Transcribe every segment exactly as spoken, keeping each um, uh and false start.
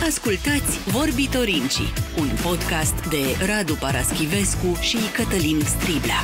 Ascultați Vorbitorinci, un podcast de Radu Paraschivescu și Cătălin Striblea.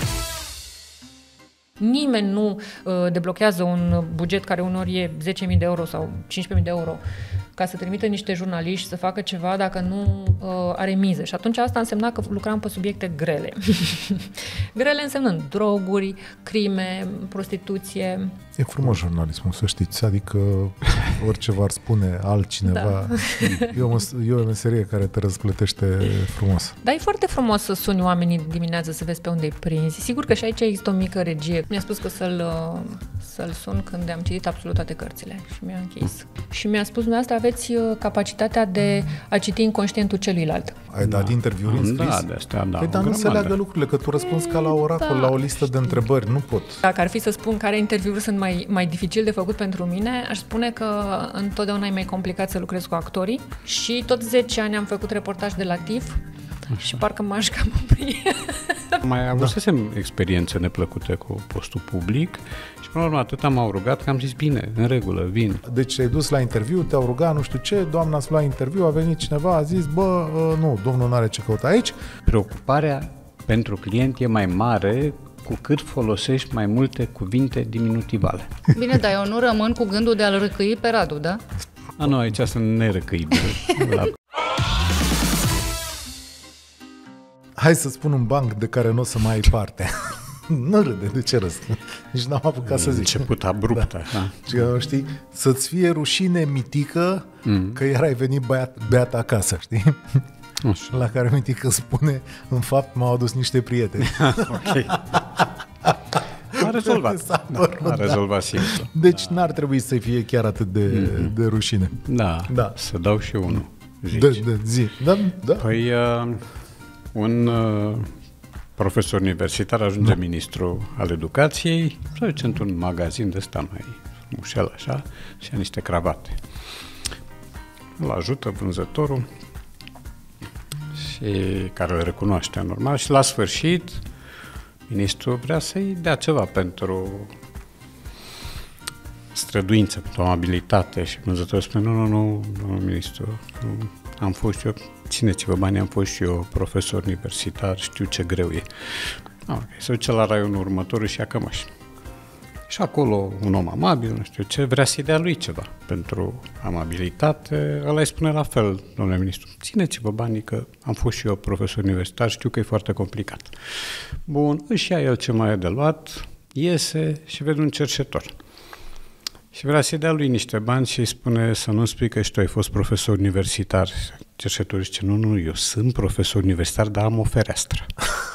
Nimeni nu uh, deblochează un buget care unor e zece mii de euro sau cincisprezece mii de euro ca să trimită niște jurnaliști să facă ceva dacă nu uh, are mize. Și atunci asta însemna că lucram pe subiecte grele. Grele însemnând droguri, crime, prostituție. E frumos jurnalismul, să știți, adică orice v-ar spune altcineva, da. e, o, e o meserie care te răsplătește frumos. Dar e foarte frumos să suni oamenii dimineața să vezi pe unde îi prinzi. Sigur că și aici există o mică regie. Mi-a spus că să-l, să-l sun când am citit absolut toate cărțile și mi-a închis. Și mi-a spus, dumneavoastră aveți capacitatea de a citi inconștientul celuilalt. Ai dat da. interviuri în scris? Da, de astea, da. Păi, dar nu se leagă lucrurile, că tu răspunzi ca la oracol, da. la o listă de întrebări, nu pot. Dacă ar fi să spun care interviuri sunt mai, mai dificil de făcut pentru mine, aș spune că întotdeauna e mai complicat să lucrez cu actorii și tot zece ani am făcut reportaj de la T I F. Așa. Și parcă m-aș cam opri. Mai avusesem da. experiențe neplăcute cu postul public și până la urmă atât m-au rugat că am zis bine, în regulă, vin. Deci ai dus la interviu, te-au rugat, nu știu ce, doamna s-a luat interviu, a venit cineva, a zis, bă, nu, domnul n-are ce căuta aici. Preocuparea pentru client e mai mare cu cât folosești mai multe cuvinte diminutivale. Bine, dar eu nu rămân cu gândul de a-l răcăi pe Radu, da? A, nu, aici sunt nerăcăibile. la... Hai să spun un banc de care nu o să mai ai parte. Nu râde, de ce râzi? Nici n-am apucat să zic. Început abrupt, da. așa. Și că, știi, să-ți fie rușine mitică mm. că iar ai venit beat, beat acasă, știi? Așa. La care mitică spune, în fapt m-au adus niște prieteni. Ok. A rezolvat. Da, a rezolvat simplu. Deci da. n-ar trebui să fie chiar atât de, mm-hmm. de rușine. Da, da, să dau și eu unul. De, de, zi. Da, da. Păi uh, un uh, profesor universitar ajunge da. ministru al educației, să duce într-un magazin de ăsta mai mușel așa și a niște cravate. Îl ajută vânzătorul și care îl recunoaște normal și la sfârșit ministrul vrea să-i dea ceva pentru străduință, pentru amabilitate și vânzătorul spune, nu, nu, nu, nu, ministru, nu, am fost eu, țineți-vă banii, am fost și eu profesor universitar, știu ce greu e. Ah, okay. Se duce la raionul următor și ia cămăși. Și acolo un om amabil, nu știu ce, vrea să-i dea lui ceva pentru amabilitate, ăla îi spune la fel, domnule ministru, țineți-vă banii că am fost și eu profesor universitar, știu că e foarte complicat. Bun, își ia el ce mai e de luat, iese și vede un cerșetor. Și vrea să-i dea lui niște bani și îi spune să nu spui că și tu ai fost profesor universitar. Cerșetorul zice, nu, nu, eu sunt profesor universitar, dar am o fereastră.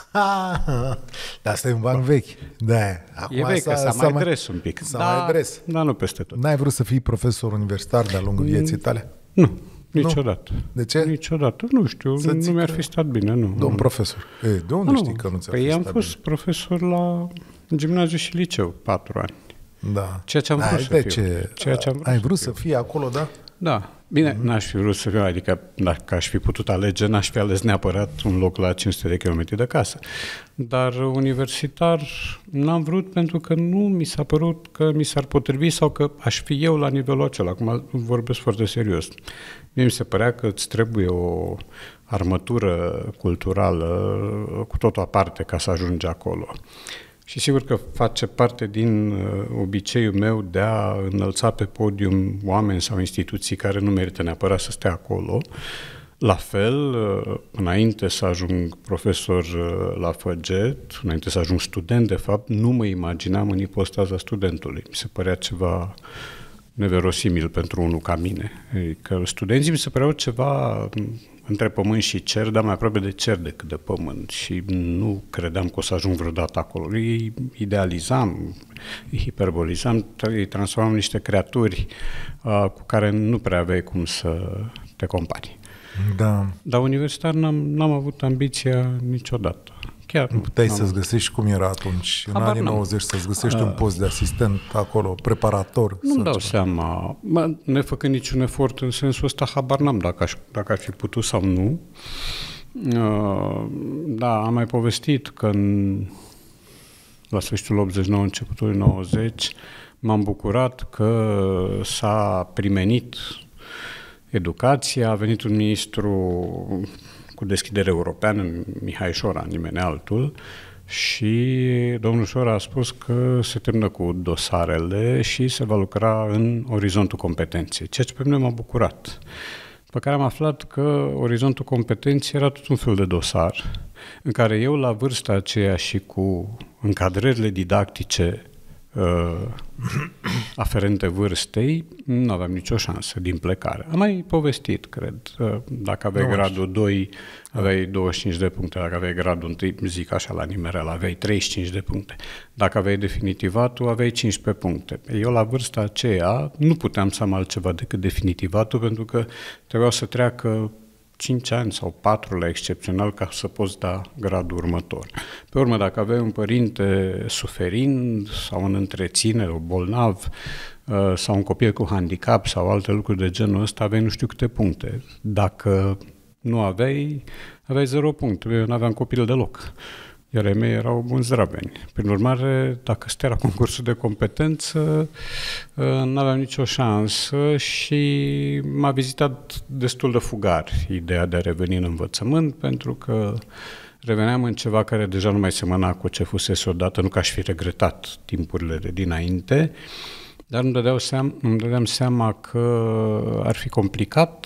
Dar asta e un banc vechi. Da. Acum e vechi, s-a, s-a, s-a mai dres un pic. S-a da, mai dres. Dar nu peste tot. N-ai vrut să fii profesor universitar de-a lungul vieții tale? Nu, niciodată. Nu. De ce? Niciodată, nu știu, să nu mi-ar fi stat bine, nu. Domn profesor, e, de unde nu, știi că nu ți-ar păi fi am stat fost bine? profesor la gimnaziu și liceu, patru ani. Da. Ceea ce am vrut să fiu. Ce? Ceea ce am vrut ai vrut să, să fii acolo, da? Da. Bine, mm-hmm. n-aș fi vrut să fiu, adică dacă aș fi putut alege, n-aș fi ales neapărat un loc la cinci sute de kilometri de casă. Dar universitar n-am vrut pentru că nu mi s-a părut că mi s-ar potrivi sau că aș fi eu la nivelul acela. Acum vorbesc foarte serios. Mie mi se părea că îți trebuie o armătură culturală cu totul aparte ca să ajungi acolo. Și sigur că face parte din uh, obiceiul meu de a înălța pe podium oameni sau instituții care nu merită neapărat să stea acolo. La fel, uh, înainte să ajung profesor uh, la FăGet, înainte să ajung student, de fapt, nu mă imaginam în ipostaza studentului. Mi se părea ceva neverosimil pentru unul ca mine. Adică studenții mi se păreau ceva între pământ și cer, dar mai aproape de cer decât de pământ și nu credeam că o să ajung vreodată acolo. Îi idealizam, îi hiperbolizam, îi transformam în niște creaturi uh, cu care nu prea aveai cum să te compari. Da. Dar universitar n-am, n-am avut ambiția niciodată. Chiar nu puteai să-ți avut. găsești cum era atunci, în Habar anii n-am. nouăzeci, să-ți găsești Uh, un post de asistent acolo, preparator. Nu-mi dau ceva. seama. Mă, nefăcând niciun efort în sensul ăsta, habar n-am dacă, aș, dacă aș fi putut sau nu. Uh, da, am mai povestit că în, la sfârșitul optzeci și nouă, începutul nouăzeci, m-am bucurat că s-a primenit educație, a venit un ministru cu deschidere europeană, Mihai Șora, nimeni altul, și domnul Șora a spus că se termină cu dosarele și se va lucra în orizontul competenței, ceea ce pe mine m-a bucurat. Pe care am aflat că orizontul competenței era tot un fel de dosar în care eu, la vârsta aceea și cu încadrările didactice uh, aferente vârstei, nu aveam nicio șansă din plecare. Am mai povestit, cred. Dacă aveai nu gradul știu. doi, aveai douăzeci și cinci de puncte. Dacă aveai gradul unu, zic așa la nimerel, aveai treizeci și cinci de puncte. Dacă aveai definitivatul, aveai cincisprezece puncte. Eu, la vârsta aceea, nu puteam să am altceva decât definitivatul, pentru că trebuia să treacă cinci ani sau patru la excepțional ca să poți da gradul următor. Pe urmă, dacă aveai un părinte suferind sau în întreținere, bolnav, sau un copil cu handicap sau alte lucruri de genul ăsta, aveai nu știu câte puncte. Dacă nu aveai, aveai zero puncte. Eu nu aveam copil deloc. Iar ei mei erau buni zdraveni. Prin urmare, dacă stătea la concursul de competență, nu aveam nicio șansă și m-a vizitat destul de fugar ideea de a reveni în învățământ, pentru că reveneam în ceva care deja nu mai semăna cu ce fusese odată, nu că aș fi regretat timpurile de dinainte, dar îmi dădeam seama, îmi dădeam seama că ar fi complicat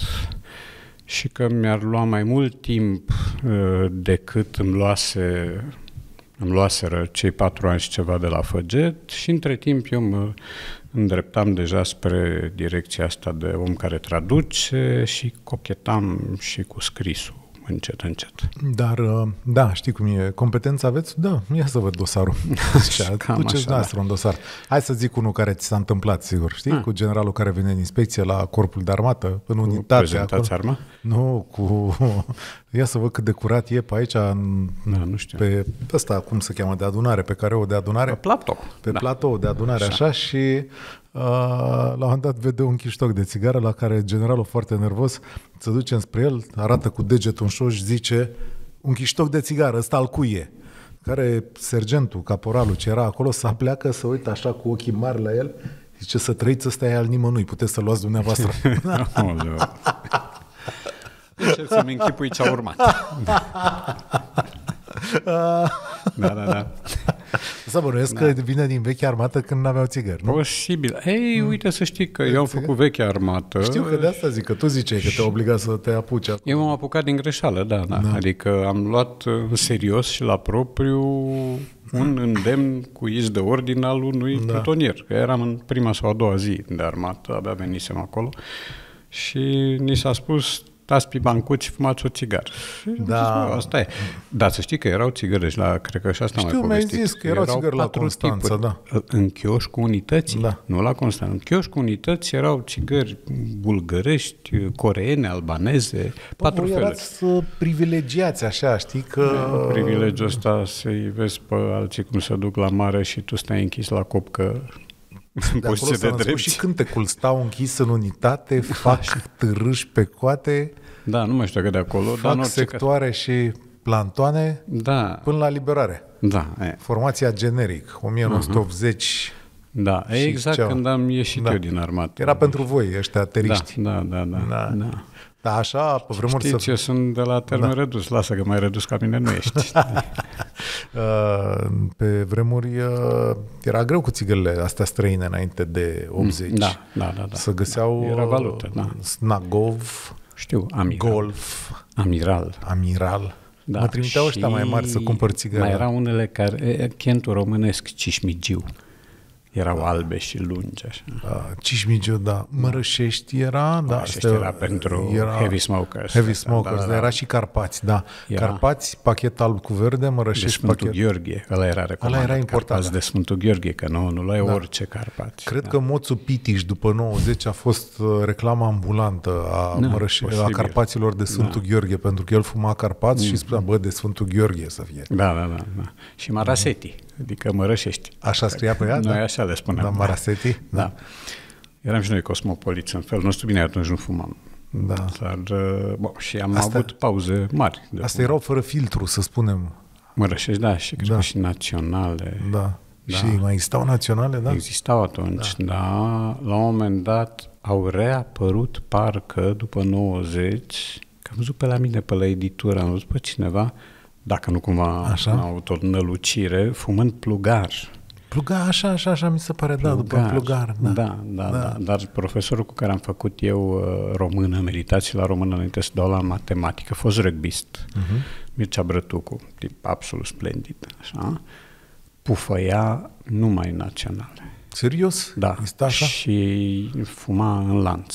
și că mi-ar lua mai mult timp uh, decât îmi luase, îmi luaseră cei patru ani și ceva de la Făget și între timp eu mă îndreptam deja spre direcția asta de om care traduce și cochetam și cu scrisul încet, încet. Dar, da, știi cum e, competența aveți? Da, ia să văd dosarul. Duceți noastră un dosar. Hai să zic unul care ți s-a întâmplat, sigur, știi? Ha. Cu generalul care vine în inspecție la Corpul de Armată, în unitate. Prezentați arma? Nu, cu... Ia să văd cât de curat e pe aici, în... da, nu știu. Pe ăsta, cum se cheamă, de adunare, pe careul de adunare. Pe platou. Pe da. platou de adunare, așa, așa și... Uh, la un moment dat vede un chiștoc de țigară la care generalul, foarte nervos, se duce înspre el, arată cu degetul în șoș, zice: un chiștoc de țigară, ăsta al cui e? Care sergentul, caporalul ce era acolo, se apleacă, să uită așa cu ochii mari la el, zice: să trăiți, ăsta e al nimănui, puteți să luați dumneavoastră. Încerc să-mi închipui ce a urmat. Da, da, da. Să bănuiesc da. că vine din vechea armată când n-aveau țigări, nu? Posibil. Ei, uite să știi că eu am făcut vechea armată. Știu că de asta zic, că tu ziceai că te obliga să te apuci acum. Eu m-am apucat din greșeală, da, da. da. Adică am luat în serios și la propriu un îndemn cu iz de ordin al unui da. plutonier. Că eram în prima sau a doua zi de armată, abia venisem acolo și ni s-a spus: stați pe bancuți și fumați o țigară. Da. Zis, asta e. Dar să știi că erau țigări și la, cred că și asta Știu, mai povestit. mi-ai zis că erau, erau țigări la Constanța, da. În chioșcul unității, da. nu la Constanța. În chioșcul unității erau țigări bulgărești, coreene, albaneze, Bă, patru feluri. Erați privilegiați așa, știi că... Privilegiul ăsta să-i vezi pe alții cum se duc la mare și tu stai închis la copcă. De acolo s-a născut și cântecul: stau închis în unitate, fac târâși pe coate, da, nu mai știu că de acolo, fac dar sectoare ca... și plantoane da. până la liberare. Da, e. Formația generic, o mie nouă sute optzeci. Uh-huh. Da, e exact ceva. Când am ieșit da. eu din armată. Era pentru voi, ăștia teriști. Da, da, da. da, da. da. Da, așa, pe vremuri Știți, să... eu sunt de la termen da. redus, lasă că mai redus ca mine nu ești. Pe vremuri era greu cu țigările astea străine înainte de optzeci. Da, da, da. da. Să găseau era valută, da. Snagov, știu, Amiral. Golf, Amiral. Amiral. Da. Mă trimiteau ăștia mai mari să cumpăr țigări. Mai erau unele care, Chentul românesc, Cișmigiu. Erau albe și lungi, așa. Da, Cișmigiu, da. Mărășești era, da. Mărășești era pentru era heavy smokers. Heavy smokers, da, da, da. Era și Carpați, da. Era. Carpați, pachet alb cu verde, Mărășești, de Sfântul pachet... Gheorghe, ăla era recomandat. Ăla era important. Carpați de Sfântul Gheorghe, că nu, nu luai da. orice Carpați. Cred da. că moțul Pitiș după nouăzeci a fost reclama ambulantă a, da, Mărășe- a Carpaților de Sfântul da. Gheorghe, pentru că el fuma Carpați mm. și spunea: bă, de Sfântul Gheorghe să fie. Da, da, da. da. Și Maraseti, adică Mărășești. Așa scria pe ea? Noi da? așa le spuneam. Da, Maraseti? Da. da. Eram și noi cosmopoliți în felul nostru, bine, atunci nu fumam. Da. Dar, bă, și am Asta... avut pauze mari. Asta erau fără filtru, să spunem. Mărășești, da, și cred da. că și naționale. Da. Da. Și mai existau naționale, da? Existau atunci, da. da. La un moment dat au reapărut, parcă, după nouăzeci, că am văzut pe la mine, pe la editură, am văzut pe cineva, dacă nu cumva așa? Am avut o nălucire, fumând plugar. Plugar, așa, așa, așa mi se pare, plugar. da, după plugar. Da. Da, da, da, da, dar profesorul cu care am făcut eu română, meditații la română, înainte să dau la matematică, a fost rugbyist, uh-huh. Mircea Brătucu, tip absolut splendid, așa, pufăia numai naționale. Serios? Da, este așa? Și fuma în lanț.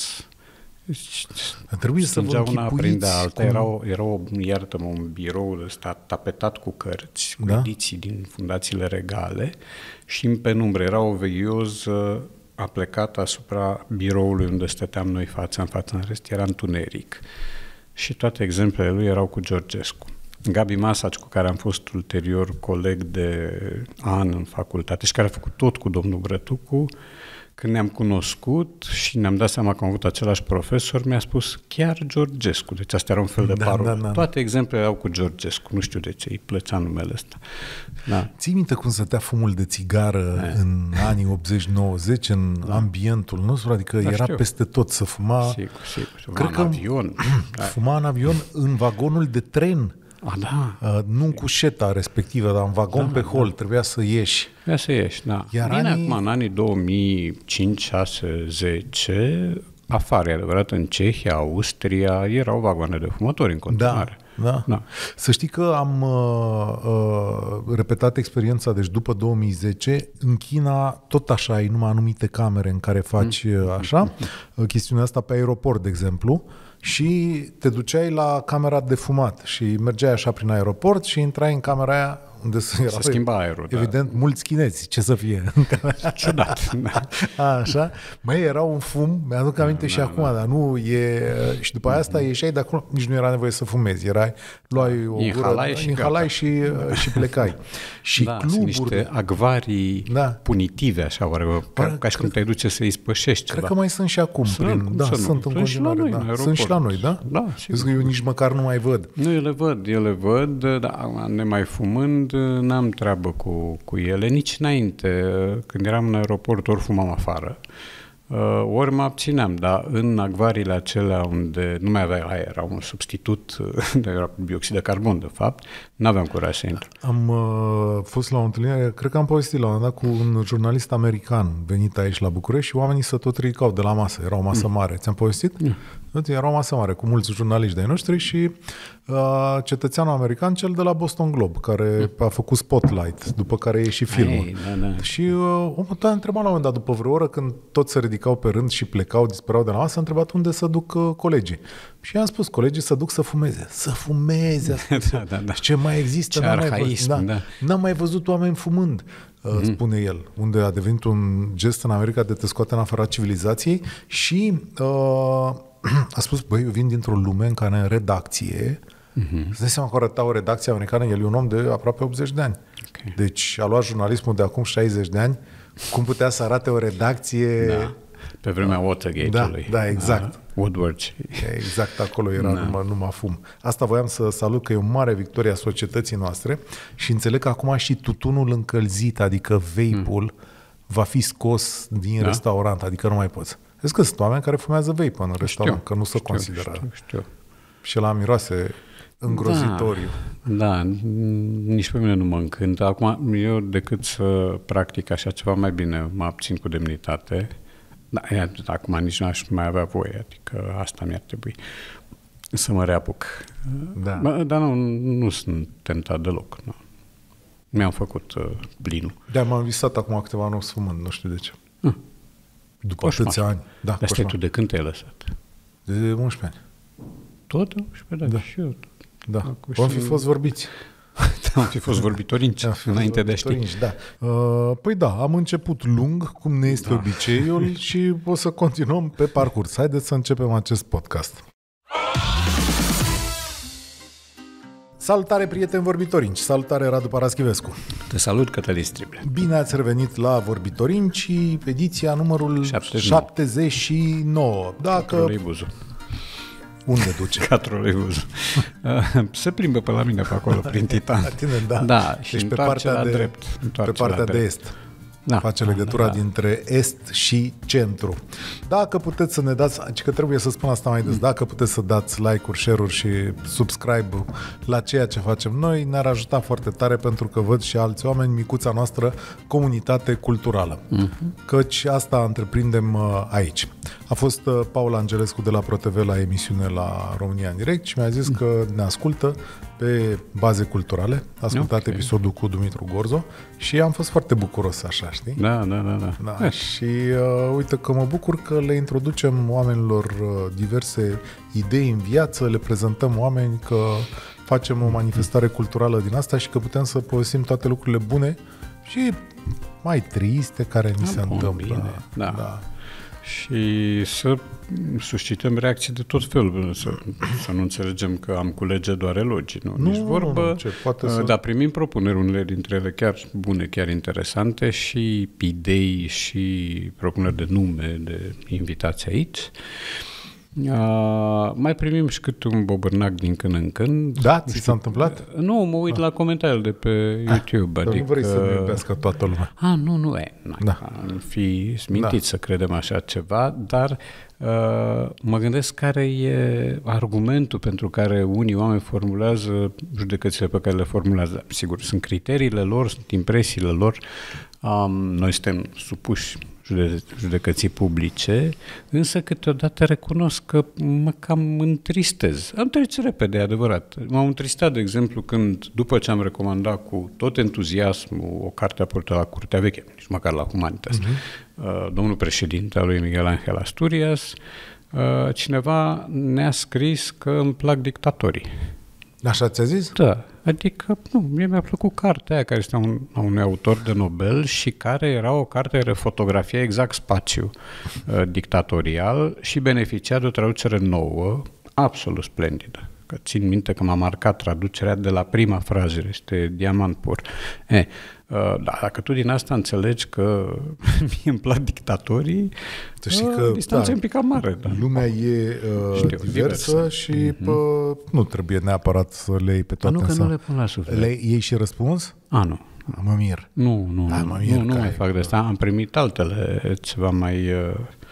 Trebuie să vă una aprinde alta. cum... Era, o, era o, iartă-mă, un birou ăsta tapetat cu cărți, cu da? ediții din fundațiile regale și în penumbră era o veioză aplecată asupra biroului unde stăteam noi față în față, în rest era întuneric. Și toate exemplele lui erau cu Georgescu. Gabi Masaci, cu care am fost ulterior coleg de an în facultate și care a făcut tot cu domnul Brătucu, când ne-am cunoscut și ne-am dat seama că am avut același profesor, mi-a spus chiar Georgescu. Deci asta era un fel de da, parol. Da, da. Toate exemplele erau cu Georgescu. Nu știu de ce, îi plăcea numele ăsta. Da. Ții minte cum stătea fumul de țigară e. în anii optzeci nouăzeci în da. ambientul nostru? Adică da, era știu. peste tot să fuma. Sigur, sigur. Fuma Cred în că avion. Fuma în avion în vagonul de tren. A, da. Uh, nu în cușeta respectivă, dar în vagon da, pe hol, da. trebuia să ieși. Trebuia să ieși, da. Iar Bine, anii... acum, în anii două mii cinci, șase, zece, afară, adevărat, în Cehia, Austria, erau vagoane de fumători în continuare. Da, da. da. Să știi că am uh, uh, repetat experiența, deci după două mii zece, în China tot așa ai numai anumite camere în care faci mm. așa, mm. chestiunea asta pe aeroport, de exemplu, și te duceai la camera de fumat și mergeai așa prin aeroport și intrai în camera aia unde se, se schimba aerul. Evident, da. mulți chinezi, ce să fie. Ciudat. Da. Așa. Mai era un fum, mi-aduc aminte da, și da, acum, da. dar nu e... Și după asta ieșeai de acolo, nici nu era nevoie să fumezi. Erai, luai o inhalai gură, și, inhalai și, și plecai. Și da, cluburi... sunt niște acvarii da. punitive, așa, oare, ca, ca și cum te duce să-i spășești. Cred ceva. că mai sunt și acum. Sunt, prin, da, sunt, sunt în continuare. Noi, da. în sunt și la noi, da? Da, sigur. Că eu nici măcar nu mai văd. Nu, eu le văd, eu le văd, dar ne mai fumând, n-am treabă cu, cu ele, nici înainte. Când eram în aeroport, ori fumam afară, ori mă abțineam, dar în acvariile acelea unde nu mai avea aer, era un substitut de dioxid de carbon, de fapt, n-aveam curaj să intru. Am uh, fost la o întâlnire, cred că am povestit la un moment dat cu un jurnalist american venit aici la București și oamenii se tot ridicau de la masă, era o masă mm. mare. Ți-am povestit? Mm. Era o masă mare cu mulți jurnaliști de-ai noștri și uh, cetățeanul american, cel de la Boston Globe, care mm. a făcut Spotlight, după care e și filmul. Ei, da, da. Și uh, omul tău a întrebat la un moment dat, după vreo oră, când toți se ridicau pe rând și plecau, disperau de la masă, a întrebat unde să duc uh, colegii. Și i-am spus, colegii să duc să fumeze. Să fumeze! da, da, da. Ce mai există? Ce n-am arhaism, mai văzut, da. da. N-am mai văzut oameni fumând, uh, mm. spune el, unde a devenit un gest în America de te scoate în afara civilizației și... Uh, a spus, băi, eu vin dintr-o lume în care în redacție, uh-huh. îți dai seama că arăta o redacție americană, el e un om de aproape optzeci de ani. Okay. Deci a luat jurnalismul de acum șaizeci de ani, cum putea să arate o redacție... Da. Pe vremea Watergate-ului. Da, da, exact. Da. Woodward. Exact, acolo era da. numai, numai fum. Asta voiam să salut, că e o mare victorie a societății noastre și înțeleg că acum și tutunul încălzit, adică vape-ul, mm. va fi scos din da? restaurant, adică nu mai poți. Vezi că sunt oameni care fumează vape în restaurant, știu, că nu se știu, consideră. Știu, știu. Și la miroase îngrozitoriu. Da, da, nici pe mine nu mă încântă. Acum, eu decât să practic așa ceva, mai bine mă abțin cu demnitate. Da, acum nici nu aș mai avea voie, adică asta mi-ar trebui să mă reapuc. Da. Dar nu, nu sunt tentat deloc. Nu. Mi-am făcut uh, plinul. Da, m-am visat acum câteva ani fumând, nu știu de ce. Hm. După coșmar. Atâția ani. Da, dar stai tu, de când te-ai lăsat? De unsprezece ani. Tot unsprezece, da, și eu. Da, am fi fost vorbiți. Am fi fost vorbitorinci, înainte de a ști. Da. Uh, păi da, am început lung, cum ne este da. obiceiul, și o să continuăm pe parcurs. Haideți să începem acest podcast. Salutare, prieteni vorbitorinci! Salutare, Radu Paraschivescu! Te salut, Cătălin Striblea! Bine ați revenit la Vorbitorinci, ediția numărul șaptezeci și nouă. Dacă Unde duce? Ca troleibuzul. Se plimbă pe la mine pe acolo, prin Titan. La tine, da. Da, și deci pe partea partea la de, drept. pe partea de drept. est. Da, face da, legătura da, da. dintre est și centru. Dacă puteți să ne dați, adică că trebuie să spun asta mai des, dacă puteți să dați like-uri, share-uri și subscribe la ceea ce facem noi, ne-ar ajuta foarte tare pentru că văd și alți oameni micuța noastră comunitate culturală. Uh-huh. Căci asta întreprindem aici. A fost Paula Angelescu de la ProTV la emisiune la România în direct și mi-a zis că ne ascultă pe baze culturale. A ascultat okay. episodul cu Dumitru Gorzo și am fost foarte bucuros așa, știi? Da, da, da. da. da. Eh. Și uh, uite că mă bucur că le introducem oamenilor uh, diverse idei în viață, le prezentăm oameni, că facem o manifestare culturală din asta și că putem să povestim toate lucrurile bune și mai triste care ni da, se bun, întâmplă. Bine. Da. da. Și să suscităm reacții de tot felul, să, să nu înțelegem că am culege doar elogii, nu? nu Nici vorbă, nu, ce, poate să... dar primim propuneri, unele dintre ele chiar bune, chiar interesante și idei și propuneri de nume, de invitații aici. Uh, mai primim și câte un bobârnac din când în când. Da? Ți s-a întâmplat? Nu, mă uit ah. la comentariile de pe YouTube. Ah, adică... Nu vrei să ne iubească toată lumea. Ah, nu, nu e. Da. Am fi mintit da. să credem așa ceva, dar uh, mă gândesc care e argumentul pentru care unii oameni formulează judecățile pe care le formulează. Sigur, sunt criteriile lor, sunt impresiile lor. Um, noi suntem supuși judecății publice, însă câteodată recunosc că mă cam întristez. Am trece repede, adevărat. M-am întristat, de exemplu, când, după ce am recomandat cu tot entuziasmul o carte apărătă la Curtea Veche, nici măcar la Humanitas, uh-huh. domnul președinte al lui Miguel Ángel Asturias, cineva ne-a scris că îmi plac dictatorii. Așa ți-a zis? Da. Adică, nu, mie mi-a plăcut cartea aia care este a, un, a unui autor de Nobel și care era o carte care fotografia exact spațiul uh, dictatorial și beneficia de o traducere nouă, absolut splendidă. Că țin minte că m-a marcat traducerea de la prima frază, este diamant pur. Eh, uh, da, dacă tu din asta înțelegi că mie îmi plac dictatorii, știi că, distanța da, e un pic cam mare. Da. Lumea e uh, Știu, diversă, diversă și mm-hmm. pă, nu trebuie neapărat să le iei pe toate. Nu, că nu le pun la suflet. Le iei și răspuns? A, nu. Mă mir. Nu, nu, A, mă mir nu, nu mai fac de asta. Am primit altele ceva mai uh,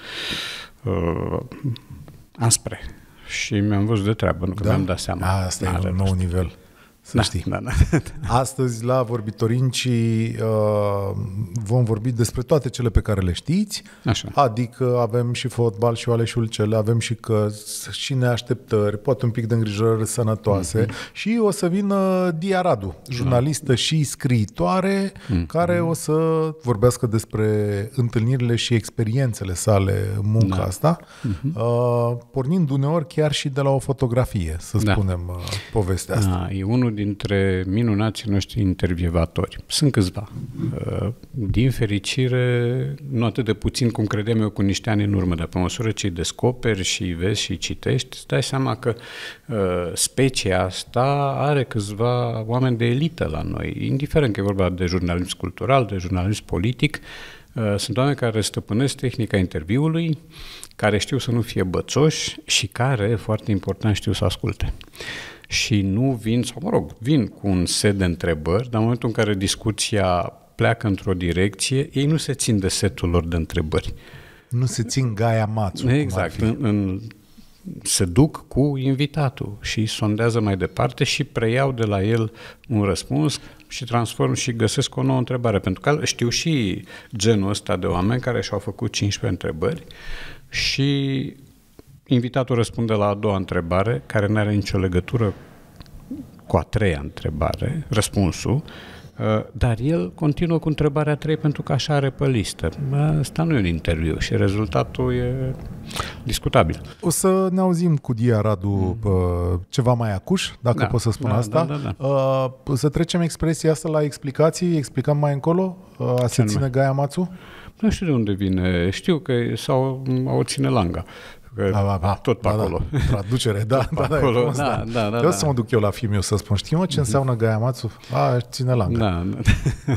uh, aspre. Și mi-am văzut de treabă, nu că da? mi-am dat seama. A, asta e un nou nivel, să da, știi. Da, da. Astăzi, la Vorbitorincii, uh, vom vorbi despre toate cele pe care le știți. Așa. Adică avem și fotbal și oale și ulcele, avem și cărți și neașteptări, poate un pic de îngrijorări sănătoase. Mm-hmm. Și o să vină Dia Radu, jurnalistă mm-hmm. și scriitoare, mm-hmm. care o să vorbească despre întâlnirile și experiențele sale în munca da. asta, mm-hmm. uh, pornind uneori chiar și de la o fotografie, să da. spunem uh, povestea asta. Da, e unul dintre minunații noștri intervievatori. Sunt câțiva. Din fericire, nu atât de puțin cum credeam eu cu niște ani în urmă, dar pe măsură ce îi descoperi și îi vezi și îi citești, îți dai seama că specia asta are câțiva oameni de elită la noi, indiferent că e vorba de jurnalism cultural, de jurnalism politic. Sunt oameni care stăpânesc tehnica interviului, care știu să nu fie bățoși și care, foarte important, știu să asculte. Și nu vin, sau mă rog, vin cu un set de întrebări, dar în momentul în care discuția pleacă într-o direcție, ei nu se țin de setul lor de întrebări. Nu se țin Gaia Mațu. Exact. În, în, se duc cu invitatul și sondează mai departe și preiau de la el un răspuns și transform și găsesc o nouă întrebare. Pentru că știu și genul ăsta de oameni care și-au făcut cincisprezece întrebări și invitatul răspunde la a doua întrebare, care nu are nicio legătură cu a treia întrebare, răspunsul, dar el continuă cu întrebarea a treia pentru că așa are pe listă. Asta nu e un interviu și rezultatul e discutabil. O să ne auzim cu Dia Radu mm. ceva mai acuș, dacă da, pot să spun da, asta. Da, da, da. Uh, să trecem expresia asta la explicații, explicăm mai încolo, uh, a se ține Gaia Mațu? Nu știu de unde vine, știu că sau o ține langa. Da, da, da, tot pe da, acolo. Da, traducere, da, da, da, acolo, frumos, da, da, da, Eu da. să mă duc eu la Fimiu să spun, știi mă ce înseamnă Gaia Mațu? A, ține langa. Da, da.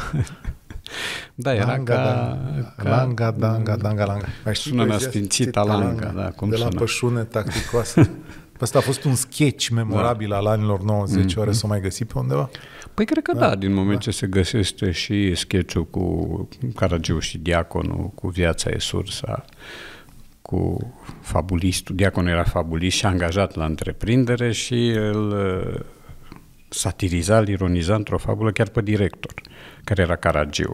Da, era langa, ca, da, ca... Langa, danga, danga, langa. Sună mi-a sfințita langa, da, cum de la sună? pășune tacticoasă. Ăsta a fost un sketch memorabil da. al anilor nouăzeci, mm-hmm. oare s-o mai găsit pe undeva? Păi cred că da, da din moment da. ce se găsește și sketch-ul cu Caragiu și Diaconul, cu Viața e sursa, cu fabulistul. Diaconul era fabulist și angajat la întreprindere și el satiriza, îl ironiza într-o fabulă chiar pe director, care era Caragiu.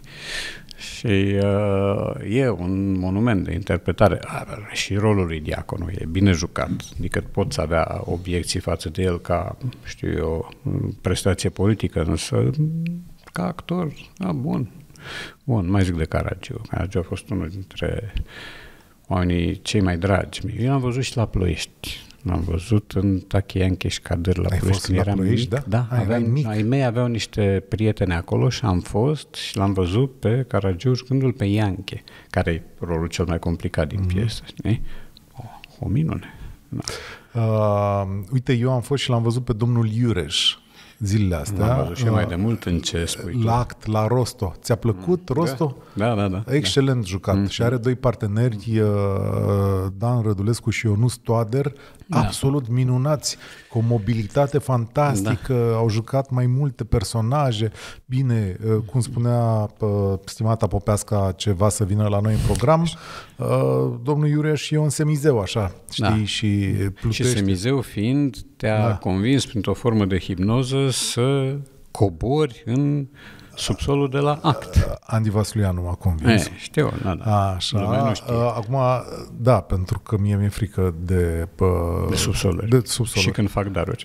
Și uh, e un monument de interpretare. Și rolul lui Diaconu e bine jucat, adică poți avea obiecții față de el ca, știu eu, prestație politică, însă ca actor, a, bun. Bun, mai zic de Caragiu. Caragiu a fost unul dintre oamenii cei mai dragi. Eu l-am văzut și la Ploiești. L-am văzut în Tachianche și Cader la Ai Ploiești. Fost la Ploiești, da? Da, Ai, aveam, mic. ai mei aveau niște prieteni acolo și am fost și l-am văzut pe Caragiu jucându-l pe Ianche, care e rolul cel mai complicat din mm-hmm. piesă. Știi? O, o minune. Da. Uh, uite, eu am fost și l-am văzut pe domnul Iureș zilele astea. L-am văzut și uh, mai de mult în ce spui. La act, la Rosto. Ți-a plăcut mm. Rosto? Da, da, da. Excelent da. jucat. Mm. Și are doi parteneri, Dan Rădulescu și Ionus Toader, da. absolut minunați, cu o mobilitate fantastică, da. au jucat mai multe personaje. Bine, cum spunea stimata Popeasca ceva să vină la noi în program, domnul Iureș e un semizeu, așa, știi, da. și plutește. Și semizeu fiind, te-a da. convins printr-o formă de hipnoză să cobori în subsolul de la act. Andy Vasulianu m-a convins. E, știu, da, da. Așa. Nu știu. Acum, da, pentru că mie mi-e frică de... Pă, de subsoluri. De subsoluri. Și când fac daruri.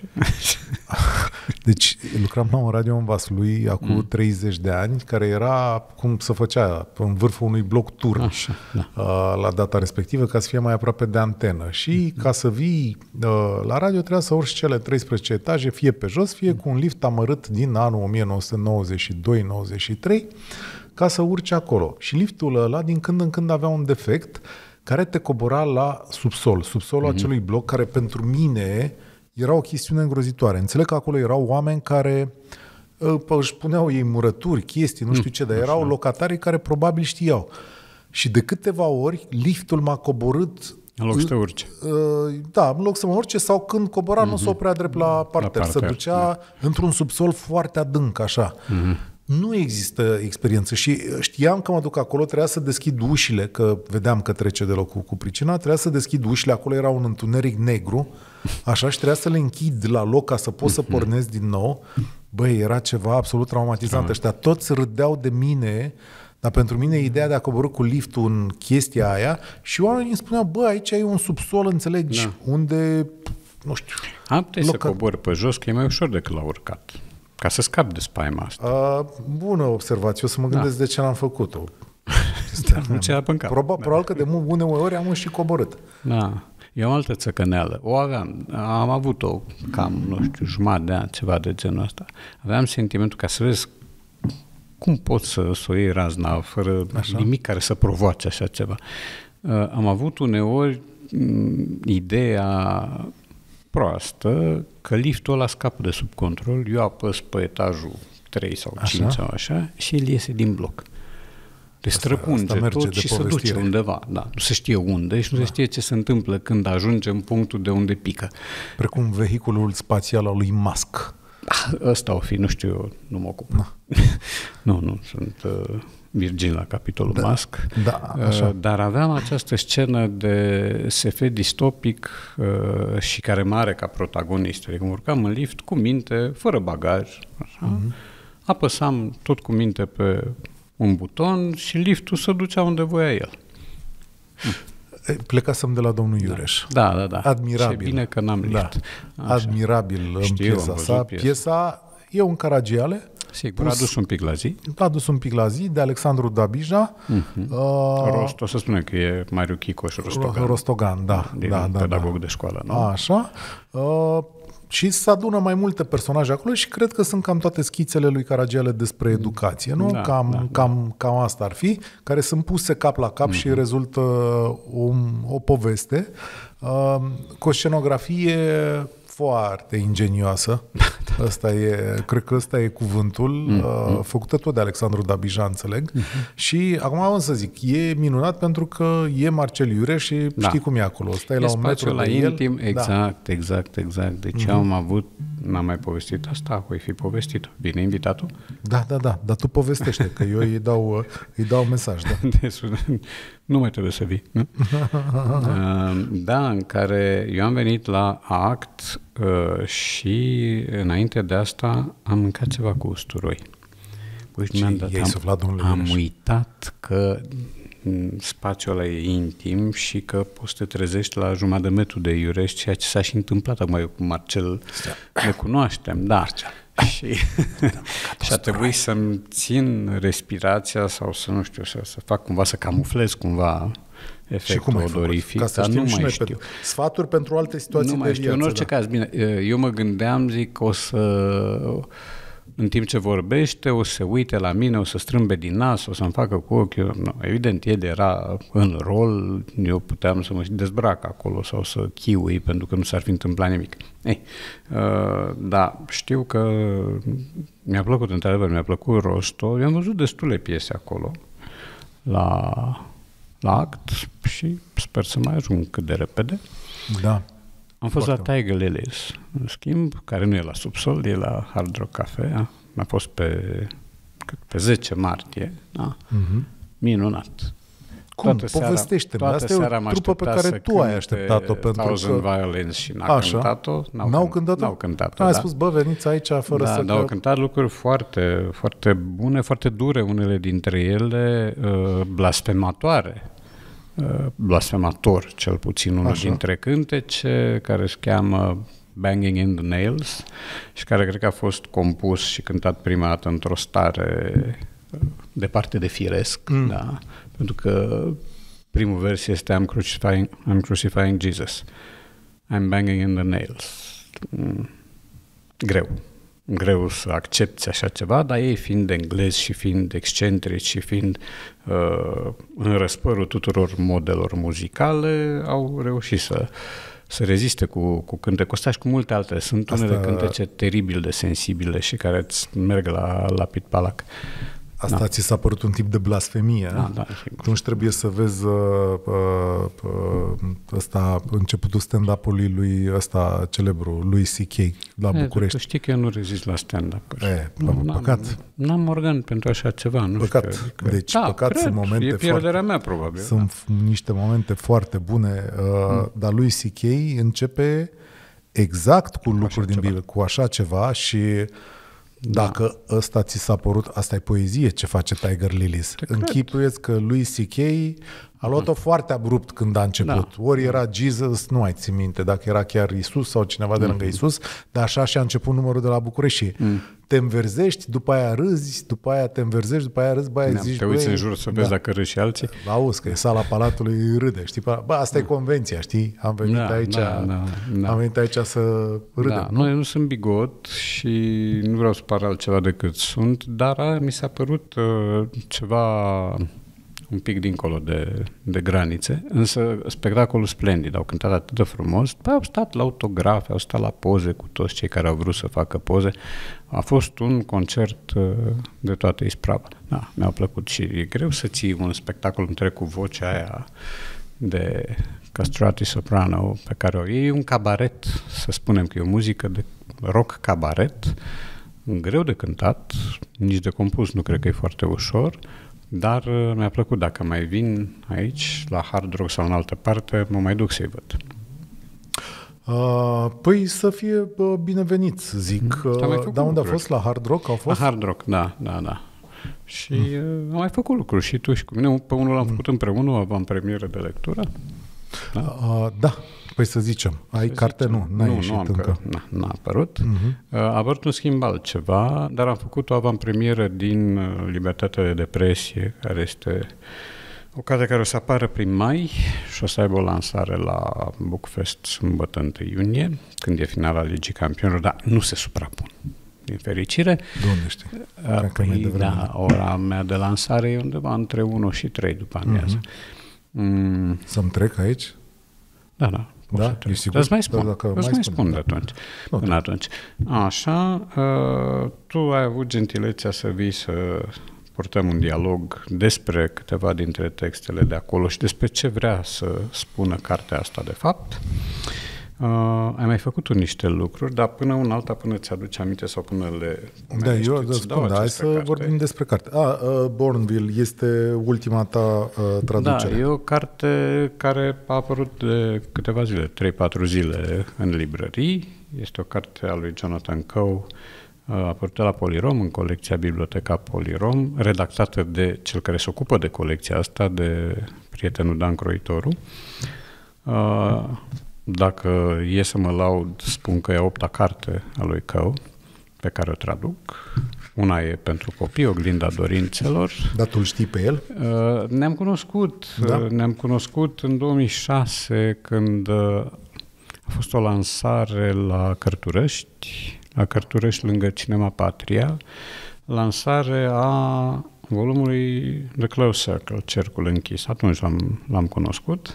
Deci, lucram la un radio în Vaslui acum mm. treizeci de ani, care era, cum se făcea, în vârful unui bloc turn. Așa, da. La data respectivă, ca să fie mai aproape de antenă. Și mm. ca să vii la radio, trebuia să urci cele treisprezece etaje, fie pe jos, fie cu un lift amărât din anul o mie nouă sute nouăzeci și doi nouăzeci și trei, ca să urci acolo. Și liftul ăla, din când în când, avea un defect care te cobora la subsol. Subsolul mm-hmm. acelui bloc, care pentru mine era o chestiune îngrozitoare. Înțeleg că acolo erau oameni care își puneau ei murături, chestii, nu știu ce, dar erau locatarii care probabil știau. Și de câteva ori liftul m-a coborât în loc să te urce. Da, în loc să mă urce, sau când cobora, mm-hmm. nu s-o oprea drept la parter. La parter se ducea da. într-un subsol foarte adânc, așa. Mm-hmm. Nu există experiență și știam că mă duc acolo, trebuia să deschid ușile, că vedeam că trece de locul cu pricina, trebuia să deschid ușile, acolo era un întuneric negru, așa, și trebuia să le închid la loc ca să pot să pornesc din nou. Băi, era ceva absolut traumatizant. Ăștia toți râdeau de mine, dar pentru mine ideea de a coborî cu liftul în chestia aia, și oamenii îmi spuneau, bă, aici e un subsol, înțelegi, da. unde, nu știu... Am puteai loc... să cobori pe jos, că e mai ușor decât la urcat. Ca să scap de spaima asta. A, bună observație, o să mă gândesc da. de ce n-am făcut-o. Nu ți-a în cap. Probabil, da. probabil că de uneori am și coborât. Da. E o altă țăcăneală. O aveam, am avut-o cam, nu știu, jumătate de an, ceva de genul ăsta. Aveam sentimentul ca să vezi cum poți să, să o iei razna fără așa. nimic care să provoace așa ceva. Uh, am avut uneori m- ideea proastă că liftul ăla scapă de sub control, eu apăs pe etajul trei sau cinci sau așa și el iese din bloc. Te străpunge tot și se duce undeva. Da, nu se știe unde și nu da. se știe ce se întâmplă când ajunge în punctul de unde pică. Precum vehiculul spațial al lui Musk. Ăsta o fi, nu știu, eu nu mă ocup. Da. nu, nu, sunt uh, virgin la capitolul da. Musk. Da, așa. Uh, dar aveam această scenă de S F distopic uh, și care mă are ca protagonist. Adică urcam în lift cu minte, fără bagaj, așa. Uh-huh. Apăsam tot cu minte pe un buton și liftul se ducea unde voia el. Plecasem de la domnul Iureș. Da, da, da. Admirabil. Ce bine că n-am lift. Da. Admirabil în piesa sa. Piesa. piesa e un Caragiale. Sigur, a adus un pic la zi. A adus un pic la zi, de Alexandru Dabija. Uh-huh. Uh, Rost, o să spune că e Mariu Chicoș Rostogan. Rostogan, da. Din da, da pedagog da. de școală, nu? Așa. Uh, și se adună mai multe personaje acolo și cred că sunt cam toate schițele lui Caragiale despre educație, nu? Da, cam, da, cam, cam asta ar fi, care sunt puse cap la cap uh-huh. și rezultă o, o poveste uh, cu o scenografie foarte ingenioasă. Asta e, cred că ăsta e cuvântul, mm-hmm. uh, făcută tot de Alexandru Dabija, înțeleg. Mm-hmm. Și acum am să zic, e minunat pentru că e Marcel Iureș și da. știi cum e acolo. Stai e la un metru la de intim, el. exact, da. exact, exact. Deci mm-hmm. am avut, n-am mai povestit asta, voi fi povestit. Bine invitatul? Da, da, da, dar tu povestește, că eu îi dau, îi dau mesaj. Da. Nu mai trebuie să vii. Nu? Da, în care eu am venit la act uh, și înainte de asta am mâncat ceva cu usturoi. Și mi-am dat, am, am uitat că spațiul ăla e intim și că poți să te trezești la jumătate de metru de Iureș, ceea ce s-a și întâmplat acum eu cu Marcel, ne cunoaștem, da. Marcel. Și, și a trebuit să-mi țin respirația sau să, nu știu, să, să fac cumva, să camuflez cumva efectul odorific, ca să dar știm nu și mai noi știu. Pe, sfaturi pentru alte situații nu de mai știu. viață. În orice da. caz, bine, eu mă gândeam, zic, o să... În timp ce vorbește, o să se uite la mine, o să strâmbe din nas, o să-mi facă cu ochiul. No, evident, el era în rol, eu puteam să mă dezbrac acolo sau să chiui, pentru că nu s-ar fi întâmplat nimic. Ei, uh, da, știu că mi-a plăcut, într-adevăr, mi-a plăcut rostul. Eu am văzut destule piese acolo, la, la act, și sper să mai ajung cât de repede. Da. Am fost Foarte la Tiger Lilies, în schimb, care nu e la subsol, e la Hard Rock Cafe. A fost pe, pe zece martie, da? Uh-huh. Minunat. Cum? Povestește-mi. Asta e o trupă pe care tu ai așteptat-o. Pentru Thousand că... Violins și n-a Așa. cântat-o. N-au, n-au cântat-o? N-au cântat-o, Ai da. spus, bă, veniți aici fără da, să... Da, au cântat lucruri foarte, foarte bune, foarte dure, unele dintre ele uh, blasfematoare. Uh, blasfemator, cel puțin unul Așa. dintre cântece, care se cheamă Banging in the Nails și care cred că a fost compus și cântat prima dată într-o stare uh, departe de firesc, mm. da? Pentru că primul vers este I'm crucifying, I'm crucifying Jesus. I'm banging in the nails. Mm. Greu. Greu să accepti așa ceva, dar ei fiind englezi și fiind excentrici și fiind uh, în răspărul tuturor modelor muzicale, au reușit să, să reziste cu, cu cântecul ăsta și cu multe altele. Sunt Asta... unele cântece teribil de sensibile și care îți merg la, la pit-palac. Asta da. ți s-a părut un tip de blasfemie. Da, da, atunci trebuie să vezi uh, uh, ăsta, începutul stand-up-ului lui ăsta celebru, lui C K la e, București. Știi că eu nu rezist la stand-up. E, păcat. N-am organ pentru așa ceva. Nu păcat. Știu, că... Deci da, păcat cred, sunt momente e pierderea foarte, mea, probabil. Sunt da. niște momente foarte bune, uh, mm. dar lui C K începe exact cu lucruri din Biblie, cu așa ceva și dacă da. ăsta ți s-a părut, asta e poezie ce face Tiger Lilies. Închipuieți că lui C K a luat-o mm. foarte abrupt când a început. Da. Ori era Jesus, nu mai țin minte dacă era chiar Isus sau cineva de lângă mm. Isus, dar așa și a început numărul de la București și mm. te înverzești, după aia râzi, după aia te înverzești, după aia râzi, bă, aia zici, te uiți bă, în jur să vezi da. dacă râzi și alții. Auzi că e sala Palatului, râde, știi? Bă, asta e convenția, știi? Am venit da, aici, da, da, da. am venit aici să râdem. Da, noi nu sunt bigot și nu vreau să par altceva decât sunt, dar mi s-a părut uh, ceva un pic dincolo de, de granițe, însă spectacolul splendid, au cântat atât de frumos, păi au stat la autografe, au stat la poze cu toți cei care au vrut să facă poze. A fost un concert de toată isprava. Da, mi-a plăcut și e greu să ții un spectacol întreg cu vocea aia de castrati soprano pe care o e un cabaret, să spunem că e o muzică de rock cabaret, greu de cântat, nici de compus nu cred că e foarte ușor, dar mi-a plăcut. Dacă mai vin aici, la Hard Rock sau în altă parte, mă mai duc să-i văd. Uh, păi să fie uh, bineveniți, zic. Uh, dar unde a fost? La Hard Rock? Au fost? La Hard Rock, da, da, da. Și mm. uh, am mai făcut lucruri și tu și cu mine. Pe unul l-am mm. făcut împreună, aveam premieră de lectură. Da? Uh, da. Păi să zicem, ai să carte? Zicem. Nu, n-ai nu, ieșit nu am încă. Că, na, n-a apărut. Uh-huh. A apărut în schimb altceva, dar am făcut o avantpremieră din Libertatea de Depresie, care este o carte care o să apară prin mai și o să aibă o lansare la Bookfest sâmbătă întâi iunie, când e finala Ligii Campionilor, dar nu se suprapun. Din fericire. De unde știi? Uh, păi, da, ora mea de lansare e undeva între unu și trei după amiază. Uh-huh. Mm. Să-mi trec aici? Da, da. Da? E sigur? Îți mai spun, da, dacă îți mai spun de atunci. Da. Până atunci. Așa, uh, tu ai avut gentilețea să vii să purtăm un dialog despre câteva dintre textele de acolo și despre ce vrea să spună cartea asta de fapt. Uh, ai mai făcut niște lucruri, dar până un alta, până ți-aduce aminte sau până le... Da, eu da, spun, da, hai să carte. vorbim despre carte. Ah, uh, Bournville este ultima ta uh, traducere. Da, e o carte care a apărut de câteva zile, trei patru zile în librării. Este o carte a lui Jonathan Coe, a apărut la Polirom, în colecția Biblioteca Polirom, redactată de cel care se ocupă de colecția asta, de prietenul Dan Croitoru. Uh, Dacă e să mă laud, spun că e a opta carte a lui Coe, pe care o traduc. Una e pentru copii, Oglinda dorințelor. Dar tu îl știi pe el? Uh, ne-am cunoscut. Da? Uh, ne-am cunoscut în două mii șase, când uh, a fost o lansare la Cărturăști, la Cărturăști lângă Cinema Patria, lansare a volumului The Close Circle, Cercul închis. Atunci l-am, l-am cunoscut.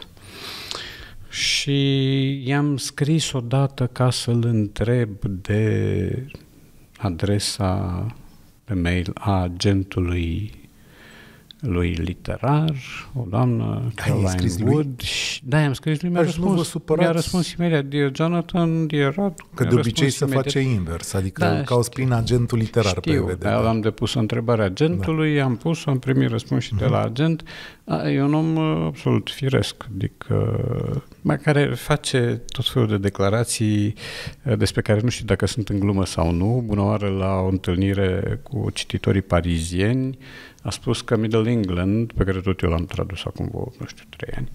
Și i-am scris odată ca să-l întreb de adresa de mail a agentului lui literar, o doamnă, Caroline Wood. Și, da, i-am scris lui, mi-a răspuns, mi-a răspuns imediat, dear Jonathan, dear Radu. Că de obicei se face invers, adică da, cauți prin agentul literar. Știu, pe da, am depus o întrebare agentului, da. am pus-o, am primit răspuns și de la agent. E un om absolut firesc, adică care face tot felul de declarații despre care nu știu dacă sunt în glumă sau nu. Bună oară, la o întâlnire cu cititorii parizieni, a spus că Middle England, pe care tot eu l-am tradus acum, nu știu, trei ani,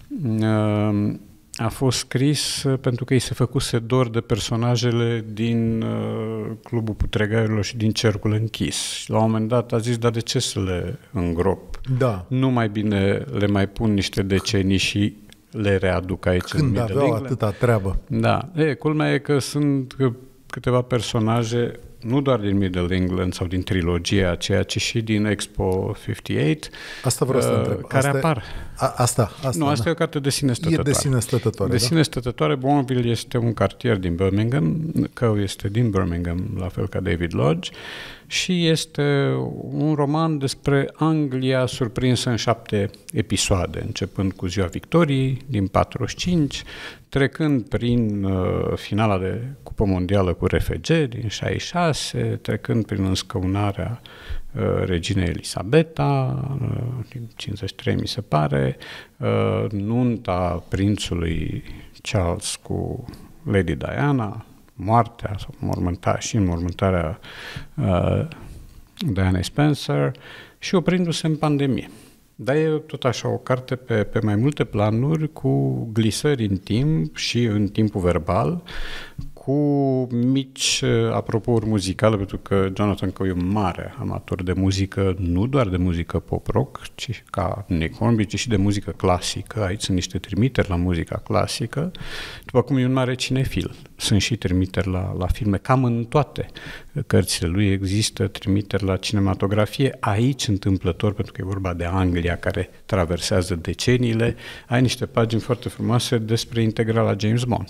a fost scris pentru că îi se făcuse dor de personajele din uh, Clubul Putregaiurilor și din Cercul închis. Și la un moment dat a zis, dar de ce să le îngrop? Da. Nu mai bine le mai pun niște decenii și le readuc aici. Când în Middle aveau England? Atâta treabă. Da. E, culmea e că sunt câteva personaje, nu doar din Middle England sau din trilogia aceea, ci și din Expo cincizeci și opt. Asta vreau să întreb. Care asta apar. A, asta, asta. Nu, asta da. e o carte de sine stătătoare. E de sine stătătoare, De da? sine stătătoare. Bournville este un cartier din Birmingham, Coe este din Birmingham, la fel ca David Lodge, și este un roman despre Anglia surprinsă în șapte episoade, începând cu Ziua Victoriei din patruzeci și cinci, trecând prin uh, finala de Cupă Mondială cu R F G din șaizeci și șase, trecând prin înscăunarea uh, reginei Elisabeta uh, din cincizeci și trei, mi se pare, uh, nunta prințului Charles cu Lady Diana, moartea sau mormântarea și înmormântarea uh, Diana Spencer și oprindu-se în pandemie. Dar e tot așa o carte pe, pe mai multe planuri, cu glisări în timp și în timpul verbal, cu mici apropouri muzicale, pentru că Jonathan Coe e un mare amator de muzică, nu doar de muzică pop-rock, ci ca Nick Hornby, ci și de muzică clasică. Aici sunt niște trimiteri la muzica clasică, după cum e un mare cinefil. Sunt și trimiteri la, la filme, cam în toate cărțile lui există trimiteri la cinematografie. Aici, întâmplător, pentru că e vorba de Anglia care traversează deceniile, ai niște pagini foarte frumoase despre integrala James Bond,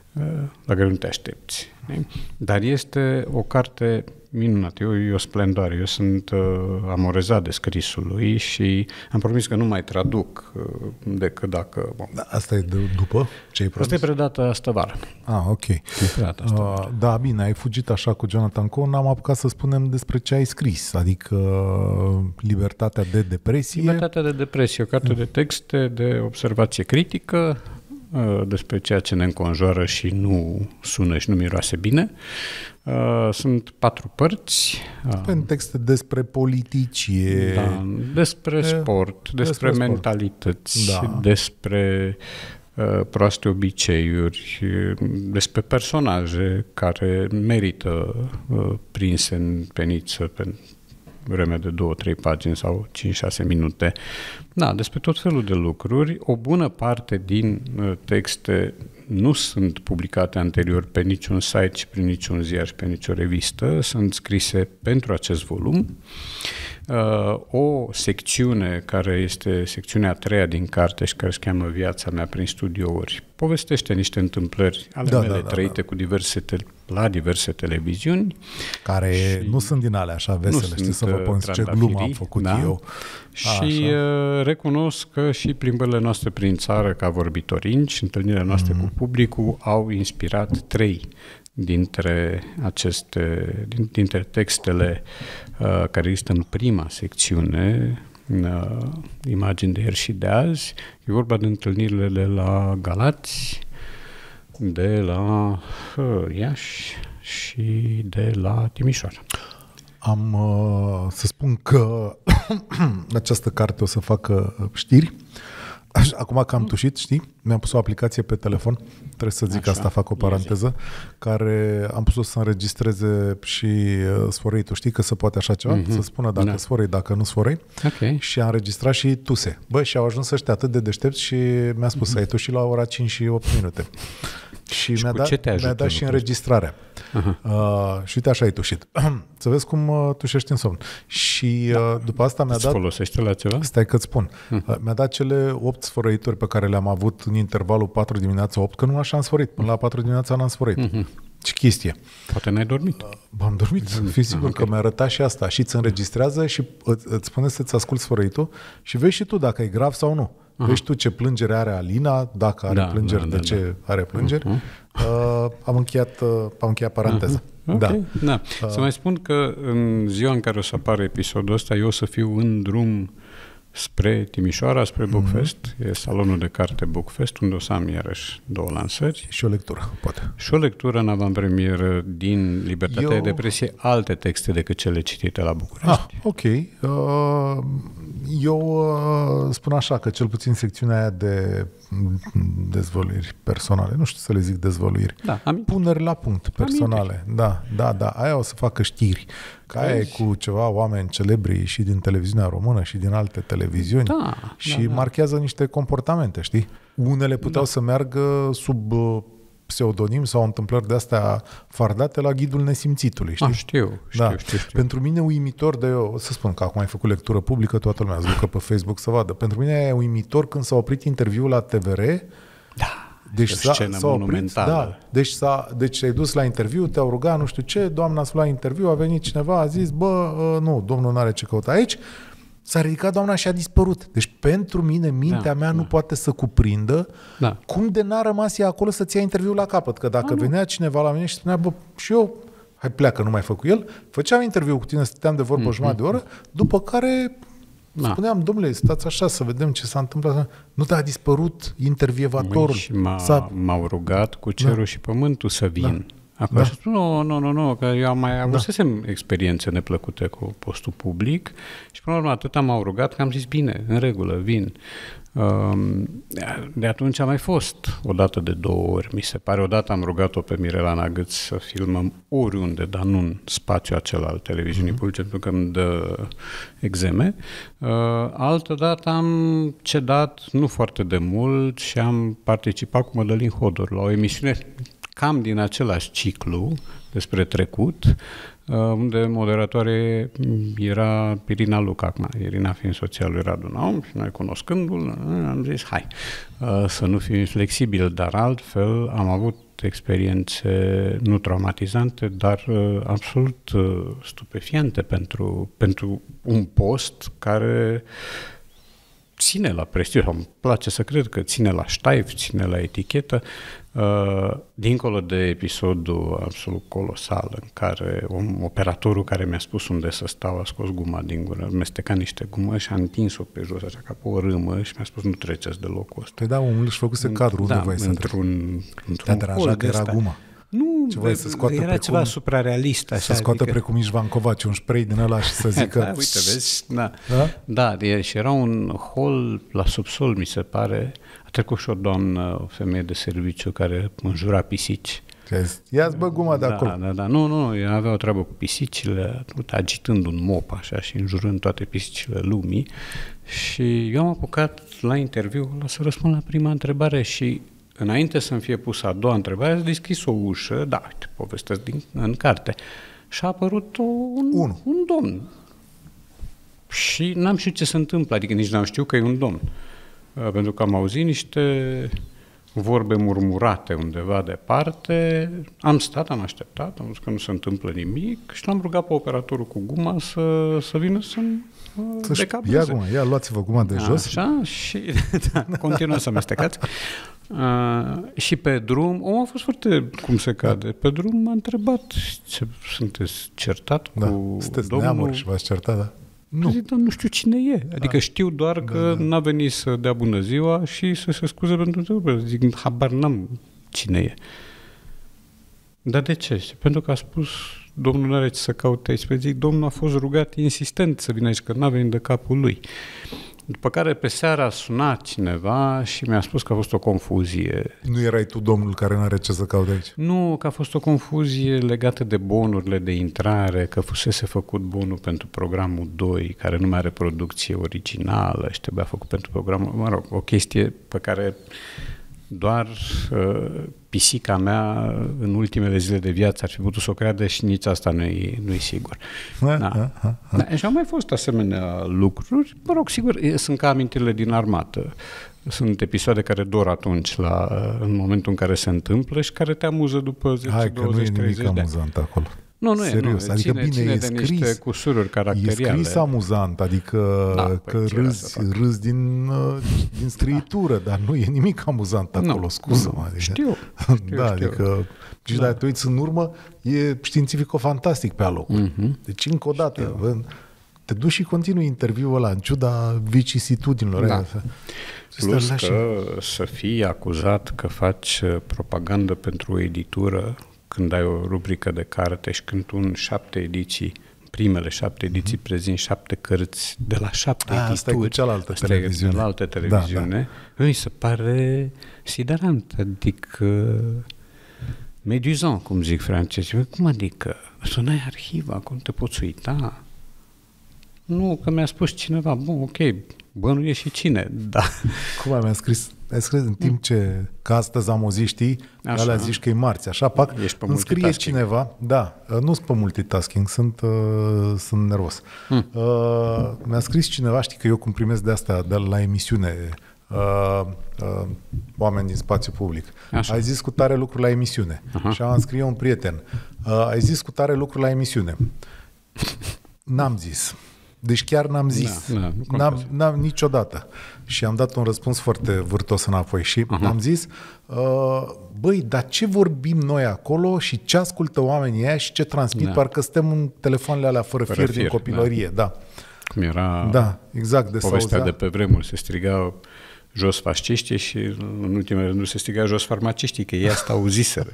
la care nu te aștepți. Dar este o carte minunată, e o splendoare. Eu sunt uh, amorezat de scrisul lui și am promis că nu mai traduc uh, decât dacă... Bun. Da, asta e de, după ce ai promis? Asta e predată asta vară. Ah, ok. Predată asta uh, da, bine, ai fugit așa cu Jonathan Coe, n-am apucat să spunem despre ce ai scris, adică Libertatea de depresie. Libertatea de depresie, o carte de texte de observație critică, despre ceea ce ne înconjoară și nu sună și nu miroase bine. Sunt patru părți. Sunt texte despre politicie. Da, despre sport, despre, despre mentalități, da. despre uh, proaste obiceiuri, despre personaje care merită uh, prinse în peniță pe vremea de două, trei pagini sau cinci, șase minute. Da, despre tot felul de lucruri. O bună parte din uh, texte nu sunt publicate anterior pe niciun site și prin niciun ziar și pe nicio revistă, sunt scrise pentru acest volum. O secțiune care este secțiunea a treia din carte și care se cheamă Viața mea prin studiouri povestește niște întâmplări ale da, mele da, da, trăite da. cu diverse te- la diverse televiziuni. Care și nu sunt din alea așa vesele, știi, să vă pun ce glumă am făcut da? eu. A, și așa. Recunosc că și plimbările noastre prin țară ca vorbitorinci și întâlnirile noastre mm-hmm. cu publicul au inspirat trei dintre aceste, dintre textele uh, care există în prima secțiune, uh, imagini de ieri și de azi. E vorba de întâlnirile de la Galați, de la uh, Iași și de la Timișoara. Am uh, să spun că această carte o să facă știri. Acum că am tușit, știi? Mi-am pus o aplicație pe telefon, trebuie să zic Așa, asta, fac o paranteză, care am pus-o să înregistreze și uh, sfărăitul. Știi că se poate așa ceva? Mm-hmm. Să spună dacă da. sfărăi, dacă nu sfărăi. Okay. Și a înregistrat și tuse. Bă, și au ajuns ăștia atât de deștepți și mi-a spus, mm-hmm. ai tușit la ora cinci și opt minute. Și, și mi-a dat, mi-a dat și înregistrarea. Uh, și uite așa ai tușit. Să vezi cum uh, tușești în somn. Și uh, după asta mi-a Îți dat... folosește la ceva? Stai că-ți spun. Uh, mi-a dat cele opt sfărăituri pe care le-am avut în intervalul patru dimineața opt, că nu așa am sfărit. Până la patru dimineața n-am sfărit. Uh-huh. Ce chestie. Poate n-ai dormit. Uh, am dormit, fii sigur ah, okay. că mi-a arătat și asta. Și îți înregistrează și îți, îți spune să-ți asculti sfărăitul și vezi și tu dacă e grav sau nu. Aha. Vezi tu ce plângere are Alina, dacă are da, plângeri, da, de da, ce da. are plângeri. Uh-huh. Uh, am, încheiat, uh, am încheiat paranteza. Uh-huh. Okay. Da. Da. Uh. Să mai spun că în ziua în care o să apară episodul ăsta, eu o să fiu în drum spre Timișoara, spre mm-hmm. Bookfest. E salonul de carte Bookfest, unde o să am iarăși două lansări. Și o lectură, poate. Și o lectură în avantpremieră din Libertatea eu... de Depresie, alte texte decât cele citite la București. Ah, ok. Uh, eu uh, spun așa, că cel puțin secțiunea aia de dezvăluiri personale, nu știu să le zic dezvăluiri, da, am... puneri la punct personale. Amintiri. Da, da, da. Aia o să facă știri. Că aia e cu ceva oameni celebri și din televiziunea română și din alte televiziuni da, și da, da. marchează niște comportamente, știi? Unele puteau da. să meargă sub uh, pseudonim sau întâmplări de-astea fardate la Ghidul Nesimțitului, știi? Ah, știu, știu, da. știu, știu. Pentru mine uimitor de eu, o să spun că acum ai făcut lectură publică, toată lumea zice că pe Facebook să vadă. Pentru mine e uimitor când s-a oprit interviul la T V R. Da. Deci s-a, s-a oprit, da, deci, s-a, deci ai dus la interviu, te-au rugat, nu știu ce, doamna s-a luat interviu, a venit cineva, a zis, bă, uh, nu, domnul n-are ce căuta aici, s-a ridicat doamna și a dispărut. Deci pentru mine, mintea da, mea da. nu poate să cuprindă da. cum de n-a rămas ea acolo să-ți ia interviul la capăt, că dacă da, venea cineva la mine și spunea, bă, și eu, hai pleacă, nu mai fă cu el, făceam interviu cu tine, stăteam de vorbă mm-hmm. jumătate de oră, după care... Da. Spuneam, domnule, stați așa să vedem ce s-a întâmplat. Nu te-a dispărut intervievatorul. Și m-a, S-a... m-au rugat cu cerul da. și pământul să vin. Da. Acum da. și spun, nu, nu, nu, nu, că eu am mai avusesem da. experiențe neplăcute cu postul public și până la urmă atâta m-au rugat că am zis, bine, în regulă, vin. De atunci a mai fost o dată de două ori, mi se pare. Odată am rugat-o pe Mirela Nagâț să filmăm oriunde, dar nu în spațiul acela al televiziunii mm-hmm. publice, pentru că îmi dă exeme. Altă dată am cedat, nu foarte de mult, și am participat cu Mădălin Hodor la o emisiune cam din același ciclu despre trecut, unde moderatoare era Irina Luca, acum, Irina fiind soția lui Radu Naum, și noi cunoscându-l, am zis, hai, să nu fim flexibili, dar altfel am avut experiențe nu traumatizante, dar absolut stupefiante pentru, pentru un post care ține la prestigiu, îmi place să cred că ține la ștaif, ține la etichetă, uh, dincolo de episodul absolut colosal în care um, operatorul care mi-a spus unde să stau a scos guma din gură, mesteca niște gumă și a întins-o pe jos, așa ca pe o râmă, și mi-a spus nu treceți de locul ăsta. Păi da, omul își făcuse cadru, da, unde voi să într-un, într-un te-a deranjat că era guma. Nu, ce să scoată era precum, ceva suprarealist. Așa, să scoată adică... precum Ișvan Covaci, un spray din ăla și să zică... da, uite, vezi? Da, da? da și era un hol la subsol, mi se pare. A trecut și o doamnă, o femeie de serviciu care înjura pisici. Ia-ți bă guma de da, acolo. Da, da, nu, nu, ea avea o treabă cu pisicile, agitând un mop așa și înjurând toate pisicile lumii. Și eu am apucat la interviu ăla să răspund la prima întrebare și înainte să-mi fie pusă a doua întrebare, a deschis o ușă, da, uite, povestesc din, în carte, și a apărut o, un, un domn. Și n-am știut ce se întâmplă, adică nici n-am știut că e un domn. Pentru că am auzit niște vorbe murmurate undeva departe, am stat, am așteptat, am văzut că nu se întâmplă nimic și l-am rugat pe operatorul cu guma să, să vină să-mi Să-și decableze. ia guma, ia, luați-vă guma de jos. Așa, și da, continuă să amestecați. Uh, și pe drum, omul a fost foarte, cum se cade, pe drum m-a întrebat, ce, sunteți certat Da, cu sunteți domnul? neamuri și v-ați certat, da? Nu. Zic, dar nu știu cine e. Adică da. știu doar că da, da. n-a venit să dea bună ziua și să se scuze pentru întrebări. Zic, habar n-am cine e. Dar de ce? Pentru că a spus, domnul nu are ce să caute aici. Zic, domnul a fost rugat insistent să vină aici, că n-a venit de capul lui. După care pe seara a sunat cineva și mi-a spus că a fost o confuzie. Nu erai tu domnul care n-are ce să caute aici? Nu, că a fost o confuzie legată de bonurile de intrare, că fusese făcut bonul pentru programul doi, care nu mai are producție originală și trebuia făcut pentru programul... Mă rog, o chestie pe care doar uh, pisica mea în ultimele zile de viață ar fi putut să o creadă și nici asta nu e, nu e sigur. Da. Da. Da. Și au mai fost asemenea lucruri. Mă rog, sigur, sunt ca amintirile din armată. Sunt episoade care dor atunci, la, în momentul în care se întâmplă și care te amuză după zece, douăzeci, treizeci de ani. Hai că nu e nimic amuzant acolo. Nu, nu e, serios, nu, adică ține, bine, ține e de scris, niște cusururi caracteriale. E scris amuzant, adică da, că păi râzi, râzi din, din scriitură, dar nu e nimic amuzant acolo, nu, scuză-mă. Adică, știu, știu, da, știu. adică, și da. Dacă te uiți în urmă, e științifico-fantastic pe alocuri. Mm-hmm. Deci, încă o dată, bă, te duci și continui interviul ăla, în ciuda vicisitudinilor. Da. Aia. Plus că să fii acuzat că faci propagandă pentru o editură când ai o rubrică de carte și când tu în șapte ediții, primele șapte ediții, mm-hmm. prezinți șapte cărți de la șapte A, edituri. asta e cu cealaltă asta televiziune. E cealaltă televiziune. Da, da. Mi se pare siderant, adică meduzant, cum zic francezii. Cum adică? Să n-ai arhiva, acum te poți uita. Nu, că mi-a spus cineva, bun, ok, bănuie și cine, da. Cum mi-a scris? Ai scris în timp ce, că astăzi am o zi, știi, așa. Alea zici că e marți, așa, pac, îmi scrie cineva, da, nu sunt pe multitasking, sunt, uh, sunt nervos. Hmm. Uh, mi-a scris cineva, știi că eu cum primesc de asta, de la emisiune, uh, uh, oameni din spațiu public, așa. Ai zis cu tare lucru la emisiune. Aha. Și am scris un prieten, uh, ai zis cu tare lucru la emisiune. N-am zis. Deci chiar n-am zis, da, da, n-am, n-am niciodată. Și am dat un răspuns foarte vârtos înapoi și uh-huh. am zis, uh, băi, dar ce vorbim noi acolo și ce ascultă oamenii ăia și ce transmit, da. Parcă suntem în telefoanele alea fără, fără fir, fir din copilărie. Da. Da. Cum era da, exact, de povestea de pe vremuri, se striga jos fasciștii și în ultimele rânduri se striga jos farmaciștii, că ei asta auziseră.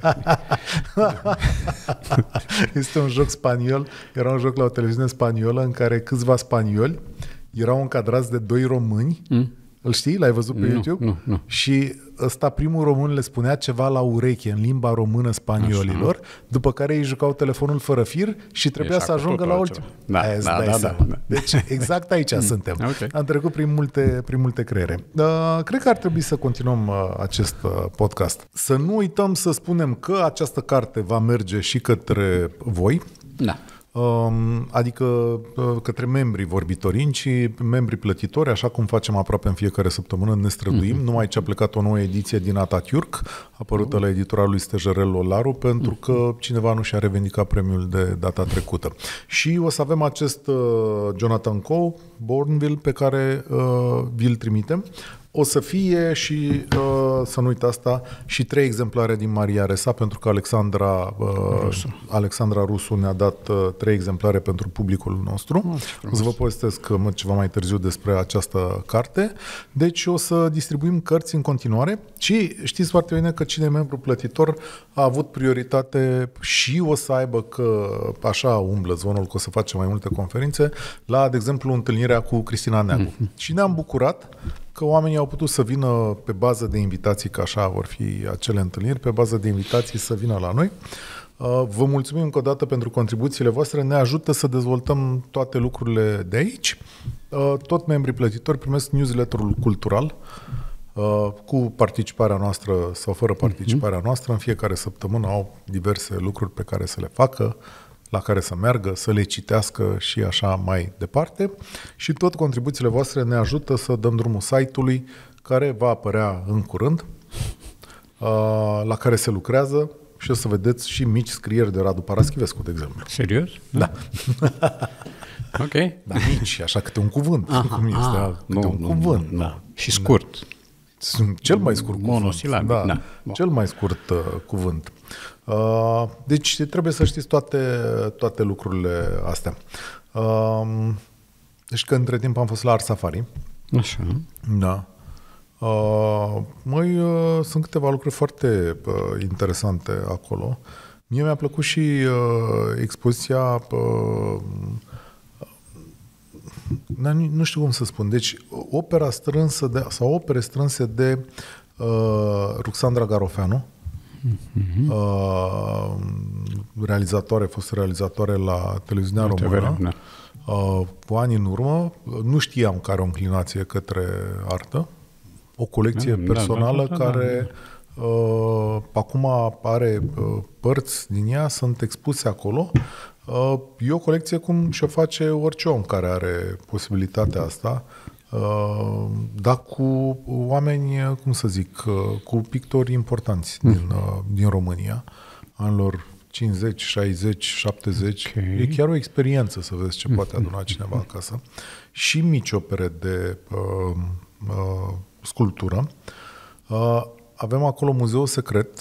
Este un joc spaniol, era un joc la o televiziune spaniolă în care câțiva spanioli erau încadrați de doi români. Mm. Îl știi? L-ai văzut pe nu, YouTube? Nu, nu. Și ăsta, primul român, le spunea ceva la ureche în limba română spaniolilor, așa. După care ei jucau telefonul fără fir și trebuia să ajungă la ultimul. Da, da, da, da, da. Deci exact aici suntem. Okay. Am trecut prin multe, prin multe creiere. Uh, cred că ar trebui să continuăm uh, acest uh, podcast. Să nu uităm să spunem că această carte va merge și către voi. Da. Adică către membrii vorbitorini și membrii plătitori, așa cum facem aproape în fiecare săptămână, ne străduim. Mm-hmm. Numai ce a plecat o nouă ediție din Atatürk, apărută la editura lui Stejerel Lolaru, pentru că cineva nu și-a revendicat premiul de data trecută. Și o să avem acest uh, Jonathan Coe, Bourneville, pe care uh, vi-l trimitem. O să fie și, uh, să nu uit asta, și trei exemplare din Maria Ressa, pentru că Alexandra uh, Rusu. Alexandra Rusu ne-a dat uh, trei exemplare pentru publicul nostru. Oh, o să vă povestesc uh, ceva mai târziu despre această carte. Deci o să distribuim cărți în continuare și știți foarte bine că cine e membru plătitor a avut prioritate și o să aibă, că așa umblă zvonul că o să facem mai multe conferințe, la, de exemplu, întâlnirea cu Cristina Neagu. Mm-hmm. Și ne-am bucurat că oamenii au putut să vină pe bază de invitații, că așa vor fi acele întâlniri, pe bază de invitații să vină la noi. Vă mulțumim încă o dată pentru contribuțiile voastre, ne ajută să dezvoltăm toate lucrurile de aici. Tot membrii plătitori primesc newsletterul cultural, cu participarea noastră sau fără participarea noastră, în fiecare săptămână au diverse lucruri pe care să le facă, la care să meargă, să le citească și așa mai departe. Și tot contribuțiile voastre ne ajută să dăm drumul site-ului care va apărea în curând, la care se lucrează și o să vedeți și mici scrieri de Radu Paraschivescu, de exemplu. Serios? Da. Ok. Da, mici, așa câte un cuvânt. Aha, cum este, aha, câte nu, un nu, cuvânt. Nu, da. Și scurt. Da. Sunt cel mai scurt cuvânt. Monosilabic, Da, da. Cel mai scurt uh, cuvânt. Uh, deci trebuie să știți toate, toate lucrurile astea. Uh, deci că între timp am fost la Art Safari. Așa. Da. Uh, măi, uh, sunt câteva lucruri foarte uh, interesante acolo. Mie mi-a plăcut și uh, expoziția uh, nu, nu știu cum să spun. Deci, opera strânsă de, sau opere strânse de uh, Ruxandra Garofeanu, mm-hmm. uh, realizatoare, fost realizatoare la televiziunea română, da. uh, cu ani în urmă. Nu știam că are o înclinație către artă. O colecție da, personală da, da, da, care da. Uh, acum are uh, părți din ea, sunt expuse acolo. Uh, e o colecție cum și-o face orice om care are posibilitatea asta, uh, dar cu oameni, cum să zic, uh, cu pictori importanți mm. din, uh, din România, anilor cincizeci, șaizeci, șaptezeci. Okay. E chiar o experiență să vezi ce poate aduna cineva acasă. Și mici opere de uh, uh, sculptură. Uh, avem acolo Muzeul Secret,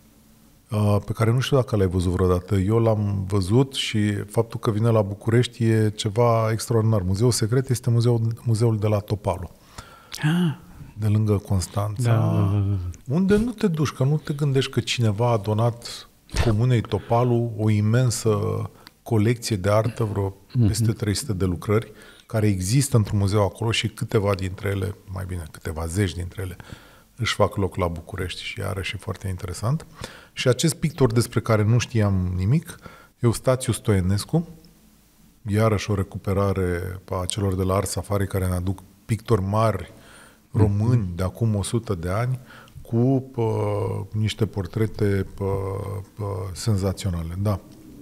uh, pe care nu știu dacă l-ai văzut vreodată. Eu l-am văzut și faptul că vine la București e ceva extraordinar. Muzeul Secret este muzeul, muzeul de la Topalu. Ah. De lângă Constanța. Da, da, da, da. Unde nu te duci, că nu te gândești că cineva a donat Comunei Topalu o imensă colecție de artă, vreo peste trei sute de lucrări, care există într-un muzeu acolo și câteva dintre ele, mai bine, câteva zeci dintre ele, își fac loc la București și iarăși și foarte interesant. Și acest pictor despre care nu știam nimic, Eustațiu Stoienescu, iarăși o recuperare a celor de la Art Safari care ne aduc pictori mari români mm-hmm. de acum o sută de ani cu uh, niște portrete uh, uh, senzaționale. Da.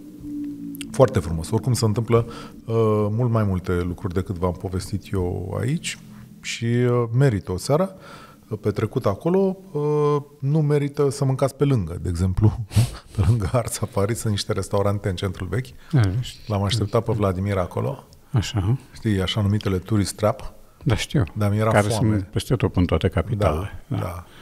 Foarte frumos. Oricum se întâmplă uh, mult mai multe lucruri decât v-am povestit eu aici și uh, merită o seară uh, petrecută acolo. Uh, nu merită să mâncați pe lângă, de exemplu. Pe lângă Art Safari sunt niște restaurante în centrul vechi. L-am așteptat pe Vladimir acolo. Așa. Știi, așa numitele tourist trap. Da, știu. Dar mi-era care foame. Sunt peste tot în toate capitalele. Da, da. da.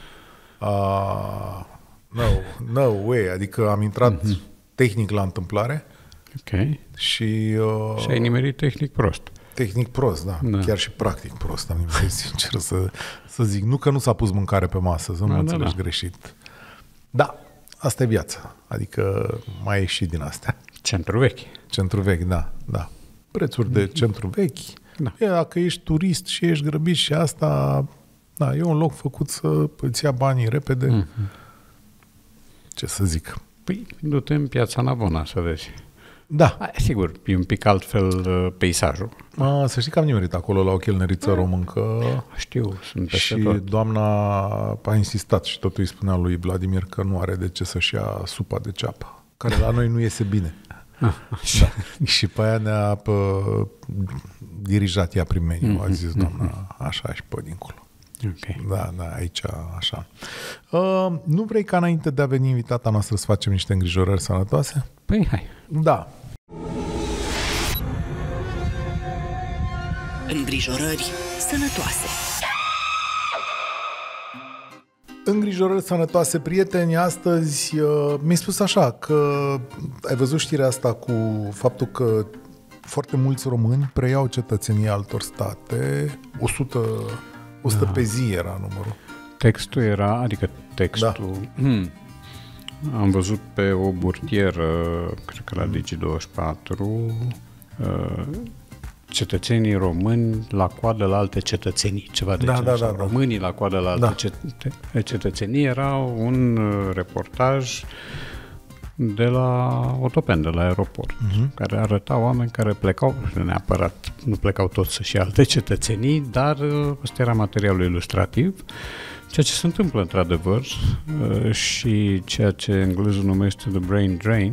Uh, no, no way. Adică am intrat mm-hmm. tehnic la întâmplare. Ok. Și, uh, și ai nimerit tehnic prost. Tehnic prost, da. da. Chiar și practic prost am nimerit, sincer să, să zic. Nu că nu s-a pus mâncare pe masă, să nu mă înțelegi da. greșit. Da, asta e viața. Adică mai e și din astea. Centru vechi. Centru vechi, da, da. Prețuri de centru vechi. Da. E, dacă ești turist și ești grăbit și asta, da, e un loc făcut să îți ia banii repede. Mm-hmm. Ce să zic? Păi, du-te în Piața Navona să vezi. Da. A, sigur, e un pic altfel uh, peisajul. A, să știi că am nimerit acolo la o chelneriță româncă. Știu, sunt peste și tot. doamna a insistat și totul îi spunea lui Vladimir că nu are de ce să-și ia supa de ceapă, care la noi nu iese bine. Ah, da. Și pe aia ne-a pă, dirijat ea prin meniu. Mm-hmm. A zis doamna, așa și pe dincolo. Okay. Da, da, aici așa. Uh, nu vrei ca înainte de a veni invitata noastră să facem niște îngrijorări sănătoase? Păi hai. Da. Îngrijorări sănătoase. Îngrijorări sănătoase, prieteni. Astăzi uh, mi-ai spus așa că ai văzut știrea asta cu faptul că foarte mulți români preiau cetățenia altor state. o sută, o sută da. pe zi era numărul. Textul era, adică textul... Da. Hmm, am văzut pe o burtieră, cred că la Digi douăzeci și patru, uh, cetățenii români la coadă la alte cetățenii, ceva de da, genul. Da, da, da. Românii la coadă la alte da. cet- cetățenii era un reportaj de la Otopen, de la aeroport, uh-huh. care arăta oameni care plecau, neapărat, nu plecau toți să-și ia alte cetățenii, dar ăsta era materialul ilustrativ ceea ce se întâmplă într-adevăr și ceea ce englezul numește the brain drain,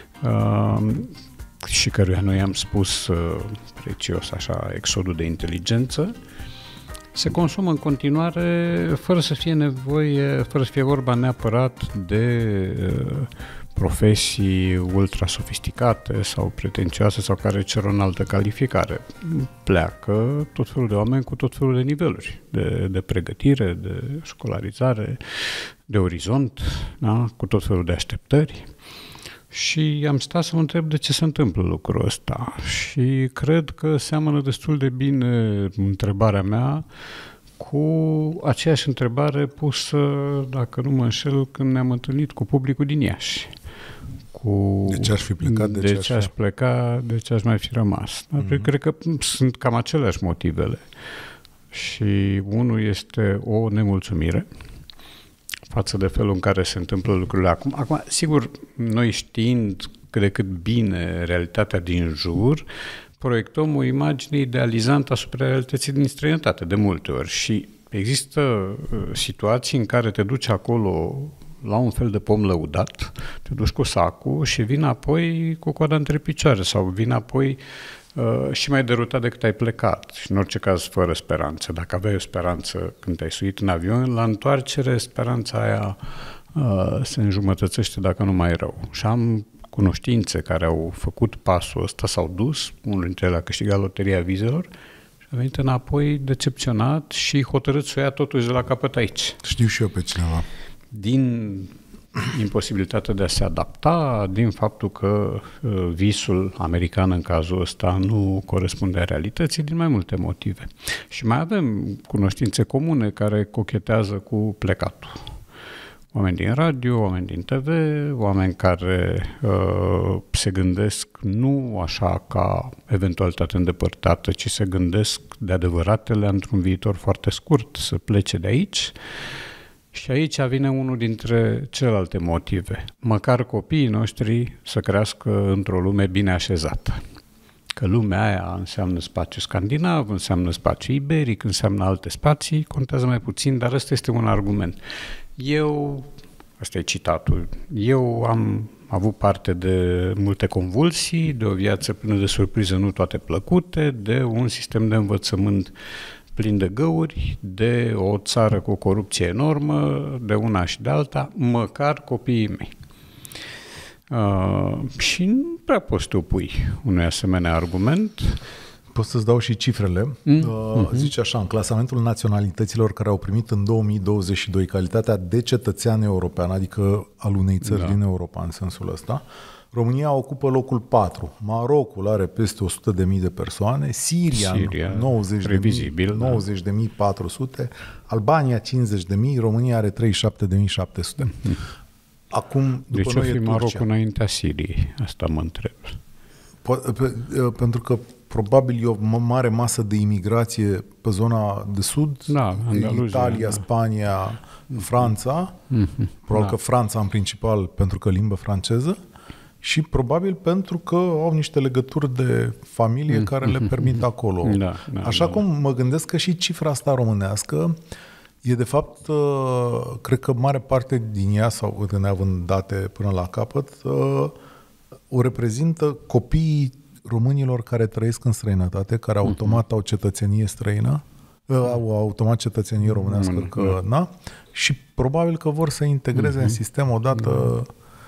și căruia noi am spus prețios așa exodul de inteligență, se consumă în continuare fără să fie nevoie, fără să fie vorba neapărat de uh, profesii ultra sofisticate sau pretențioase sau care cer o înaltă calificare. Pleacă tot felul de oameni cu tot felul de niveluri de, de pregătire, de școlarizare, de orizont, da? Cu tot felul de așteptări. Și am stat să mă întreb de ce se întâmplă lucrul ăsta și cred că seamănă destul de bine întrebarea mea cu aceeași întrebare pusă, dacă nu mă înșel, când ne-am întâlnit cu publicul din Iași. Cu de ce aș fi plecat, de, de ce, ce aș pleca, de ce aș mai fi rămas. Mm-hmm. Cred că sunt cam aceleași motivele. Și unul este o nemulțumire față de felul în care se întâmplă lucrurile acum. Acum, sigur, noi știind cât de cât bine realitatea din jur, proiectăm o imagine idealizantă asupra realității din străinătate, de multe ori. Și există uh, situații în care te duci acolo la un fel de pom lăudat, te duci cu sacul și vin apoi cu coada între picioare sau vin apoi uh, și mai derutat decât ai plecat. Și în orice caz fără speranță. Dacă aveai o speranță când te-ai suit în avion, la întoarcere speranța aia uh, se înjumătățește dacă nu mai rău. Și am cunoștințe care au făcut pasul ăsta, s-au dus, unul dintre ele a câștigat loteria vizelor și a venit înapoi decepționat și hotărât să o ia totuși de la capăt aici. Știu și eu pe cineva. Din imposibilitatea de a se adapta, din faptul că uh, visul american în cazul ăsta nu corespundea realității, din mai multe motive. Și mai avem cunoștințe comune care cochetează cu plecatul. Oameni din radio, oameni din T V, oameni care uh, se gândesc nu așa ca eventualitate îndepărtată, ci se gândesc de adevăratele într-un viitor foarte scurt, să plece de aici. Și aici vine unul dintre celelalte motive. Măcar copiii noștri să crească într-o lume bine așezată. Că lumea aia înseamnă spațiu scandinav, înseamnă spațiu iberic, înseamnă alte spații, contează mai puțin, dar ăsta este un argument. Eu, ăsta e citatul, eu am avut parte de multe convulsii, de o viață plină de surprize, nu toate plăcute, de un sistem de învățământ plin de găuri, de o țară cu o corupție enormă, de una și de alta, măcar copiii mei. Uh, și nu prea poți să te opui unui asemenea argument. Pot să-ți dau și cifrele. Mm. Uh, uh-huh. Zice așa, în clasamentul naționalităților care au primit în două mii douăzeci și doi calitatea de cetățean european, adică al unei țări da. din Europa în sensul ăsta, România ocupă locul patru, Marocul are peste o sută de mii de persoane, Siria, Siria nouăzeci de mii patru sute, Albania cincizeci de mii, România are treizeci și șapte de mii șapte sute. Mm. Acum, după de ce noi o fi e Marocul înaintea Siriei? Asta mă întreb. Po- pe, pentru că probabil e o mare masă de imigrație pe zona de sud, da, Andaluzia, Italia, da. Spania, Franța, mm-hmm. probabil da. că Franța în principal pentru că limbă franceză și probabil pentru că au niște legături de familie mm-hmm. care le permit acolo. Da, da, Așa da, cum mă gândesc că și cifra asta românească e de fapt, cred că mare parte din ea, sau neavând date până la capăt, o reprezintă copiii românilor care trăiesc în străinătate, care automat au cetățenie străină, au automat cetățenie românească, că, na, și probabil că vor să integreze în sistem odată,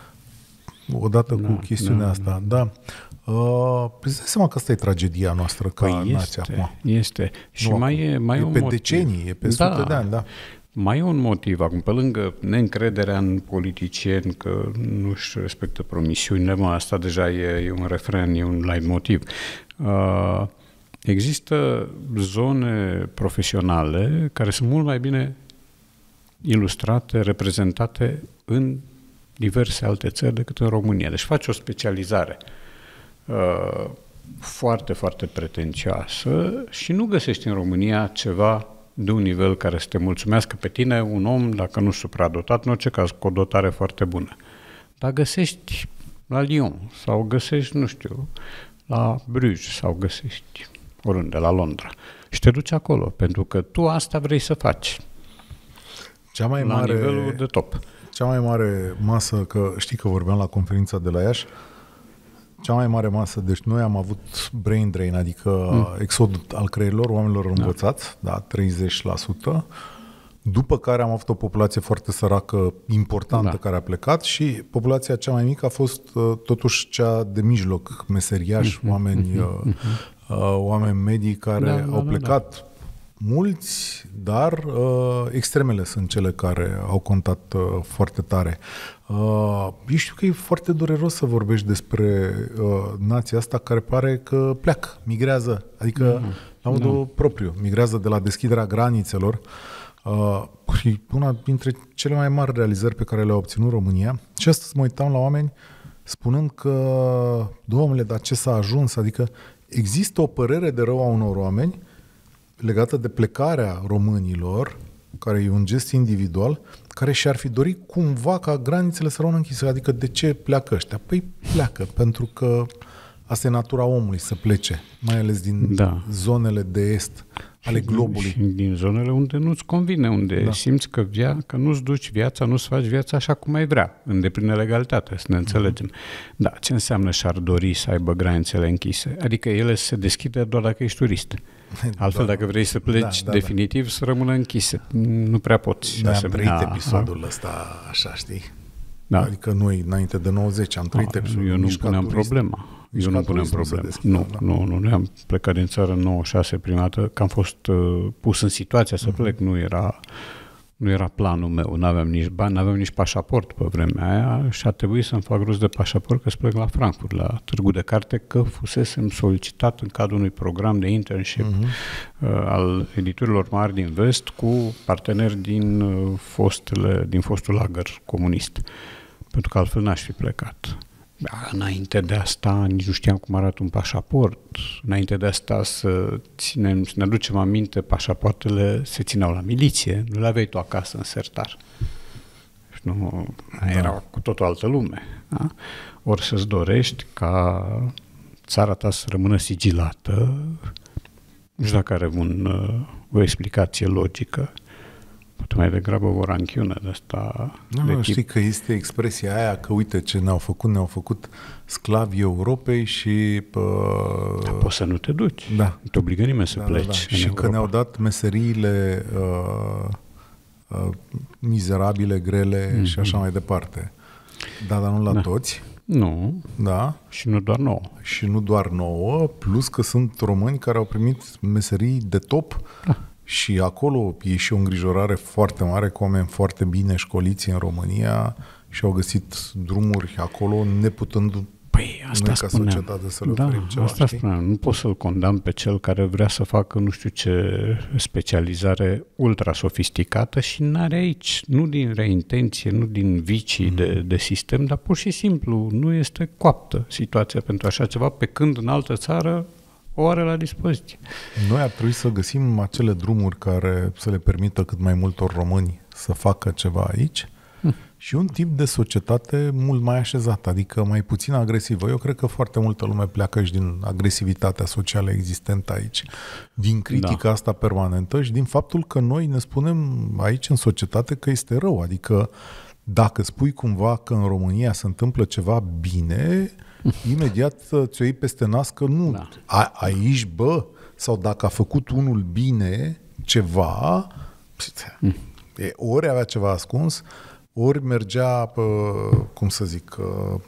odată cu chestiunea asta. Da. Uh, îți dai seama că asta e tragedia noastră ca păi nație este, acum. Este. Și nu, mai e, mai e un pe motiv. decenii, e pe da. sute de ani, da. Mai e un motiv acum, pe lângă neîncrederea în politicieni, că nu își respectă promisiunile, mă, asta deja e, e un refren, e un leitmotiv. Uh, există zone profesionale care sunt mult mai bine ilustrate, reprezentate în diverse alte țări decât în România. Deci faci o specializare uh, foarte, foarte pretențioasă și nu găsești în România ceva de un nivel care să te mulțumească pe tine, un om, dacă nu supradotat, în orice caz, cu o dotare foarte bună. Dar găsești la Lyon sau găsești, nu știu, la Bruges sau găsești oriunde, la Londra. Și te duci acolo, pentru că tu asta vrei să faci. Cea mai la mare, nivelul de top. Cea mai mare masă, că știi că vorbeam la conferința de la Iași, cea mai mare masă, deci noi am avut brain drain, adică mm. exodul al creierilor, oamenilor învățați, da, da treizeci la sută, după care am avut o populație foarte săracă, importantă, da. care a plecat și populația cea mai mică a fost totuși cea de mijloc, meseriași, mm-hmm, oameni, mm-hmm. Uh, oameni medii care da, au da, plecat da, da. mulți, dar uh, extremele sunt cele care au contat uh, foarte tare. Uh, eu știu că e foarte dureros să vorbești despre uh, nația asta care pare că pleacă, migrează, adică mm-hmm. la modul da. propriu, migrează de la deschiderea granițelor. Uh, și una dintre cele mai mari realizări pe care le-a obținut România. Și astăzi mă uitam la oameni spunând că, domnule, dar ce s-a ajuns? Adică există o părere de rău a unor oameni legată de plecarea românilor, care e un gest individual, care și-ar fi dorit cumva ca granițele să rămână închise. Adică de ce pleacă ăștia? Păi pleacă, pentru că asta e natura omului, să plece, mai ales din da. zonele de est ale globului. Și din zonele unde nu-ți convine, unde da. simți că, via, că nu-ți duci viața, nu-ți faci viața așa cum ai vrea, în deplină legalitate, să ne înțelegem. Mm-hmm. Da, ce înseamnă și-ar dori să aibă granițele închise? Adică ele se deschide doar dacă ești turist. Altfel, da. dacă vrei să pleci da, da, definitiv, da. să rămână închise. Nu prea poți. Noi am trăit episodul a, ăsta, așa, știi? Da. Adică noi, înainte de nouăzeci, am trăit a, episodul. Eu nu puneam problema. Eu nu puneam problema. Nu, da. nu, nu, noi am plecat din țară în nouăzeci și șase prima dată, că am fost uh, pus în situația să plec. Mm-hmm. Nu era, nu era planul meu. Nu aveam nici bani, nu aveam nici pașaport pe vremea aia și a trebuit să-mi fac rost de pașaport că să plec la Frankfurt, la Târgu de Carte, că fusesem solicitat în cadrul unui program de internship mm-hmm. uh, al editurilor mari din vest cu parteneri din, uh, fostele, din fostul lagăr comunist. Pentru că altfel n-aș fi plecat. Da, înainte de asta nici nu știam cum arată un pașaport. Înainte de asta să, ținem, să ne aducem aminte, pașapoartele se țineau la miliție, nu le aveai tu acasă în sertar. Nu, da. Era cu tot o altă lume. Da? Ori să-ți dorești ca țara ta să rămână sigilată, nu știu dacă are un, o explicație logică, poate mai degrabă o ranchiună de asta. Nu, de nu tip... știi că este expresia aia că uite ce ne-au făcut, ne-au făcut sclavii Europei și... Pă... Da, poți să nu te duci. Da. Nu te obligă nimeni să da, pleci. Da, da. Și Europa. Că ne-au dat meseriile uh, uh, mizerabile, grele mm-hmm. și așa mai departe. Da, dar nu la da. toți. Nu. Da. Și nu doar nouă. Și nu doar nouă, plus că sunt români care au primit meserii de top. Da. Și acolo e și o îngrijorare foarte mare, cu oameni foarte bine școliți în România și au găsit drumuri acolo, neputând păi, asta noi ca spuneam. societate să le da, oferim ceva. Asta știi? spuneam. Nu pot să-l condamn pe cel care vrea să facă nu știu ce specializare ultra sofisticată și n-are aici, nu din reintenție, nu din vicii mm. de, de sistem, dar pur și simplu nu este coaptă situația pentru așa ceva, pe când în altă țară o are la dispoziție. Noi ar trebui să găsim acele drumuri care să le permită cât mai multor români să facă ceva aici hm. și un tip de societate mult mai așezat, adică mai puțin agresivă. Eu cred că foarte multă lume pleacă și din agresivitatea socială existentă aici, din critica da. asta permanentă și din faptul că noi ne spunem aici în societate că este rău. Adică dacă spui cumva că în România se întâmplă ceva bine... imediat ți-o iei peste nas că nu, da. a, aici, bă, sau dacă a făcut unul bine ceva, mm. ori avea ceva ascuns, ori mergea, pă, cum să zic,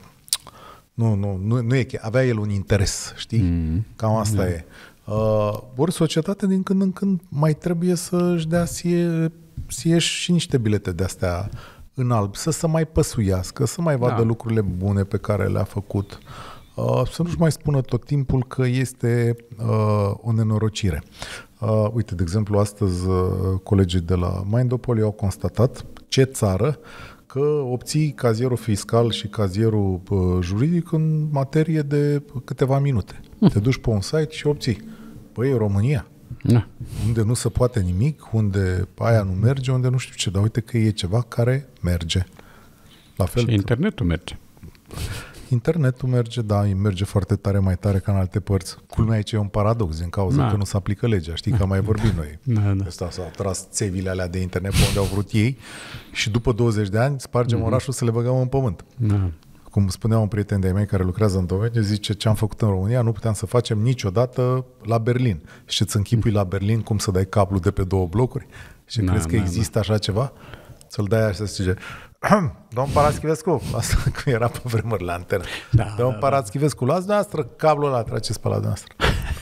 nu, nu, nu, nu e, avea el un interes, știi? Mm. Cam asta mm. e. Uh, ori societatea din când în când mai trebuie să-și dea sie, sie și niște bilete de-astea în alb, să se mai păsuiască, să mai vadă da. lucrurile bune pe care le-a făcut, uh, să nu-și mai spună tot timpul că este uh, o nenorocire. Uh, uite, de exemplu, astăzi uh, colegii de la Mindopoli au constatat ce țară că obții cazierul fiscal și cazierul uh, juridic în materie de câteva minute. Hm. Te duci pe un site și obții. Păi, e România. Da. Unde nu se poate nimic, unde aia nu merge, unde nu știu ce, dar uite că e ceva care merge. La fel și internetul merge. internetul merge, da, merge foarte tare, mai tare ca în alte părți. Culmea aici e un paradox, din cauza da. că nu se aplică legea. Știi că am mai vorbit noi. Da, da. Ăsta s-au tras țevile alea de internet pe unde au vrut ei și după douăzeci de ani spargem mm-hmm. orașul să le băgăm în pământ. Da. Cum spunea un prieten de-ai mei care lucrează în domeniu, zice, ce am făcut în România nu puteam să facem niciodată la Berlin. Și îți închipui la Berlin cum să dai cablu de pe două blocuri? Și da, crezi că da, există da. așa ceva? Să-l dai așa să zice, domn Paraschivescu, asta cum era pe vremuri la antenă. Da, domn da, Paraschivescu, luați noastră cablul ăla, trageți pe la noastră.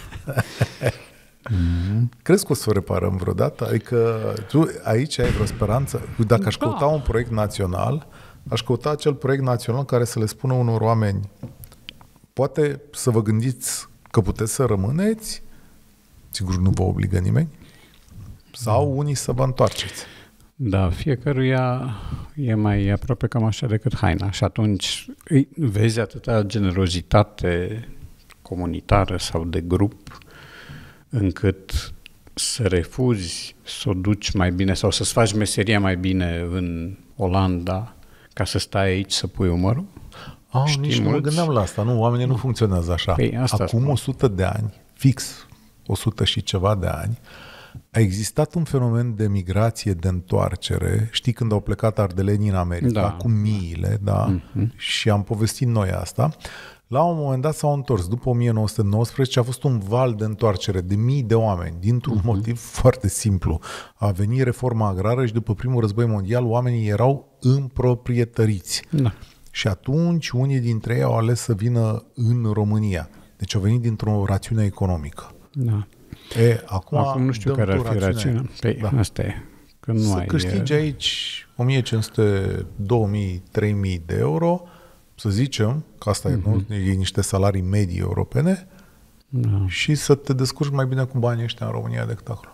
Mm-hmm. Crezi că o să o reparăm vreodată? Adică tu aici ai vreo speranță? Dacă aș căuta un proiect național, aș căuta acel proiect național care să le spună unor oameni, poate să vă gândiți că puteți să rămâneți, sigur nu vă obligă nimeni, sau unii să vă întoarceți. Da, fiecăruia e mai aproape cam așa decât haina și atunci vezi atâta generozitate comunitară sau de grup încât să refuzi să o duci mai bine sau să-ți faci meseria mai bine în Olanda ca să stai aici să pui umărul? Ah, nici nu mă gândeam la asta. Nu, oamenii nu funcționează așa. Păi, asta Acum spun. o sută de ani, fix o sută și ceva de ani, a existat un fenomen de migrație, de întoarcere. Știi când au plecat ardelenii în America, da. cu miile, da? Mm-hmm. Și am povestit noi asta. La un moment dat s-au întors. După o mie nouă sute nouăsprezece a fost un val de întoarcere de mii de oameni, dintr-un uh-huh. motiv foarte simplu. A venit reforma agrară și după primul război mondial oamenii erau împroprietăriți. Da. Și atunci unii dintre ei au ales să vină în România. Deci au venit dintr-o rațiune economică. Da. E, acum, acum nu știu care ar fi rațiunea. Păi, da. Asta e. Că nu să ai... câștigi aici o mie cinci sute, două mii, trei mii de euro, să zicem, că asta mm-hmm. e, e niște salarii medii europene, da. Și să te descurci mai bine cu banii ăștia în România decât acolo.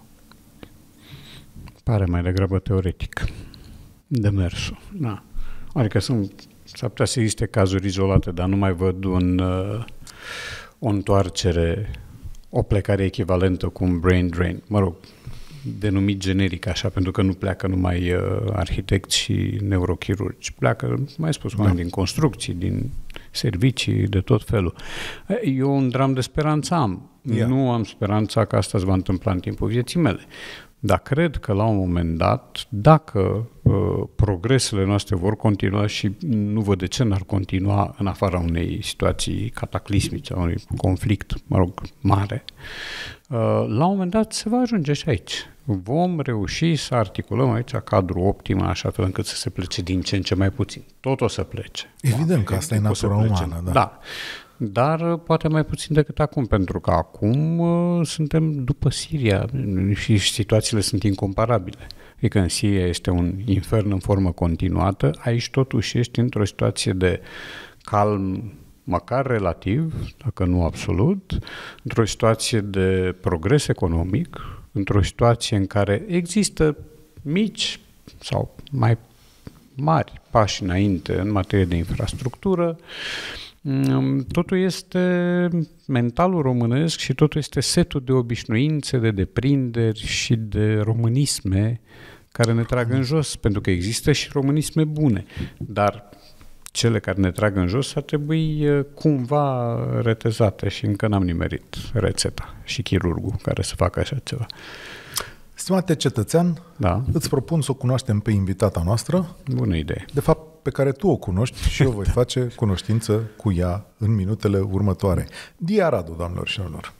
Pare mai degrabă teoretic demersul. Da. Adică sunt, s-ar putea să existe cazuri izolate, dar nu mai văd un, uh, o întoarcere, o plecare echivalentă cu un brain drain. Mă rog, denumit generic așa, pentru că nu pleacă numai uh, arhitecți și neurochirurgi. Pleacă, mai spus, oameni da. din construcții, din servicii, de tot felul. Eu un dram de speranță am. Yeah. Nu am speranța că asta se va întâmpla în timpul vieții mele. Dar cred că la un moment dat, dacă uh, progresele noastre vor continua și nu văd de ce n-ar continua în afara unei situații cataclismice, a unui conflict, mă rog, mare, uh, la un moment dat se va ajunge și aici. Vom reuși să articulăm aici cadrul optim așa fel încât să se plece din ce în ce mai puțin. Tot o să plece. Evident Oameni, că asta e natura umană. Da. da. Dar poate mai puțin decât acum, pentru că acum uh, suntem după Siria și situațiile sunt incomparabile. Adică în Siria este un infern în formă continuată, aici totuși ești într-o situație de calm, măcar relativ, dacă nu absolut, într-o situație de progres economic, într-o situație în care există mici sau mai mari pași înainte în materie de infrastructură. Totul este mentalul românesc și totul este setul de obișnuințe, de deprinderi și de românisme care ne trag în jos, pentru că există și românisme bune, dar cele care ne trag în jos ar trebui cumva retezate și încă n-am nimerit rețeta și chirurgul care să facă așa ceva. Stimate cetățean, da. Îți propun să o cunoaștem pe invitata noastră. Bună idee. De fapt, pe care tu o cunoști și eu voi face cunoștință cu ea în minutele următoare. Dia Radu, doamnelor și domnilor.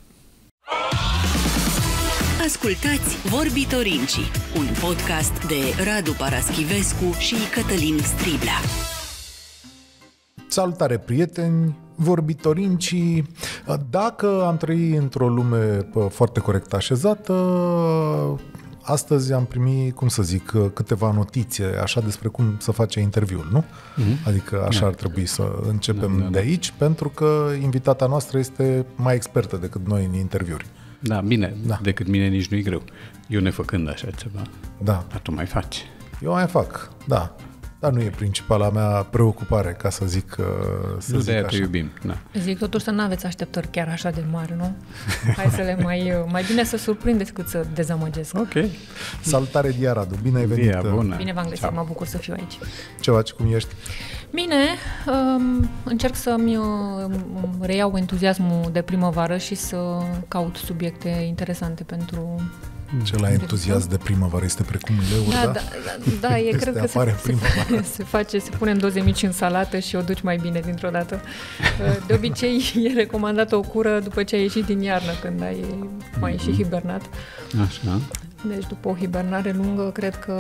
Ascultați Vorbitorinci, un podcast de Radu Paraschivescu și Cătălin Striblea. Salutare, prieteni, vorbitorinci. Dacă am trăit într-o lume foarte corect așezată, astăzi am primit, cum să zic, câteva notițe așa despre cum să face interviul, nu? Mm-hmm. Adică așa da. ar trebui să începem da, da, de aici, da. pentru că invitata noastră este mai expertă decât noi în interviuri. Da, bine, da. decât mine nici nu-i greu. Eu nefăcând așa ceva, da. dar tu mai faci. Eu mai fac, da. Dar nu e principala mea preocupare, ca să zic, să Nu zic de-aia așa. te iubim. Da. Zic totuși să nu aveți așteptări chiar așa de mari, nu? Hai să le mai... Mai bine să surprindeți decât să dezamăgesc. Ok. Salutare, Dia Radu, bine ai venit. Dia, bună. Bine v-am găsit, Ceau. mă bucur să fiu aici. Ce faci, cum ești? Bine, um, încerc să-mi um, reiau entuziasmul de primăvară și să caut subiecte interesante pentru... Cel entuziasm de primăvară este precum leul, Da, da? da, da, da e Este cred că apare se, în primăvară. se, se face, se pune în doze mici în salată și o duci mai bine dintr-o dată. De obicei e recomandată o cură după ce ai ieșit din iarnă, când ai mai ieșit hibernat. Așa. Deci după o hibernare lungă, cred că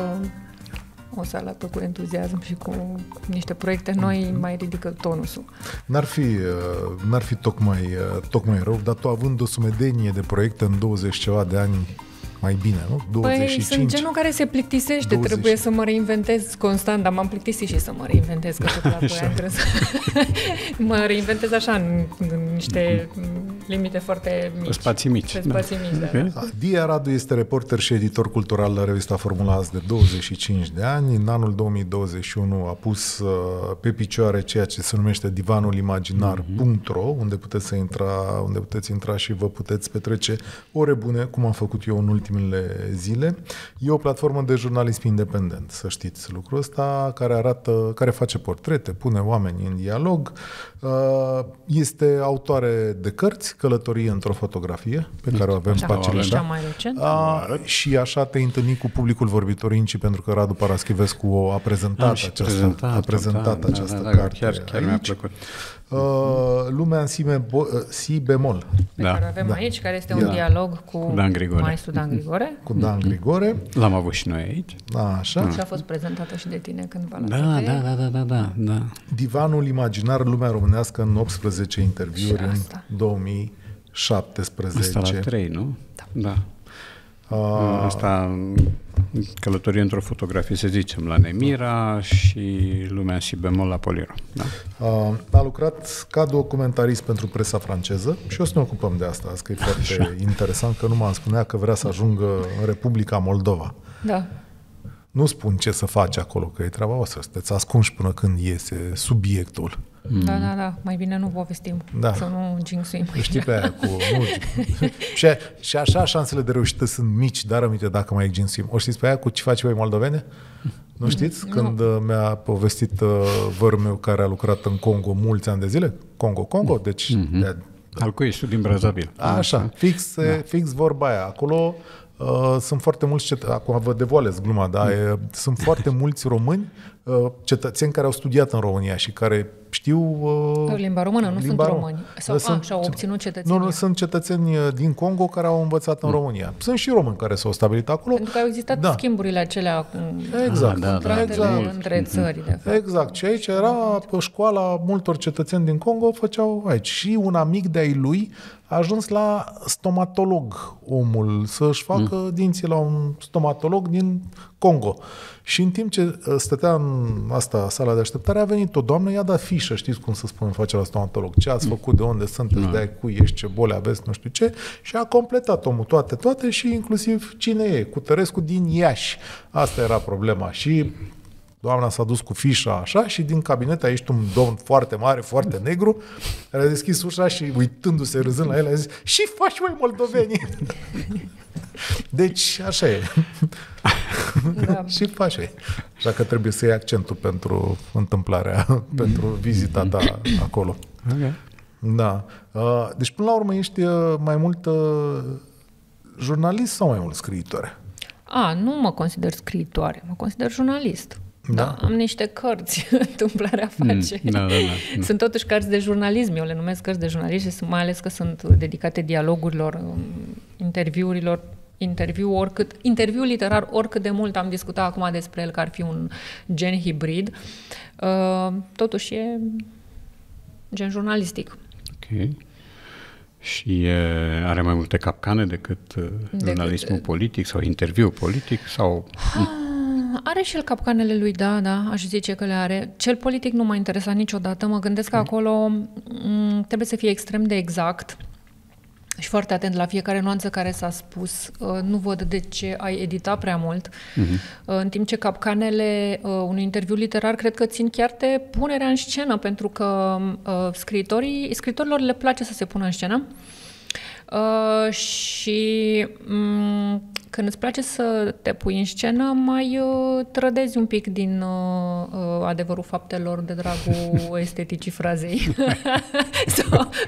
o salată cu entuziasm și cu niște proiecte noi mai ridică tonusul. N-ar fi, uh, n-ar fi tocmai, uh, tocmai rău, dar tu având o sumedenie de proiecte în douăzeci ceva de ani, mai bine, nu? douăzeci și cinci. Păi sunt genul care se plictisește, douăzeci. trebuie să mă reinventez constant, dar m-am plictisit și să mă reinventez, că tot la doi ani trebuie să mă reinventez așa, în, în niște limite foarte mici. Spații mici. Pe spații mici, da. Ok. da. Dia Radu este reporter și editor cultural la revista Formula Azi de douăzeci și cinci de ani. În anul două mii douăzeci și unu a pus uh, pe picioare ceea ce se numește divanul imaginar punct ro, unde puteți să intra, unde puteți intra și vă puteți petrece ore bune, cum am făcut eu în ultimele zile. E o platformă de jurnalism independent, să știți lucrul ăsta, care arată, care face portrete, pune oameni în dialog. Uh, este autoare de cărți, Călătorie într-o fotografie, pe care o avem Cea, pe același. cea mai recent. A, și așa te-ai întâlnit cu publicul vorbitorinci, pentru că Radu Paraschivescu a prezentat Am și această, prezentat-o, a prezentat da, această da, da, carte chiar, chiar aici. mi-a plăcut. Uh, lumea în si, me- bo- si bemol, Pe Da. care avem Da. aici, care este Da. un dialog cu Dan Grigore. maestru Dan Grigore. cu Dan Grigore. L-am avut și noi aici. Așa. Și a fost prezentată și de tine cândva la Da, T V. da, da, da, da, da, da. Divanul imaginar, lumea românească în optsprezece interviuri Și în asta. două mii șaptesprezece. Asta la trei, nu? Da. Da. Uh, Asta, Călătorie într-o fotografie, să zicem, la Nemira și Lumea și bemol la Poliro. Da? Uh, a lucrat ca documentarist pentru presa franceză și o să ne ocupăm de asta, că e foarte Așa. interesant, că nu m-am spunea că vrea să ajungă în Republica Moldova. Da. Nu spun ce să faci acolo, că e treaba voastră, sunteți ascunși până când iese subiectul. Da, da, da. Mai bine nu povestim. Da. Să nu jinxuim. Știi pe aia cu... Nu, și, și așa șansele de reușită sunt mici, dar aminte dacă mai ginsuim. O știți pe aia cu ce faci voi moldovene? Nu știți? Când uh, mi-a povestit uh, vărul meu care a lucrat în Congo mulți ani de zile, Congo-Congo, deci... Mm-hmm. de, Al cui ești tu din Brazzaville. Așa, fix, da. fix vorba aia. Acolo uh, sunt foarte mulți cetățeni, acum vă devoalez gluma, dar mm. sunt foarte mulți români, uh, cetățeni care au studiat în România și care știu... Uh, limba română, nu limba sunt rom- români. Sau, sunt, a, și-au obținut cetățenia. Nu, nu, sunt cetățeni din Congo care au învățat în România. Sunt și români care s-au stabilit acolo. Pentru că au existat Da. schimburile acelea cu Exact. da, da, contractele exact. între țări, de fapt. Exact. Și aici era pe școala multor cetățeni din Congo, făceau aici. Și un amic de-ai lui a ajuns la stomatolog, omul, să-și facă mm. dinții la un stomatolog din Congo. Și în timp ce stătea în asta, sala de așteptare, a venit o doamnă, i-a dat fișă, știți cum se spune, face la stomatolog, ce ați făcut, de unde sunteți, mm. de-ai cui ești, ce boli aveți, nu știu ce, și a completat omul toate, toate și inclusiv cine e, Cutărescu din Iași. Asta era problema. Și doamna s-a dus cu fișa așa și din cabinet a ieșit un domn foarte mare, foarte negru, care a deschis ușa și uitându-se, râzând la el, a zis: și faci, mai moldoveni? Deci, așa e. Da. Și faci. Așa că trebuie să iei accentul pentru întâmplarea, pentru vizita ta acolo. Okay. Da. Deci, până la urmă, ești mai mult jurnalist sau mai mult scriitoare? A, nu mă consider scriitoare, mă consider jurnalist. Da. Da, am niște cărți, întâmplarea face. Mm, da, da, da. Sunt totuși cărți de jurnalism, eu le numesc cărți de jurnalism și mai ales că sunt dedicate dialogurilor, interviurilor, interviu oricât, interviu literar oricât de mult am discutat acum despre el că ar fi un gen hibrid, uh, totuși e gen jurnalistic. Ok. Și e, are mai multe capcane decât, decât jurnalismul politic sau interviu politic? Sau... Are și el capcanele lui, da, da, aș zice că le are. Cel politic nu m-a interesat niciodată. Mă gândesc că acolo m- trebuie să fie extrem de exact. și foarte atent la fiecare nuanță care s-a spus. Nu văd de ce ai editat prea mult. Uh-huh. În timp ce capcanele unui interviu literar cred că țin chiar de punerea în scenă, pentru că scriitorii, scriitorilor le place să se pună în scenă. Uh, și um, când îți place să te pui în scenă, mai uh, trădezi un pic din uh, uh, adevărul faptelor de dragul esteticii frazei. so,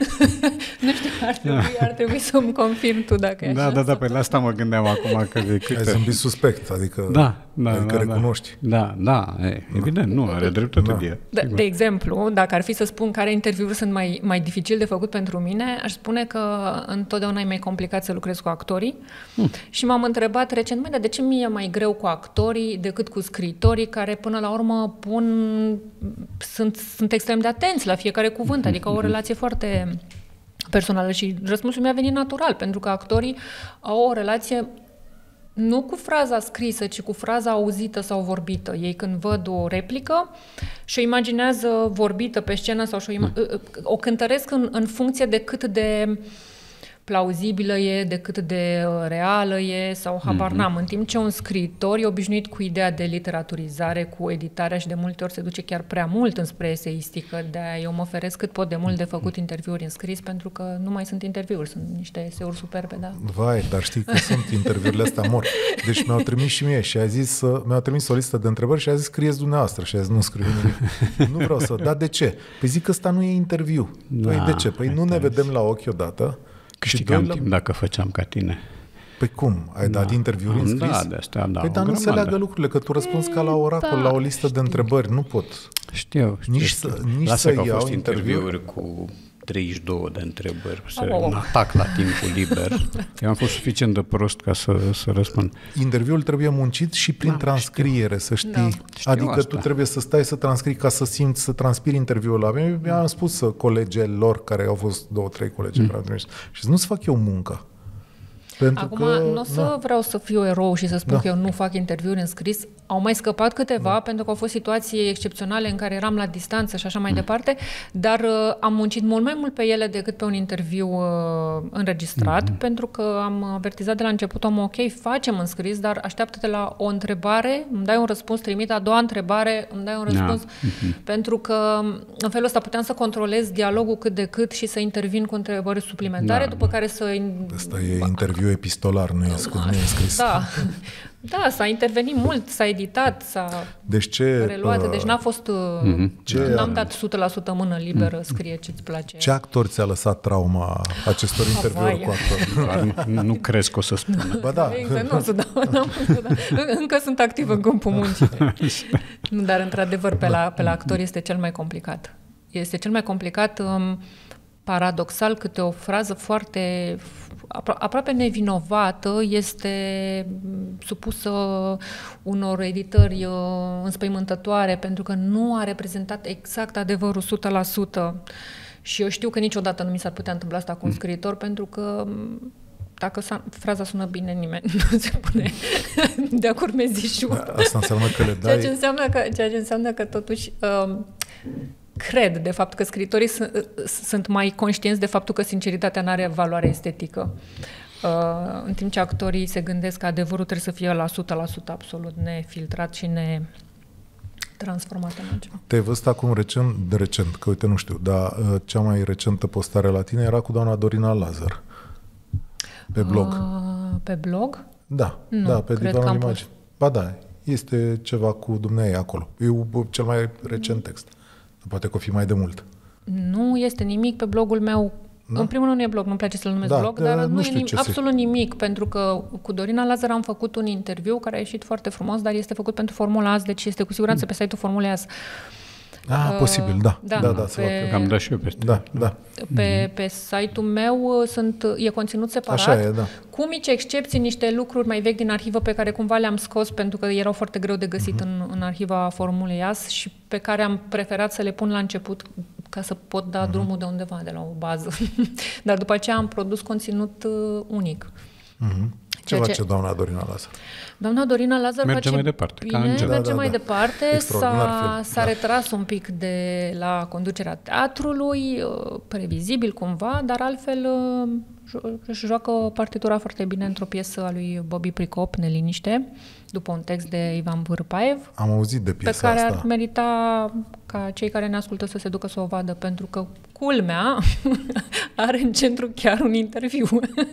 nu știu, ar trebui, ar trebui să-mi confirm tu dacă e da, așa. Da, da, da, pe la asta mă gândeam acum. Că de câte... Ai zâmbit suspect, adică, da, da, adică da, recunoști. Da, da, e, evident, nu, are dreptate Da. de De, de exemplu, dacă ar fi să spun care interviuri sunt mai, mai dificil de făcut pentru mine, aș spune că întotdeauna e mai complicat să lucrez cu actorii. Hmm. Și m-am întrebat recent, măi, dar de ce mie e mai greu cu actorii decât cu scriitorii care până la urmă pun, sunt, sunt extrem de atenți la fiecare cuvânt, adică au o relație foarte personală și răspunsul mi-a venit natural, pentru că actorii au o relație nu cu fraza scrisă, ci cu fraza auzită sau vorbită. Ei când văd o replică și o imaginează vorbită pe scenă sau și-o ima- o cântăresc în, în funcție de cât de plauzibilă e, de cât de reală e sau habar mm-hmm. n-am. În timp ce un scriitor e obișnuit cu ideea de literaturizare, cu editarea și de multe ori se duce chiar prea mult înspre eseistică. De-aia eu mă feresc cât pot de mult de făcut interviuri în scris, pentru că nu mai sunt interviuri, sunt niște eseuri superbe, da. Vai, dar știi că sunt interviurile astea mor. Deci mi-au trimis și mie și a zis, mi-au trimis o listă de întrebări și a zis scrieți dumneavoastră și a zis nu scriu nimic. Nu vreau să, dar de ce? Păi zic că ăsta nu e interviu. Da, păi de ce? Păi nu ne vedem la ochi odată. Câștigam timp dacă făceam ca tine. Păi cum? Ai da. dat interviuri în scris? Da, de astea, da. Păi dar nu se leagă lucrurile, că tu răspunzi ca la oracol, da, la o listă de întrebări. Nu pot. Știu, știu. Nici știu. să, nici Lasă să că au iau fost interviuri interviuri cu treizeci și două de întrebări, oh, oh. un atac la timpul liber. Eu am fost suficient de prost ca să, să răspund. Interviul trebuie muncit și prin da, transcriere, știu. Să știi. Da. Adică știu tu trebuie să stai să transcrii ca să simți, să transpiri interviul ăla. Mi-am spus colegilor care au fost două, trei colegi mm. care au trimis și nu-ți fac eu munca. Pentru Acum, că, nu o să da. vreau să fiu erou și să spun da. că eu nu fac interviuri în scris. Au mai scăpat câteva, da. pentru că au fost situații excepționale în care eram la distanță și așa mai mm. departe, dar uh, am muncit mult mai mult pe ele decât pe un interviu uh, înregistrat, mm. pentru că am avertizat de la început, om, ok, facem în scris, dar așteaptă-te la o întrebare, îmi dai un răspuns, trimit a doua întrebare, îmi dai un răspuns, da. mm-hmm. pentru că în felul ăsta puteam să controlez dialogul cât de cât și să intervin cu întrebări suplimentare, da. după care să... Asta e interviu epistolar, nu e, nu e scris. Da, da, s-a intervenit mult, s-a editat, s-a deci ce, reluat, deci n-a fost... Uh, ce, n-am dat o sută la sută mână liberă, scrie ce-ți place. Ce actor ți-a lăsat trauma acestor interviuri cu actori? nu, nu crezi că o să spună. Ba da. Exact, nu o să dau, n-am să dau. Încă sunt activ în câmpul muncii. Nu, dar într-adevăr pe la, pe la actori este cel mai complicat. Este cel mai complicat... Um, paradoxal, câte o frază foarte apro- aproape nevinovată este supusă unor editări uh, înspăimântătoare pentru că nu a reprezentat exact adevărul o sută la sută. Și eu știu că niciodată nu mi s-ar putea întâmpla asta cu un scriitor, pentru că dacă fraza sună bine, nimeni nu se pune de acord mezișul. Asta înseamnă că le dai... Ceea ce înseamnă că, ceea ce înseamnă că totuși... Uh, Cred, de fapt, că scriitorii sunt, sunt mai conștienți de faptul că sinceritatea nu are valoare estetică. Uh, în timp ce actorii se gândesc că adevărul trebuie să fie la o sută la sută absolut nefiltrat și netransformat în altceva. Te-ai văzut acum recent, de recent, că uite, nu știu, dar uh, cea mai recentă postare la tine era cu doamna Dorina Lazar. Pe blog. Uh, pe blog? Da, nu, da, pe Divanul Imagini. Ba da, este ceva cu dumneavoastră acolo. E cel mai recent text. Poate că o fi mai de mult. Nu este nimic pe blogul meu. Da? În primul rând nu e blog, nu-mi place să-l numesc da, blog, dar nu, nu e nimic, absolut se... nimic, pentru că cu Dorina Lazar am făcut un interviu care a ieșit foarte frumos, dar este făcut pentru Formula azi, deci este cu siguranță mm. pe site-ul Formulei azi. Ah, uh, posibil, da. Da, da, da pe, am dat și eu peste. Da, da. Pe, pe site-ul meu sunt, e conținut separat, așa e, da. cu mici excepții, niște lucruri mai vechi din arhivă pe care cumva le-am scos pentru că erau foarte greu de găsit uh-huh. în, în arhiva Formulei azi și pe care am preferat să le pun la început ca să pot da uh-huh. drumul de undeva, de la o bază. Dar după aceea am produs conținut uh, unic. Uh-huh. Ce face doamna Dorina Lazar? Doamna Dorina Lazar merge face mai departe, bine, ca merge Da, da, mai da. departe, Extraordinar s-a, film, s-a da. retras un pic de la conducerea teatrului, uh, previzibil cumva, dar altfel uh, jo- își joacă partitura foarte bine într-o piesă a lui Bobby Pricop, Neliniște, după un text de Ivan Vârpaev, Am auzit de pe piesa care asta. ar merita ca cei care ne ascultă să se ducă să o vadă, pentru că culmea are în centru chiar un interviu.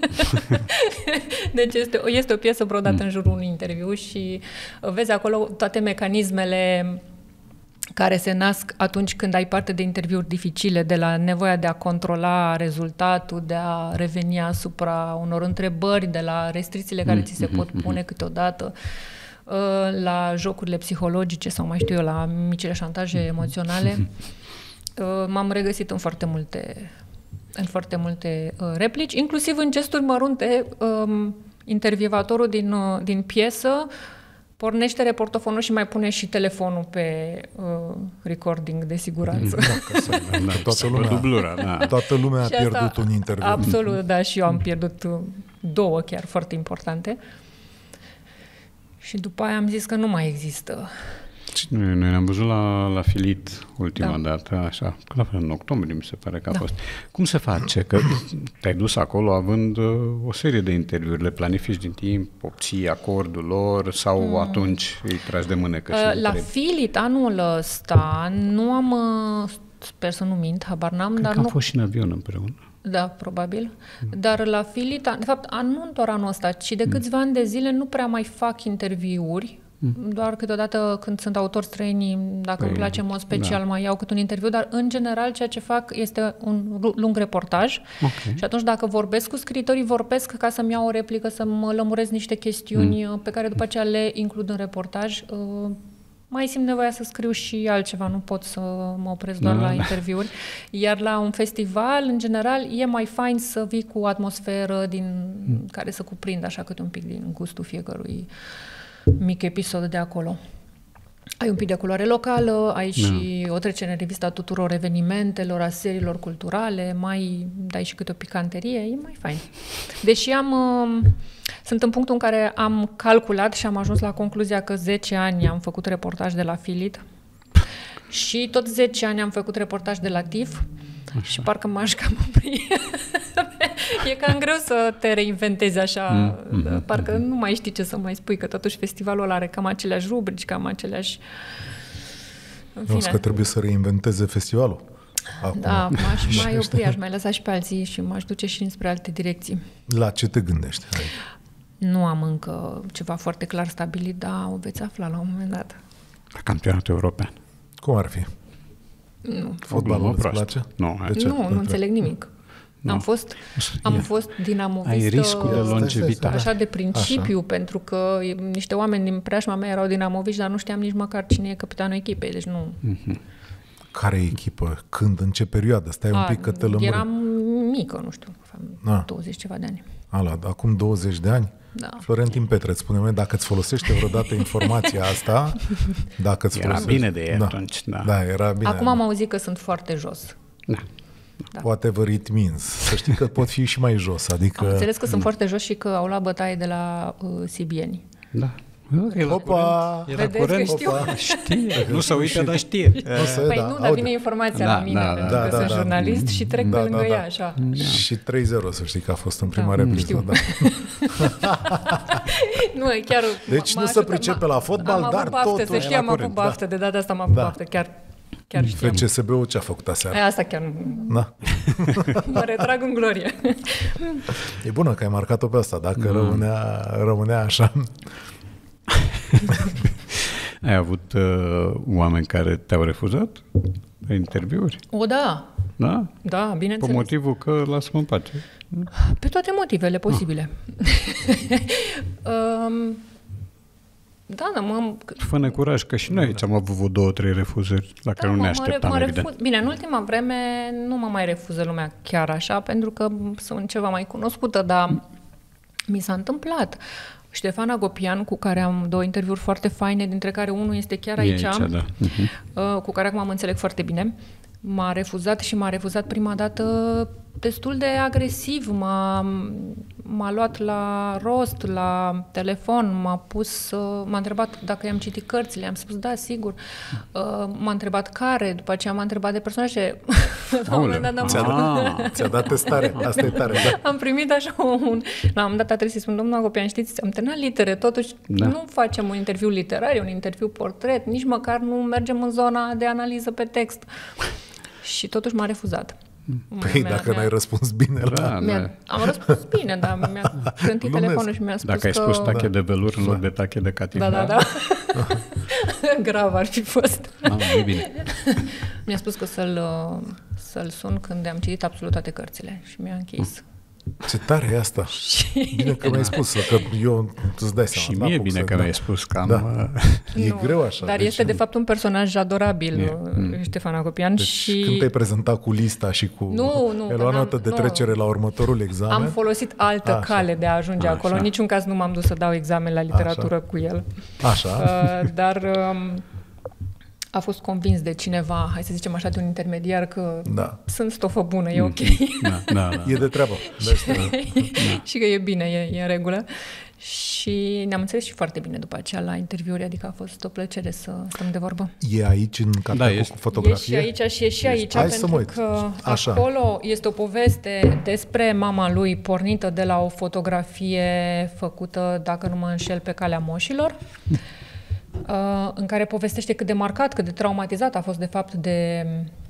Deci este, este o piesă brodată în jurul unui interviu și vezi acolo toate mecanismele care se nasc atunci când ai parte de interviuri dificile, de la nevoia de a controla rezultatul, de a reveni asupra unor întrebări, de la restricțiile care ți se pot pune câteodată, la jocurile psihologice sau mai știu eu, la micile șantaje emoționale. M-am regăsit în foarte multe, în foarte multe replici, inclusiv în gesturi mărunte. Intervievatorul din, din piesă pornește reportofonul și mai pune și telefonul pe uh, recording de siguranță. Da, să, da, toată, lumea, dublura, da. toată lumea a Și asta, pierdut un interviu. Absolut, da, și eu am pierdut două chiar foarte importante. Și după aia am zis că nu mai există. Noi, noi ne-am văzut la, la Filit ultima Da. dată, așa, la fel, în octombrie mi se pare că a Da. fost. Cum se face? Că te-ai dus acolo având uh, o serie de interviuri, le planifici din timp, obții acordul lor sau mm. atunci îi tragi de mânecă și Uh, îi La întrebi? Filit anul ăsta nu am, uh, sper să nu mint, habar n-am, Cred dar că am nu... fost și în avion împreună. Da, probabil. Dar la Filit, de fapt, nu doar anul ăsta, ci de câțiva ani de zile nu prea mai fac interviuri, doar câteodată când sunt autori străini, dacă Păi, îmi place în mod special, da. mai iau câte un interviu, dar în general ceea ce fac este un ru- lung reportaj. Ok. Și atunci dacă vorbesc cu scriitorii, vorbesc ca să-mi iau o replică, să mă lămuresc niște chestiuni mm. pe care după aceea le includ în reportaj. Uh, Mai simt nevoia să scriu și altceva, nu pot să mă opresc doar Da. la interviuri. Iar la un festival, în general, e mai fain să vii cu o atmosferă din, care să cuprindă așa câte un pic din gustul fiecărui mic episod de acolo. Ai un pic de culoare locală, ai și o trecere în revista tuturor evenimentelor, a seriilor culturale, mai dai și câte o picanterie, e mai fain. Deși am... uh, Sunt în punctul în care am calculat și am ajuns la concluzia că zece ani am făcut reportaj de la Filit și tot zece ani am făcut reportaj de la T I F. Așa. Și parcă m-aș cam opri. E cam greu să te reinventezi așa, mm, mm, parcă mm. nu mai știi ce să mai spui, că totuși festivalul ăla are cam aceleași rubrici, cam aceleași... În Nu, că trebuie să reinventeze festivalul. Acum. Da, m-aș mai opri, aș mai lăsa și pe alții și m-aș duce și înspre alte direcții. La ce te gândești? Adică, Nu am încă ceva foarte clar stabilit, dar o veți afla la un moment dat. La campionatul european. cum ar fi? Nu. Fotbalul îți proastă. place? Nu, De ce? Nu, nu Pentru- înțeleg nimic. Nu. Am fost, am fost dinamovistă Ai riscul de Stai, stai, longevitate. așa de principiu, așa. Pentru că niște oameni din preajma mea erau dinamoviști, dar nu știam nici măcar cine e capitanul echipei, deci nu. Care e echipă? Când? În ce perioadă? Stai un A, pic că te lămâri. eram mică, nu știu, A. douăzeci ceva de ani. Ala, acum douăzeci de ani? Da. Florentin Petre, spune-mi dacă îți folosește vreodată informația asta, dacă îți Era folosește. bine de ea atunci, da. Da, era bine. Acum am auzit că sunt foarte jos. Da. Da. Whatever it means. Să știi că pot fi și mai jos. Adică... Am înțeles că sunt foarte jos și că au luat bătaie de la uh, sibieni. Da. Era Opa! Era Vedeți curent. că știu. Opa. Știe. Nu se uită, dar știe. Nu se, Păi da, nu, dar aude. vine informația Da, la mine, da, pentru da, că da, sunt da. jurnalist și trec Da, pe lângă da, da. ea, așa. Și trei zero să știi că a fost în prima Da, replică. știu. Da. Nu, chiar... Deci m-a nu se ajutat, pricepe m-a- la fotbal, am dar avut baftă, totul să e știi, la am avut curent, baftă, de data asta am avut Da. baftă, chiar, chiar știam. F C S B-ul ce a făcut aseară? Aia asta chiar nu... Da. Mă retrag în glorie. E bună că ai marcat-o pe asta. Dacă mm. rămânea, rămânea așa... Ai avut uh, oameni care te-au refuzat pe interviuri? O, da. Da? Da, Pe bineînțeles. motivul că lasă-mă în pace. Pe toate motivele posibile. um, da, da, mă... Fă-ne curaj, că și noi aici am avut vreo două, trei refuzări la care Da, nu ne mă- mă re- așteptam, mă evident. refuz- Bine, în ultima vreme nu mă mai refuză lumea chiar așa, pentru că sunt ceva mai cunoscută, dar mi s-a întâmplat. Ștefan Agopian, cu care am două interviuri foarte faine, dintre care unul este chiar E aici, aici, da. Uh-huh. uh, cu care acum mă înțeleg foarte bine. M-a refuzat și m-a refuzat prima dată destul de agresiv, m-a, m-a luat la rost, la telefon, m-a pus, uh, m-a întrebat dacă i-am citit cărțile, am spus da, sigur. Uh, m-a întrebat care, după aceea m-a întrebat de personaje. La un moment dat am, ți-a, ți-a dat testare, asta e tare, da. am primit așa un... La un moment dat a trebuit să-i spun, domnul Agopian, știți, am terminat litere, totuși da. Nu facem un interviu literar, un interviu portret, nici măcar nu mergem în zona de analiză pe text. Și totuși m-a refuzat. Păi mi-a, dacă mi-a, n-ai răspuns bine la... Da, mi-a, am răspuns bine, dar mi-a cântit telefonul și mi-a spus dacă că... ai spus tache da. de velur în loc de tache de catifea. Da, da, da. Grav ar fi fost. Ah, e bine. Mi-a spus că să-l, să-l sun când am citit absolut toate cărțile și mi-a închis. Ce tare e asta! Bine că mi-ai spus, că eu îți dai seama. Și mie bine să, că da. mi-ai spus că am... Da. E nu, greu așa. Dar deci, este de fapt un personaj adorabil, e, Ștefan Agopian. Deci și... când te-ai prezentat cu lista și cu... Nu, nu. Ai luat notă de trecere nu. La următorul examen? Am folosit altă așa. Cale de a ajunge așa. Acolo. În niciun caz nu m-am dus să dau examen la literatură așa. Cu el. Așa. Uh, dar... Um, a fost convins de cineva, hai să zicem așa, de un intermediar că da. Sunt stofă bună, e ok. Da, da, da. E de treabă. Da. Și că e bine, e, e în regulă. Și ne-am înțeles și foarte bine după aceea la interviuri, adică a fost o plăcere să stăm de vorbă. E aici în cartea da, cu fotografie? E și aici și e și aici, hai pentru că așa. Acolo este o poveste despre mama lui pornită de la o fotografie făcută, dacă nu mă înșel, pe Calea Moșilor. Uh, în care povestește cât de marcat, cât de traumatizat a fost de fapt de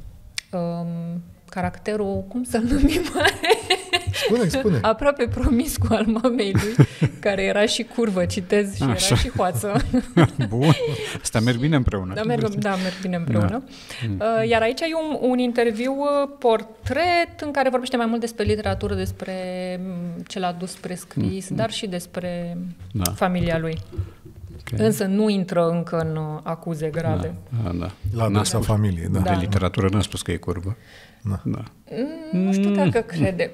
um, caracterul, cum să-l numim, spune, spune. aproape promiscu al mamei lui, care era și curvă, citez, și așa. Era și hoață. Bun, asta merg bine împreună. Da, merg, da, merg bine împreună. Da. Uh, iar aici e un, un interviu portret în care vorbește mai mult despre literatură, despre ce l-a dus spre scris, mm. dar și despre da. Familia lui. Okay. Însă nu intră încă în acuze grave. Da, da, da. La adresa familiei, da. De da. Literatură n-a spus că e curvă. Da. Da. Nu știu dacă crede.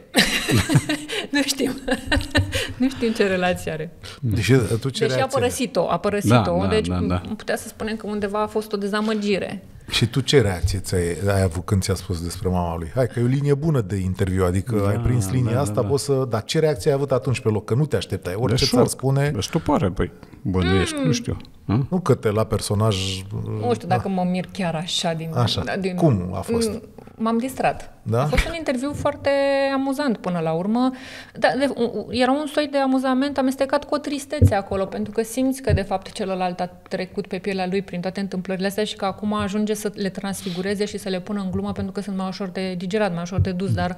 Nu știu. Nu știu ce relație are. Deși, tu ce Deși a părăsit-o, a părăsit-o, da, deci da, da. putea să spunem că undeva a fost o dezamăgire. Și tu ce reacție ți-ai ai avut când ți-a spus despre mama lui? Hai, că e o linie bună de interviu, adică da, ai prins linia da, asta, da, da. Poți să... Dar ce reacție ai avut atunci pe loc? Că nu te așteptai. Orice ți-ar spune... De stupare, păi, bănuiești, mm. nu știu. A? Nu că te la personaj... Nu știu dacă da. Mă mir chiar așa din... Așa. Din, cum a fost? M-am distrat. Da? A fost un interviu foarte amuzant până la urmă. Da, de, era un soi de amuzament amestecat cu o tristețe acolo, pentru că simți că de fapt celălalt a trecut pe pielea lui prin toate întâmplările astea și că acum ajunge să le transfigureze și să le pună în glumă pentru că sunt mai ușor de digerat, mai ușor de dus, dar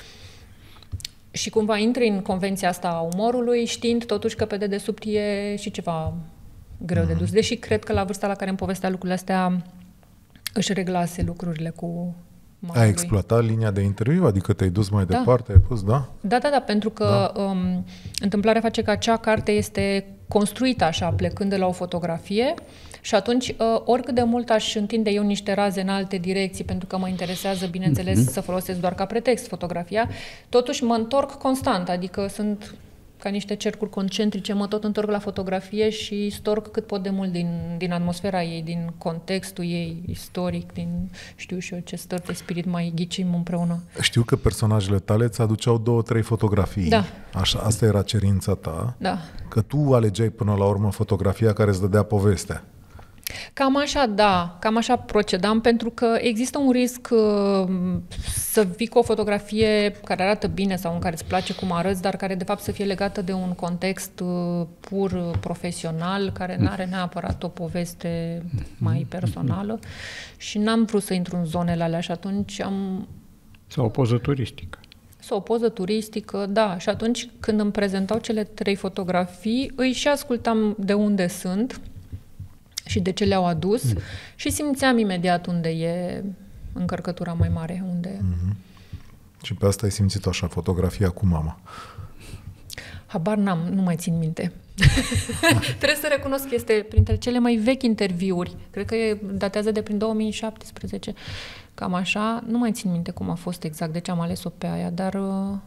și cumva intri în convenția asta a umorului, știind totuși că pe dedesubt e și ceva greu mm. de dus. Deși cred că la vârsta la care îmi povestea lucrurile astea își reglase lucrurile cu mama Ai lui. exploatat linia de interviu? Adică te-ai dus mai da. departe? Ai pus, da? Da, da, da, pentru că da. Um, întâmplarea face că acea carte este construită așa, plecând de la o fotografie și atunci, uh, oricât de mult aș întinde eu niște raze în alte direcții, pentru că mă interesează, bineînțeles, mm-hmm. să folosesc doar ca pretext fotografia, totuși mă întorc constant, adică sunt ca niște cercuri concentrice, mă tot întorc la fotografie și storc cât pot de mult din, din atmosfera ei, din contextul ei istoric, din știu și eu ce stări de spirit mai ghicim împreună. Știu că personajele tale îți aduceau două, trei fotografii. Da. Așa, asta era cerința ta. Da. Că tu alegeai până la urmă fotografia care îți dădea povestea. Cam așa, da, cam așa procedam, pentru că există un risc uh, să vii cu o fotografie care arată bine sau în care îți place cum arăți, dar care de fapt să fie legată de un context uh, pur profesional, care nu are neapărat o poveste mai personală și n-am vrut să intru în zonele alea și atunci am... Sau o poză turistică. Sau o poză turistică, da, și atunci când îmi prezentau cele trei fotografii, îi și ascultam de unde sunt și de ce le-au adus mm. și simțeam imediat unde e încărcătura mai mare. Unde... Mm-hmm. Și pe asta ai simțit așa, fotografia cu mama. Habar n-am, nu mai țin minte. Trebuie să recunosc că este printre cele mai vechi interviuri. Cred că e, datează de prin două mii șaptesprezece. Cam așa. Nu mai țin minte cum a fost exact, de ce am ales-o pe aia, dar...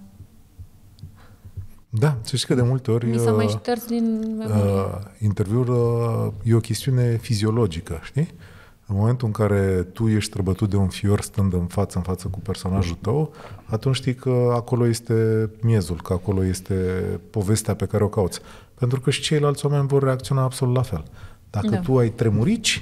Da, să știi că de multe ori... Mi s-a mai șters din memorie. Uh, interviul uh, e o chestiune fiziologică, știi? În momentul în care tu ești străbătut de un fior stând în față în față cu personajul tău, atunci știi că acolo este miezul, că acolo este povestea pe care o cauți. Pentru că și ceilalți oameni vor reacționa absolut la fel. Dacă Da. tu ai tremurici,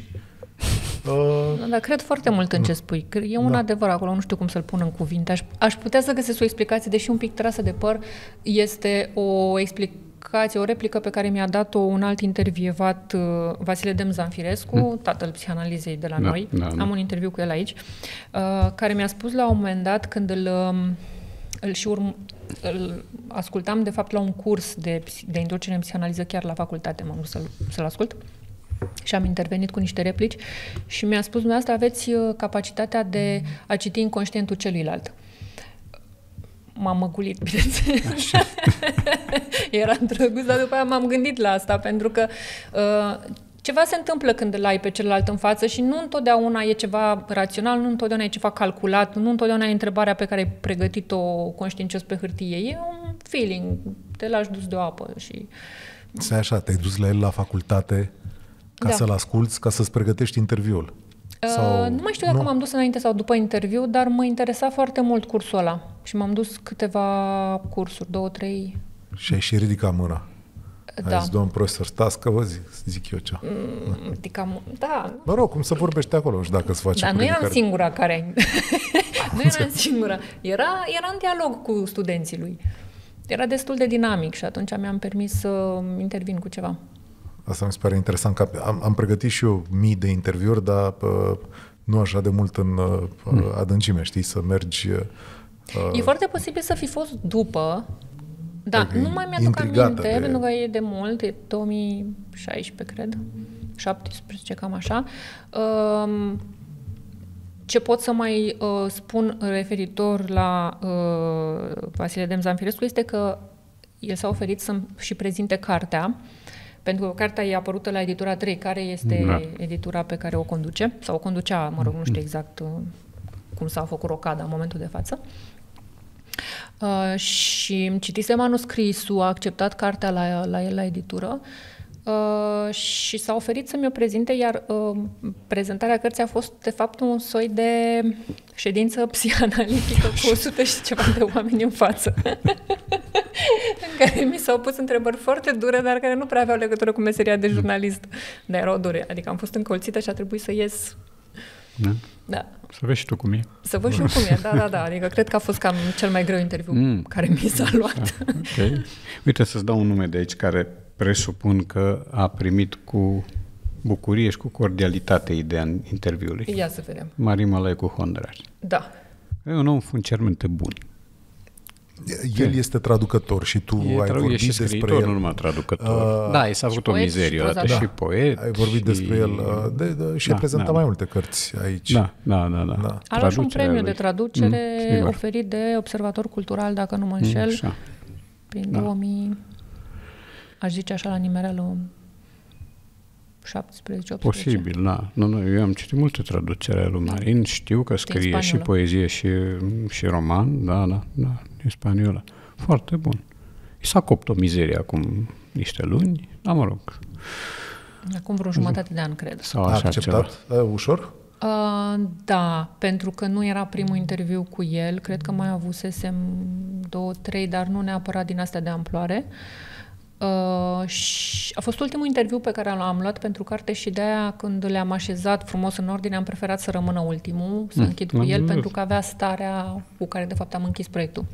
uh, Dar cred foarte mult în ce spui. E un Da. adevăr acolo, nu știu cum să-l pun în cuvinte. Aș, aș putea să găsesc o explicație, deși un pic trasă de păr, este o explicație, o replică pe care mi-a dat-o un alt intervievat, uh, Vasile Dem Zanfirescu, hmm. tatăl psihanalizei de la Da, noi. da, da. Am un interviu cu el aici, uh, care mi-a spus la un moment dat, când îl, um, îl și urm, îl ascultam, de fapt, la un curs de, de introducere în psihanaliză chiar la facultate, m-am dus să-l, să-l ascult, și am intervenit cu niște replici și mi-a spus, dumneavoastră aveți uh, capacitatea de a citi inconștientul celuilalt. M-am măgulit, bineînțeles. Era drăguț, dar după aia m-am gândit la asta, pentru că uh, ceva se întâmplă când îl ai pe celălalt în față și nu întotdeauna e ceva rațional, nu întotdeauna e ceva calculat, nu întotdeauna e întrebarea pe care ai pregătit-o conștiincios pe hârtie. E un feeling, te lași dus de o apă și... stai așa, te-ai dus la el la facultate ca Da. să-l asculți, ca să-ți pregătești interviul. Sau, uh, nu mai știu dacă m-am dus înainte sau după interviu, dar mă interesa foarte mult cursul ăla și m-am dus câteva cursuri, două, trei... Și ai și ridicat mâna. Da. Ai zis, domn profesor, stați că vă zic, zic eu ce. Mm, Ridica, da, Mă rog, cum să vorbești acolo, nu știu dacă se face dar nu predicare. eram singura care... nu eram singura. Era, era în dialog cu studenții lui. Era destul de dinamic și atunci mi-am permis să intervin cu ceva. Asta mi se pare interesant. Că am, am pregătit și eu mii de interviuri, dar uh, nu așa de mult în uh, adâncime, știi, să mergi... Uh, E foarte posibil să fi fost după, da, Adică nu mai mi-aduc intrigată aminte, de- pentru că e de mult, e două mii șaisprezece, cred, șaptesprezece, cam așa. Um, Ce pot să mai uh, spun referitor la uh, Vasile Dem Zanfirescu este că el s-a oferit să-mi și prezinte cartea, pentru că cartea e apărută la editura trei, care este Da. editura pe care o conduce, sau o conducea, mă rog, nu știu exact uh, cum s-a făcut rocada în momentul de față. Uh, și îmi citise manuscrisul, a acceptat cartea la, la el la editură uh, și s-a oferit să mi-o prezinte, iar uh, prezentarea cărții a fost de fapt un soi de ședință psihanalitică cu o sută și ceva de oameni în față. În care mi s-au pus întrebări foarte dure, dar care nu prea aveau legătură cu meseria de jurnalist. Dar erau dure. Adică am fost încolțită și a trebuit să ies. Da? Da. Să vezi și tu cum e. Să văd și eu cum e, da, da, da. Adică cred că a fost cam cel mai greu interviu Mm. care mi s-a luat. Da, ok. Uite, să-ți dau un nume de aici care presupun că a primit cu bucurie și cu cordialitate ideea interviului. Ia să vedem. Marin Mălăicu Hondraș. Da. E un om funcermente bun. El este traducător și tu E, ai trau- vorbit e și despre scriitor, el. nu numai traducător. Uh, da, i s-a făcut o poet mizerie și odată, prozator. și poet. Ai vorbit și... despre el uh, de, de, și Da, ai prezentat da, mai da. multe cărți aici. Da, da, da. da. Da. A luat și un Traducerea premiu lui. de traducere Mm, sigur. oferit de Observator Cultural, dacă nu mă înșel, Așa. prin Da. două mii, aș zice așa la nimereală, șaptesprezece optsprezece. Posibil, da. Nu, nu, eu am citit multe traducere a lui Marin, știu că scrie și spaniolă. poezie și, și roman, da, da, da, din spaniolă. Foarte bun. I s-a copt o mizerie acum niște luni, da, mă rog, Acum vreo jumătate de an, cred. sau A așa ceva. acceptat? Uh, ușor? Uh, da, pentru că nu era primul interviu cu el, cred că mai avusesem două, trei, dar nu neapărat din astea de amploare. Uh, și a fost ultimul interviu pe care l-am luat pentru carte și de-aia când le-am așezat frumos în ordine am preferat să rămână ultimul, să Mm, închid cu am el, văzut. pentru că avea starea cu care de fapt am închis proiectul.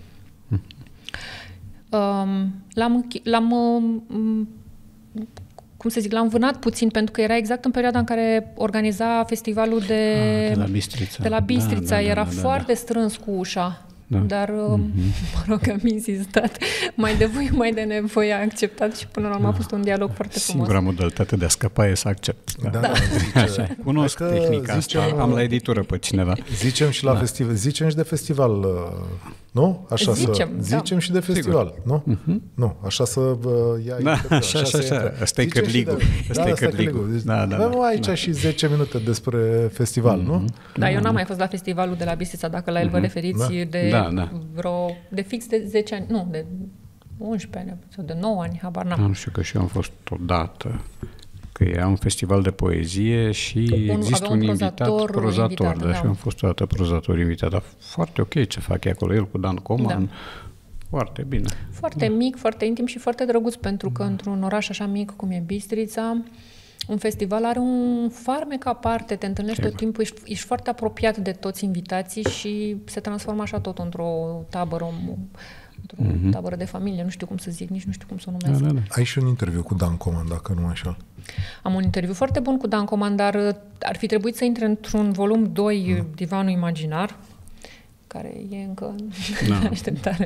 Um, l-am, închi- l-am um, cum să zic, l-am vânat puțin pentru că era exact în perioada în care organiza festivalul de, Ah, de la Bistrița. de la Bistrița. Da, da, Era da, da, foarte da. strâns cu ușa. Da. Dar, mm-hmm. mă rog, am insistat. Mai de voie, mai de nevoie a acceptat și până la urmă a fost un dialog foarte frumos. Singura modalitate de a scăpa e să accept. Da. Da, da. Zice, Cunosc Hai că tehnica zicem, asta, am la editură pe cineva. Zicem și la festival, zicem și de festival, uh, nu? Așa Zicem, să, da. zicem și de festival, nu? Nu, așa să uh, ia Da, interviu, așa, așa, să așa. intre. Ăsta e Zicem și cârligul. de- Ăsta Da, e ăsta e cârligul. cârligul. Deci Da, da, avem da, aici da. și zece minute despre festival, nu? Da, eu n-am mai fost la festivalul de la Bistrița, dacă la el vă referiți, Da. de Da, da. vreo, de fix de zece ani, nu, de unsprezece ani sau de nouă ani, habar Da, n-am. nu știu că și eu am fost odată, că era un festival de poezie și un, există un, un invitat, prozator, prozator, invitat, da, da. și am fost o dată prozator invitat, dar foarte ok ce fac acolo, el cu Dan Coman, da. Foarte bine. Foarte da. mic, foarte intim și foarte drăguț, pentru că într-un oraș așa mic cum e Bistrița, un festival are un farmec aparte, te întâlnești tot timpul, ești, ești foarte apropiat de toți invitații și se transformă așa tot într-o tabără, într-o mm-hmm. tabără de familie, nu știu cum să zic, nici nu știu cum să o numesc. Da, da, da. Ai și un interviu cu Dan Coman, dacă nu mă înșel. Am un interviu foarte bun cu Dan Coman, dar ar fi trebuit să intre într-un volum doi, mm. Divanul Imaginar, care e încă da. în așteptare.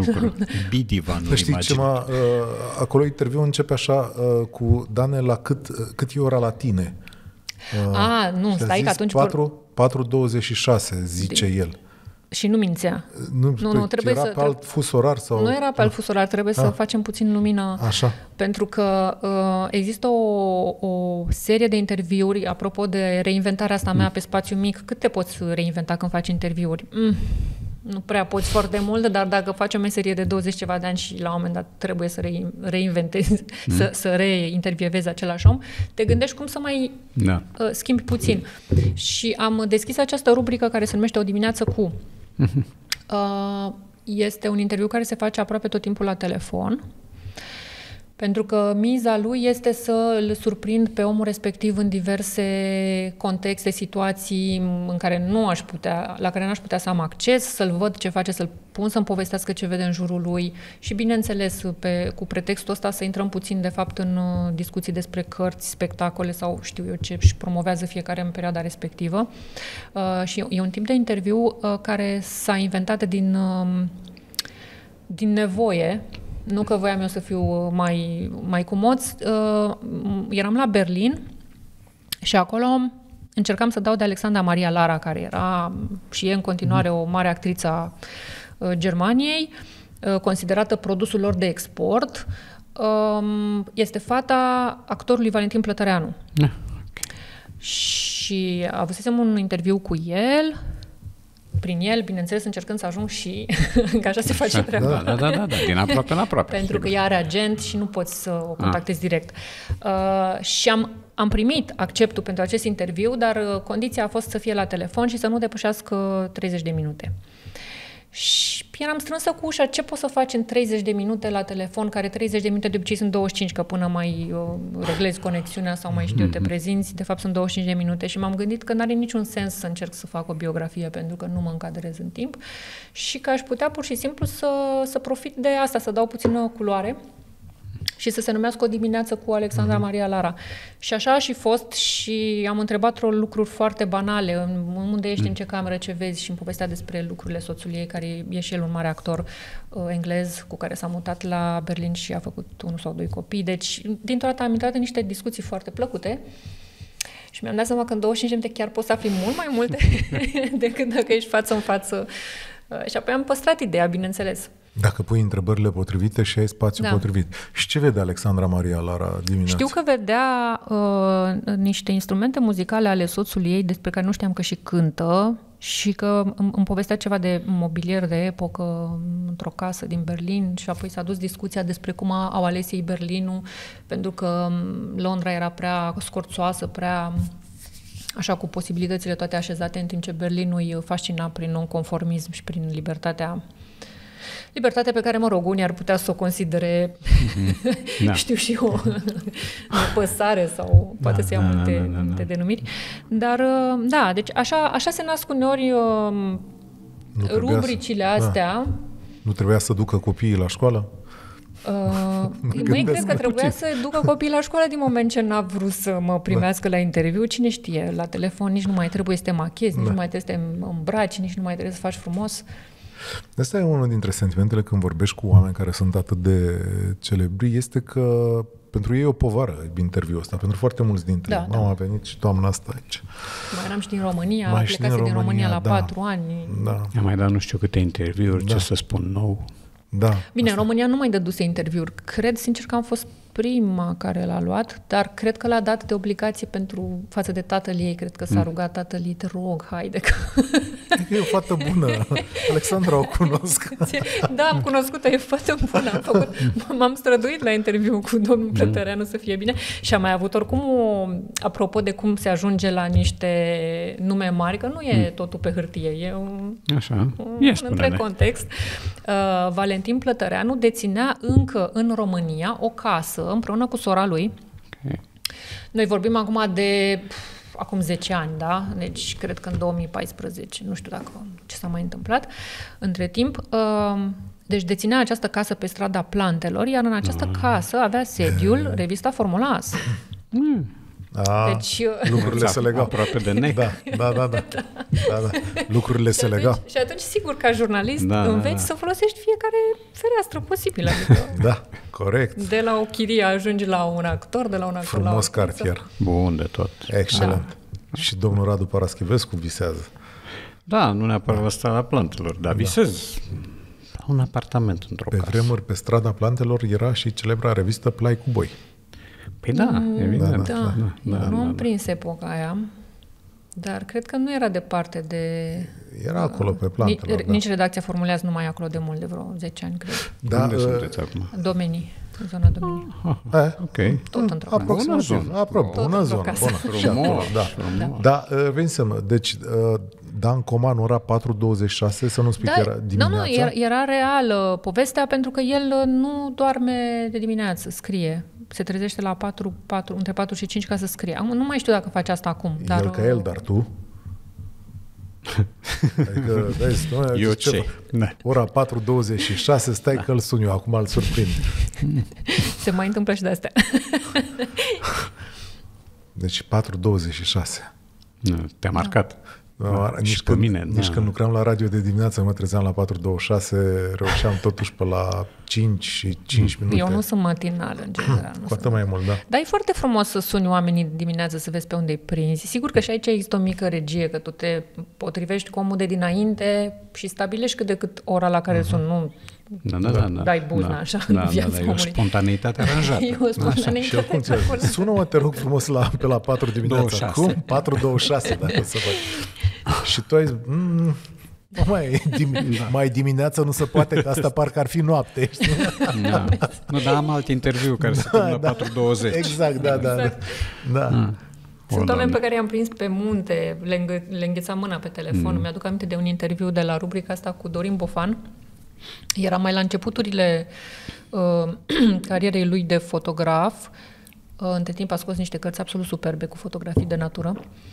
Bidivanul Știi ce mă, uh, acolo interviul începe așa uh, cu Dane, la cât, uh, cât e ora la tine? Uh, A, nu, stai că atunci... patru douăzeci și șase, zice de... el. Și nu mințea. Nu, nu, nu trebuie era să, pe alt fus orar? Sau... Nu era pe alt fus orar, trebuie ah. să facem puțin lumină. Așa. Pentru că uh, există o, o serie de interviuri, apropo de reinventarea asta mea mm. pe spațiu mic. Cât te poți reinventa când faci interviuri? Mm. Nu prea poți foarte mult, dar dacă faci o meserie de douăzeci ceva de ani și la un moment dat trebuie să re- reinventezi, mm. să, să reintervievezi același om, te gândești cum să mai da. uh, schimbi puțin. Și am deschis această rubrică care se numește O dimineață cu. Mm-hmm. Uh, este un interviu care se face aproape tot timpul la telefon, pentru că miza lui este să îl surprind pe omul respectiv în diverse contexte, situații în care nu aș putea, la care n-aș putea să am acces, să-l văd ce face, să-l pun să-mi povestească ce vede în jurul lui și, bineînțeles, pe, cu pretextul ăsta să intrăm puțin, de fapt, în discuții despre cărți, spectacole sau știu eu ce își promovează fiecare în perioada respectivă. Uh, și e un tip de interviu uh, care s-a inventat din, uh, din nevoie. Nu că voiam eu să fiu mai, mai cumoț. Uh, eram la Berlin și acolo încercam să dau de Alexandra Maria Lara, care era și e în continuare o mare actriță a uh, Germaniei, uh, considerată produsul lor de export. Uh, este fata actorului Valentin Plătăreanu. Okay. Și avusesem un interviu cu el, prin el, bineînțeles, încercând să ajung și că așa se face treaba. Da, da, da, da, da, din aproape la aproape. Pentru sigur. că ea are agent și nu poți să o contactezi ah. direct. Uh, și am, am primit acceptul pentru acest interviu, dar uh, condiția a fost să fie la telefon și să nu depășească treizeci de minute. Și eram strânsă cu ușa, ce poți să faci în treizeci de minute la telefon, care treizeci de minute de obicei sunt douăzeci și cinci, că până mai uh, reglezi conexiunea sau mai știu, te prezinți, de fapt sunt douăzeci și cinci de minute și m-am gândit că n-are niciun sens să încerc să fac o biografie pentru că nu mă încadrez în timp și că aș putea pur și simplu să, să profit de asta, să dau puțină culoare și să se numească O dimineață cu Alexandra Maria Lara. Și așa a și fost și am întrebat-o lucruri foarte banale, unde ești, în ce cameră, ce vezi, și îmi povestea despre lucrurile soțului ei, care e și el un mare actor uh, englez cu care s-a mutat la Berlin și a făcut unul sau doi copii. Deci, dintr-o dată am intrat în niște discuții foarte plăcute și mi-am dat seama că în douăzeci și cinci de minute chiar poți să afli mult mai multe decât dacă ești față în față. Uh, și apoi am păstrat ideea, bineînțeles. Dacă pui întrebările potrivite și ai spațiul da. potrivit. Și ce vede Alexandra Maria Lara dimineața? Știu că vedea uh, niște instrumente muzicale ale soțului ei, despre care nu știam că și cântă, și că îmi, îmi povestea ceva de mobilier de epocă într-o casă din Berlin și apoi s-a dus discuția despre cum au ales ei Berlinul, pentru că Londra era prea scorțoasă, prea... așa, cu posibilitățile toate așezate, în timp ce Berlinul îi fascina prin nonconformism și prin libertatea Libertatea pe care, mă rog, unii ar putea să o considere, mm-hmm. da. știu și eu, nepăsare sau poate da, să ia da, multe, da, da, da, multe denumiri. Dar, da, deci așa, așa se nasc uneori rubricile să, astea. Da. Nu trebuia să ducă copiii la școală? Uh, măi, cred că trebuia puțin. să ducă copiii la școală din moment ce n-a vrut să mă primească da. la interviu. Cine știe, la telefon nici nu mai trebuie să te machezi, da. nici nu mai trebuie să te îmbraci, nici nu mai trebuie să faci frumos. Asta e unul dintre sentimentele când vorbești cu oameni care sunt atât de celebri, este că pentru ei e o povară interviul ăsta, pentru foarte mulți dintre ei. Da, da. Am venit și toamna asta aici. Mai eram și din România, mai plecase din România la da. patru ani. Da. Am mai dat nu știu câte interviuri, da. ce să spun nou. Da, Bine, asta. în România nu mai dăduse interviuri. Cred, sincer, că am fost prima care l-a luat, dar cred că l-a dat de obligație pentru față de tatăl ei. Cred că s-a rugat tatăl ei, te rog, haide. Că... E o fată bună. Alexandra o cunosc. Da, am cunoscut-o, e fată bună. Am făcut, m-am străduit la interviu cu domnul Plătăreanu să fie bine și am mai avut oricum o, apropo de cum se ajunge la niște nume mari, că nu e totul pe hârtie, e un, Așa. un E, întreg context. Uh, Valentin Plătăreanu deținea încă în România o casă împreună cu sora lui. Okay. Noi vorbim acum de pf, acum zece ani, da? Deci cred că în două mii paisprezece, nu știu dacă ce s-a mai întâmplat între timp. Uh, deci deținea această casă pe strada Plantelor, iar în această Ah. casă avea sediul revista Formulas. Mm. A, Deci, lucrurile se legau. Aproape de nec. Da, da, da, da. da, da. Lucrurile se legau. Și atunci, sigur, ca jurnalist, Da, da, înveți da. să folosești fiecare fereastră posibilă. Adică Da, corect. de la o chirie ajungi la un actor, de la un actor Frumos la un cartier. Bun de tot. Excelent. Și domnul Radu Paraschivescu visează. Da, nu neapărat la strada Plantelor, dar visez la un apartament într-o Pe casă. vremuri, pe strada Plantelor era și celebra revistă Plai cu boi. Păi da, evident. Da, da, eu da, nu am da. prins epoca aia, dar cred că nu era departe de... Era acolo pe Nici, Plantelor. Da. nici redacția formulează nu mai e acolo de mult, de vreo zece ani, cred. Da, Unde uh, sunteți acum? Domenii, în zona domenii. eh, Ok. Tot într-o casă. aproximativ. Bună zonă. Apropo, Tot bună într-o zonă. casă. Bună. Și acolo, Frumos, da. frumos. Da, uh, veni deci, uh, Dan Coman, ora patru douăzeci și șase, să nu spui că era Da, nu, dimineața. nu, era, era reală povestea pentru că el uh, nu doarme de dimineață, scrie. Se trezește la patru, patru, între patru și cinci ca să scrie. Acum, nu mai știu dacă face asta acum. Dar, El ca el, dar tu? Adică, vezi, nu, Eu zici, ce? Da. Ora patru douăzeci și șase, stai că îl sun eu, acum îl surprind. se mai întâmplă și de astea. Deci patru douăzeci și șase. Nu, te-a marcat. Da, și nici pe când, mine. nici da. când lucram la radio de dimineață, mă trezeam la patru douăzeci și șase, reușeam totuși pe la cinci și cinci minute. Eu nu sunt matinală, în general. Nu Cu sunt. atât mai mult, da. Dar e foarte frumos să suni oamenii dimineața să vezi pe unde îi prinzi. Sigur că și aici există o mică regie, că tu te potrivești cu omul de dinainte și stabilești cât de cât ora la care uh-huh. sun. Nu Da, da, da, da. dai buzna da. așa da, în da, viața da, e o omului. spontaneitate aranjată. E o spontaneitate. Și oricum, ți- sună-mă, te rog frumos, la, pe la patru dimineața. douăzeci și șase. Cum? patru douăzeci și șase, dacă se poate. Și tu ai zis, mm, mai, dim- da. mai dimineața nu se poate, că asta parcă ar fi noapte. Știi? Da. Nu, dar am alt interviu care se termină la patru douăzeci. Exact, da, da. Exact. da. da. Sunt O, oameni Doamne. pe care i-am prins pe munte, le, îngă, le înghețam mâna pe telefon. Mm. Mi-aduc aminte de un interviu de la rubrica asta cu Dorin Bofan. Era mai la începuturile uh, carierei lui de fotograf. Uh, între timp a scos niște cărți absolut superbe cu fotografii de natură.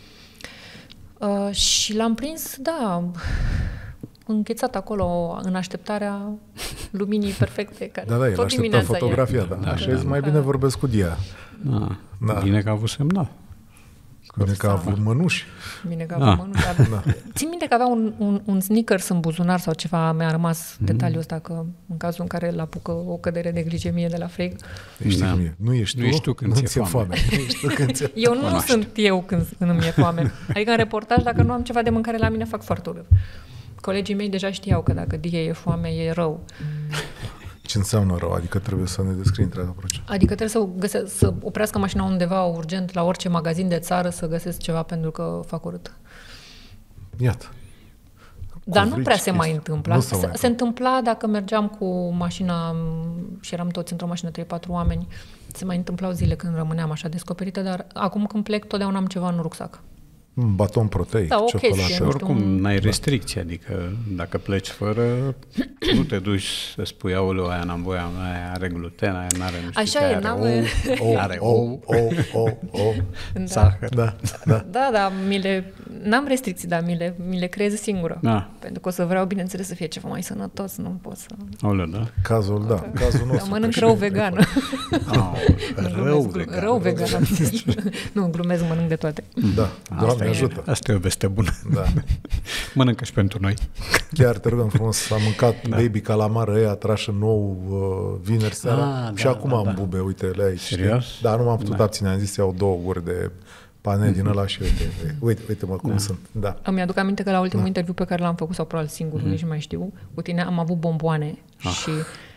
Uh, și l-am prins, da, înghețat acolo în așteptarea luminii perfecte. Care Da, da, el tot aștepta dimineața e. fotografia, da. Da, Așa da. zis, mai bine vorbesc cu Dia. Da. Da. Bine că a avut semnal. Bine că a avut mănuși. Bine că Da. avem mănuși. Da. Țin minte că avea un, un, un Snickers în buzunar sau ceva, mi-a rămas Mm. detaliul ăsta, că în cazul în care îl apucă o cădere de glicemie de la frig. Știi Da. cum e? Nu ești Nu tu, ești tu când nu ți-e ți-e foame. Nu ești tu când ți-e... Eu nu Cunoaște. sunt eu când, când îmi e foame. Adică în reportaj, dacă nu am ceva de mâncare la mine, fac foarte urât. Colegii mei deja știau că dacă Die e foame, e rău. Ce înseamnă rău? Adică trebuie să ne descrii întreaga procedură. Adică trebuie să, găse, să oprească mașina undeva urgent la orice magazin de țară să găsesc ceva pentru că fac urât. Iată. Dar nu Covrici, prea se mai chestii. întâmpla. Nu Se, se mai se întâmpla dacă mergeam cu mașina m, și eram toți într-o mașină, trei patru oameni. Se mai întâmplau zile când rămâneam așa descoperită, dar acum când plec, totdeauna am ceva în rucsac. Un baton proteic, Da, o ciocolată. chestie. Și Nu oricum știu, n-ai restricții, adică dacă pleci fără, nu te duci să spui, aoleu, aia n-am voie, aia are gluten, aia n-are nu știu Așa ce, e, are n-am ou, voie. Oh, are oh, ou, oh, oh, oh. Da. zahăr. Da, da. Da, da, mi le, n-am restricții, dar mi le, mi le creez singură. Da. Pentru că o să vreau, bineînțeles, să fie ceva mai sănătos, nu pot să... Aoleu, da? Cazul, da. Cazul nostru. Mănânc pe rău șmecher. vegan. Au, rău Glumesc, vegan. Rău vegan. am zis. Nu, glumesc, mănânc de toate. Da, Doamne e- ajută. Asta e o veste bună. Da. Mănâncă și pentru noi. Chiar te rugăm frumos, am mâncat da. baby calamar ăia trași în nou uh, vineri seara Ah, și da, acum da, am da. bube, uite, le aici. Serios? Știi? Da, nu m-am putut Da. abține, am zis iau două guri de pane din ăla și uite, uite, uite mă cum Da. sunt. Da. Îmi aduc aminte că la ultimul interviu pe care l-am făcut, sau probabil singur, nici nu mai știu, cu tine am avut bomboane și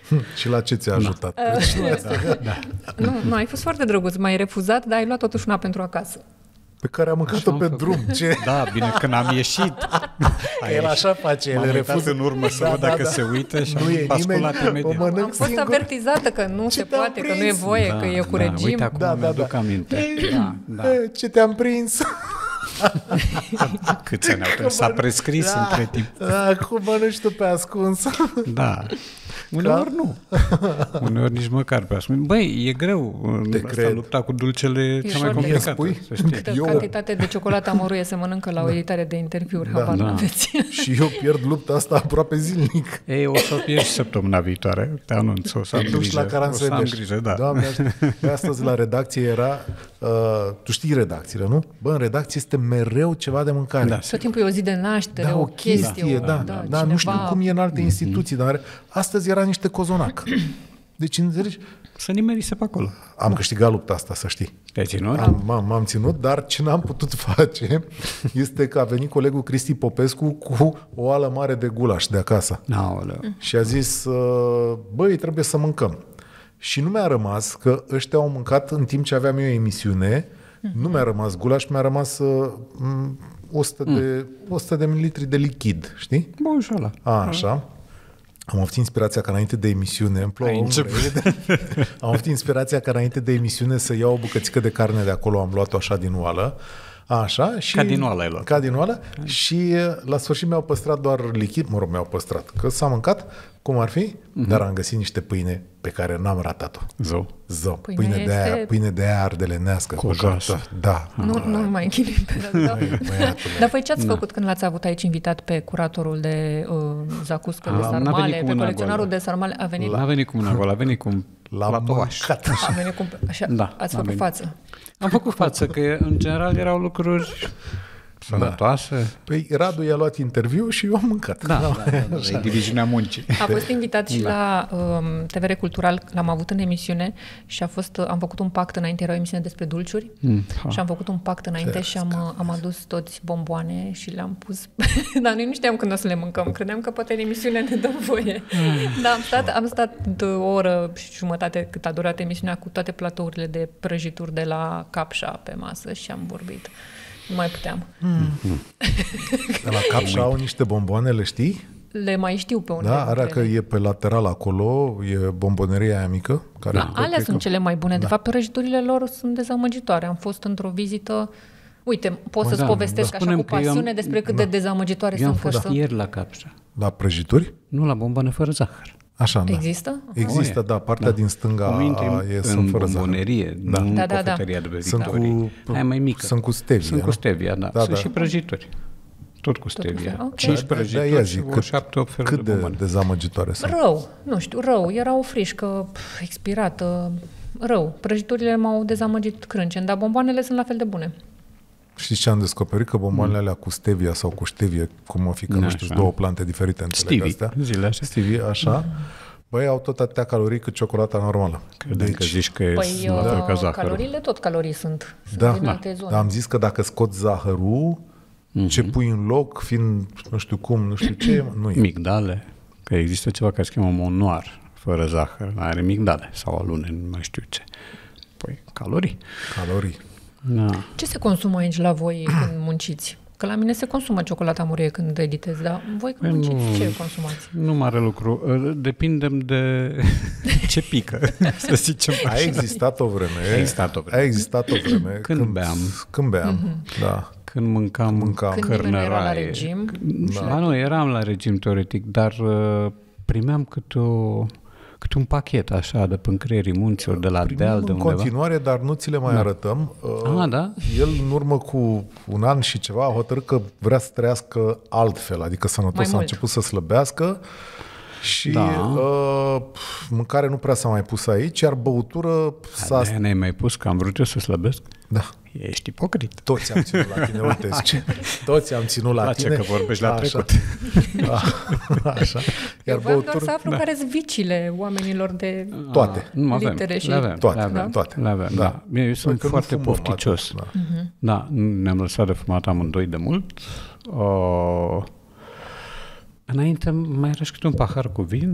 Și la ce ți-a ajutat? Da. Da. Nu, nu, ai fost foarte drăguț. M-ai refuzat, dar ai luat totuși una pentru acasă. Pe care am mâncat-o pe drum. Ce? Da, bine, când am ieșit. El așa face, el refuză. În urmă să văd dacă se uită și nu e nimeni, o mănânc am fost singur. avertizată că nu Ce se poate, prins? că nu e voie, Da, că e cu da, regim. uite, acum Da, da, mi-aduc da. aminte. Ei, Da, da. e, ce te-am prins? Câți ani au? S-a prescris Da. între timp. Da, cum mănânci tu pe ascuns? Da. Uneori nu. Uneori nici măcar pe asta. Băi, e greu. Te Asta cred. lupta cu dulcele cea mai foarte complicată. spui? Să știi. Câtă Eu- cantitate de ciocolată amăruie se mănâncă la o editare de interviuri, Da, habar da. n-aveți. Și eu pierd lupta asta aproape zilnic. Ei, o să o pierzi săptămâna viitoare. Te anunț, o să am Te duci grijă. la Caransebeș. O să am grijă, da. Doamne, aș- astăzi la redacție era, uh, tu știi redacțiile, nu? Bă, în redacție este mereu ceva de mâncare. Da. Tot timpul e o zi de naștere, Da, o, o chestie, chestie, o, da, da, da, nu știu cineva- cum e în alte instituții, dar astăzi era niște cozonac. Deci, înțelegi? Să nimerise pe acolo. Am câștigat lupta asta, să știi. Te-ai ținut? Am, m-am, m-am ținut, dar ce n-am putut face este că a venit colegul Cristi Popescu cu o ală mare de gulaș de acasă. Aoleu. Și a zis, uh, băi, trebuie să mâncăm. Și nu mi-a rămas, că ăștia au mâncat în timp ce aveam eu emisiune, nu mi-a rămas gulaș, mi-a rămas uh, m, o sută de, o sută de mililitri de lichid, știi? Bun, și ăla. A, așa. Am avut inspirația ca înainte de emisiune, îmi plouă Ai început. umbre. Am avut inspirația ca înainte de emisiune să iau o bucățică de carne de acolo, am luat-o așa din oală. Așa, și Ca din oală ai luat. Ca din oală și la sfârșit mi-au păstrat doar lichid, mă rog, mi-au păstrat, că s-a mâncat, cum ar fi, mm-hmm. dar am găsit niște pâine pe care n-am ratat-o. Zău. Zău, Pâinea pâine, de aia, este- pâine de aia ardelenească. Cojoasă. făcută. Da. Nu, nu mai închidem pe rău. Băiatule. Dar voi ce ați făcut când l-ați avut aici invitat pe curatorul de uh, zacuscă de A, n-a venit sarmale, cu pe mâna colecționarul goală. de sarmale? A venit? N-a venit cu mâna goală, a venit cu un L-am platoaș. mâncat. A venit cu... Așa, Da, ați a făcut venit. față. Am făcut față că, în general, erau lucruri sănătoase. Păi Radu i-a luat interviu și eu am mâncat. Da, da, da, da, e diviziunea muncii. A fost invitat și la um, T V R Cultural, l-am avut în emisiune și a fost, am făcut un pact înainte, era o emisiune despre dulciuri Mm, ha. și am făcut un pact înainte și am, am adus toți bomboane și le-am pus, dar noi nu știam când o să le mâncăm, credeam că poate în emisiune ne dăm voie. Dar am stat, am stat de o oră și jumătate cât a durat emisiunea cu toate platourile de prăjituri de la Capșa pe masă și am vorbit. Nu mai puteam. De la Capșa au niște bomboane, le știi? Le mai știu pe unde. Da, are că e pe lateral acolo, e bomboneria aia mică. Care Da, alea sunt cele mai bune. De fapt, prăjiturile lor sunt dezamăgitoare. Am fost într-o vizită... Uite, pot Bă, să-ți da, povestesc da. așa Spunem cu că eu am- pasiune despre cât de dezamăgitoare Eu am sunt. că fost sunt. ieri la Capșa. La prăjituri? Nu la bomboane fără zahăr. Așa, da. Există? Există, O, e. da, partea din stânga Cum intri e, în sunt fără zahăr. bombonerie, Da. nu în Da, da, da. cofetăria de pe Sunt Victorie. cu- Aia mai mică. sunt cu stevia, Sunt cu nu? stevia, da. Da, Sunt da. și prăjituri. Tot cu stevia. stevia, ok. Cinci Da, da, prăjituri ia și zi, vreo cât- șapte, opt feluri Cât de de bomboane. dezamăgitoare sunt? Rău. Nu știu, rău. Era o frișcă pf, expirată. Rău. Prăjiturile m-au dezamăgit crâncen, dar bomboanele sunt la fel de bune. Știți ce am descoperit? Că bomboanele alea cu stevia sau cu stevie, cum o fi, că nu Da, știu, sunt așa. două plante diferite înțeleg Stevie, astea. zile așa. Stevie, așa. Băi, au tot atâtea calorii cât ciocolata normală. Credeam că zici că Păi, e la fel ca uh, zahărul. caloriile tot calorii sunt. Sunt Da, din da. alte zone. Dar am zis că dacă scoți zahărul, Mhm. ce pui în loc, fiind nu știu cum, nu știu ce, nu e. Migdale, că există ceva care se cheamă monoar, fără zahăr, are migdale sau alune, nu mai știu ce. Păi, calorii. Calorii. Da. Ce se consumă aici la voi când munciți? Că la mine se consumă ciocolata murie când editez, dar voi când Păi munciți, nu. ce consumați? Nu mare lucru. Depindem de ce pică, să zicem A așa. existat o vreme. A existat o vreme. A existat o vreme. Când beam. Când beam, da. Când mâncam, Mâncam. Când nimeni nu era la cărnăraie. regim. Da. Ba, nu, eram la regim teoretic, dar uh, primeam câte, o, câte un pachet așa de pâncreierii munților, de la deal, Primim de în undeva. continuare, dar nu ți le mai Da. arătăm. Uh, Ah, da? El, în urmă cu un an și ceva, a hotărât că vrea să trăiască altfel, adică Mai sănătos, a mult. început să slăbească și Da. uh, mâncare nu prea s-a mai pus aici, iar băutură s-a... De-aia ne-ai mai pus că am vrut eu să slăbesc? Da. Ești ipocrit. Toți am ținut la tine, uite, zice. Toți am ținut la Place tine. că vorbești la Așa. trecut. Așa. Eu Iar vreau doar băutură... să aflu care sunt vicile oamenilor de Toate. Nu avem. litere și... Le avem. Toate, le avem. toate. Le avem, Da. da. Bine, eu sunt că nu foarte fumăm, pofticios. atât, Da. da, ne-am lăsat de fumat amândoi de mult. Uh, înainte mai era și câte un pahar cu vin.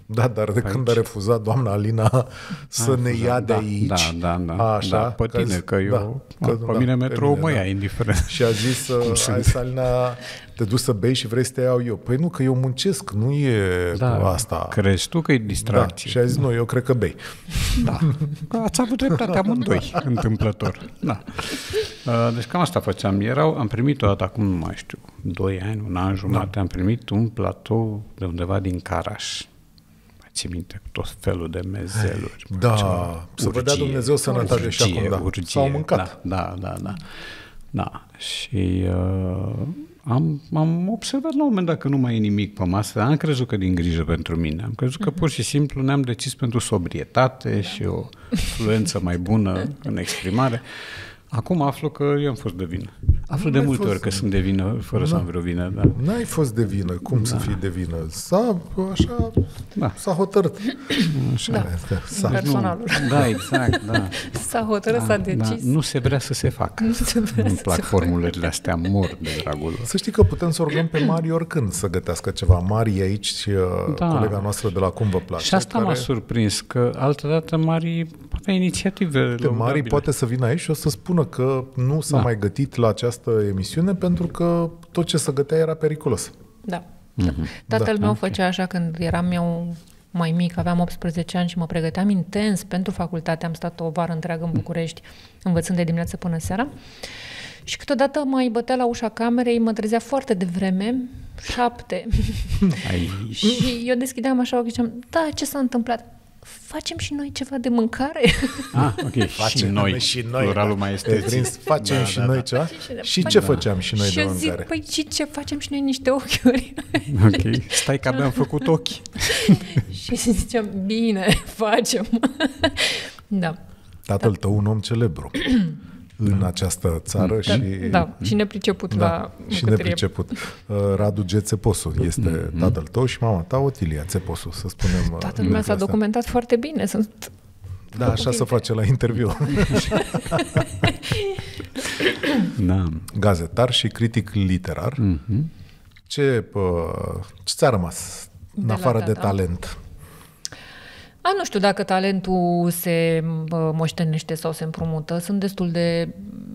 Da, dar de când a refuzat doamna Alina să A ne refuzat, ia de da, aici, Da, da, da. așa, Da, pe tine, că eu, da, pe da, mine pe metrou mine, mă da. ia, indiferent. Și a zis, hai să Alina, te duci să bei și vrei să te iau eu. Păi nu, că eu muncesc, nu e Da, asta. crezi tu că e Da, distracție? și a zis, nu, eu cred că bei. Da. Ați avut dreptate amândoi, întâmplător. Da. Deci cam asta făceam. Erau, am primit o dată, acum nu mai știu, doi ani, un an jumate, da. am primit un platou de undeva din Caraș. Mai ții minte, cu tot felul de mezeluri. Da, ceva, să vă dea Dumnezeu sănătate și acum, da. Urgie, S-au mâncat. Da, da, da. da. da. Și uh, am, am observat la un moment dat că nu mai e nimic pe masă. Am crezut că din grijă pentru mine. Am crezut că pur și simplu ne-am decis pentru sobrietate și o fluență mai bună în exprimare. Acum aflu că eu am fost de vină. Aflu de multe ori că sunt de vină, fără să am vreo vină. Da. N-ai fost de vină, cum da. să fii de vină? S-a, așa, Da. s-a hotărât. Așa. Da. S-a. Personalul. Nu, da, exact, da. S-a hotărât, s-a decis. Da, nu se vrea să se facă. Nu se vrea Îmi să plac se formulele astea, mor de dragul lor. Să știi că putem să o rugăm pe Mari oricând să gătească ceva. Mari aici, Da. colega noastră de la Cum Vă Place. Și asta m-a surprins, că altădată Mari avea inițiative Mari laudabile. poate să vină aici și o să spună că nu s-a Da. mai gătit la această emisiune pentru că tot ce se gătea era periculos. Da. Mm-hmm. Tatăl Da. meu făcea așa când eram eu mai mic, aveam optsprezece ani și mă pregăteam intens pentru facultate. Am stat o vară întreagă în București, învățând de dimineață până seara. Și câteodată mai bătea la ușa camerei, mă trezea foarte devreme, șapte. Ai... Și eu deschideam așa ochii și ziceam, da, ce s-a întâmplat? Facem și noi ceva de mâncare? Ah, ok, facem și noi, și noi pluralul da. mai E estetic. prins, facem Da, și da, noi da. ceva? Și- Și da. ce făceam și noi Și de eu zic, mâncare? păi și ce, facem și noi niște ochiuri? Ok, stai că abia am făcut ochi. Și ziceam, bine, facem. Da. Tatăl tău un om celebru în această țară și... Da, și nepriceput Da, la și bucătărie. nepriceput. Uh, Radu G. Țeposu este mm-hmm. tatăl tău și mama ta, Otilia Țeposu, să spunem. uh, Tatăl meu lucrul s-a ăsta. documentat foarte bine. Sunt... Da, așa se face la interviu. Da. Gazetar și critic literar. Mm-hmm. Ce, uh, ce ți-a rămas în De la afară de tata? talent? A, nu știu dacă talentul se bă, moștenește sau se împrumută. Sunt destul de,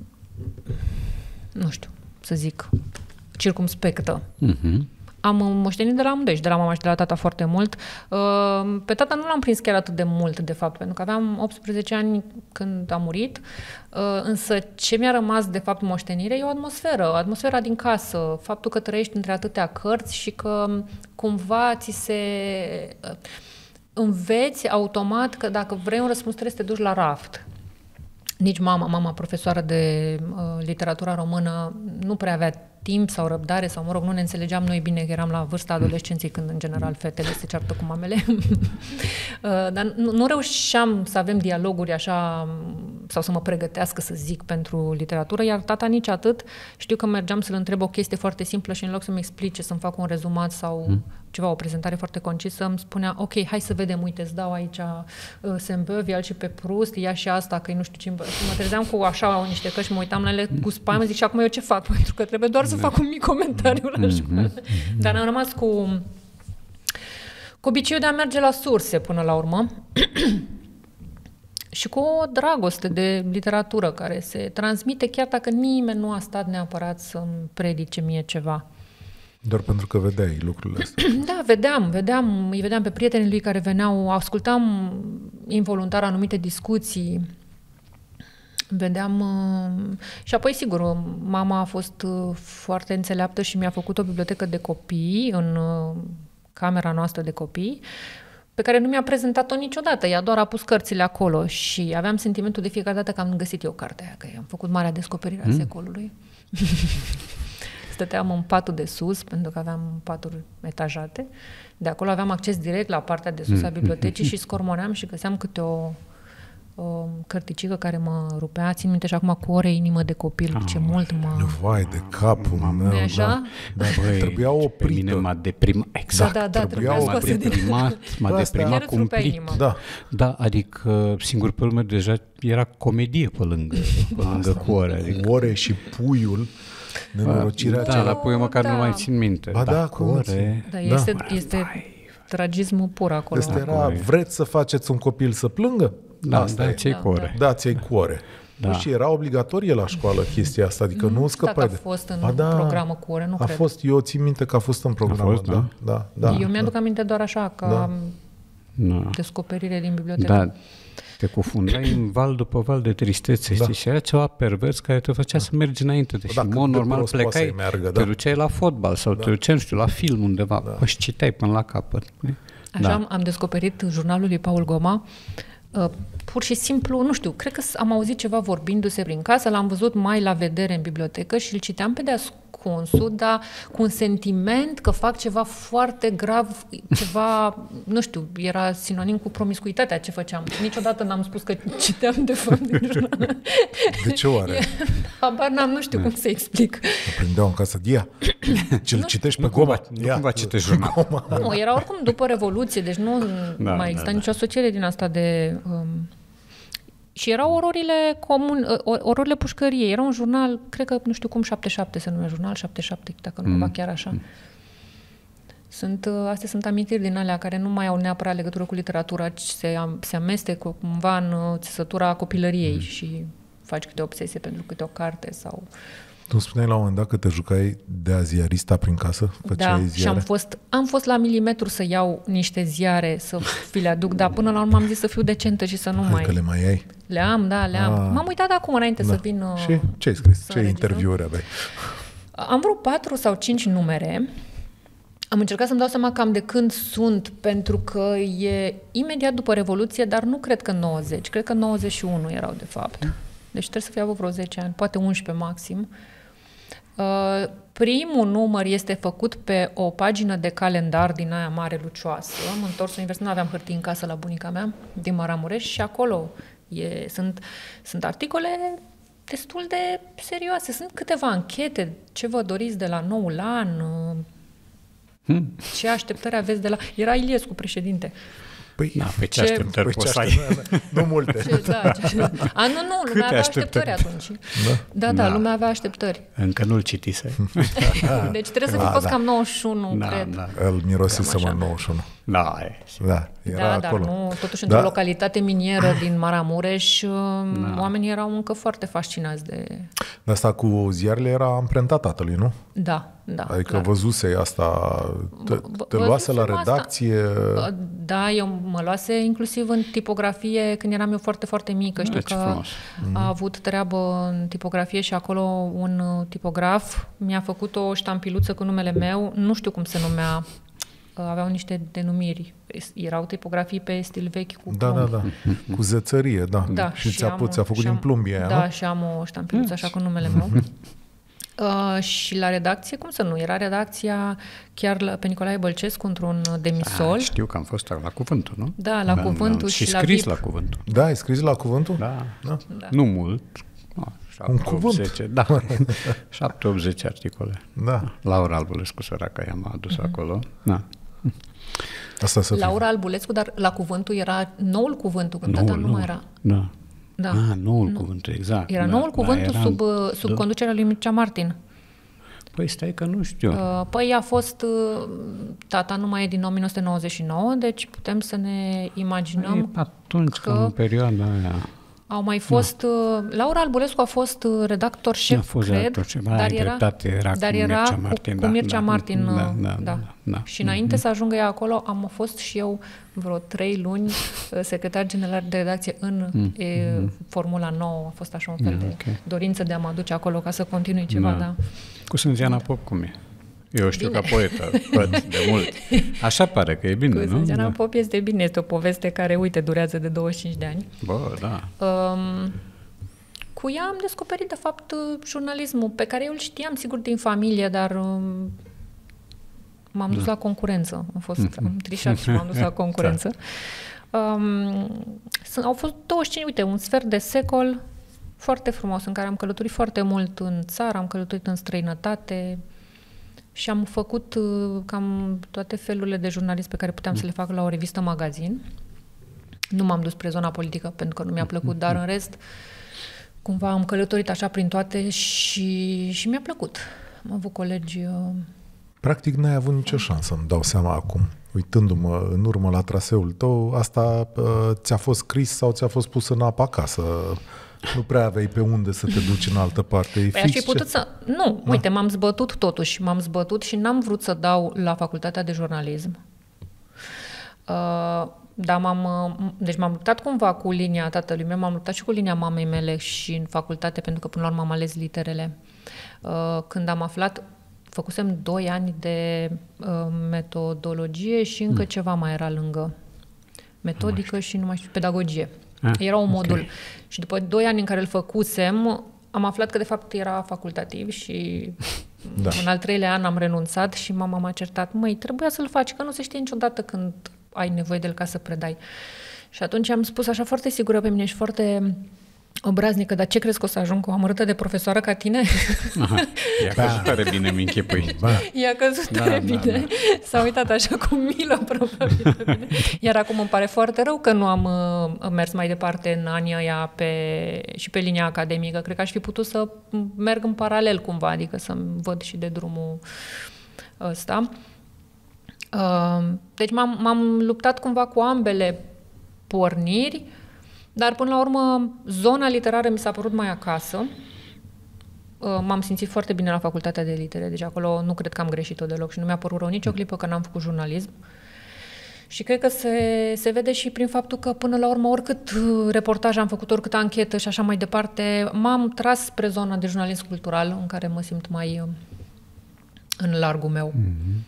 nu știu, să zic, circumspectă. Mm-hmm. Am moștenit de la amândoi, și de la mama și de la tata foarte mult. Uh, Pe tata nu l-am prins chiar atât de mult, de fapt, pentru că aveam optsprezece ani când a murit. Uh, Însă ce mi-a rămas, de fapt, moștenire e o atmosferă, atmosfera din casă, faptul că trăiești între atâtea cărți și că cumva ți se... uh, înveți automat că dacă vrei un răspuns trebuie să te duci la raft. Nici mama, mama profesoară de uh, literatura română, nu prea avea timp sau răbdare sau, mă rog, nu ne înțelegeam noi bine, că eram la vârsta adolescenței, când, în general, fetele se ceartă cu mamele. uh, dar nu, nu reușeam să avem dialoguri așa, sau să mă pregătească, să zic, pentru literatură, iar tata nici atât. Știu că mergeam să-l întreb o chestie foarte simplă și în loc să-mi explice, să-mi fac un rezumat sau mm. ceva, o prezentare foarte concisă, îmi spunea, ok, hai să vedem, uite, îți dau aici uh, Saint-Beuve, al și pe Proust, ia și asta, că nu știu ce. Și mă trezeam cu așa niște căști, mă uitam la ele cu spaimă, zic, și acum eu ce fac? Pentru că trebuie doar să fac un mic comentariu la școală. Dar am rămas cu, cu obiceiul de a merge la surse până la urmă și cu o dragoste de literatură care se transmite chiar dacă nimeni nu a stat neapărat să-mi predice mie ceva. Doar pentru că vedeai lucrurile astea. Da, vedeam, vedeam, îi vedeam pe prietenii lui care veneau, ascultam involuntar anumite discuții, vedeam uh, și apoi, sigur, mama a fost uh, foarte înțeleaptă și mi-a făcut o bibliotecă de copii în uh, camera noastră de copii, pe care nu mi-a prezentat-o niciodată. Ea doar a pus cărțile acolo și aveam sentimentul de fiecare dată că am găsit eu cartea aia, că am făcut marea descoperire a Mm. secolului. Stăteam în patul de sus, pentru că aveam paturi etajate. De acolo aveam acces direct la partea de sus a bibliotecii și scormoneam și găseam câte o, o cărticică care mă rupea. Țin minte și acum cu ore inimă de copil, Ah, ce mult mă... Vai de capul meu, Nu-i așa? da. Da, Băi, trebuia Pe oprită. mine m-a deprimat. Exact. Da, da, da, trebuia trebuia o- scoasă din... deprimat, m-a Bă, asta deprimat chiar îți rupea cumplit. inima. Da. Da, adică singur pe meu deja era comedie pe lângă, pe lângă cu ore. Adică, Ore și puiul, nenorocirea da, aceea. la puiul măcar Da. nu mai țin minte. Ba da, cu cum ore. Da, este, este, Vai, tragismul pur acolo. Asta era, vreți să faceți un copil să plângă? Da, Asta da, e. ți-ai cu ore. Dați-i cu ore. Da. Și era obligatorie la școală chestia asta, adică nu, nu scăpai de... a fost în a, da, programă cu ore, nu a cred. fost, eu țin minte că a fost în programă, fost, da, da, da. Eu mi-aduc da. aminte doar așa, ca da. descoperire din bibliotecă. Da, te cufundai în val după val de tristețe, da. știi? Și era ceva pervers care te făcea da. să mergi înainte. Deci, da, în mod normal, plecai, meargă, da. te duceai la fotbal sau da. te duceai, nu știu, la film undeva, da. și citeai până la capăt. Așa da. am, am descoperit jurnalul lui Paul Goma, uh, pur și simplu, nu știu, cred că am auzit ceva vorbindu-se prin casă, l-am văzut mai la vedere în bibliotecă și îl citeam pe deascunsul, dar cu un sentiment că fac ceva foarte grav, ceva, nu știu, era sinonim cu promiscuitatea ce făceam. Niciodată n-am spus că citeam de fapt din jurnal. De ce oare? Habar n-am, nu știu cum să explic. Mă prindeau în casă, Dia, ce-l citești pe nu Goma? Cumva, nu cumva citești jurnal. Nu, era oricum după Revoluție, deci nu da, mai exista da, nicio asociere din asta de... Um, și erau ororile comun, ororile pușcăriei. Era un jurnal, cred că, nu știu cum, șaptezeci și șapte se numea, jurnal șaptezeci și șapte, dacă nu cumva mm. chiar așa. Sunt, astea sunt amintiri din alea care nu mai au neapărat legătură cu literatura, ci se, se amestecă cumva în țesătura copilăriei mm. și faci câte o obsesie pentru câte o carte sau... Tu spuneai la un moment dat că te jucai de ziarista prin casă? Da, ziare? Și am fost, am fost la milimetru să iau niște ziare, să vi le aduc, dar până la urmă am zis să fiu decentă și să nu Hai mai... că le mai ai? Le am, da, le am. Ah. M-am uitat acum înainte da. să vin... Și ce ai scris? Ce interviuri aveai? Am vrut patru sau cinci numere. Am încercat să-mi dau seama cam de când sunt, pentru că e imediat după Revoluție, dar nu cred că nouăzeci, cred că nouăzeci și unu erau de fapt. Deci trebuie să fie avut vreo zece ani, poate unsprezece maxim. Uh, primul număr este făcut pe o pagină de calendar din aia mare lucioasă. M-am întors în universitate, nu aveam hârtii în casă la bunica mea, din Maramureș, și acolo e, sunt, sunt articole destul de serioase. Sunt câteva anchete, ce vă doriți de la noul an, uh, hmm. ce așteptări aveți de la... Era Iliescu președinte. Păi, da, pe ce, ce așteptări păi poți să ai? Nu multe. Ce, da, ce, a, nu, nu, lumea avea așteptări, așteptări atunci. Da? Da, da, da, lumea avea așteptări. Încă nu-l citise. Deci trebuie să fi fost da. cam nouăzeci și unu, da, cred. Da. Îl mirosise mă nouăzeci și unu. Da, e. Da, era da, acolo. Dar nu, totuși într-o da. localitate minieră din Maramureș, da. oamenii erau încă foarte fascinați de... De asta cu ziarele era amprentat tatălui, nu? Da, da. Adică clar. Văzuse asta, te, te luase la redacție... Asta. Da, eu mă luase inclusiv în tipografie când eram eu foarte, foarte mică. Știu că frumos. a avut treabă în tipografie și acolo un tipograf mi-a făcut o ștampiluță cu numele meu, nu știu cum se numea, aveau niște denumiri. Erau tipografii pe stil vechi cu da, da, da, cu zețărie, da. da și ți-a, put, ți-a făcut din plumbie aia, Da, nu? și am o ștampiluță așa cu numele meu. Uh, și la redacție, cum să nu? Era redacția chiar la, pe Nicolae Bălcescu într-un demisol. A, știu că am fost la Cuvântul, nu? Da, la da, Cuvântul da, și, și la scris la, la Cuvântul. Da, ai scris la Cuvântul? Da, da. da. Nu mult. Un cuvânt. Da, șapte optzeci articole. Da. Laura Albulescu, săraca, i-am adus uh-huh. acolo. Da. Asta să Laura Albulescu, dar la Cuvântul era noul Cuvântul, când noul, tata nu mai era. Da. Da. Ah, noul nu. Cuvântul, exact. Era da, noul Cuvântul da, sub, sub da. conducerea lui Mircea Martin. Păi stai că nu știu. Uh, păi a fost, uh, tata nu mai e din nouăsprezece nouăzeci și nouă, deci putem să ne imaginăm păi, atunci, că în perioada aia... Au mai fost... Da. Laura Albulescu a fost redactor șef, a fost cred, redactor șef, dar era, era dar cu era Mircea Martin. Cu, da, cu Mircea da, Martin, da, da. Da, da. da, da. Și înainte mm-hmm. să ajungă ea acolo, am fost și eu vreo trei luni secretar general de redacție în mm-hmm. e, Formula nouă. A fost așa un fel mm, okay. de dorință de a mă duce acolo ca să continui ceva, da. da. Cu Sânziana Pop, cum e? Eu știu bine. Ca poetă, văd de mult. Așa pare că e bine, cu nu? Sânziana da. Pop este bine, este o poveste care, uite, durează de douăzeci și cinci de ani. Bă, da. Um, Cu ea am descoperit, de fapt, jurnalismul, pe care eu îl știam, sigur, din familie, dar um, m-am dus da. la concurență. Am, fost, am trișat și m-am dus la concurență. Da. Um, sunt, au fost douăzeci și cinci, uite, un sfert de secol foarte frumos, în care am călătorit foarte mult în țară, am călătorit în străinătate și am făcut uh, cam toate felurile de jurnalism pe care puteam să le fac la o revistă magazin. Nu m-am dus spre zona politică, pentru că nu mi-a plăcut, dar în rest... Cumva am călătorit așa prin toate și, și mi-a plăcut. Am avut colegi uh, Practic n-ai avut nicio șansă, îmi dau seama acum. Uitându-mă în urmă la traseul tău, asta uh, ți-a fost scris sau ți-a fost pus în apă acasă? Nu prea aveai pe unde să te duci în altă parte. Păi aș fi putut ce... să... Nu, da. Uite, m-am zbătut totuși. M-am zbătut și n-am vrut să dau la facultatea de jurnalism. Uh, dar m-am... Deci m-am luptat cumva cu linia tatălui meu, m-am luptat și cu linia mamei mele și în facultate, pentru că până la urmă am ales literele. Uh, când am aflat... Făcusem doi ani de uh, metodologie și încă mm. ceva mai era lângă. Metodică nu și nu mai știu, pedagogie. Ah, era un modul. Okay. Și după doi ani în care îl făcusem, am aflat că de fapt era facultativ și da. În al treilea an am renunțat și mama m-a certat. Măi, trebuia să-l faci, că nu se știe niciodată când ai nevoie de el ca să predai. Și atunci am spus așa foarte sigură pe mine și foarte... obraznică, dar ce crezi că o să ajung cu o amărâtă de profesoară ca tine? Aha, i-a căzut tare bine, mi închipui. I-a căzut tare da, bine. Da, da. S-a uitat așa cu milă, probabil. Bine. Iar acum îmi pare foarte rău că nu am uh, mers mai departe în anii ăia pe, și pe linia academică. Cred că aș fi putut să merg în paralel cumva, adică să-mi văd și de drumul ăsta. Uh, deci m-am, m-am luptat cumva cu ambele porniri. Dar, până la urmă, zona literară mi s-a părut mai acasă. M-am simțit foarte bine la facultatea de litere, deci acolo nu cred că am greșit-o deloc și nu mi-a părut rău nicio clipă că n-am făcut jurnalism. Și cred că se, se vede și prin faptul că, până la urmă, oricât reportaj am făcut, oricât anchetă și așa mai departe, m-am tras spre zona de jurnalism cultural, în care mă simt mai în largul meu. Mm-hmm.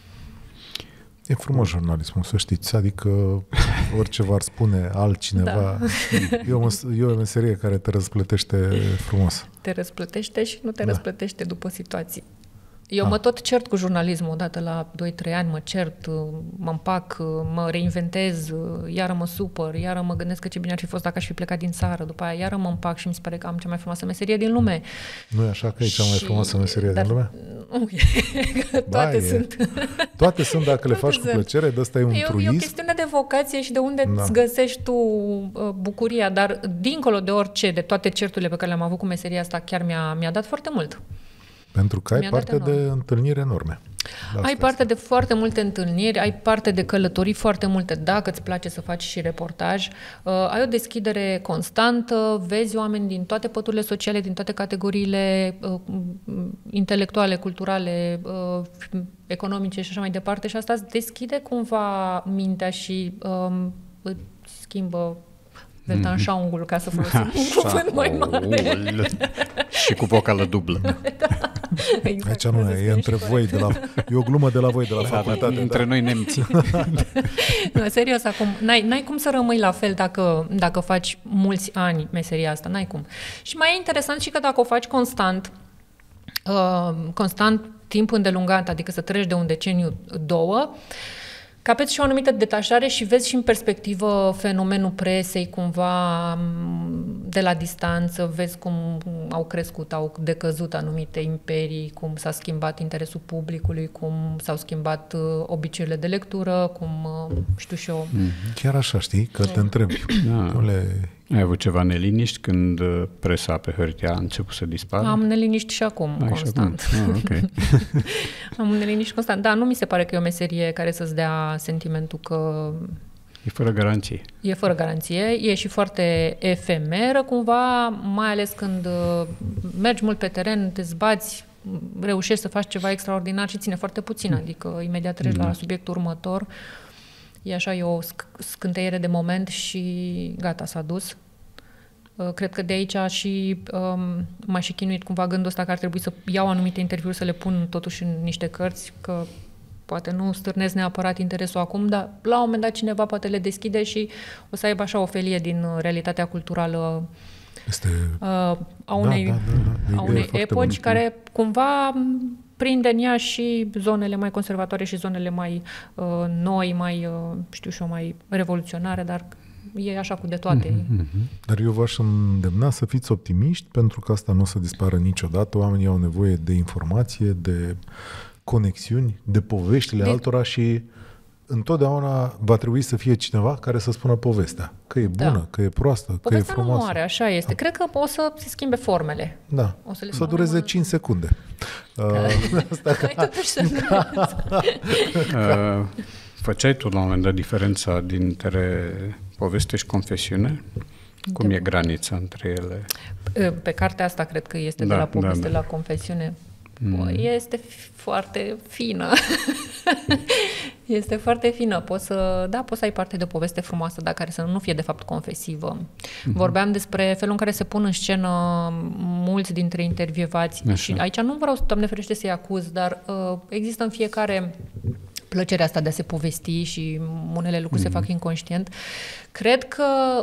E frumos jurnalismul, să știți, adică orice v-ar spune altcineva, da. e, o, e o meserie care te răsplătește frumos. Te răsplătește și nu te da. răsplătește după situații. Eu ah. mă tot cert cu jurnalismul, odată la doi trei ani mă cert, mă împac, mă reinventez, iară mă supăr, iară mă gândesc că ce bine ar fi fost dacă aș fi plecat din țară, după aia iară mă împac și mi se pare că am cea mai frumoasă meserie din lume. Nu e așa că e cea mai frumoasă meserie dar, din lume? Nu, toate ba, sunt. Toate sunt dacă le faci sunt. Cu plăcere, de ăsta e un e truism. E o chestiune de vocație și de unde da. Îți găsești tu uh, bucuria, dar dincolo de orice, de toate certurile pe care le-am avut cu meseria asta, chiar mi-a, mi-a dat foarte mult. Pentru că ai Mi-a parte de întâlniri enorme. Ai parte de foarte multe întâlniri, ai parte de călătorii foarte multe, dacă îți place să faci și reportaj. Uh, ai o deschidere constantă, vezi oameni din toate păturile sociale, din toate categoriile uh, intelectuale, culturale, uh, economice și așa mai departe și asta îți deschide cumva mintea și uh, îți schimbă Weltanschauungul, ca să folosim un cuvânt mai mare. Și cu vocală dublă. Da. Exact, aici nu e, e între voi, de la, e o glumă de la voi, de la da, facultate. Da, între da. Noi nemții. Nu, serios, acum, n-ai, n-ai cum să rămâi la fel dacă, dacă faci mulți ani meseria asta, n-ai cum. Și mai e interesant și că dacă o faci constant, uh, constant, timp îndelungat, adică să treci de un deceniu, două, capeți și o anumită detașare și vezi și în perspectivă fenomenul presei cumva de la distanță, vezi cum au crescut, au decăzut anumite imperii, cum s-a schimbat interesul publicului, cum s-au schimbat obiceiurile de lectură, cum știu și eu. Chiar așa, știi, că te întrebi. Da. Le... Ai avut ceva neliniști când presa pe hârtie a început să dispară? Am neliniști și acum, Ai constant. Și acum. Ah, okay. Am neliniști constant. Da, nu mi se pare că e o meserie care să-ți dea sentimentul că... E fără garanție. E fără garanție, e și foarte efemeră cumva, mai ales când mergi mult pe teren, te zbați, reușești să faci ceva extraordinar și ține foarte puțin, adică imediat treci da. La subiectul următor. E așa, e o scânteiere de moment și gata, s-a dus. Cred că de aici și um, m-a și chinuit cumva gândul ăsta că ar trebui să iau anumite interviuri, să le pun totuși în niște cărți, că poate nu stârnesc neapărat interesul acum, dar la un moment dat cineva poate le deschide și o să aibă așa o felie din realitatea culturală este... uh, a unei, da, da, da, da. A unei epoci care cumva prinde în ea și zonele mai conservatoare și zonele mai uh, noi, mai, uh, știu și eu, mai revoluționare, dar e așa cu de toate. Mm-hmm. Dar eu v-aș îndemna să fiți optimiști, pentru că asta nu o să dispară niciodată. Oamenii au nevoie de informație, de conexiuni, de poveștile de... altora și întotdeauna va trebui să fie cineva care să spună povestea. Că e bună, da. că e proastă, povestea că e frumoasă. Povestea nu moare, așa este. Da. Cred că o să se schimbe formele. Da, o să, le să dureze mai... cinci secunde. Uh, asta că... uh, făceai tu la un moment dat diferența dintre poveste și confesiune? Cum de... e granița între ele? Pe cartea asta cred că este da, de la poveste da, da. la confesiune. Mm. Este foarte fină. Este foarte fină. Poți să, da, poți să ai parte de o poveste frumoasă, dar care să nu fie de fapt confesivă. Mm-hmm. Vorbeam despre felul în care se pun în scenă mulți dintre intervievați. Așa. Și aici nu vreau, Doamne ferește, să-i acuz, dar uh, există în fiecare plăcerea asta de a se povesti și unele lucruri mm-hmm. se fac inconștient. Cred că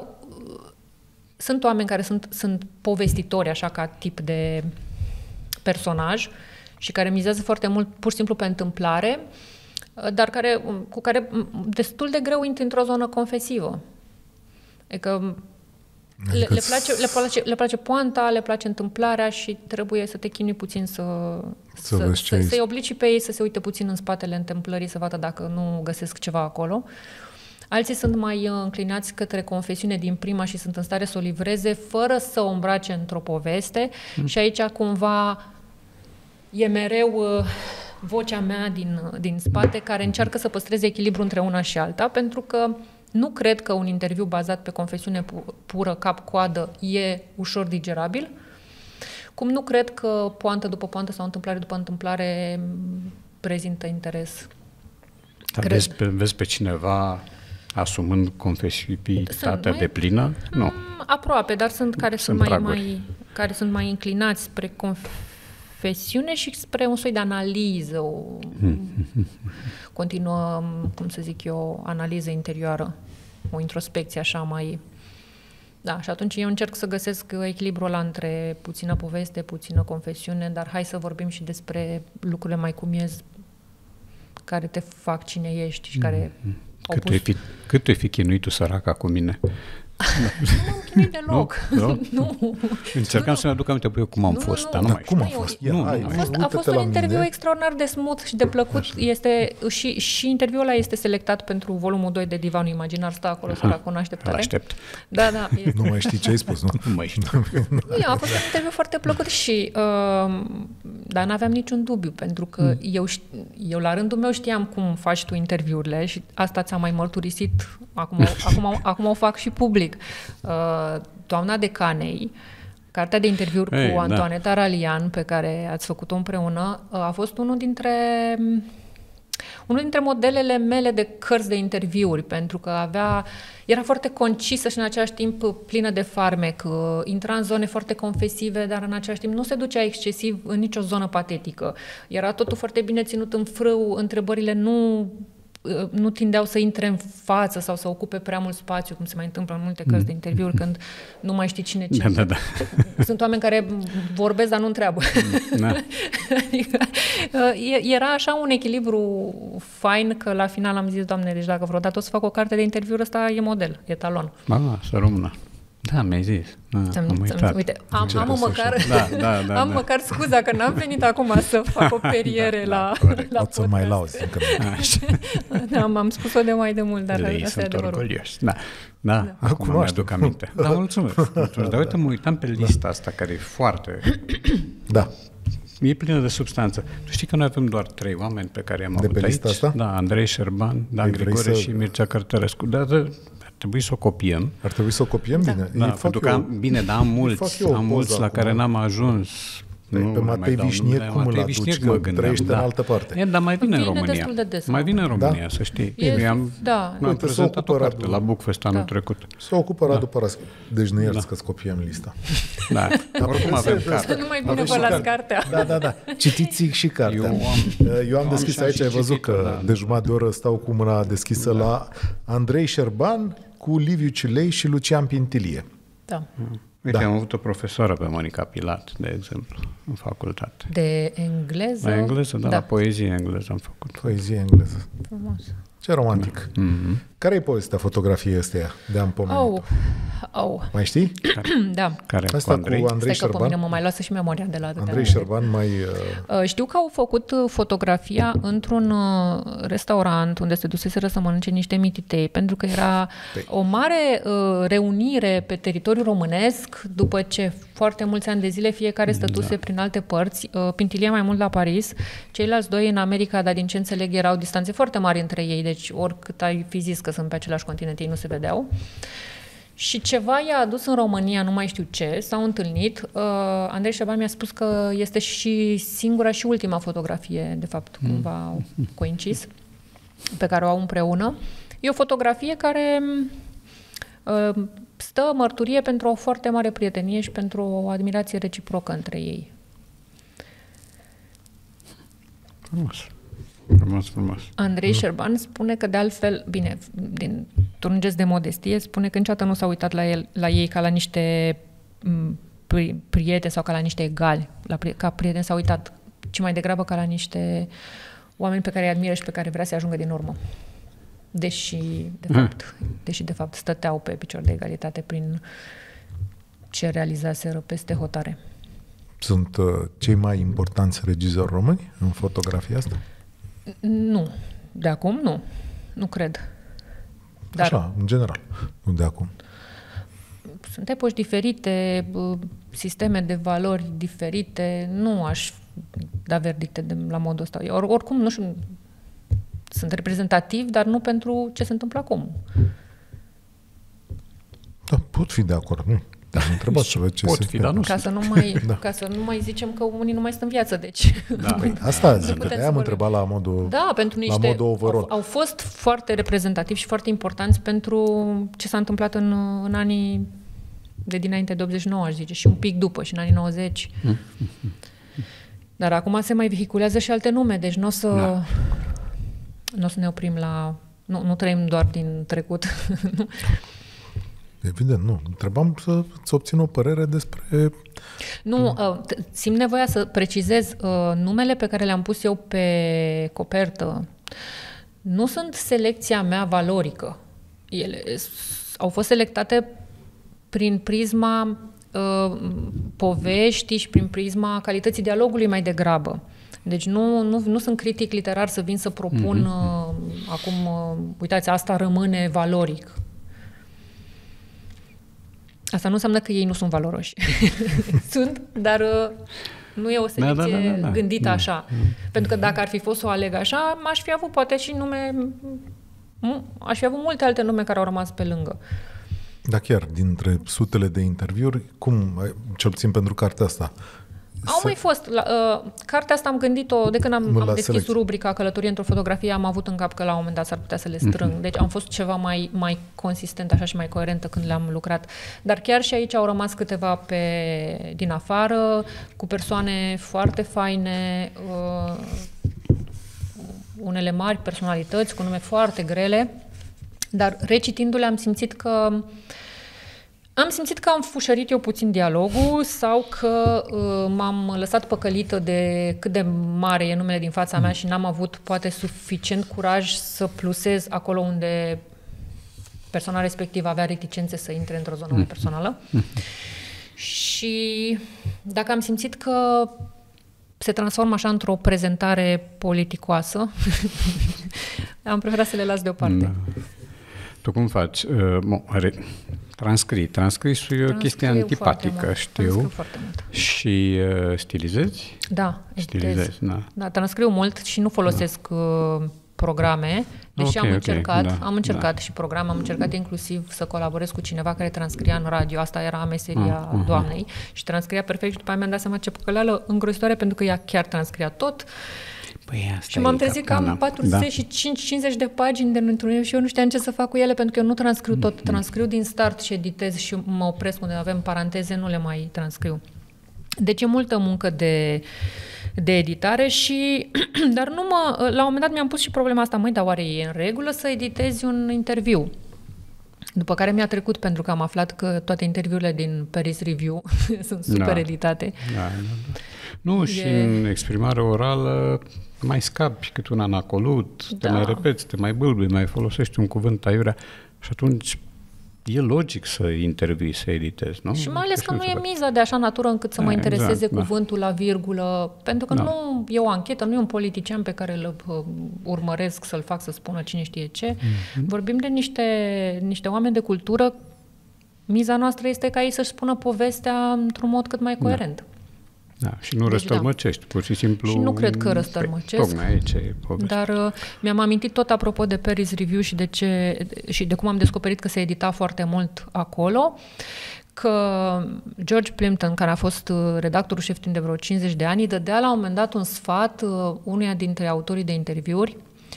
sunt oameni care sunt, sunt povestitori, așa, ca tip de personaj și care mizează foarte mult pur și simplu pe întâmplare, dar care, cu care destul de greu intri într-o zonă confesivă. Adică le, le, place, le, place, le place poanta, le place întâmplarea și trebuie să te chinui puțin să, să, să, să, să-i obligi și pe ei să se uite puțin în spatele întâmplării, să vadă dacă nu găsesc ceva acolo. Alții sunt mai înclinați către confesiune din prima și sunt în stare să o livreze fără să o îmbrace într-o poveste mm. și aici cumva e mereu uh, vocea mea din, din spate care încearcă să păstreze echilibru între una și alta, pentru că nu cred că un interviu bazat pe confesiune pu- pură, cap-coadă, e ușor digerabil, cum nu cred că poantă după poantă sau întâmplare după întâmplare prezintă interes. Dar vezi pe, vezi pe cineva asumând confesivitatea de plină? Nu. Aproape, dar sunt care sunt, sunt mai, mai, care sunt mai inclinați spre confesiune și spre un soi de analiză, o continuă, cum să zic eu, o analiză interioară, o introspecție așa mai... Da, și atunci eu încerc să găsesc echilibrul ăla între puțină poveste, puțină confesiune, dar hai să vorbim și despre lucrurile mai cum ies, care te fac cine ești și care... Cât ai fi, cât ai fi chinuit tu, săraca, cu mine? Nu m-am chinuit deloc. Nu? Nu. Încercam să-mi aduc aminte eu cum am nu, fost, nu, dar nu mai Cum a fost? Nu, nu, a fost, a fost un interviu mine. extraordinar de smooth și de plăcut. Este, și, și interviul ăla este selectat pentru volumul doi de Divanul Imaginar. Stă acolo, săracul, în așteptare. Aștept. Da, da. Este. Nu mai știi ce ai spus, nu? Nu mai știu. A fost un interviu foarte plăcut și uh, dar n-aveam niciun dubiu, pentru că mm. eu, eu la rândul meu știam cum faci tu interviurile și asta ți-am mai mărturisit. Acum, acum, acum o fac și public. Uh, Doamna Decanei, cartea de interviuri hey, cu Antoaneta da. Ralian, pe care ați făcut-o împreună, uh, a fost unul dintre unul dintre modelele mele de cărți de interviuri, pentru că avea, era foarte concisă și în același timp plină de farmec, intra în zone foarte confesive, dar în același timp nu se ducea excesiv în nicio zonă patetică. Era totul foarte bine ținut în frâu, întrebările nu nu tindeau să intre în față sau să ocupe prea mult spațiu, cum se mai întâmplă în multe cărți de interviuri, când nu mai știi cine cine. Da, da, da. Sunt oameni care vorbesc, dar nu întreabă. Da. Adică, era așa un echilibru fain că la final am zis, Doamne, deci dacă vreodată o să fac o carte de interviuri, ăsta e model, e talon. Ah, să rămână. Da, mi-ai zis. Da, am uitat. Uite, am, am, măcar, da, da, da, am da. măcar scuza că n-am venit acum să fac o periere da, la, da, la podcast. Să mai lauzi încă. Da, am spus-o de mai de mult, dar Lei asta e adevărul. Orgolioși. Da, da, da. Acum mi-aduc aminte. Da, mulțumesc. mulțumesc. Dar uite, mă uitam pe lista asta care e foarte... Da. E plină de substanță. Tu știi că noi avem doar trei oameni pe care i-am de avut pe aici? Asta? Da, Andrei Șerban, Dan Grigore să... și Mircea Cărtărescu. Dar ar trebui să o copiem. Ar trebui să o copiem da. bine. Da, pentru că am, bine, dar am mulți, am mulți la care n-am ajuns. Nu, pe Matei Vișniec, cum îl aduci, că trăiește da. în altă parte? E, dar mai vine, vine în România. De des, mai vine în România, da? Să știi. E, Eu am, da. am prezentat o carte la Bookfest anul da. trecut. S-a ocupat Radu da. Paraschi. Deci nu ierți da. că-ți copiem lista. Da, oricum avem carte. Nu mai bine vă las cartea. Da, da, da. Citiți și cartea. Eu am, Eu am deschis aici, ai văzut că de jumătate de oră stau cu mâna deschisă la Andrei Șerban, cu Liviu Cilei și Lucian Pintilie. Da. Uite, da. am avut o profesoară pe Monica Pilat, de exemplu, în facultate. De engleză? La engleză, da, da. La poezie engleză am făcut. Poezie engleză. Frumos. Ce romantic. Mm-hmm. Care e povestea fotografiei astea de am pomenit? Au, au. Mai știi? Da. Care Asta cu Andrei? cu Andrei Stai că pe mine Șerban. mă mai lasă și memoria de la atâtea Andrei ani. Șerban mai... Uh, Uh, Știu că au făcut uh, fotografia într-un uh, restaurant unde se duseseră să mănânce niște mititei, pentru că era Păi. o mare uh, reunire pe teritoriul românesc, după ce foarte mulți ani de zile fiecare stătuse da. prin alte părți. Uh, Pintilie mai mult la Paris, ceilalți doi în America, dar din ce înțeleg erau distanțe foarte mari între ei, deci oricât ai fi zis că sunt pe același continent, ei nu se vedeau. Și ceva i-a adus în România, nu mai știu ce, s-au întâlnit. Uh, Andrei Șerban mi-a spus că este și singura și ultima fotografie, de fapt, cumva au coincis, pe care o au împreună. E o fotografie care uh, stă mărturie pentru o foarte mare prietenie și pentru o admirație reciprocă între ei. Frumos. Frumos, frumos. Andrei Șerban spune că de altfel, bine, dintr-un gest de modestie, spune că niciodată nu s-a uitat la, el, la ei ca la niște m, pri, prieteni sau ca la niște egali, la, ca prieteni s-a uitat, ci mai degrabă ca la niște oameni pe care îi admiră și pe care vrea să ajungă din urmă. Deși, de fapt, deși, de fapt, stăteau pe picior de egalitate prin ce realizaseră peste hotare. sunt uh, cei mai importanți regizori români în fotografia asta? Nu. De acum, nu. Nu cred. Dar Așa, în general, nu de acum. sunt epoci diferite, sisteme de valori diferite, nu aș da verdicte de, la modul ăsta. Or, oricum, nu știu, sunt reprezentativi, dar nu pentru ce se întâmplă acum. Da, pot fi de acord, nu. Dar întrebați să văd ce Pot se fi, dar nu Ca să nu mai, da. ca să nu mai zicem că unii nu mai sunt în viață, deci... Da. Păi, asta zic, putem că să de-aia am vorbim. întrebat la modul, Da, pentru la niște... modul overall. Au, au fost foarte reprezentativi și foarte importanți pentru ce s-a întâmplat în, în anii de dinainte de optzeci și nouă, aș zice, și un pic după, și în anii nouăzeci. Dar acum se mai vehiculează și alte nume, deci nu o să, Da. n-o să ne oprim la... Nu, nu trăim doar din trecut. Evident, nu. Întrebam să-ți obțin o părere despre... Nu, uh, t- simt nevoia să precizez uh, numele pe care le-am pus eu pe copertă. Nu sunt selecția mea valorică. Ele s- au fost selectate prin prisma uh, poveștii și prin prisma calității dialogului mai degrabă. Deci nu, nu, nu sunt critic literar să vin să propun mm-hmm. uh, acum, uh, uitați, asta rămâne valoric. Asta nu înseamnă că ei nu sunt valoroși. Sunt, dar uh, nu e o selecție Da, da, da, da, da. gândită Da. așa. Pentru că dacă ar fi fost să o aleg așa, aș fi avut poate și nume... m- Aș fi avut multe alte nume care au rămas pe lângă. Dar chiar, dintre sutele de interviuri, cum, cel puțin pentru cartea asta, Au mai fost. La, uh, cartea asta am gândit-o, de când am, Mult am la deschis selecție. rubrica Călătorie într-o fotografie, am avut în cap că la un moment dat s-ar putea să le strâng. Deci am fost ceva mai, mai consistent așa și mai coerentă când le-am lucrat. Dar chiar și aici au rămas câteva pe, din afară, cu persoane foarte faine, uh, unele mari personalități, cu nume foarte grele, dar recitindu-le am simțit că Am simțit că am fușărit eu puțin dialogul sau că uh, m-am lăsat păcălită de cât de mare e numele din fața mea și n-am avut poate suficient curaj să plusez acolo unde persoana respectivă avea reticențe să intre într-o zonă mai personală. Și dacă am simțit că se transformă așa într-o prezentare politicoasă, am preferat să le las deoparte. Da. Tu cum faci? Uh, mo, are, transcrii. Transcrisul e o chestie antipatică, știu. Transcriu foarte mult. Și uh, stilizezi? Da, editez. Stilizezi, da. Da, transcriu mult și nu folosesc da. programe, deși Ok, am ok, încercat, da, am încercat da. și programe, am încercat inclusiv să colaborez cu cineva care transcria în radio, asta era meseria Ah, uh-huh. doamnei și transcria perfect și după aia mi-am dat seama ce păcăleală îngrozitoare pentru că ea chiar transcria tot. Păi asta Și m-am e trezit că am capcana. patruzeci Da. și cinci cincizeci de pagini de întruniri și eu nu știam ce să fac cu ele pentru că eu nu transcriu tot, transcriu din start și editez și mă opresc unde avem paranteze, nu le mai transcriu. Deci e multă muncă de, de editare și, dar nu mă, la un moment dat mi-am pus și problema asta, măi, dar oare e în regulă să editezi un interviu? După care mi-a trecut pentru că am aflat că toate interviurile din Paris Review sunt super Da. editate. Da, da, da. Nu, și E- în exprimare orală mai scapi cât un anacolut, Da. te mai repeți, te mai bâlbâi, mai folosești un cuvânt aiurea și atunci e logic să intervii, să editezi, nu? Și mai ales că Și nu e știu ce miza de așa natură încât să mă Exact, intereseze da. cuvântul la virgulă, pentru că Da. nu e o anchetă, nu e un politician pe care îl uh, urmăresc să-l fac să spună cine știe ce. Mhm. Vorbim de niște, niște oameni de cultură. Miza noastră este ca ei să-și spună povestea într-un mod cât mai coerent. Da, și nu Deci, răstălmăcești, pur și simplu... Și nu cred că răstălmăcesc. Tocmai aici e povestea. Dar uh, mi-am amintit tot apropo de Paris Review și de, ce, și de cum am descoperit că se edita foarte mult acolo, că George Plimpton, care a fost uh, redactorul șef timp de vreo cincizeci de ani, îi dădea la un moment dat un sfat uh, uneia dintre autorii de interviuri,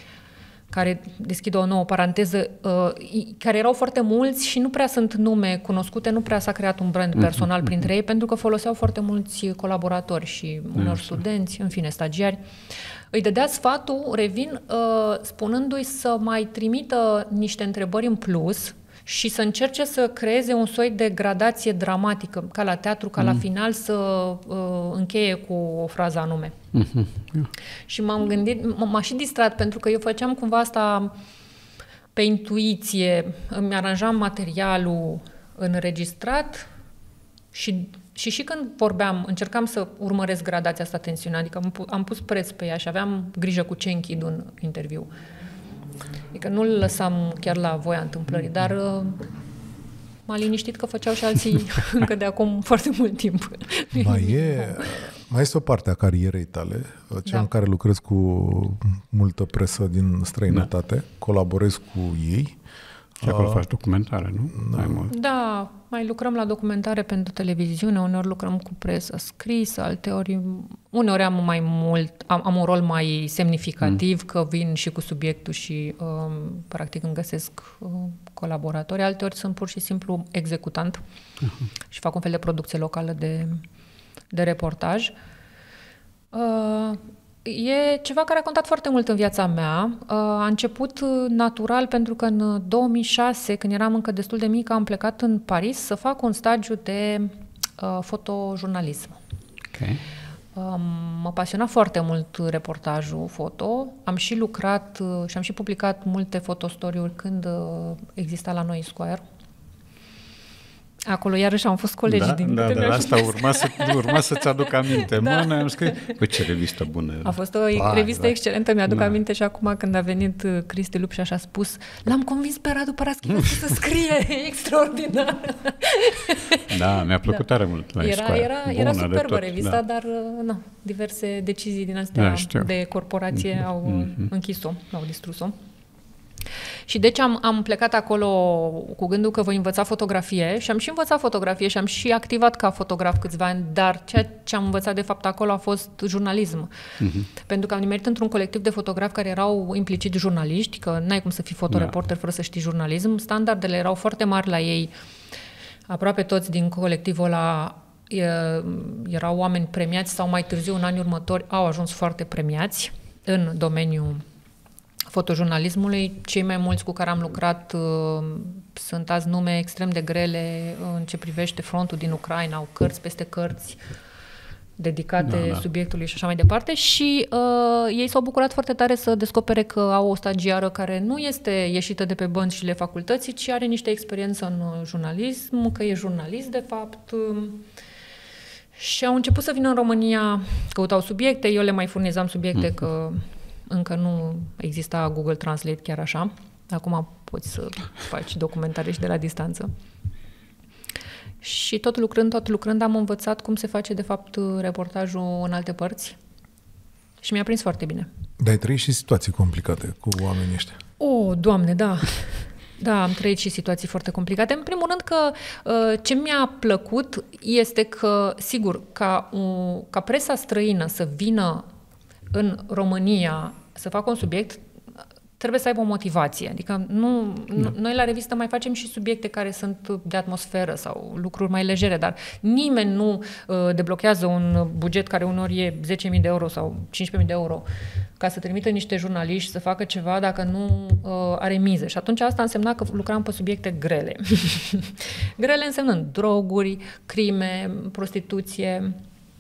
care deschid o nouă paranteză, uh, care erau foarte mulți și nu prea sunt nume cunoscute, nu prea s-a creat un brand personal printre ei, pentru că foloseau foarte mulți colaboratori și unor studenți, în fine, stagiari. Îi dădea sfatul, revin, uh, spunându-i să mai trimită niște întrebări în plus și să încerce să creeze un soi de gradație dramatică, ca la teatru, ca mm. la final să uh, încheie cu o frază anume. Mm-hmm. Yeah. Și m-am gândit, m- m-a și distrat, pentru că eu făceam cumva asta pe intuiție, îmi aranjam materialul înregistrat și, și și când vorbeam, încercam să urmăresc gradația asta tensiunea, adică am, pu- am pus preț pe ea și aveam grijă cu ce închid un interviu. Adică nu-l lăsam chiar la voia întâmplării, dar uh, m-a liniștit că făceau și alții încă de acum foarte mult timp. Mai, e, mai este o parte a carierei tale, cea Da. în care lucrezi cu multă presă din străinătate, da. colaborezi cu ei. Și acolo faci documentare, nu? Da. Mai mult. Da, mai lucrăm la documentare pentru televiziune, uneori lucrăm cu presă scrisă, alteori, uneori am mai mult, am, am un rol mai semnificativ, mm. că vin și cu subiectul și um, practic îmi găsesc uh, colaboratori, alteori sunt pur și simplu executant uh-huh. și fac un fel de producție locală de, de reportaj. Uh, E ceva care a contat foarte mult în viața mea. A început natural pentru că în două mii șase, când eram încă destul de mică, am plecat în Paris să fac un stagiu de uh, fotojurnalism. Okay. Um, mă pasiona foarte mult reportajul foto. Am și lucrat uh, și am și publicat multe fotostoriuri când uh, exista la noi Square. Acolo iarăși am fost colegi da, din Da, da, asta și... urma, să, urma să-ți aduc aminte. Da. Mă, noi am scris, păi ce revistă bună era. A fost o Vai, revistă da. excelentă, mi-aduc Da. aminte și acum când a venit Cristi Lup și așa a spus, l-am convins pe Radu Paraschivescu să scrie, e extraordinar. Da, mi-a plăcut tare mult la Era, Square. era, Bună era de superbă tot, revista, da. dar na, diverse decizii din astea Da, știu. de corporație Mhm, au mhm. închis-o, au distrus-o. Și deci am, am plecat acolo cu gândul că voi învăța fotografie și am și învățat fotografie și am și activat ca fotograf câțiva ani, dar ceea ce am învățat de fapt acolo a fost jurnalism. Uh-huh. Pentru că am nimerit într-un colectiv de fotografi care erau implicit jurnaliști, că n-ai cum să fii fotoreporter da. fără să știi jurnalism. Standardele erau foarte mari la ei. Aproape toți din colectivul ăla erau oameni premiați sau mai târziu, în anii următori, au ajuns foarte premiați în domeniul fotojurnalismului. Cei mai mulți cu care am lucrat uh, sunt azi nume extrem de grele în ce privește frontul din Ucraina, au cărți peste cărți dedicate da, da. subiectului și așa mai departe și uh, ei s-au bucurat foarte tare să descopere că au o stagiară care nu este ieșită de pe băncile facultății, ci are niște experiență în jurnalism, că e jurnalist de fapt. Uh, și au început să vină în România, căutau subiecte, eu le mai furnizam subiecte mm. că încă nu exista Google Translate chiar așa. Acum poți să faci documentare și de la distanță. Și tot lucrând, tot lucrând, am învățat cum se face, de fapt, reportajul în alte părți. Și mi-a prins foarte bine. Dar ai trăit și situații complicate cu oamenii ăștia. O, Doamne, da! Da, am trăit și situații foarte complicate. În primul rând că ce mi-a plăcut este că, sigur, ca, ca presa străină să vină în România să facă un subiect, trebuie să aibă o motivație. Adică nu, da. noi la revistă mai facem și subiecte care sunt de atmosferă sau lucruri mai legere, dar nimeni nu uh, deblochează un buget care uneori e zece mii de euro sau cincisprezece mii de euro ca să trimită niște jurnaliști să facă ceva dacă nu uh, are mize. Și atunci asta însemna că lucram pe subiecte grele. Grele însemnând droguri, crime, prostituție,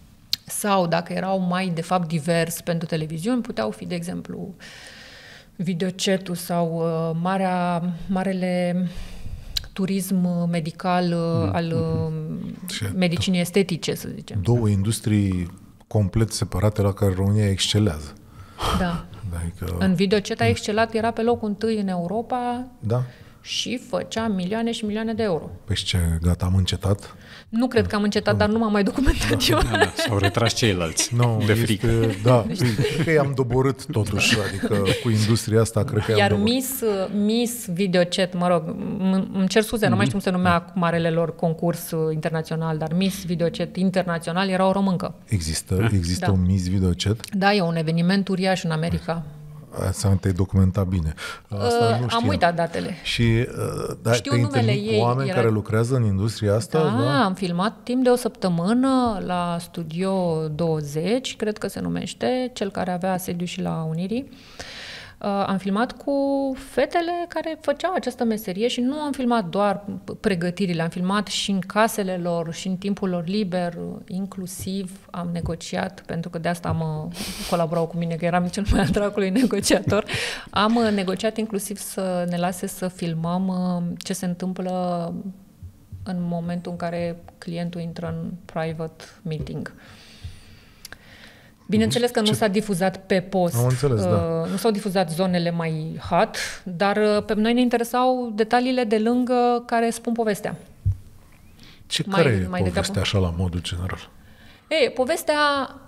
Sau dacă erau mai, de fapt, divers pentru televiziuni, puteau fi, de exemplu, videocetul sau uh, marea, marele turism medical uh, al uh, medicinii estetice, să zicem. Două industrii complet separate la care România excelează. Da. Adică... În videocet a excelat, era pe locul întâi în Europa. Da. Și făcea milioane și milioane de euro. Păi ce, gata, am încetat? Nu cred că am încetat, dar nu m-am mai documentat eu. Da, da, s-au retras ceilalți no, de frică. Este, da, cred că i-am doborât totuși, adică cu industria asta cred că i-am Iar doborât. Miss, Miss Videocet, mă rog, îmi cer scuze, mm-hmm. nu mai știu cum se numea cu marele lor concurs internațional, dar Miss Videocet internațional era o româncă. Există, există da. un Miss Videocet? Da, e un eveniment uriaș în America. Să te-ai documentat bine. Asta uh, nu știam. Am uitat datele. Și uh, da, știu te-ai numele întâlnit ei. cu oameni Era... care lucrează în industria asta? Da, da, am filmat timp de o săptămână la Studio douăzeci, cred că se numește, cel care avea sediu și la Unirii. Uh, am filmat cu fetele care făceau această meserie și nu am filmat doar pregătirile, am filmat și în casele lor și în timpul lor liber, inclusiv am negociat, pentru că de asta am colaborat cu mine, că eram cel mai al dracului negociator, am negociat inclusiv să ne lase să filmăm ce se întâmplă în momentul în care clientul intră în private meeting. Bineînțeles că nu s-a difuzat pe post, Am înțeles, uh, da. nu s-au difuzat zonele mai hot, dar uh, pe noi ne interesau detaliile de lângă care spun povestea. Ce Mai- care e mai povestea degrabă. așa la modul general? Ei, povestea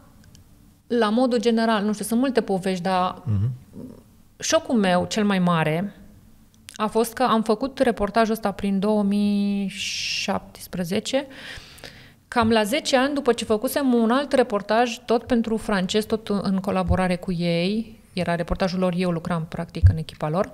la modul general, nu știu, sunt multe povești, dar uh-huh. șocul meu cel mai mare a fost că am făcut reportajul ăsta prin două mii șaptesprezece, cam la zece ani după ce făcusem un alt reportaj, tot pentru francez, tot în colaborare cu ei, era reportajul lor, eu lucram practic în echipa lor,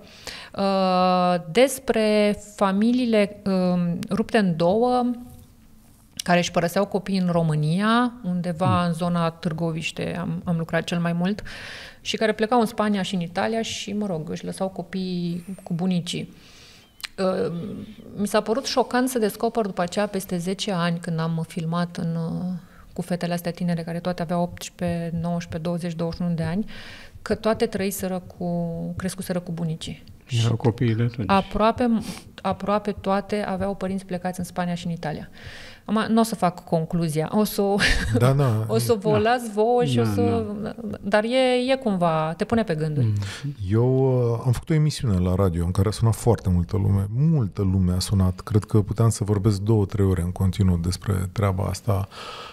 despre familiile rupte în două, care își părăseau copiii în România, undeva mm. în zona Târgoviște am, am lucrat cel mai mult, și care plecau în Spania și în Italia și, mă rog, își lăsau copiii cu bunicii. Uh, mi s-a părut șocant să descoper după aceea, peste zece ani, când am filmat în, uh, cu fetele astea tinere, care toate aveau optsprezece, nouăsprezece, douăzeci, douăzeci și unu de ani, că toate trăiseră cu, crescuseră cu bunicii. Erau copiii de atunci. Aproape, aproape toate aveau părinți plecați în Spania și înItalia. Acum, nu o să fac concluzia, o să o, Da, da. o să vă da. las vouă și Da, o să... Da. Dar e, e cumva, te pune pe gânduri. Eu uh, am făcut o emisiune la radio în care a sunat foarte multă lume. Multă lume a sunat. Cred că puteam să vorbesc două, trei ore în continuu despre treaba asta.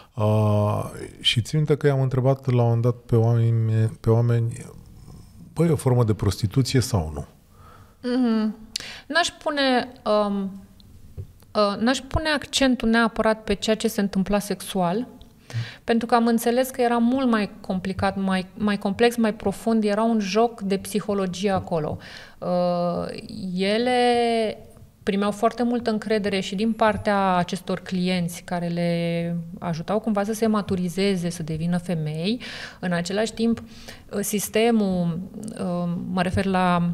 Uh, și țin minte că i-am întrebat la un moment dat pe oameni, pe oameni băi, e o formă de prostituție sau nu? Mm-hmm. N-aș pune... Um, Uh, n-aș pune accentul neapărat pe ceea ce se întâmpla sexual, mm. pentru că am înțeles că era mult mai complicat, mai, mai complex, mai profund, era un joc de psihologie acolo. Uh, ele primeau foarte multă încredere și din partea acestor clienți care le ajutau cumva să se maturizeze, să devină femei. În același timp, sistemul, uh, mă refer la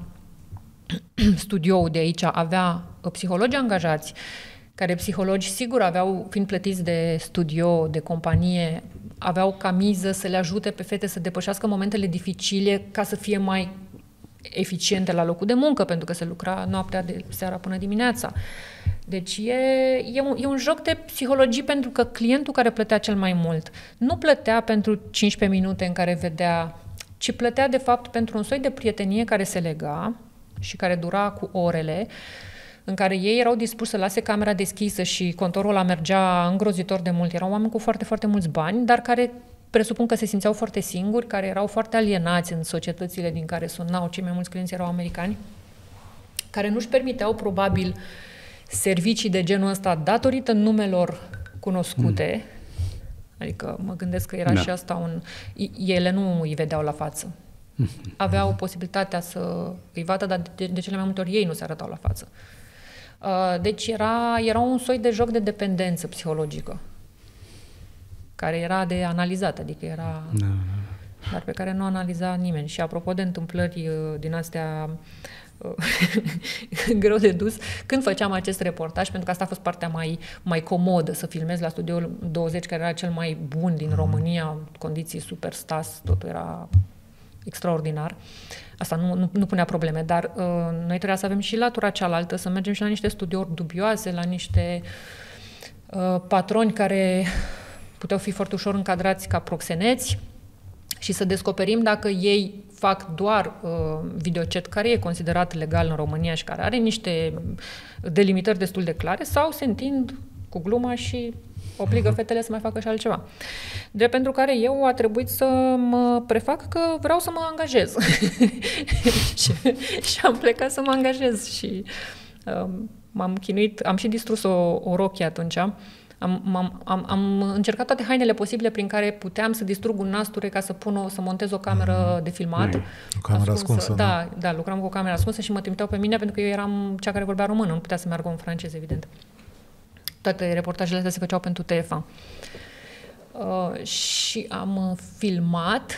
studioul de aici, avea psihologi angajați, care psihologi, sigur, aveau, fiind plătiți de studio, de companie, aveau ca miză să le ajute pe fete să depășească momentele dificile ca să fie mai eficiente la locul de muncă, pentru că se lucra noaptea de seara până dimineața. Deci e, e, un, e un joc de psihologie, pentru că clientul care plătea cel mai mult nu plătea pentru cincisprezece minute în care vedea, ci plătea de fapt pentru un soi de prietenie care se lega și care dura cu orele, în care ei erau dispuși să lase camera deschisă și contorul ăla mergea îngrozitor de mult. Erau oameni cu foarte, foarte mulți bani, dar care presupun că se simțeau foarte singuri, care erau foarte alienați în societățile din care sunau. Cei mai mulți clienți erau americani, care nu-și permiteau probabil servicii de genul ăsta datorită numelor cunoscute. Mm. Adică mă gândesc că era da. și asta un... Ele nu îi vedeau la față. Aveau posibilitatea să îi vadă, dar de, de cele mai multe ori ei nu se arătau la față. Deci era, era un soi de joc de dependență psihologică, care era de analizat, adică era... Da. dar pe care nu analiza nimeni. Și apropo de întâmplări din astea greu de dus, când făceam acest reportaj, pentru că asta a fost partea mai, mai comodă, să filmez la Studioul douăzeci, care era cel mai bun din România, condiții super stas, totul era extraordinar. Asta nu, nu, nu punea probleme, dar uh, noi trebuia să avem și latura cealaltă, să mergem și la niște studiouri dubioase, la niște uh, patroni care puteau fi foarte ușor încadrați ca proxeneți și să descoperim dacă ei fac doar uh, videochat care e considerat legal în România și care are niște delimitări destul de clare sau se întind cu gluma și obligă fetele să mai facă și altceva. Drept pentru care eu a trebuit să mă prefac că vreau să mă angajez. și, și am plecat să mă angajez și uh, m-am chinuit, am și distrus o, o rochie atunci. Am, am, am, am încercat toate hainele posibile prin care puteam să distrug un nasture ca să pun o, să montez o cameră de filmat. O cameră ascunsă, da, da. Da, lucram cu o cameră ascunsă și mă trimiteau pe mine pentru că eu eram cea care vorbea română, nu putea să meargă în francez, evident. Toate reportajele astea se făceau pentru T F A. Uh, și am filmat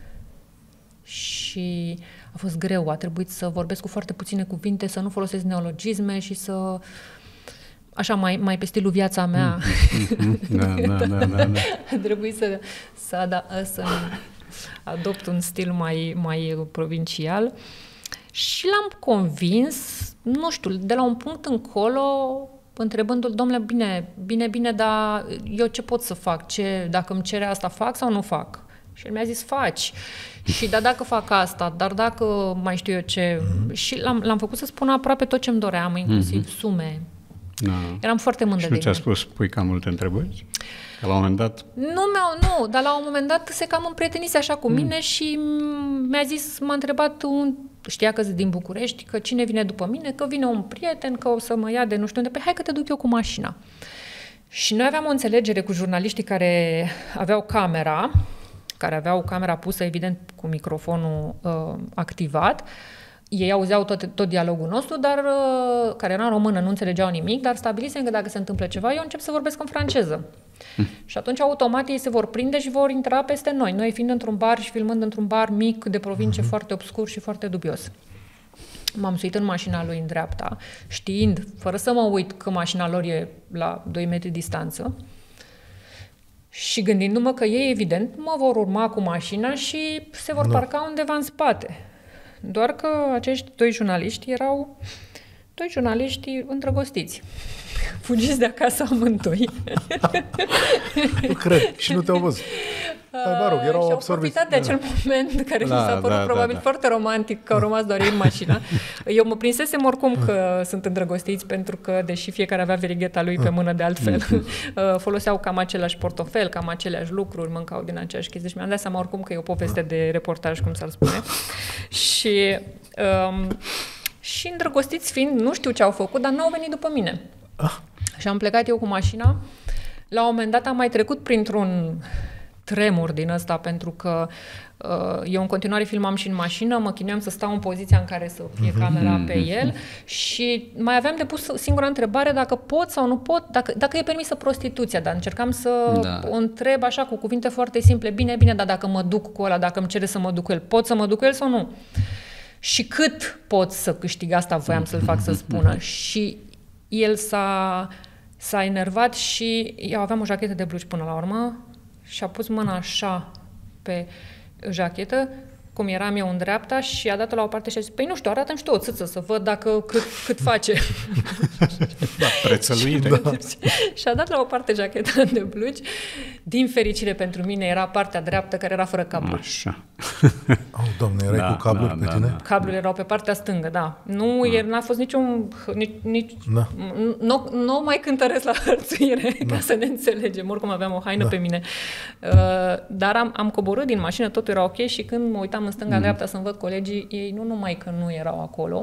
și a fost greu. A trebuit să vorbesc cu foarte puține cuvinte, să nu folosesc neologisme și să... Așa, mai, mai pe stilul viața mea. Da, da, da, da, da. A trebuit să, să, ada, să adopt un stil mai, mai provincial și l-am convins, nu știu, de la un punct încolo, întrebându-l, domnule, bine, bine, bine, dar eu ce pot să fac? Ce, dacă îmi cere asta, fac sau nu fac? Și el mi-a zis, faci. Și da, dacă fac asta, dar dacă mai știu eu ce... Mm-hmm. Și l-am, l-am făcut să spună aproape tot ce-mi doream, inclusiv mm-hmm. sume. Da. Eram foarte mândră și de nu ți-a mine. spus, pui cam multe întrebări? Că la un moment dat... Nu, mi-au, nu, dar la un moment dat se cam împrietenise așa cu mm. mine și mi-a zis, m-a întrebat, un, știa că sunt din București, că cine vine după mine, că vine un prieten, că o să mă ia de nu știu unde, păi hai că te duc eu cu mașina. Și noi aveam o înțelegere cu jurnaliștii care aveau camera, care aveau camera pusă, evident, cu microfonul uh, activat. Ei auzeau tot, tot dialogul nostru, dar uh, care era în română, nu înțelegeau nimic, dar stabilisem că dacă se întâmplă ceva, eu încep să vorbesc în franceză. Mm. Și atunci automat ei se vor prinde și vor intra peste noi. Noi fiind într-un bar și filmând într-un bar mic de provincie mm-hmm. foarte obscur și foarte dubios. M-am suit în mașina lui în dreapta, știind, fără să mă uit că mașina lor e la doi metri distanță și gândindu-mă că ei, evident, mă vor urma cu mașina și se vor no. parca undeva în spate. Doar că acești doi jurnaliști erau doi jurnaliști îndrăgostiți. Fugiți de acasă amândoi. Nu cred. Și nu te-au văzut. Hai, mă rog, erau și au absorbiți. profitat de acel moment care da, mi s-a părut da, probabil da, da. foarte romantic, că au rămas doar ei în mașină. Eu mă prinsesem oricum că sunt îndrăgostiți pentru că, deși fiecare avea verigheta lui pe mână de altfel, foloseau cam același portofel, cam aceleași lucruri, mâncau din aceeași chestii. Și mi-am dat seama oricum că e o poveste de reportaj, cum s-ar spune. Și... Um, și îndrăgostiți fiind, nu știu ce au făcut, dar n-au venit după mine. Ah. Și am plecat eu cu mașina. La un moment dat am mai trecut printr-un tremur din ăsta, pentru că uh, eu în continuare filmam și în mașină, mă chinuiam să stau în poziția în care să fie camera pe el și mai aveam de pus singura întrebare dacă pot sau nu pot, dacă, dacă e permisă prostituția, dar încercam să da. o întreb așa cu cuvinte foarte simple, bine, bine, dar dacă mă duc cu ăla, dacă îmi cere să mă duc cu el, pot să mă duc cu el sau nu? Și cât pot să câștig, asta voiam să-l fac să spună. Și el s-a, s-a enervat și eu aveam o jachetă de blugi până la urmă și a pus mâna așa pe jachetă, cum eram eu în dreapta, și a dat-o la o parte și a zis, păi nu știu, arată-mi și tu o țâță să văd dacă cât, cât face. Da, prețăluire. Da. Și a dat la o parte jacheta de blugi. Din fericire pentru mine era partea dreaptă care era fără cabluri. Așa. Oh, Doamne, erai da, cu cabluri da, pe da, tine? Da. Cablurile erau pe partea stângă, da. Nu, da. n-a fost niciun... Nici, nici, da. Nu, nu mai cântăresc la hărțuire, da. ca să ne înțelegem. Oricum aveam o haină da. pe mine. Uh, dar am, am coborât din mașină, totul era ok și când mă uitam în stânga-dreapta mm. să-mi văd colegii, ei nu numai că nu erau acolo,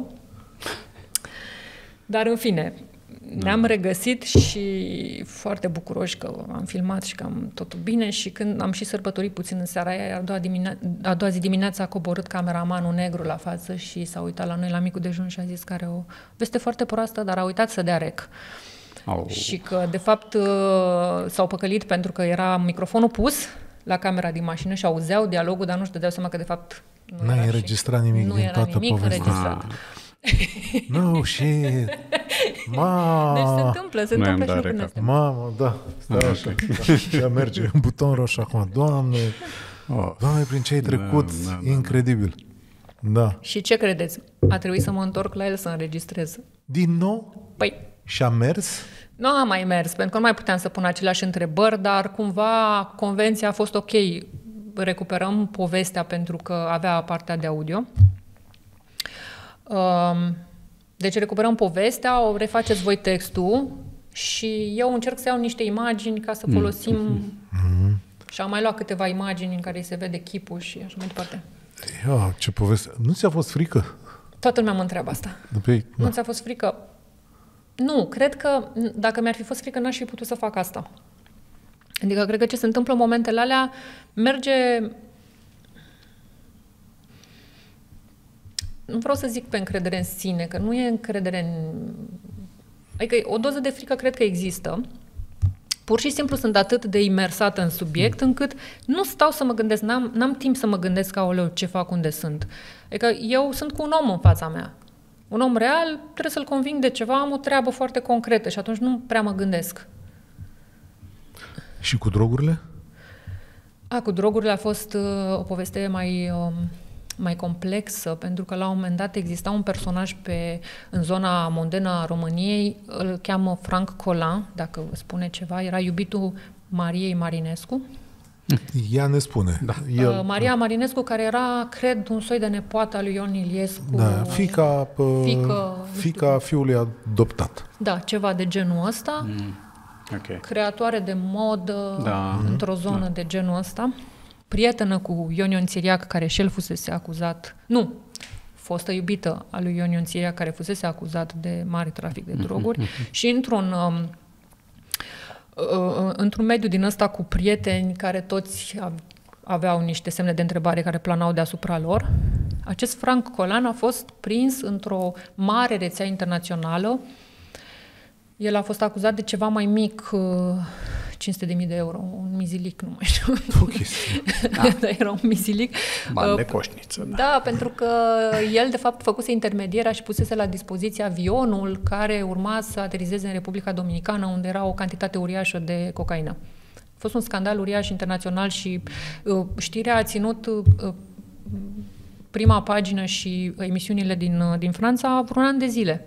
dar în fine, da. ne-am regăsit și foarte bucuroși că am filmat și că am totul bine și când am și sărbătorit puțin în seara aia, a doua, dimine- a doua zi dimineața a coborât cameramanul negru la față și s-a uitat la noi la micul dejun și a zis că are o veste foarte proastă, dar a uitat să dea rec. Au. Și că, de fapt, s-au păcălit pentru că era microfonul pus la camera din mașină și auzeau dialogul, dar nu-și dădeau seama că de fapt nu N-ai era înregistrat și, nimic nu din era toată nimic povestea. înregistrat. No shit! Ma! Deci se întâmplă, se Noi am întâmplă și dat lucrurile recap. astea. Mamă, da, stai Ah, așa. Da, ea merge în buton roșu acum. Doamne, Oh. Doamne, prin ce ai trecut, Da, da, da, incredibil. Da. Și ce credeți? A trebuit să mă întorc la el să înregistrez. Din nou? Păi, Și a mers? nu am mai mers, pentru că nu mai puteam să pun aceleași întrebări, dar cumva convenția a fost ok. Recuperăm povestea pentru că avea partea de audio. Um, Deci recuperăm povestea, o refaceți voi textul și eu încerc să iau niște imagini ca să folosim mm. și am mai luat câteva imagini în care se vede chipul și așa mai departe. Ia, ce poveste. Nu ți-a fost frică? Toată lumea mă întreabă asta. După, Nu ți-a fost frică? Nu, cred că dacă mi-ar fi fost frică, n-aș fi putut să fac asta. Adică cred că ce se întâmplă în momentele alea merge... Nu vreau să zic pe încredere în sine, că nu e încredere în... Adică o doză de frică cred că există. Pur și simplu sunt atât de imersată în subiect încât nu stau să mă gândesc, n-am, n-am timp să mă gândesc, aoleu, ce fac, unde sunt. Adică eu sunt cu un om în fața mea. Un om real, trebuie să-l conving de ceva, am o treabă foarte concretă și atunci nu prea mă gândesc. Și cu drogurile? A, cu drogurile a fost uh, o poveste mai, uh, mai complexă, pentru că la un moment dat exista un personaj pe, în zona mondenă a României, îl cheamă Frank Colan, dacă vă spune ceva, era iubitul Mariei Marinescu. Ea ne spune. Da. El, Uh, Maria Marinescu, care era, cred, un soi de nepoată a lui Ion Iliescu. da, fica, fică, fica fiului adoptat. Da, ceva de genul ăsta. Mm. Okay. Creatoare de modă Da. într-o zonă da. de genul ăsta. Prietenă cu Ion Ion Țiriac, care și el fusese acuzat... Nu, fostă iubită a lui Ion Ion Țiriac, care fusese acuzat de mare trafic de droguri. Mm-hmm. Și într-un... Um, într-un mediu din ăsta cu prieteni care toți aveau niște semne de întrebare care planau deasupra lor. Acest Frank Colan a fost prins într-o mare rețea internațională. El a fost acuzat de ceva mai mic, cinci sute de mii de euro, un mizilic, nu mai știu. Okay. Da. Dar era un mizilic. Bani de coșniță. Da. da, pentru că el, de fapt, făcuse intermediera și pusese la dispoziție avionul care urma să aterizeze în Republica Dominicană, unde era o cantitate uriașă de cocaină. A fost un scandal uriaș internațional și uh, știrea a ținut uh, prima pagină și emisiunile din, uh, din Franța vreun an de zile.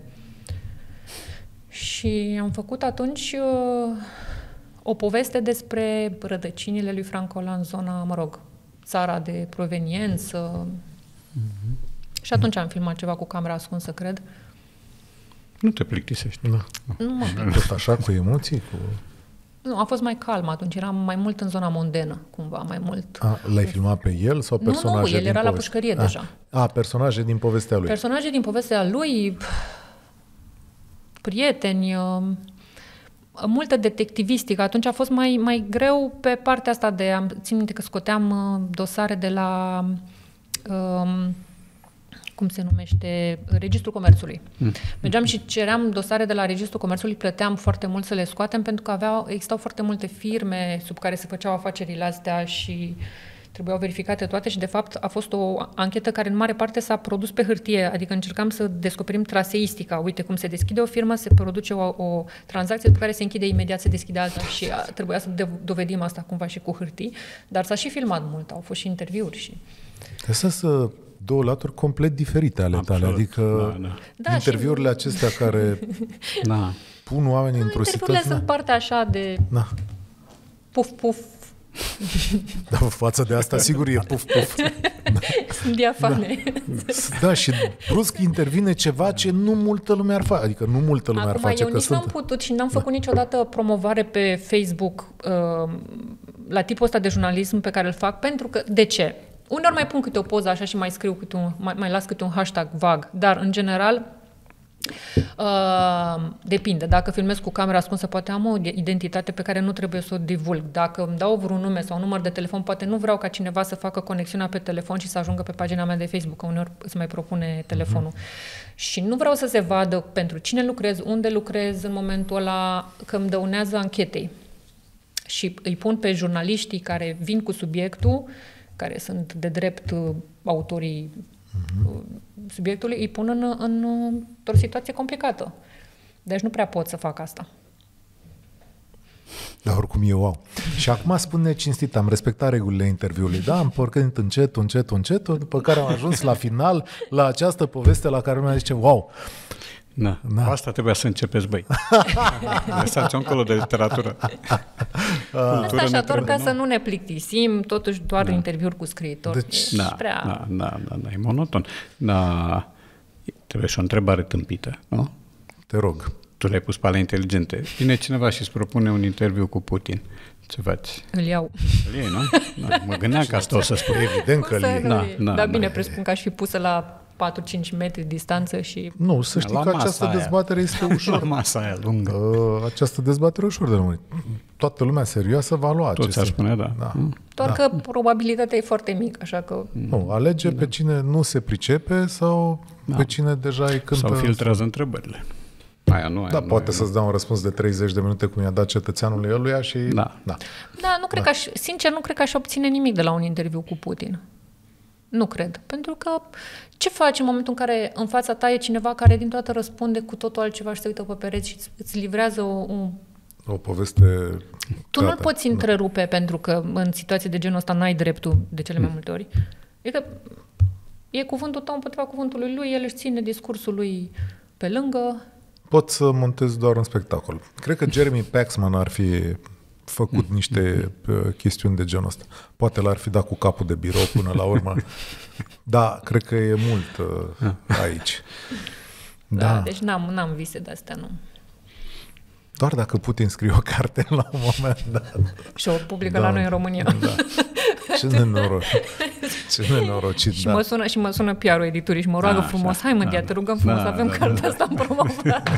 Și am făcut atunci uh, o poveste despre rădăcinile lui Frank Colan în zona, mă rog, țara de proveniență. Mm-hmm. Și atunci am filmat ceva cu camera ascunsă, cred. Nu te plictisești. Da. Nu mă Tot așa, cu emoții? Cu... Nu, a fost mai calm atunci, eram mai mult în zona mondenă, cumva, mai mult. A, l-ai filmat pe el sau personaje Nu, nu, el din era la poveste? pușcărie a, deja. A, personaje din povestea lui. Personaje din povestea lui, prieteni, multă detectivistică. Atunci a fost mai, mai greu pe partea asta de... Am, țin minte că scoteam dosare de la... Um, cum se numește, Registrul Comerțului. Mm. Mergeam și ceream dosare de la Registrul Comerțului, plăteam foarte mult să le scoatem pentru că aveau, existau foarte multe firme sub care se făceau afacerile astea și trebuiau verificate toate și de fapt a fost o anchetă care în mare parte s-a produs pe hârtie, adică încercam să descoperim traseistica. Uite cum se deschide o firmă, se produce o, o tranzacție pe care se închide imediat, se deschide alta și a, trebuia să de- dovedim asta cumva și cu hârtii, dar s-a și filmat mult, au fost și interviuri și... Asta să două laturi complet diferite ale tale, Absolut. adică Da, da. Da, interviurile și... acestea care Da. pun oamenii într-o Interviurile situație... sunt partea așa de Da. puf, puf, Da, față de asta, sigur, e puf, puf. sunt diafane. Da, și brusc intervine ceva ce nu multă lume ar face, adică nu multă lume Acum, ar face, eu că nici sunt... n-am putut și n-am făcut niciodată promovare pe Facebook uh, la tipul ăsta de jurnalism pe care îl fac, pentru că, de ce? Uneori mai pun câte o poză așa și mai scriu câte un, mai, mai las câte un hashtag vag, dar în general uh, depinde. Dacă filmez cu camera ascunsă, poate am o identitate pe care nu trebuie să o divulg. Dacă îmi dau vreun nume sau un număr de telefon, poate nu vreau ca cineva să facă conexiunea pe telefon și să ajungă pe pagina mea de Facebook, că uneori îți mai propune telefonul. Uh-huh. Și nu vreau să se vadă pentru cine lucrez, unde lucrez în momentul ăla, că îmi dăunează anchetei. și îi pun pe jurnaliștii care vin cu subiectul, care sunt de drept uh, autorii uh-huh. subiectului, îi pun în, în, într-o situație complicată. Deci nu prea pot să fac asta. Dar oricum e wow. Și acum spune cinstit, am respectat regulile interviului, da? Am porcănit încet, încet, încet, după care am ajuns la final, la această poveste la care lumea zice, wow. Da. Da. Asta trebuia să începeți, băi. Lăsați-o încolo de literatură. Asta așa, doar ca să nu ne plictisim, totuși doar da. interviuri cu scriitori. Deci, da, prea... da, da, da, da, e monoton. Da, trebuie și o întrebare tâmpită, nu? Te rog. Tu le-ai pus pe ale inteligente. Vine cineva și îți propune un interviu cu Putin. Ce faci? Îl iau. Îl iei, nu? Da, mă gândeam că asta o să spui. Evident că îl iei. Da, da, da, bine, da. presupun că aș fi pusă la patru-cinci metri distanță și... Nu, să știi la că această aia. dezbatere este ușor. La masa aia lungă. Uh, această dezbatere ușor de lămurit. Toată lumea serioasă va lua Toți aceste... ar spune, da. da. Doar da. că probabilitatea e foarte mică, așa că... Nu, alege pe cine nu se pricepe sau da. pe cine deja îi cântă... Sau filtrează întrebările. Aia nu, aia Da, nu, poate aia să-ți dea un răspuns de treizeci de minute cum i-a dat cetățeanului ăluia și... Da. Da, da nu cred da. că aș, sincer, nu cred că aș obține nimic de la un interviu cu Putin. Nu cred. Pentru că ce faci în momentul în care în fața ta e cineva care dintr-o dată răspunde cu totul altceva și se uită pe pereți și îți livrează o... o... o poveste... Tu nu-l poți întrerupe da. pentru că în situații de genul ăsta n-ai dreptul de cele mai multe ori. Adică e cuvântul tău împotriva cuvântului lui, el își ține discursul lui pe lângă... Pot să montez doar un spectacol. Cred că Jeremy Paxman ar fi făcut niște chestiuni de genul ăsta. Poate l-ar fi dat cu capul de birou până la urmă. Da, cred că e mult uh, aici. Da, da, deci n-am, n-am vise de-astea, nu. Doar dacă Putin scrie o carte la un moment dat. Și o publică da, la noi în România. Da. Ce nenoroc. Ce nenorocit, și da. mă sună, și mă sună P R-ul editurii și mă roagă da, frumos, așa, hai mă, da, Dia, te rugăm frumos, da, avem da, cartea da, asta în promovare.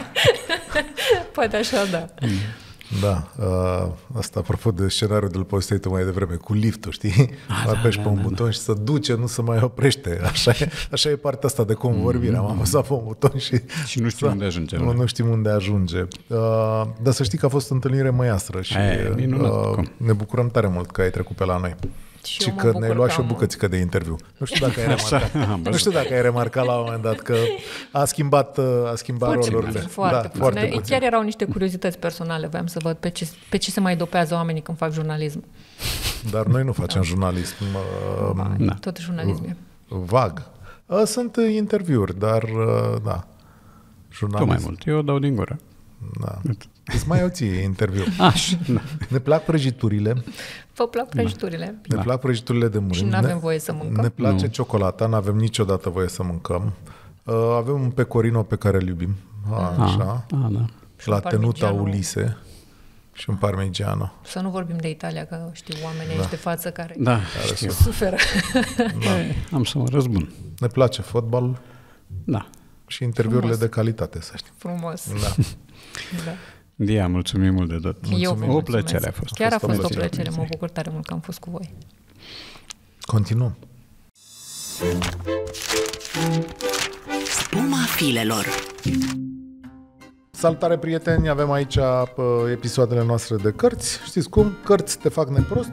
Poate așa, da. Da, uh, asta apropo de scenariul de-l povesteai tu mai devreme, cu liftul, știi? Ah, apeși da, pe da, un da, buton da. și se duce, nu se mai oprește. Așa e, așa e partea asta de convorbire. Am apăsat pe un buton și... Și nu știm unde ajunge. Nu, nu știm unde ajunge. Uh, dar să știi că a fost o întâlnire măiastră și Aia, minunat, uh, ne bucurăm tare mult că ai trecut pe la noi. Și, și că ne-ai luat și o bucățică de interviu. Nu știu dacă ai remarcat. Nu știu dacă ai remarcat la un moment dat că a schimbat, a schimbat foarte rolurile. Puțin, foarte, da, puțin. foarte Chiar puțin. erau niște curiozități personale. Voiam să văd pe ce, pe ce se mai dopează oamenii când fac jurnalism. Dar noi nu facem da. jurnalism. Ba, da. Tot jurnalism e. Vag. Sunt interviuri, dar da. Jurnalism. Tu mai mult. Eu o dau din gură. Da. Îți mai au ție interviu. Așa, da. Ne plac prăjiturile. Vă plac prăjiturile. Ne da. plac prăjiturile de mâini. Și nu avem voie să mâncăm. Ne place nu. ciocolata, nu avem niciodată voie să mâncăm. Uh, avem un pecorino pe care îl iubim. A, așa. A, a, da. Și la tenuta Ulise. Și un parmigiano. Să nu vorbim de Italia, că știu oamenii da. aici de față care, da, care știu. suferă. Da. Am să mă răzbun. Ne place fotbalul. Da. Și interviurile Frumos. de calitate, să știi. Frumos. Da. da. Dia, mulțumim mult de tot. Eu vă o plăcere a fost. Chiar a fost, a fost o plăcere. Mă bucur tare mult că am fost cu voi. Continuăm. Spuma filelor. Salutare, prieteni! Avem aici uh, episoadele noastre de cărți. Știți cum? Cărți te fac neprost.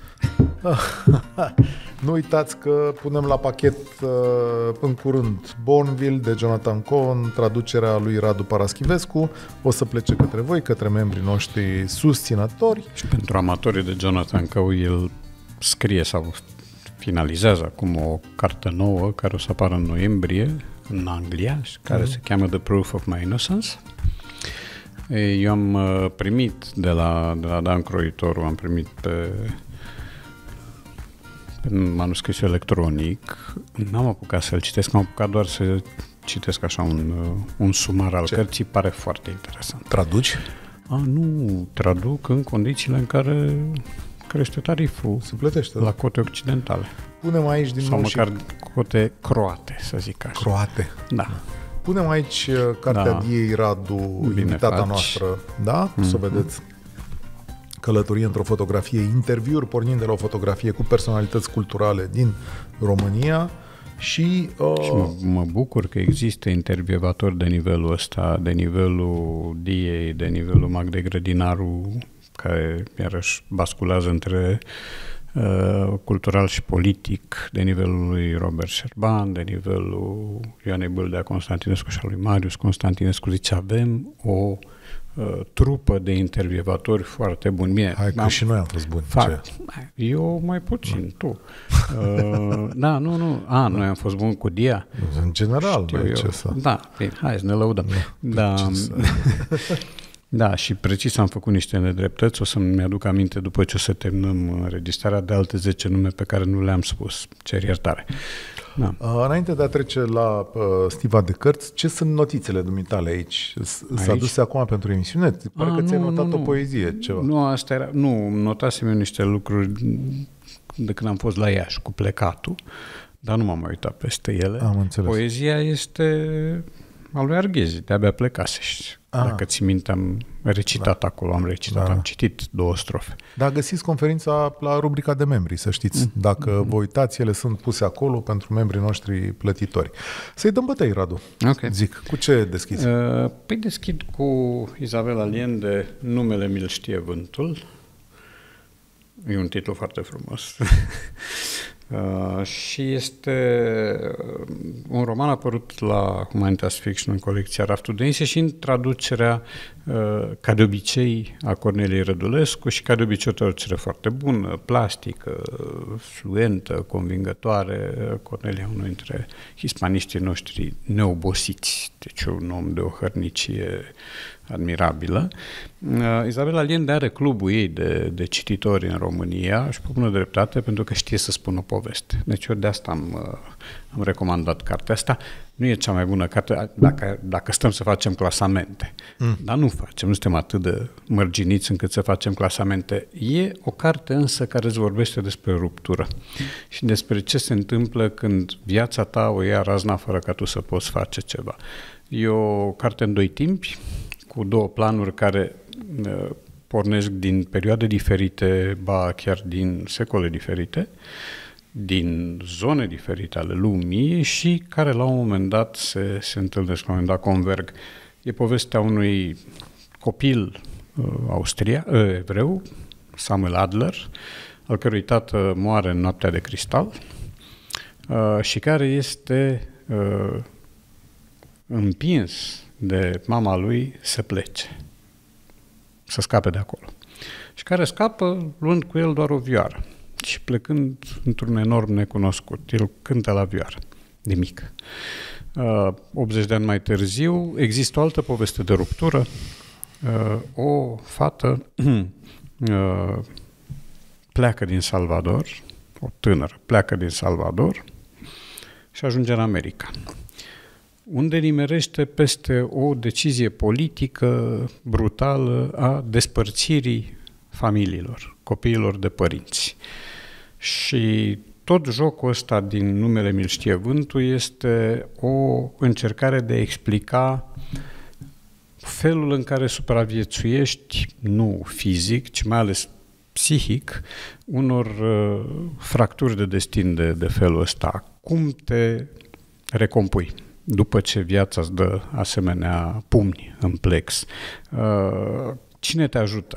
Nu uitați că punem la pachet uh, în curând Bourneville de Jonathan Cohen, traducerea lui Radu Paraschivescu. O să plece către voi, către membrii noștri susținători. Și pentru amatorii de Jonathan Cohen, el scrie sau finalizează acum o carte nouă care o să apară în noiembrie în Anglia și care mm-hmm. se cheamă The Proof of My Innocence. Eu am primit de la, de la Dan Croitoru, am primit pe, pe manuscris electronic. N-am apucat să-l citesc, am apucat doar să citesc așa un, un sumar al Ce? cărții, pare foarte interesant. Traduci? A, nu, traduc în condițiile în care crește tariful. Se plătește, la da. cote occidentale. Punem aici din sau nou măcar și... cote croate, să zic așa. Croate. Da. Punem aici cartea da. Diei Radu, Bine invitata faci. noastră, da? Mm-hmm. Să vedeți călătorie într-o fotografie, interviuri pornind de la o fotografie cu personalități culturale din România și... Uh... și mă, mă bucur că există intervievatori de nivelul ăsta, de nivelul Diei, de nivelul Magdei Grădinaru, care iarăși basculează între uh, cultural și politic, de nivelul lui Robert Șerban, de nivelul Ioanei Bâldea Constantinescu și al lui Marius Constantinescu. Zice, avem o uh, trupă de intervievatori foarte buni. Bine, Hai că am, și noi am fost buni. fac, eu mai puțin, da. tu. Uh, da, nu, nu. A, noi am fost buni cu Dia. În general, Știu băi, eu. ce să... Da, bine, hai să ne lăudăm. Da, da, să... da, și precis am făcut niște nedreptăți. O să-mi aduc aminte după ce o să terminăm înregistrarea de alte zece nume pe care nu le-am spus. Cer iertare. Da. Înainte de a trece la uh, stiva de cărți, ce sunt notițele dumitale aici? S-a Aici? dus acum pentru emisiune? Pare A, că ți-ai nu, notat nu, o nu. poezie, ceva. Nu, asta era, nu, notasem eu niște lucruri de când am fost la Iași cu plecatul, dar nu m-am mai uitat peste ele. Am înțeles. Poezia este a lui Arghezi, de-abia plecase și Ah. dacă ți minte, am recitat da. acolo, am recitat, Da. am citit două strofe. Dar găsiți conferința la rubrica de membri, să știți. Dacă mm-hmm. vă uitați, ele sunt puse acolo pentru membrii noștri plătitori. Să-i dăm bătăi, Radu. Ok. Zic, cu ce deschizi? Uh, păi deschid cu Izabela Liende, Numele mi-l știe vântul. E un titlu foarte frumos. Uh, și este un roman apărut la Humanitas Fiction în colecția Raftul Denise și în traducerea, uh, ca de obicei, a Corneliei Rădulescu și ca de obicei o traducere foarte bună, plastică, fluentă, convingătoare. Cornelia, unul dintre hispaniștii noștri neobosiți, deci un om de o hărnicie admirabilă. Uh, Izabela Liende are clubul ei de, de cititori în România și pe bună dreptate pentru că știe să spună poveste. Deci eu de asta am, uh, am recomandat cartea asta. Nu e cea mai bună carte dacă, dacă stăm să facem clasamente. Mm. Dar nu facem, nu suntem atât de mărginiți încât să facem clasamente. E o carte însă care îți vorbește despre ruptură și despre ce se întâmplă când viața ta o ia razna fără ca tu să poți face ceva. E o carte în doi timpi, cu două planuri care uh, pornesc din perioade diferite, ba chiar din secole diferite, din zone diferite ale lumii și care la un moment dat se, se întâlnesc, la un moment dat converg. E povestea unui copil uh, austria, uh, evreu, Samuel Adler, al cărui tată moare în noaptea de cristal uh, și care este uh, împins de mama lui să plece, să scape de acolo. Și care scapă luând cu el doar o vioară și plecând într-un enorm necunoscut. El cântă la vioară, de mic. Uh, optzeci de ani mai târziu există o altă poveste de ruptură. Uh, o fată uh, pleacă din Salvador, o tânără pleacă din Salvador și ajunge în America, unde nimerește peste o decizie politică brutală a despărțirii familiilor, copiilor de părinți. Și tot jocul ăsta din Numele mi-l știe vântul este o încercare de a explica felul în care supraviețuiești, nu fizic, ci mai ales psihic, unor uh, fracturi de destin de, de felul ăsta. Cum te recompui după ce viața îți dă asemenea pumni în plex? Uh, cine te ajută?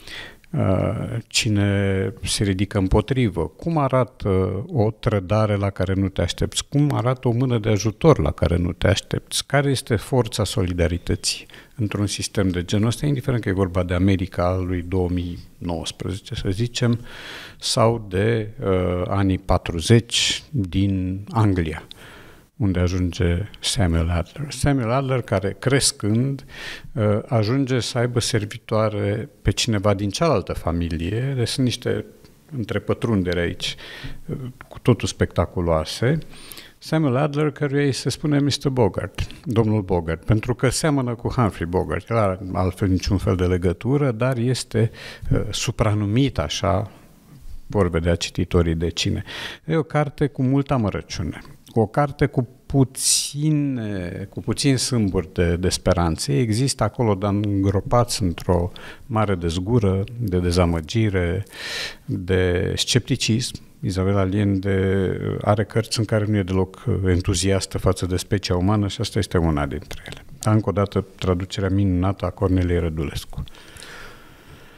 Uh, cine se ridică împotrivă? Cum arată o trădare la care nu te aștepți? Cum arată o mână de ajutor la care nu te aștepți? Care este forța solidarității într-un sistem de genul ăsta, indiferent că e vorba de America al lui două mii nouăsprezece, să zicem, sau de uh, anii patruzeci din Anglia, unde ajunge Samuel Adler. Samuel Adler, care crescând ajunge să aibă servitoare pe cineva din cealaltă familie, deci sunt niște întrepătrundere aici, cu totul spectaculoase. Samuel Adler, căruia îi se spune mister Bogart, domnul Bogart, pentru că seamănă cu Humphrey Bogart. El are altfel niciun fel de legătură, dar este uh, supranumit așa, vor vedea cititorii de cine. E o carte cu multă amărăciune. O carte cu puțin, cu puțin sâmburi de, de speranțe. Există acolo, dar îngropați într-o mare dezgură, de dezamăgire, de scepticism. Izabela Liende are cărți în care nu e deloc entuziastă față de specia umană și asta este una dintre ele. Dar, încă o dată, traducerea minunată a Corneliei Rădulescu.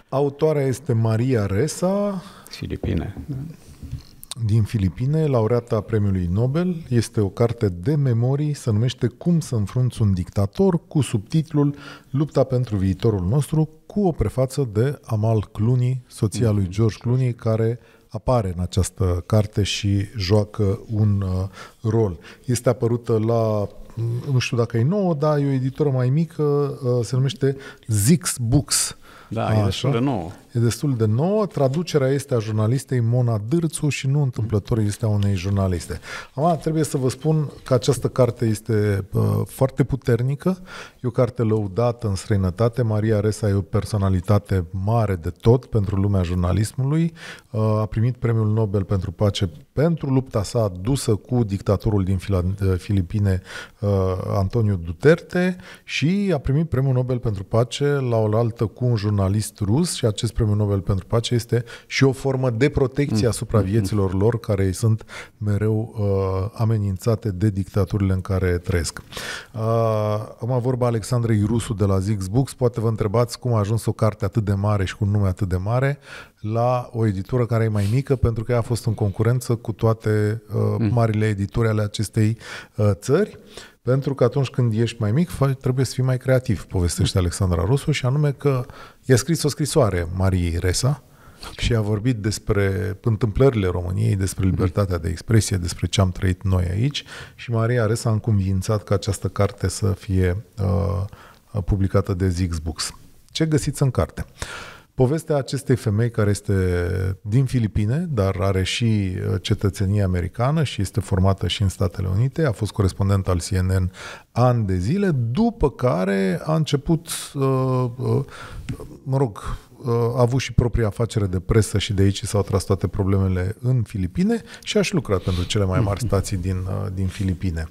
Autoarea este Maria Ressa, Filipine. din Filipine, laureata premiului Nobel. Este o carte de memorii, se numește Cum să înfrunți un dictator, cu subtitlul Lupta pentru viitorul nostru, cu o prefață de Amal Clooney, soția lui George Clooney, care apare în această carte și joacă un uh, rol. Este apărută la, nu știu dacă e nouă, dar e o editură mai mică, uh, se numește Zix Books. Da, Așa. e destul de nouă. E destul de nouă. Traducerea este a jurnalistei Mona Dârțu și nu întâmplător este a unei jurnaliste. Acum, trebuie să vă spun că această carte este uh, foarte puternică. E o carte lăudată în străinătate. Maria Ressa e o personalitate mare de tot pentru lumea jurnalismului. Uh, a primit premiul Nobel pentru pace pentru lupta sa dusă cu dictatorul din Fila- Filipine, uh, Antonio Duterte, și a primit premiul Nobel pentru pace la oaltă cu un jurnalist rus, și acest premiul Nobel pentru pace este și o formă de protecție asupra vieților lor, care sunt mereu uh, amenințate de dictaturile în care trăiesc. Uh, am vorba Alexandrei Rusu de la Zix Books. Poate vă întrebați cum a ajuns o carte atât de mare și cu un nume atât de mare la o editură care e mai mică, pentru că ea a fost în concurență cu toate uh, marile edituri ale acestei uh, țări. Pentru că atunci când ești mai mic, trebuie să fii mai creativ, povestește Alexandra Rusu, și anume că i-a scris o scrisoare Mariei Ressa și a vorbit despre întâmplările României, despre libertatea de expresie, despre ce am trăit noi aici, și Maria Ressa a înconvințat ca această carte să fie uh, publicată de Zix Books. Ce găsiți în carte? Povestea acestei femei care este din Filipine, dar are și cetățenie americană și este formată și în Statele Unite, a fost corespondent al C N N ani de zile, după care a început, mă rog, a avut și propria afacere de presă și de aici s-au tras toate problemele în Filipine și a și lucrat pentru cele mai mari stații din, din Filipine.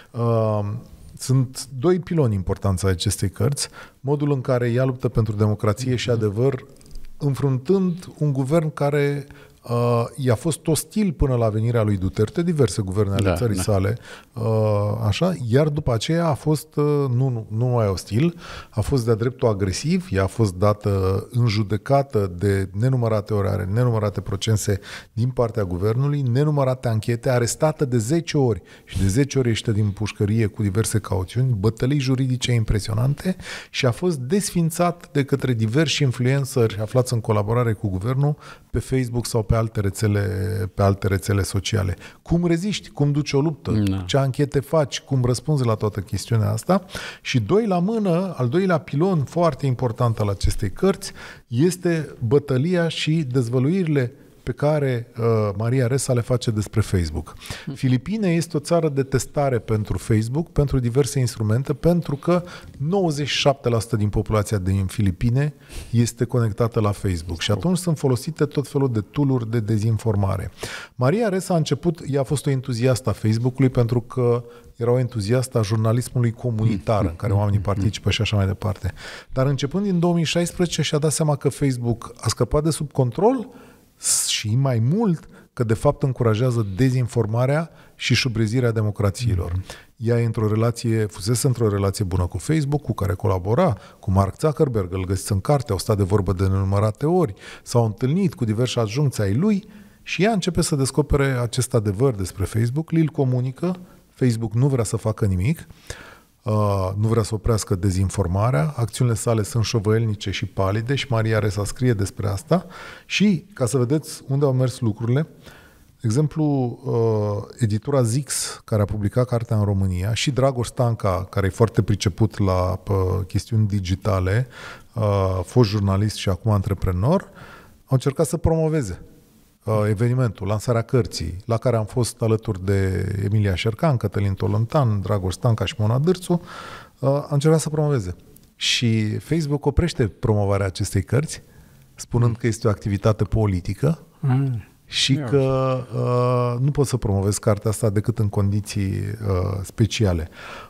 Sunt doi piloni importanți ai acestei cărți: modul în care ea luptă pentru democrație și adevăr, înfruntând un guvern care uh, i-a fost ostil până la venirea lui Duterte, diverse guverne ale da, țării da. sale, uh, așa, iar după aceea a fost uh, nu, nu, nu mai ostil, a fost de-a dreptul agresiv, ea a fost dată în judecată de nenumărate ori, are nenumărate procese din partea guvernului, nenumărate anchete, arestată de zece ori și de zece ori ieșită din pușcărie cu diverse cauțiuni, bătălii juridice impresionante, și a fost desfințat de către diversi influenceri aflați în colaborare cu guvernul pe Facebook sau pe alte rețele, pe alte rețele sociale. Cum reziști? Cum duci o luptă? No. Ce anchete faci? Cum răspunzi la toată chestiunea asta? Și doi la mână, al doilea pilon foarte important al acestei cărți este bătălia și dezvăluirile pe care uh, Maria Ressa le face despre Facebook. Filipine este o țară de testare pentru Facebook, pentru diverse instrumente, pentru că nouăzeci și șapte la sută din populația din Filipine este conectată la Facebook și atunci sunt folosite tot felul de tool-uri de dezinformare. Maria Ressa a început, ea a fost o entuziastă a Facebook-ului pentru că era o entuziastă a jurnalismului comunitar în care oamenii participă și așa mai departe. Dar începând din două mii șaisprezece și-a dat seama că Facebook a scăpat de sub control și mai mult că de fapt încurajează dezinformarea și șubrezirea democrațiilor. Ea e într-o relație, fusese într-o relație bună cu Facebook, cu care colabora, cu Mark Zuckerberg, îl găsiți în carte, au stat de vorbă de nenumărate ori, s-au întâlnit cu diversi adjuncți ai lui și ea începe să descopere acest adevăr despre Facebook, îl comunică, Facebook nu vrea să facă nimic, Uh, nu vrea să oprească dezinformarea, acțiunile sale sunt șovăielnice și palide și Maria Ressa scrie despre asta și, ca să vedeți unde au mers lucrurile, de exemplu, uh, editura Zix, care a publicat cartea în România, și Dragoș Stanca, care e foarte priceput la uh, chestiuni digitale, uh, fost jurnalist și acum antreprenor, au încercat să promoveze evenimentul, lansarea cărții, la care am fost alături de Emilia Șercan, Cătălin Tolontan, Dragoș Stanca și Mona Dârțu, a încercat să promoveze. Și Facebook oprește promovarea acestei cărți, spunând mm. că este o activitate politică mm. și Ia că uh, nu pot să promovez cartea asta decât în condiții uh, speciale.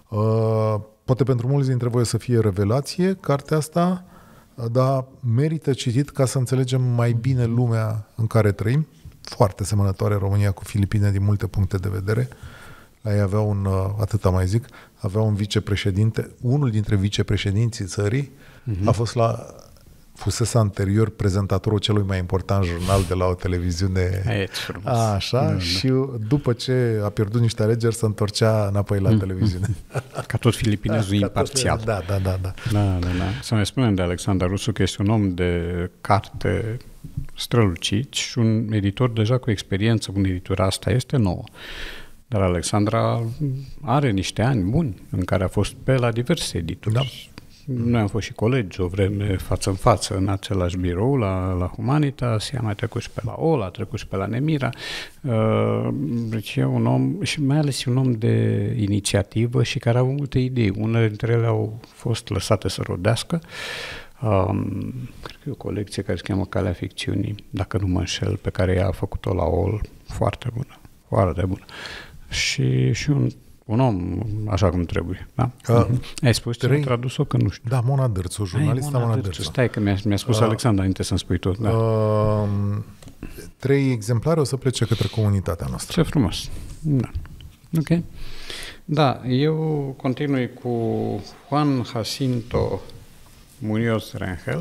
Uh, poate pentru mulți dintre voi să fie revelație cartea asta, dar merită citit ca să înțelegem mai bine lumea în care trăim. Foarte semănătoare România cu Filipine din multe puncte de vedere. La ei avea un, atâta mai zic, avea un vicepreședinte, unul dintre vicepreședinții țării uh-huh. a fost la fusese anterior prezentatorul celui mai important jurnal de la o televiziune. Aici, frumos. A, așa, da, și după ce a pierdut niște alegeri, se întorcea înapoi la mm. televiziune. Ca tot filipinezul da, imparțial. Da, da, da, da. Da, da, da. Să ne spunem de Alexandru Rusu că este un om de carte strălucit și un editor deja cu experiență. Un editor asta este nouă. Dar Alexandra are niște ani buni în care a fost pe la diverse edituri. Da. Noi am fost și colegi o vreme față în față în același birou la, la Humanitas, ea mai trecut și pe la Ola, a trecut și pe la Nemira. Uh, deci e un om, și mai ales un om de inițiativă și care a avut multe idei. Unele dintre ele au fost lăsate să rodească. Um, cred că e o colecție care se cheamă Calea Ficțiunii, dacă nu mă înșel, pe care ea a făcut-o la Ol, foarte bună, foarte bună. Și, și un Un om așa cum trebuie, da? Uh, Ai spus ce a tradus-o, că nu știu. Da, Mona Dârțu, jurnalista Mona Dârțu. Stai că mi-a, mi-a spus uh, Alexandra înainte să-mi spui tu. Da. Uh, trei exemplare o să plece către comunitatea noastră. Ce frumos. Da. Ok. Da, eu continui cu Juan Jacinto Muñoz Rangel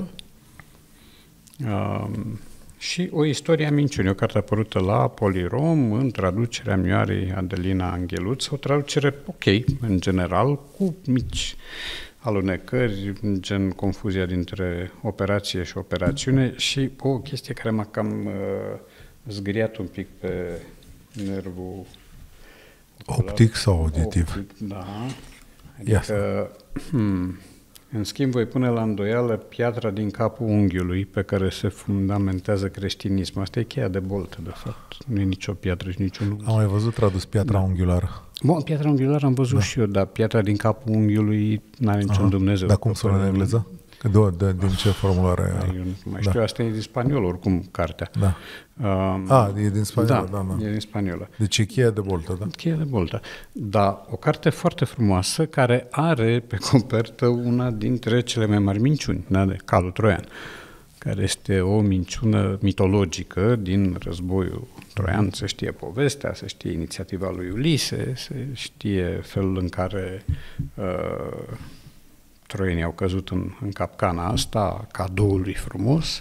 uh, și O istorie a minciunii, o carte apărută la Polirom în traducerea Mioarei Adelina Angheluț, o traducere ok, în general, cu mici alunecări, gen confuzia dintre operație și operațiune și o chestie care m-a cam uh, zgâriat un pic pe nervul optic sau auditiv. Optic, da. Adică, hmm, în schimb, voi pune la îndoială piatra din capul unghiului pe care se fundamentează creștinismul. Asta e cheia de boltă, de fapt. Nu e nicio piatră și niciun unghi. Am mai văzut tradus piatra da. unghiulară. Bun, piatra unghiulară am văzut da. și eu, dar piatra din capul unghiului n-are niciun Dumnezeu. Dar cum sună în engleză? De, de, din ce formulare? Da, eu nu mai știu, da. Asta e din spaniol, oricum, cartea. Da. Um, A, e din spaniolă, da, da, da. e din spaniolă. Deci e cheia de boltă, da? Cheia de boltă. Dar o carte foarte frumoasă care are pe copertă una dintre cele mai mari minciuni, da, de Calul Troian, care este o minciună mitologică din războiul troian. Se știe povestea, se știe inițiativa lui Ulise, se știe felul în care uh, troienii au căzut în, în capcana asta, cadoului frumos.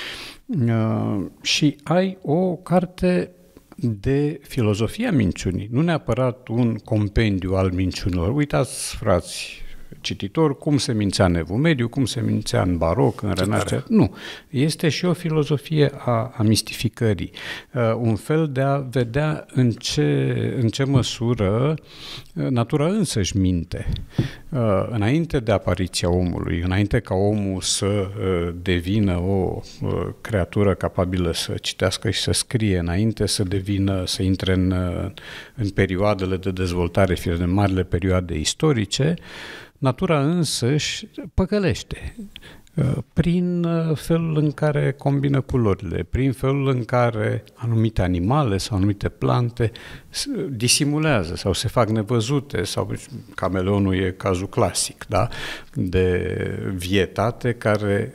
Uh, și ai o carte de filozofia minciunii, nu neapărat un compendiu al minciunilor. Uitați, frați cititor, cum se mințea în Evul Mediu, cum se mințea în baroc, în Renaștere. Nu. Este și o filozofie a, a mistificării. Uh, un fel de a vedea în ce, în ce măsură natura însă își minte. Uh, înainte de apariția omului, înainte ca omul să uh, devină o uh, creatură capabilă să citească și să scrie, înainte să devină, să intre în, uh, în perioadele de dezvoltare, fie de marile perioade istorice, natura însăși păcălește prin felul în care combină culorile, prin felul în care anumite animale sau anumite plante disimulează sau se fac nevăzute, sau cameleonul e cazul clasic, da? De vietate care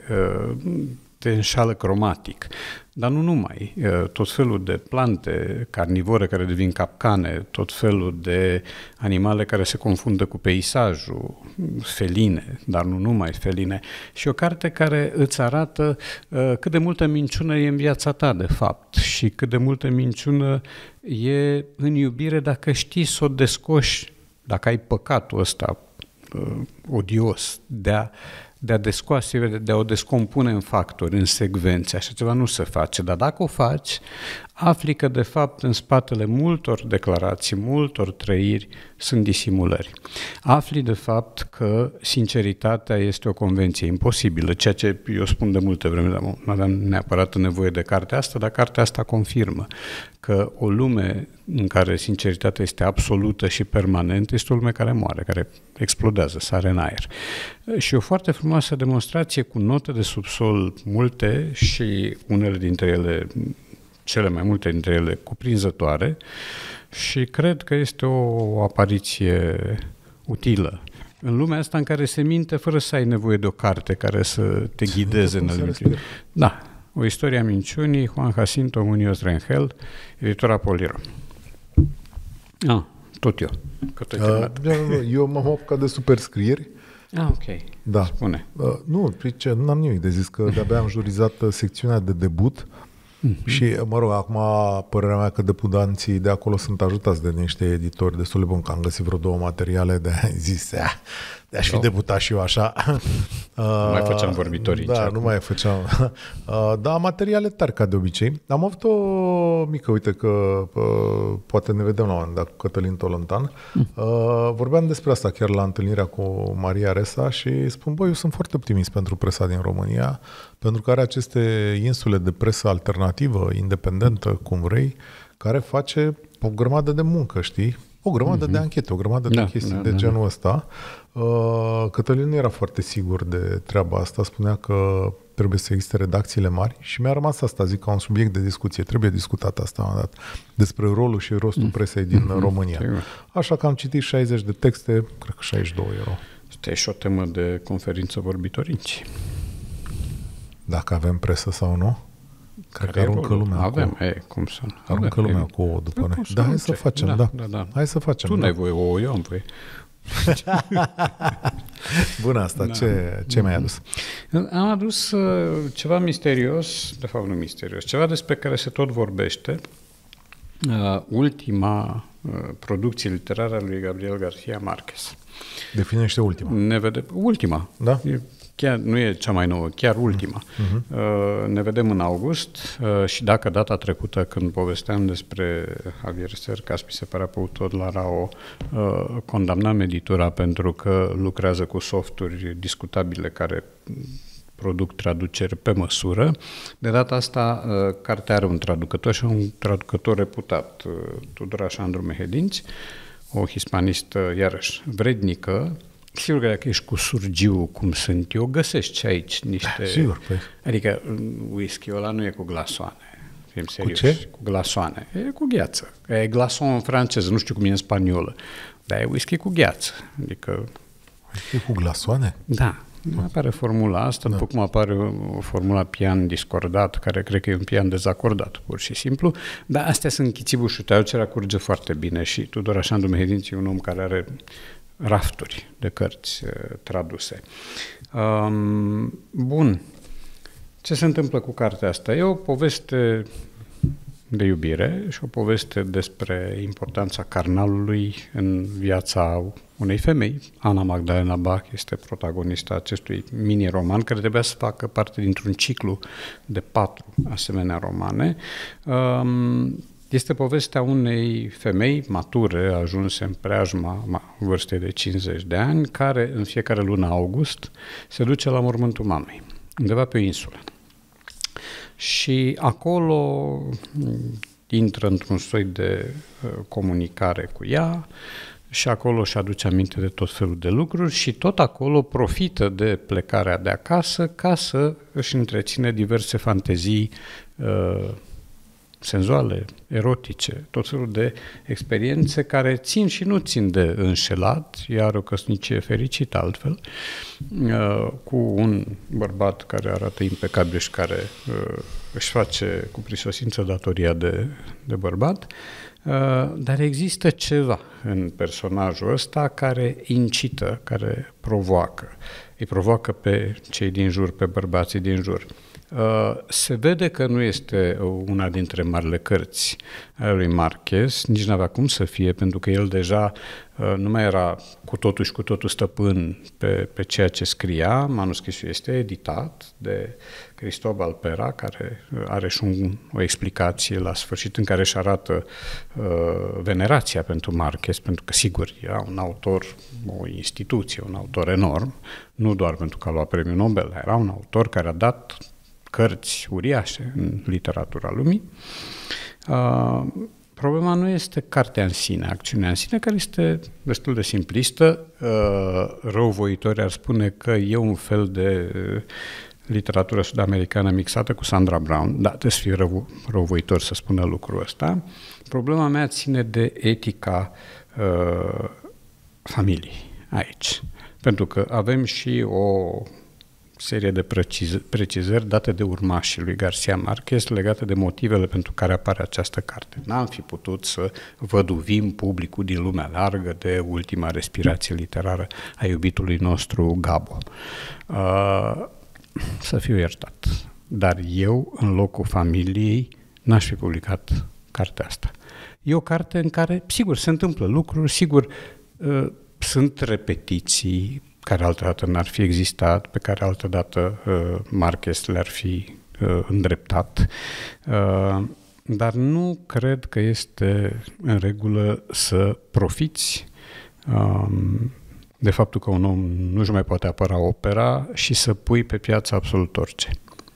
te înșală cromatic. Dar nu numai. Tot felul de plante carnivore care devin capcane, tot felul de animale care se confundă cu peisajul, feline, dar nu numai feline. Și o carte care îți arată uh, cât de multă minciună e în viața ta, de fapt, și cât de multă minciună e în iubire dacă știi să o descoși, dacă ai păcatul ăsta uh, odios de a de a descoase, de a o descompune în factori, în secvențe. Așa ceva nu se face, dar dacă o faci, afli că, de fapt, în spatele multor declarații, multor trăiri, sunt disimulări. Afli, de fapt, că sinceritatea este o convenție imposibilă, ceea ce eu spun de multe vreme, dar nu aveam neapărat nevoie de cartea asta, dar cartea asta confirmă că o lume în care sinceritatea este absolută și permanentă este o lume care moare, care explodează, sare în aer. Și o foarte frumoasă demonstrație cu note de subsol multe și unele dintre ele, cele mai multe dintre ele cuprinzătoare, și cred că este o apariție utilă în lumea asta în care se minte fără să ai nevoie de o carte care să te ghideze în minciuni. Da, O istorie a minciunii, Juan Jacinto Muñoz Rangel, editora Polirom. Ah, tot eu. Că uh, eu m-am apucat de superscrieri Ah, ok. Da. Spune. Uh, nu, ce, nu am nimic de zis, că de-abia am jurizat secțiunea de debut mm-hmm. și, mă rog, acum părerea mea că deputanții de acolo sunt ajutați de niște editori destul de buni, că am găsit vreo două materiale de zis, de-aș fi no. debutat și eu așa. Nu mai făceam vorbitorii. Da, nu mai făceam. Da, materiale tari, ca de obicei. Am avut o mică, uite că poate ne vedem la un moment dat cu Cătălin Tolontan. Mm. Vorbeam despre asta chiar la întâlnirea cu Maria Resa și spun, băi, eu sunt foarte optimist pentru presa din România, pentru că are aceste insule de presă alternativă, independentă, cum vrei, care face o grămadă de muncă, știi? O grămadă mm-hmm. de anchete, o grămadă da, de chestii da, de da, genul ăsta. Uh, Cătălin nu era foarte sigur de treaba asta, spunea că trebuie să existe redacțiile mari și mi-a rămas asta, zic, ca un subiect de discuție. Trebuie discutat asta, am dat, despre rolul și rostul mm. presei din mm-hmm. România. Așa că am citit șaizeci de texte, cred că șaizeci și doi erau. Asta e și o temă de conferință vorbitorinci. Dacă avem presă sau nu? Cred Care că aruncă lumea avem, cu... e, cum să nu? Aruncă lumea cu ouă după noi. Da, hai să facem, da. da. da, da. Hai să facem. Tu da. n-ai voie ouă, eu am voie. Bună asta, da. ce, ce mi-ai adus? Am adus uh, ceva misterios, de fapt nu misterios, ceva despre care se tot vorbește. Uh, ultima uh, producție literară a lui Gabriel García Márquez. Definește ultima. Ne vede, ultima. Da? E, chiar nu e cea mai nouă, chiar ultima. Uh-huh. Uh, ne vedem în august uh, și dacă data trecută când povesteam despre Javier Cercas, mi se părea pe autor la Rao, uh, condamnam editura pentru că lucrează cu softuri discutabile care produc traduceri pe măsură. De data asta, uh, cartea are un traducător și un traducător reputat, uh, Tudoraș Andru Mehedinți, o hispanistă, iarăși, vrednică. Sigur că dacă ești cu surgiu, cum sunt eu, găsești și aici niște... Sigur, păi. Adică whisky-ul ăla nu e cu glasoane. Fim serios. Cu ce? Cu glasoane. E cu gheață. E glaçon în franceză, nu știu cum e în spaniolă. Dar e whisky cu gheață. Adică... E cu glasoane? Da. Nu apare formula asta, da. După cum apare o formula pian discordat, care cred că e un pian dezacordat, pur și simplu. Dar astea sunt chițibușuri. Traducerea curge foarte bine și Tudor Așandu Mehedinți e un om care are rafturi de cărți uh, traduse. Um, bun. Ce se întâmplă cu cartea asta? E o poveste de iubire și o poveste despre importanța carnalului în viața unei femei. Ana Magdalena Bach este protagonista acestui mini-roman, care trebuia să facă parte dintr-un ciclu de patru asemenea romane. Um, Este povestea unei femei mature, ajunse în preajma vârstei de cincizeci de ani, care în fiecare lună august se duce la mormântul mamei, undeva pe o insulă. Și acolo intră într-un soi de comunicare cu ea și acolo își aduce aminte de tot felul de lucruri și tot acolo profită de plecarea de acasă ca să își întreține diverse fantezii uh, senzuale, erotice, tot felul de experiențe care țin și nu țin de înșelat, iar o căsnicie fericită altfel, cu un bărbat care arată impecabil și care își face cu prisosință datoria de, de bărbat, dar există ceva în personajul ăsta care incită, care provoacă. Îi provoacă pe cei din jur, pe bărbații din jur. Se vede că nu este una dintre marile cărți ale lui Márquez, nici n-avea cum să fie, pentru că el deja nu mai era cu totul și cu totul stăpân pe, pe ceea ce scria. Manuscrisul este editat de Cristobal Pera, care are și un, o explicație la sfârșit în care își arată uh, venerația pentru Márquez, pentru că, sigur, era un autor, o instituție, un autor enorm, nu doar pentru că a luat premiul Nobel, era un autor care a dat cărți uriașe în literatura lumii. Uh, problema nu este cartea în sine, acțiunea în sine, care este destul de simplistă. Uh, răuvoitorii ar spune că e un fel de uh, literatură sud-americană mixată cu Sandra Brown. Da, trebuie să fie rău, răuvoitor să spună lucrul ăsta. Problema mea ține de etica uh, familiei aici. Pentru că avem și o serie de preciz- precizări date de urmașii lui Garcia Marquez legate de motivele pentru care apare această carte. N-am fi putut să văduvim publicul din lumea largă de ultima respirație literară a iubitului nostru Gabo. Uh, să fiu iertat. Dar eu, în locul familiei, n-aș fi publicat cartea asta. E o carte în care, sigur, se întâmplă lucruri, sigur, uh, sunt repetiții care altădată n-ar fi existat, pe care altădată uh, Marquez le-ar fi uh, îndreptat, uh, dar nu cred că este în regulă să profiți um, de faptul că un om nu-și mai poate apăra opera și să pui pe piață absolut orice.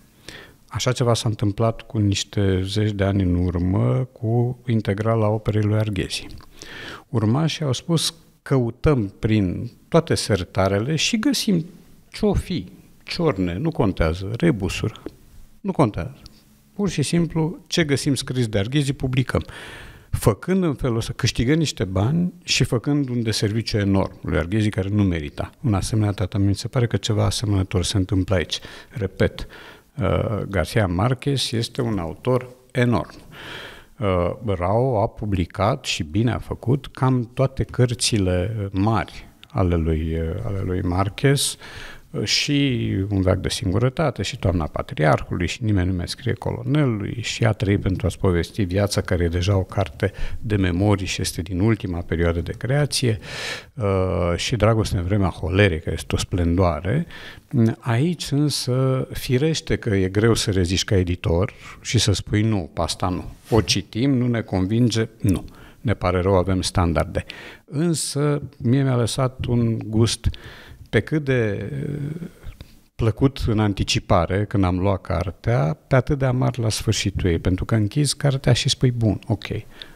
Așa ceva s-a întâmplat cu niște zeci de ani în urmă cu integrala operei lui Arghezi. Urmașii au spus: căutăm prin toate sertarele și găsim ce-o fi, ciorne, nu contează, rebusuri, nu contează. Pur și simplu, ce găsim scris de Arghezi, publicăm. Făcând în felul ăsta, câștigând niște bani și făcând un deserviciu enorm lui Arghezi, care nu merita un asemenea tratament. Mi se pare că ceva asemănător se întâmplă aici. Repet, uh, Garcia Marquez este un autor enorm. Uh, Rao a publicat, și bine a făcut, cam toate cărțile mari ale lui, ale lui Marquez, uh, și Un veac de singurătate, și Toamna Patriarhului, și Nimeni nu mai scrie colonelului, și A trăi pentru a-ți povesti viața, care e deja o carte de memorii și este din ultima perioadă de creație, uh, și Dragoste în vremea holerei, care este o splendoare. Aici însă, firește că e greu să reziști ca editor și să spui nu, pe asta nu. O citim, nu ne convinge, nu. Ne pare rău, avem standarde. Însă, mie mi-a lăsat un gust pe cât de plăcut în anticipare, când am luat cartea, pe atât de amar la sfârșitul ei, pentru că închizi cartea și spui, bun, ok,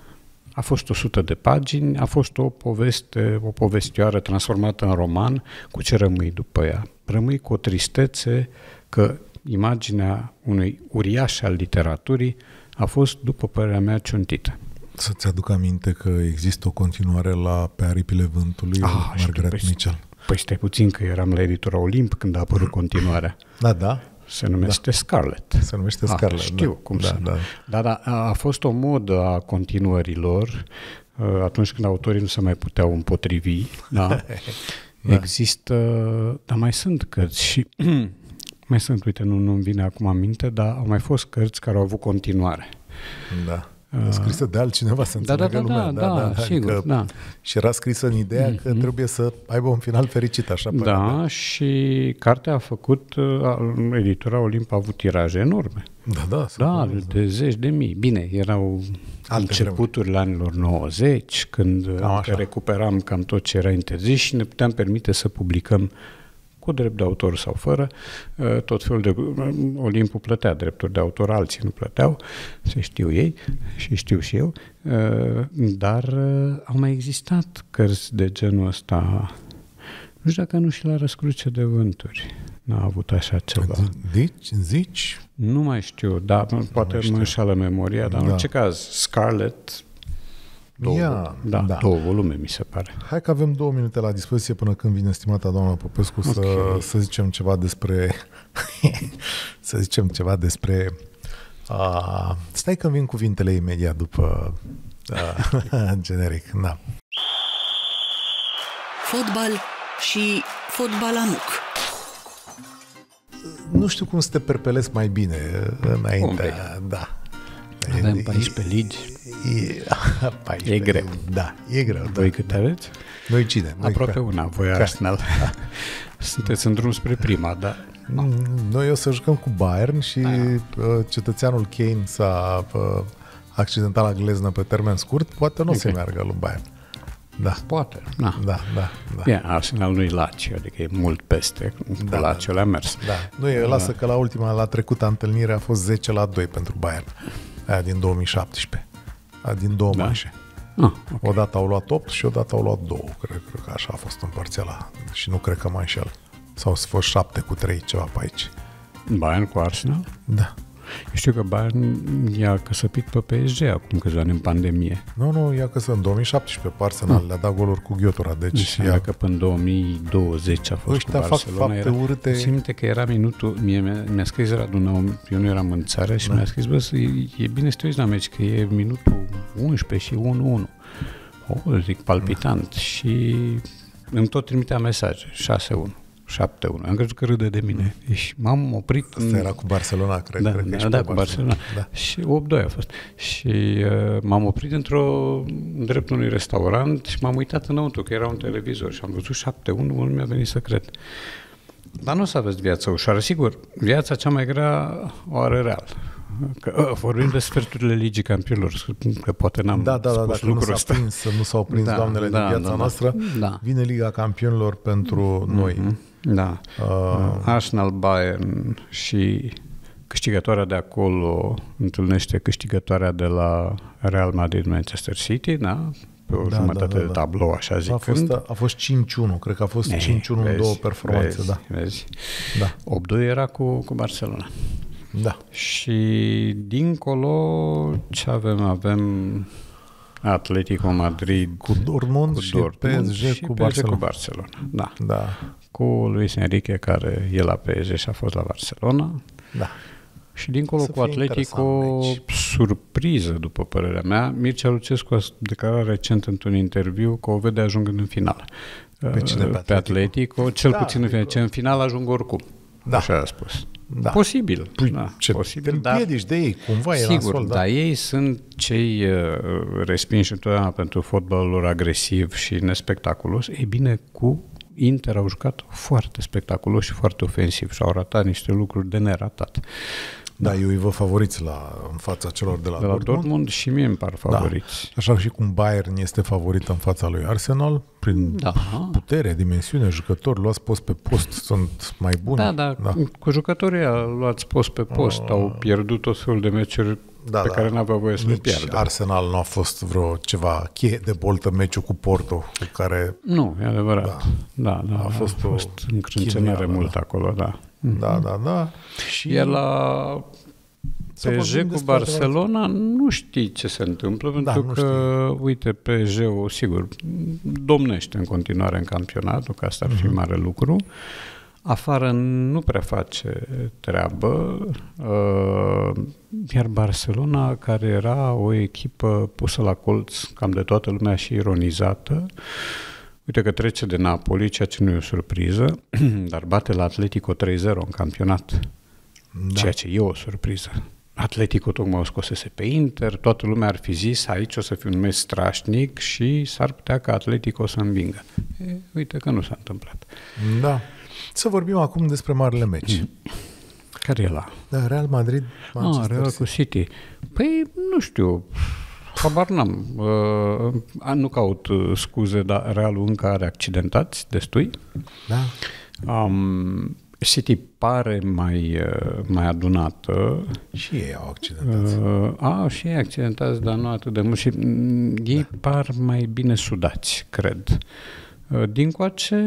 a fost o sută de pagini, a fost o poveste, o povestioară transformată în roman, cu ce rămâi după ea? Rămâi cu o tristețe că imaginea unui uriaș al literaturii a fost, după părerea mea, ciuntită. Să-ți aduc aminte că există o continuare la Pe aripile vântului, ah, Margaret păi, Mitchell. Păi stai puțin, că eram la editura Olimp când a apărut continuarea. Da, da. Se numește da. Scarlet. Se numește Scarlet, ah, știu da. cum da, să... Da. Da, da, a fost o modă a continuărilor atunci când autorii nu se mai puteau împotrivi. Da. Da. Există, dar mai sunt cărți și mai sunt, uite, nu, nu-mi vine acum aminte, dar au mai fost cărți care au avut continuare. Da. Scrisă de altcineva, să da, înțeleagă da, da, lumea. Da, da, da, sigur, adică, da. Și era scrisă în ideea mm-hmm. că trebuie să aibă un final fericit, așa părea. Da, și cartea a făcut, editura Olimp a avut tiraje enorme. Da, da. Da, de zeci de mii. Bine, erau alte începuturile anilor nouăzeci, când recuperam cam tot ce era interzis și ne puteam permite să publicăm cu drept de autor sau fără, tot felul de... Olimpul plătea drepturi de autor, alții nu plăteau, se știu ei și știu și eu, dar au mai existat cărți de genul ăsta. Nu știu dacă nu și la Răscruce de vânturi n-a avut așa ceva. Zici? Zici? Nu mai știu, dar poate mă înșală memoria, dar în orice caz, Scarlet... Două, Ia, da, da, două volume, mi se pare. Hai că avem două minute la dispoziție până când vine stimata doamna Popescu, okay. să, să zicem ceva despre să zicem ceva despre uh, stai că vin cuvintele imediat după uh, generic. Da. Fotbal și fotbalamuc. Nu știu cum să te perpelesc mai bine înainte. Da. Avem paisprezece ligi. E, paisprezece, e greu. Da, e greu. Voi da, câte da. aveți? Noi cine? Noi Aproape ca... una, voi ca... Arsenal. Da. Sunteți în drum spre prima, dar... Noi o să jucăm cu Bayern și uh, cetățeanul Kane s-a uh, accidentat la gleznă pe termen scurt, poate nu o okay. să meargă lui Bayern. Da. Poate, da. Da, da, da. Bine, Arsenal nu-i Lazio, adică e mult peste. Cu da, Lazio le-a mers. Da. Nu e, lasă că la ultima, la trecută întâlnire a fost zece la doi pentru Bayern. Aia din două mii șaptesprezece. Aia din două da. manșe. Ah, okay. Odată au luat opt și odată au luat două. Cred, cred că așa a fost împărțeala. Și nu cred că mai înșel. Sau să fost șapte cu trei, ceva pe aici. Bayern cu Arsenal? Da. Știu că Bayern i-a căsăpit pe P S G acum câțiva ani în pandemie. Nu, nu, ia că în două mii șaptesprezece pe Arsenal le-a dat goluri cu ghiotura. Deci Înseamnă ia... că până în două mii douăzeci a fost Ăștia cu Barcelona. fac fapte era, urâte. simte că era minutul, mie mi-a, mi-a scris Radu, eu nu eram în țară și da. mi-a scris, bă, e, e bine să te uiți la meci, că e minutul unsprezece și unu unu. O, zic, palpitant. Da. Și îmi tot trimitea mesaje, șase unu. șapte unu. Am crezut că râde de mine. Și m-am oprit. Asta era cu Barcelona, cred. Da, cred că da, da cu Barcelona. Barcelona. Da. Și opt doi a fost. Și uh, m-am oprit într-o, în dreptul unui restaurant și m-am uitat înăuntru, că era un televizor și am văzut șapte unu, nu mi-a venit să cred. Dar nu o să aveți viața ușoară. Sigur, viața cea mai grea o are Real. Că, uh, vorbim de sferturile Ligii Campionilor, că poate n-am da, da, da, spus dacă lucrul nu ăsta. s-a prins, nu s-au prins da, doamnele da, din viața da, noastră, da. Vine Liga Campionilor pentru mm-hmm. noi. Da. Uh, Arsenal, Bayern și câștigătoarea de acolo întâlnește câștigătoarea de la Real Madrid, Manchester City, da? Pe o da, jumătate da, da, de tablou, așa zicând. A fost, a fost cinci unu, cred că a fost Ei, cinci unu în două performanțe. Vezi, da. vezi. Da. opt doi era cu, cu Barcelona. Da. Și dincolo ce avem? Avem Atletico Madrid cu Dortmund, cu și Dortmund P S G și cu P S G Barcelona. cu Barcelona. Da. Da. Cu Luis Enrique, care e la P S G și a fost la Barcelona. Da. Și dincolo să cu Atletico, surpriză, după părerea mea, Mircea Lucescu a declarat recent într-un interviu că o vede ajungând în finală. Pe cine? Pe Atletico? Pe Atletico, cel da, puțin în finală, ce în final ajung oricum. Da. Așa a spus. Da. Posibil. Păi, da, ce posibil, te împiedici de ei, cumva e sigur, nasol, da. dar ei sunt cei uh, respinși întotdeauna pentru fotbalul lor agresiv și nespectaculos. Ei bine, cu Inter au jucat foarte spectaculos și foarte ofensiv și au ratat niște lucruri de neratat. Da, eu îi văd favoriți la, în fața celor de la, de la Dortmund. Dortmund și mie îmi par favoriți. Da. Așa și cum Bayern este favorit în fața lui Arsenal, prin da. putere, dimensiune, jucători luați post pe post, sunt mai buni. Da, da, da. Cu jucătorii luați post pe post, uh, au pierdut tot felul de meciuri da, pe da. care n-aveau voie să le pierdă. Arsenal nu a fost vreo ceva cheie de boltă meciul cu Porto, cu care... Nu, e adevărat. Da, da, da a, a fost, fost fost încrâncenare mult da. acolo, da. Da, da, da. Și Iar la P S G cu Barcelona nu știi ce se întâmplă, da, pentru că, știi. uite, P S G-ul, sigur, domnește în continuare în campionat, că asta ar fi mare lucru. Afară nu prea face treabă, iar Barcelona, care era o echipă pusă la colț cam de toată lumea și ironizată, uite că trece de Napoli, ceea ce nu e o surpriză, dar bate la Atletico trei zero în campionat, da. ceea ce e o surpriză. Atletico tocmai o scosese pe Inter, toată lumea ar fi zis, aici o să fie un meci strașnic și s-ar putea ca Atletico să învingă. E, uite că nu s-a întâmplat. Da. Să vorbim acum despre marele meci. Care e ăla? Da, Real Madrid, Manchester ah, Real City. cu City. Păi, nu știu, habar n-am. Uh, nu caut uh, scuze, dar Realul încă are accidentați destui. Da. Um, City pare mai, uh, mai adunată. Și ei au accidentați. Uh, au și ei accidentați, dar nu atât de mult. Și mm, ei da. par mai bine sudați, cred. Uh, dincoace...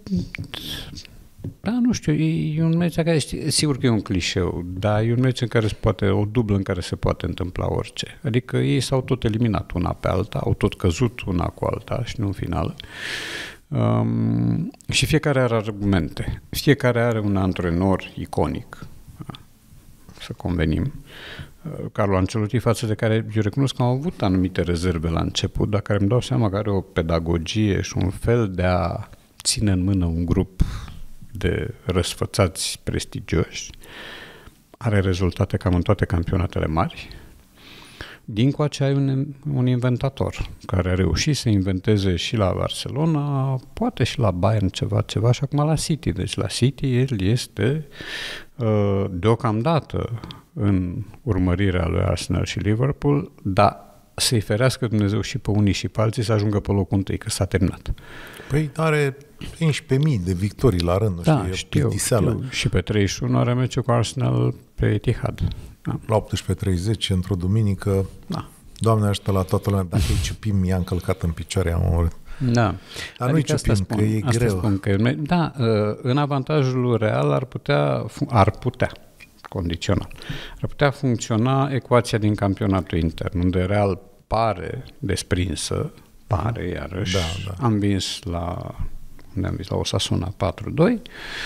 Da, nu știu, e, e un meci care, știi, sigur că e un clișeu, dar e un meci în care se poate, o dublă în care se poate întâmpla orice. Adică ei s-au tot eliminat una pe alta, au tot căzut una cu alta și nu în finală. Um, și fiecare are argumente. Fiecare are un antrenor iconic, să convenim. Carlo Ancelotti, față de care eu recunosc că am avut anumite rezerve la început, dar care îmi dau seama că are o pedagogie și un fel de a ține în mână un grup de răsfățați prestigioși, are rezultate cam în toate campionatele mari. Dincoace ai un, un inventator care a reușit să inventeze și la Barcelona, poate și la Bayern ceva, ceva și acum la City. Deci la City el este uh, deocamdată în urmărirea lui Arsenal și Liverpool, dar să-i ferească Dumnezeu și pe unii și pe alții să ajungă pe locul întâi, că s-a terminat. Păi are cincisprezece mii de victorii la rând, da, știu, știu, știu. Și pe treizeci și unu are meciul cu Arsenal pe Etihad. Da. La optsprezece treizeci, într-o duminică, da. Doamne ajută la toată lumea, dacă îi ciupim, i-a încălcat în picioare, am omorât. Da. Dar adică nu-i ciupim, spun, că e greu. Spun că, da, în avantajul Real ar putea, ar putea, condițional. Ar putea funcționa ecuația din campionatul intern, unde Real pare desprinsă, pare iarăși, da, da. am vins la, unde am vins la Osasuna patru doi,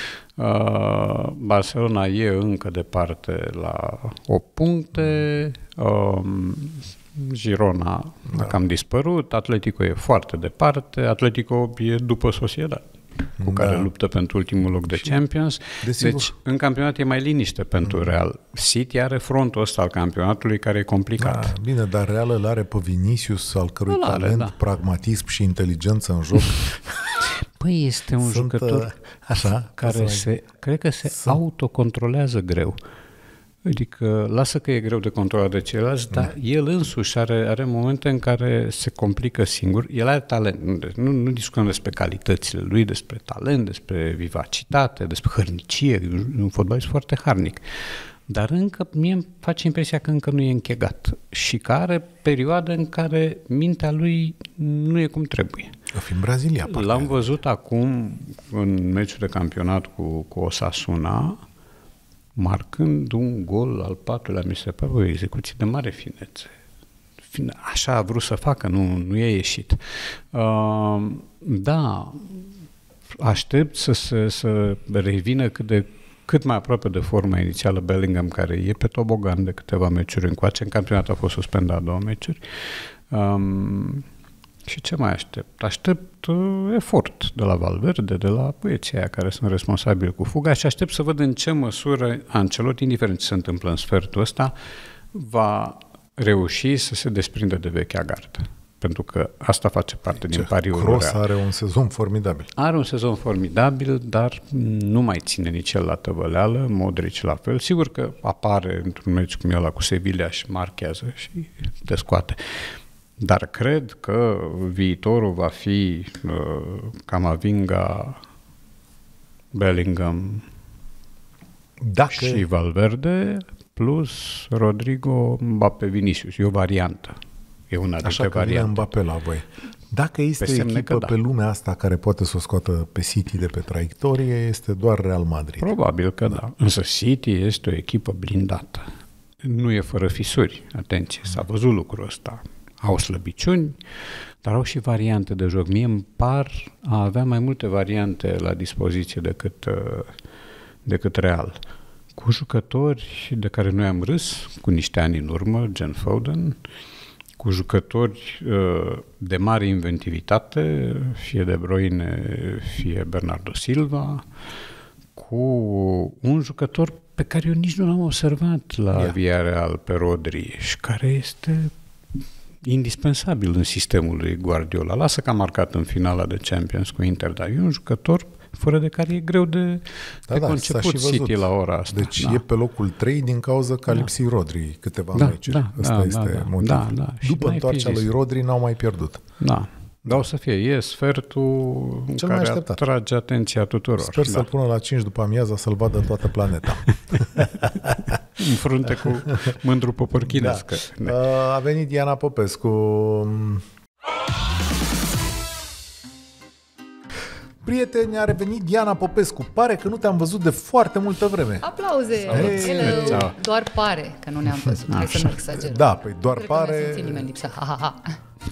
uh, Barcelona e încă departe la opt puncte, um, Girona da. a cam dispărut, Atletico e foarte departe, Atletico e după Sociedad, cu da. care luptă pentru ultimul loc de și Champions. Desigur. Deci, în campionat e mai liniște pentru mm. Real. City are frontul ăsta al campionatului care e complicat. Da, bine, dar Real îl are pe Vinicius, al cărui are, talent, da. pragmatism și inteligență în joc. Păi este un Sunt, jucător așa, care se, cred că se Sunt. autocontrolează greu. Adică lasă că e greu de controlat de ceilalți, dar mm. el însuși are, are momente în care se complică singur. El are talent. Nu, nu discutăm despre calitățile lui, despre talent, despre vivacitate, despre hărnicie. Un fotbalist foarte harnic. Dar încă mie îmi face impresia că încă nu e închegat și că are perioade în care mintea lui nu e cum trebuie. O fi în Brazilia. L-am parcă. văzut acum în meciul de campionat cu, cu Osasuna, marcând un gol al patrulea, mi se pare o execuție de mare finețe. Așa a vrut să facă, nu, nu i-a ieșit. Uh, da, aștept să, să, să revină cât, de, cât mai aproape de forma inițială Bellingham, care e pe tobogan de câteva meciuri încoace. În campionat a fost suspendat două meciuri. Um, Și ce mai aștept? Aștept uh, efort de la Valverde, de la băieții aia care sunt responsabili cu fuga și aștept să văd în ce măsură Ancelotti, indiferent ce se întâmplă în sfertul ăsta, va reuși să se desprindă de vechea gardă. Pentru că asta face parte din pariul Real. Kroos are un sezon formidabil. Are un sezon formidabil, dar nu mai ține nici el la tăvăleală, Modric la fel. Sigur că apare într-un meci cum e ăla cu Sevilla și marchează și te scoate. Dar cred că viitorul va fi uh, Camavinga, Bellingham Dacă... și Valverde plus Rodrigo, Mbappé, Vinicius. E o variantă. E una dintre Așa că variante. Mbappé la voi. Dacă este o echipă pe da. lumea asta care poate să o scoată pe City de pe traiectorie, este doar Real Madrid. Probabil că da. da. Însă City este o echipă blindată. Nu e fără fisuri. Atenție, s-a văzut lucrul ăsta. Au slăbiciuni, dar au și variante de joc. Mie îmi par a avea mai multe variante la dispoziție decât, decât Real. Cu jucători de care noi am râs cu niște ani în urmă, gen Foden, cu jucători de mare inventivitate, fie De Bruyne, fie Bernardo Silva, cu un jucător pe care eu nici nu l-am observat la yeah. Villarreal, pe Rodri, și care este indispensabil în sistemul lui Guardiola. Lasă că a marcat în finala de Champions cu Inter, dar e un jucător fără de care e greu de, da, de da, conceput City la ora asta. Deci da. e pe locul trei din cauza că a lipsit da. Rodri câteva da, meciuri. Da, Asta da, este da, motivul. Da, da. După întoarcerea lui Rodri n-au mai pierdut. Da. Dar o să fie, e sfertul Cel care atrage atenția tuturor. Sper da. să-l pună la cinci după amiaza să-l vadă toată planeta. În frunte cu Mândru Popărchinesc. Da. Da. A venit Diana Popescu. Prieteni, a revenit Diana Popescu. Pare că nu te-am văzut de foarte multă vreme. Aplauze! Ele doar pare că nu ne-am văzut. Hai să nu exagerăm. Da, păi doar Cred pare... Cred că ne-a nimeni lipsa. Ha, ha, ha.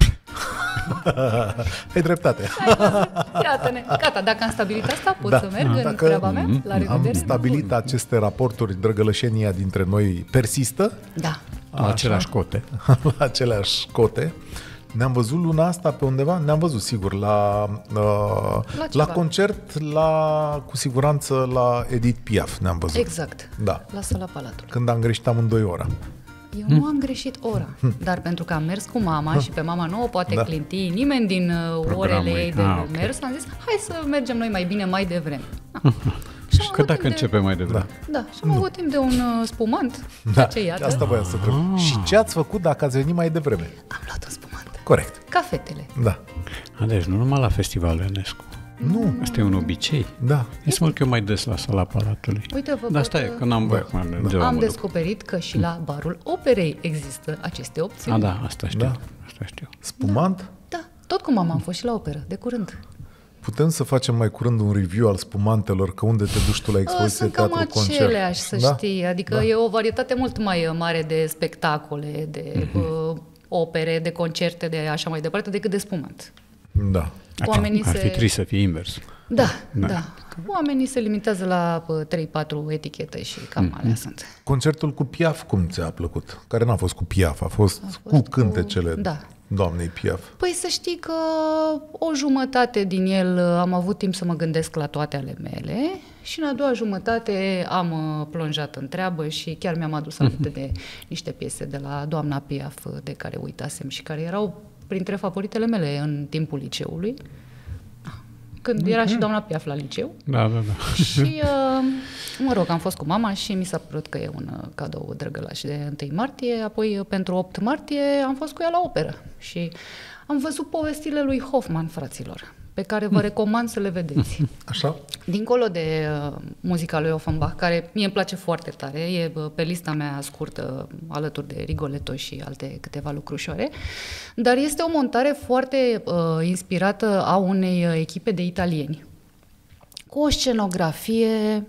Ai dreptate. Iată-ne. Gata, dacă am stabilit asta, pot da. să merg dacă în treaba mea? La revedere. Am stabilit aceste raporturi, drăgălășenia dintre noi persistă. Da. La aceleași cote. La aceleași cote. Ne-am văzut luna asta pe undeva? Ne-am văzut, sigur, la, uh, la, la concert, la, cu siguranță la Edith Piaf ne-am văzut. Exact, da. La Sala Palatului. Când am greșit amândoi ora. Eu hmm. nu am greșit ora, hmm. dar pentru că am mers cu mama hmm. și pe mama nu o poate da. clinti nimeni din uh, orele ei de ah, okay. mers, am zis, hai să mergem noi mai bine mai devreme. Ah. Și că dacă de... începe mai devreme. Da, da. și am avut timp de un uh, spumant. Da, ce, iată. Asta voiam să întreb. Ah. Și ce ați făcut dacă ați venit mai devreme? Am luat un spumant. Corect. Cafetele. Da. A, deci nu numai la Festivalul Enescu. Nu. Asta e un obicei. Da. E să mă duc eu mai des la Sala Palatului. Uite, vă Dar asta e, că n-am voie. Da. Da. Am descoperit că și la barul Operei există aceste opțiuni. A, da, asta știu. Da. Asta știu. Spumant? Da. Da. Tot cu mama am fost și la operă, de curând. putem să facem mai curând un review al spumantelor, că unde te duci tu la expoziție, Sunt cam teatru, concert? aceleași, să da? știi. Adică da. e o varietate mult mai mare de spectacole, de mm-hmm. uh, opere, de concerte, de așa mai departe, decât de spumant. Da. Oamenii ar fi se... trist să fie invers. Da, da, da. Oamenii se limitează la trei patru etichete și cam mm-hmm. alea sunt. Concertul cu Piaf cum ți-a plăcut? Care n-a fost cu Piaf, a fost, a fost cu cântecele cu... Da. doamnei Piaf. Păi să știi că o jumătate din el am avut timp să mă gândesc la toate ale mele și în a doua jumătate am plonjat în treabă și chiar mi-am adus aminte de niște piese de la doamna Piaf de care uitasem și care erau printre favoritele mele în timpul liceului. Când okay. era și doamna Piaf la liceu. Da, da, da. Și, mă rog, am fost cu mama și mi s-a părut că e un cadou drăgălaș de întâi martie, apoi pentru opt martie am fost cu ea la operă și am văzut povestile lui Hoffman, fraților, pe care vă recomand să le vedeți. Așa? Dincolo de uh, muzica lui Offenbach, care mie îmi place foarte tare, e uh, pe lista mea scurtă, alături de Rigoletto și alte câteva lucrușoare, dar este o montare foarte uh, inspirată a unei uh, echipe de italieni, cu o scenografie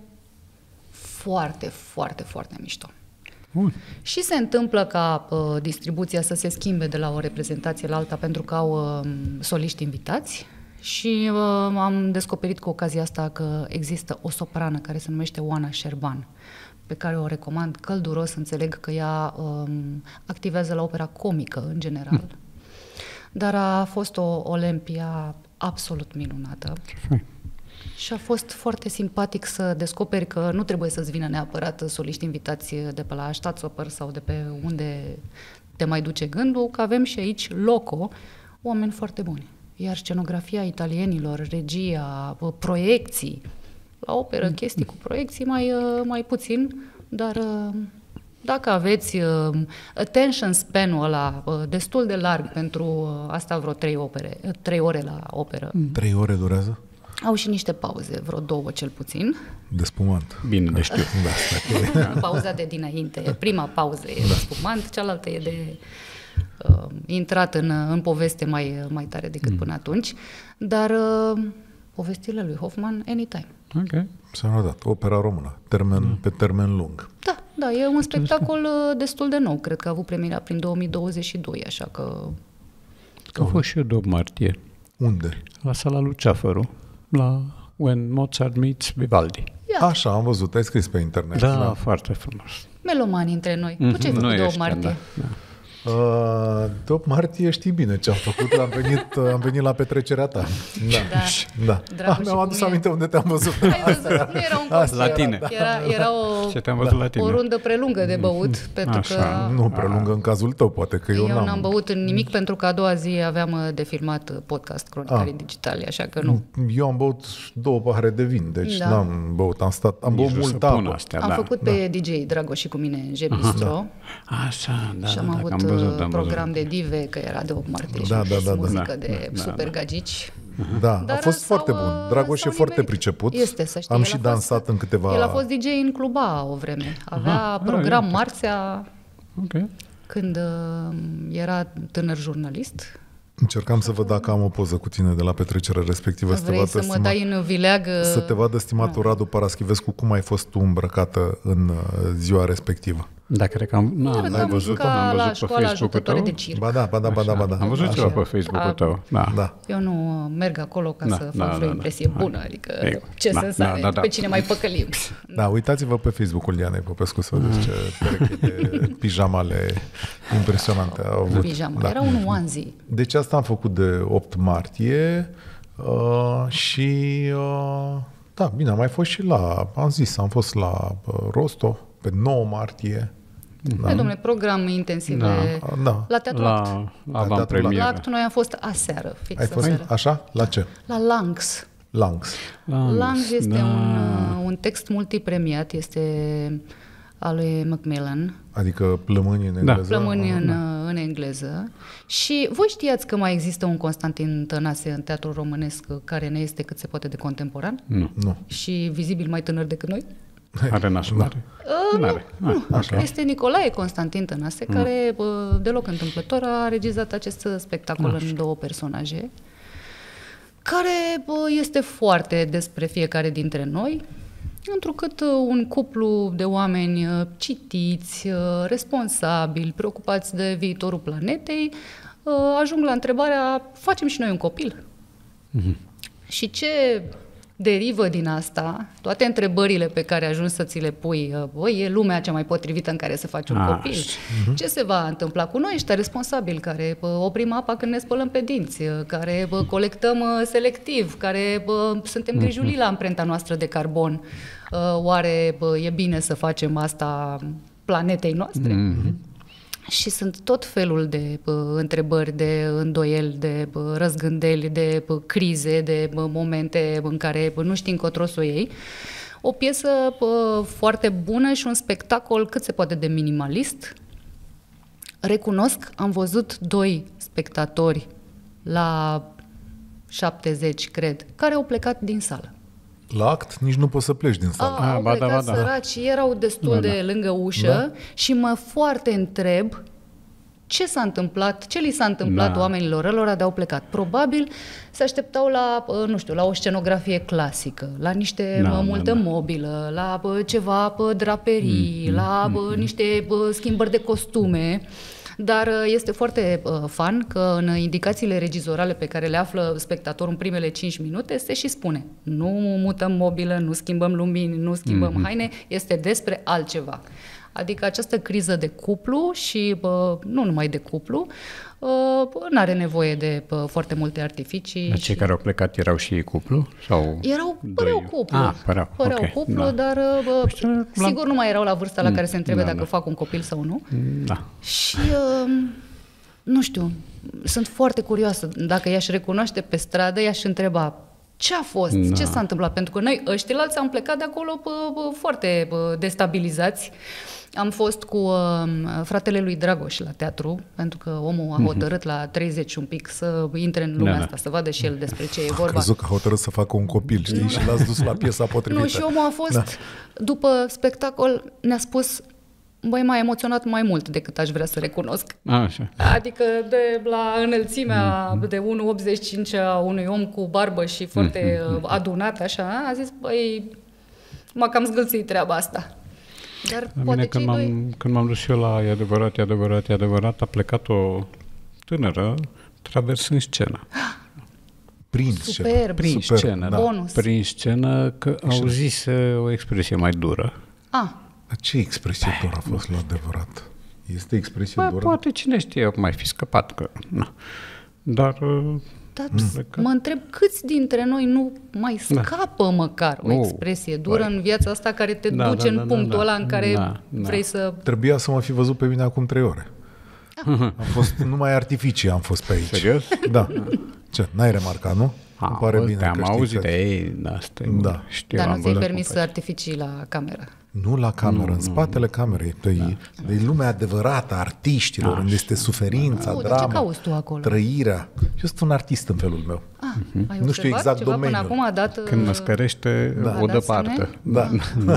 foarte, foarte, foarte mișto. Bun. Și se întâmplă ca uh, distribuția să se schimbe de la o reprezentație la alta pentru că au uh, soliști invitați. Și uh, am descoperit cu ocazia asta că există o soprană care se numește Oana Șerban, pe care o recomand călduros, înțeleg că ea um, activează la opera comică în general, mm. dar a fost o Olimpia absolut minunată. Mm. Și a fost foarte simpatic să descoperi că nu trebuie să-ți vină neapărat soliști invitați de pe la Staatsoper sau de pe unde te mai duce gândul, că avem și aici loco oameni foarte buni. Iar scenografia italienilor, regia, proiecții, la operă chestii cu proiecții mai, mai puțin, dar dacă aveți attention span-ul ăla destul de larg pentru asta vreo trei, opere, trei ore la operă. Trei ore durează? Au și niște pauze, vreo două cel puțin. De spumant. Bine, de știu. Da, pauza de dinainte, prima pauză e de spumant, cealaltă e de... Uh, intrat în, în poveste mai, mai tare decât mm. până atunci, dar uh, povestirile lui Hoffman, anytime. Ok. S-a notat, opera română, termen, mm. pe termen lung. Da, da, e un spectacol uh, destul de nou, cred că a avut premiera prin două mii douăzeci și doi, așa că... A fost și eu doi martie. Unde? La sala Luceafăru, la When Mozart Meets Vivaldi. Iată. Așa, am văzut, ai scris pe internet. Da, da. Foarte frumos. Melomani între noi. Mm-hmm. Tu ce ai făcut două martie? Da, da. Uh, doi martie știi bine ce am făcut, am venit, am venit la petrecerea ta. Da. Da. da. Ah, mi-am adus aminte unde te-am văzut. Ai văzut, nu era un post. La tine. Era, era o, ce te-am văzut da. la tine. O rundă prelungă de băut, mm. pentru Așa. că... Nu prelungă în cazul tău, poate că eu, eu n-am... n-am băut nimic pentru că a doua zi aveam de filmat podcast Cronicarii ah. Digitale, așa că nu. Eu am băut două pahare de vin, deci da. n-am băut, am stat, am băut mult apă. Astea, am da. făcut da. pe D J Dragoș și cu mine în G-Bistro. Da. Așa, da, și am da, avut am văzut, am program văzut. de dive, că era de opt martie da, și da, da, muzică da. de da, super da. gagici. Da, Dar a fost foarte bun. Dragoș e foarte nimerit. priceput. Este, să știi. Am el și a fost, dansat în câteva... El a fost D J în Cluba o vreme. Avea Aha, program a, marțea okay. când uh, era tânăr jurnalist. Încercam să văd dacă am o poză cu tine de la petrecerea respectivă. Vrei să, te vadă să mă stima... dai în vileagă? Să te vadă, stimatul Radu Paraschivescu, cum ai fost tu îmbrăcată în ziua respectivă. Da, cred că am... Nu, n-ai văzut-o? Am văzut pe Facebook-ul tău? De circ. Ba da, ba da, ba da, ba da. Am văzut ceva pe Facebook-ul tău. Da. Da. Eu nu merg acolo ca da, să da, fac da, vreo da, impresie da. bună, adică E, ce da, să înseamnă, da, da, da. pe cine mai păcălim. Da, uitați-vă pe Facebook-ul Dianei Popescu să vedeți ce pereche de pijamale impresionante au avut. Pijama, Da. era un onesie. Deci asta am făcut de opt martie uh, și uh, da, bine, am mai fost și la, am zis, am fost la uh, Rostov pe nouă martie. Da. Dom'le, program intensiv Da. Da. la Teatrul La, Act. la avant-premieră. La Act noi am fost aseară, fix Ai fost aseară. așa? La ce? La Langs. Langs. Langs, Langs este da. un, uh, un text multipremiat, este al lui Macmillan. Adică plămâni în Da. engleză? Plămâni în, Da. în engleză. Și voi știați că mai există un Constantin Tănase în teatrul românesc care ne este cât se poate de contemporan? Nu. Nu. Și vizibil mai tânăr decât noi? Are nașul mare? Uh, N-are. nu, nu. Așa. Este Nicolae Constantin Tănase, Mm. care uh, deloc întâmplător a regizat acest spectacol Așa. în două personaje, care bă, este foarte despre fiecare dintre noi, întrucât un cuplu de oameni citiți, responsabili, preocupați de viitorul planetei, ajung la întrebarea, facem și noi un copil? Mm-hmm. Și ce derivă din asta, toate întrebările pe care ajungi să ți le pui, băi, e lumea cea mai potrivită în care să faci un A, copil? Uh-huh. Ce se va întâmpla cu noi, ăștia responsabili, care bă, oprim apa când ne spălăm pe dinți, care bă, colectăm selectiv, care bă, suntem grijuli uh-huh. la amprenta noastră de carbon? Oare bă, e bine să facem asta planetei noastre? Uh-huh. Și sunt tot felul de bă, întrebări, de îndoieli, de bă, răzgândeli, de bă, crize, de bă, momente în care bă, nu știi încotro să o iei. O piesă bă, foarte bună și un spectacol cât se poate de minimalist. Recunosc, am văzut doi spectatori la șaptezeci, cred, care au plecat din sală. La act nici nu poți să pleci din sală. A, au ba, plecat da, ba, săraci, da. Erau destul ba, de da. lângă ușă da. și mă foarte întreb ce s-a întâmplat, ce li s-a întâmplat da. oamenilor ălora de au plecat. Probabil se așteptau la, nu știu, la o scenografie clasică, la niște da, multă da, mobilă, la ceva draperii, mm, la mm, niște schimbări de costume. Dar este foarte uh, fan că în indicațiile regizorale pe care le află spectatorul în primele cinci minute se și spune: nu mutăm mobilă, nu schimbăm lumini, nu schimbăm mm-hmm. haine, este despre altceva. Adică această criză de cuplu și uh, nu numai de cuplu, uh, nu are nevoie de uh, foarte multe artificii. Cei și... care au plecat erau și cuplu? Sau erau, păreau cuplu. Ah, păreau, păreau okay, cuplu, da. dar uh, sigur la... nu mai erau la vârsta la care se întrebe da, dacă da. fac un copil sau nu. Da. Și, uh, nu știu, sunt foarte curioasă. Dacă i-aș recunoaște pe stradă, i-aș întreba: ce a fost? Da. Ce s-a întâmplat? Pentru că noi, ăștilalți, am plecat de acolo bă, bă, foarte bă, destabilizați. Am fost cu uh, fratele lui Dragoș la teatru, pentru că omul a hotărât la treizeci un pic să intre în lumea da, asta, da. să vadă și el despre ce e vorba. A crezut că a hotărât să facă un copil, știi? Nu. Și l-ați dus la piesa potrivită. Nu, și omul a fost, da. după spectacol, ne-a spus: băi, m-a emoționat mai mult decât aș vrea să recunosc. Așa. Adică de la înălțimea mm-hmm. de unu virgulă optzeci și cinci a unui om cu barbă și foarte mm-hmm. adunat, așa, a zis: băi, m-a cam zgâlțit treaba asta. Dar la poate mine când m-am, doi... când m-am dus eu la E adevărat, e adevărat, e adevărat, a plecat o tânără traversând scena. Prin Superb. scenă. Prin Superb, scenă, da. Bonus. Prin scenă, că auzise o expresie mai dură. Ah. Dar ce expresie dură a fost la adevărat? Este expresie Bă, dură? poate cine știe, mai fi scăpat. Că, na. Dar... Dar mm. mă întreb câți dintre noi nu mai scapă da. măcar o expresie dură Băi. în viața asta care te da, duce da, da, în punctul da, ăla în care da, vrei da. să... Trebuia să mă fi văzut pe mine acum trei ore. Ah. Am fost numai artificii am fost pe aici. Serios? Da. Ce, n-ai remarcat, nu? A, Îmi pare bine am auzit de ei, da, asta e da. Știu, Dar nu ți-ai permis să artificii la cameră. Nu la cameră, nu, în spatele nu. camerei. Da. E, e lumea adevărată a artiștilor, da, unde este suferința, da. drama, ce cauți tu acolo? trăirea. Eu sunt un artist în felul meu. Ah, mm-hmm. Ai nu știu exact ceva domeniul. Până acum a dat, Când mă scărește, da. o dă partă. Da.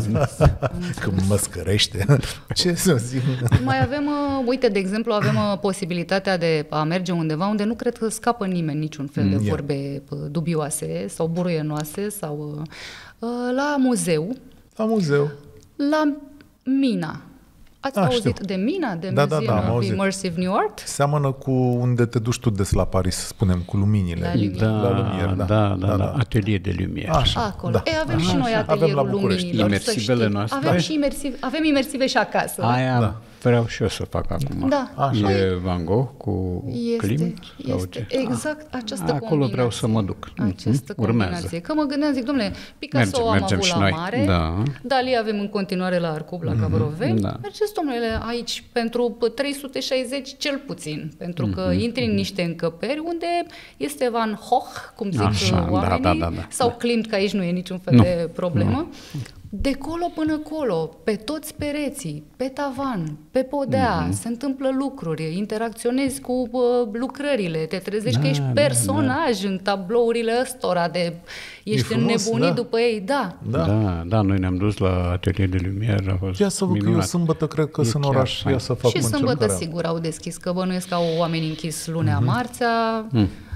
Când mă scărește. Ce să zic? Mai avem, uite, de exemplu, avem posibilitatea de a merge undeva unde nu cred că scapă nimeni niciun fel de vorbe dubioase sau buruienoase sau la muzeu. La muzeu. La Mina. Ați A, auzit știu. de Mina? De da, Museum da, da, of Immersive New Art? Seamănă cu unde te duci tu des la Paris, să spunem, cu luminile. La Lumière. Da, la Lumière, da. Da, da, da, da. Atelier de Lumière. Așa, acolo. Da. E, avem Așa. și noi atelierul luminilor. Imersivele noastre. Avem, și imersive, avem imersive și acasă. Aia da. vreau și eu să fac acum. Da. Așa. E Van Gogh cu este, Klimt? Sau este ce? exact această Acolo combinație. vreau să mă duc. Această Urmează. combinație. Că mă gândeam, zic, dom'le, Picasso mergem, am mergem avut și la noi. Mare, Da. Dali avem în continuare la Arcub, la Cabroveni. Da. Mergeți, domnule, aici pentru trei sute șaizeci cel puțin, pentru că Mm-hmm. intri în niște încăperi unde este Van Gogh, cum zic Așa, oamenii, da, da, da, da. sau Klimt, că aici nu e niciun fel Nu. de problemă. Nu. De colo până colo, pe toți pereții, pe tavan, pe podea, mm-hmm. se întâmplă lucruri, interacționezi cu uh, lucrările, te trezești da, că ești personaj da, da. în tablourile ăstora, de, ești frumos, înnebunit da. după ei, da. Da. da, da, noi ne-am dus la Atelier de Lumière, a fost Ia să văd că eu sâmbătă cred că sunt în oraș, ia să fac Și sâmbătă sigur au deschis, că bănuiesc că au oameni închis lunea, mm-hmm. marțea, mm.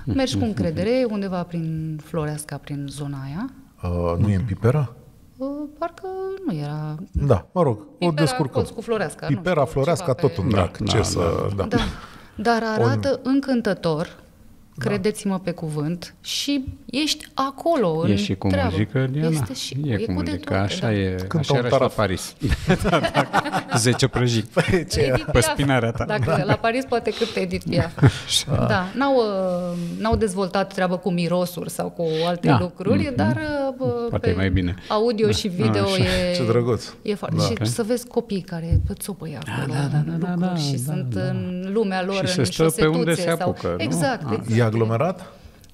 mergi cu încredere undeva prin Floreasca, prin zona aia. Uh, nu e în Pipera? Uh, parcă nu era... Da, mă rog, Pipera, o descurcăm. colț cu Floreasca. Pipera, nu știu, Floreasca, ceva tot pe- un drac. Da, Ce da, să... Da. Da. Dar arată încântător, credeți-mă pe cuvânt, și ești acolo. E în și cu treabă. muzică, Diana? Este și e cu de muzică, toate, așa da. e. Cântă Așa un era și la taraf. Paris. da, da, zece prăjit. Edith Pe Piaf. spinarea ta. Dacă la Paris poate cât Edith Piaf. Da, n-au, uh, n-au dezvoltat treabă cu mirosuri sau cu alte Da. lucruri, Mhm. dar uh, Poate pe mai bine. audio și video Așa. e... Ce drăguț. E foarte... Da. Și Ok. să vezi copii care țopăie acolo Da, da, da, da, lucruri da, și da, sunt da. în lumea lor, Și în se stă pe unde șosetuțe se sau... apucă, nu? Exact, Ah. exact. E aglomerat?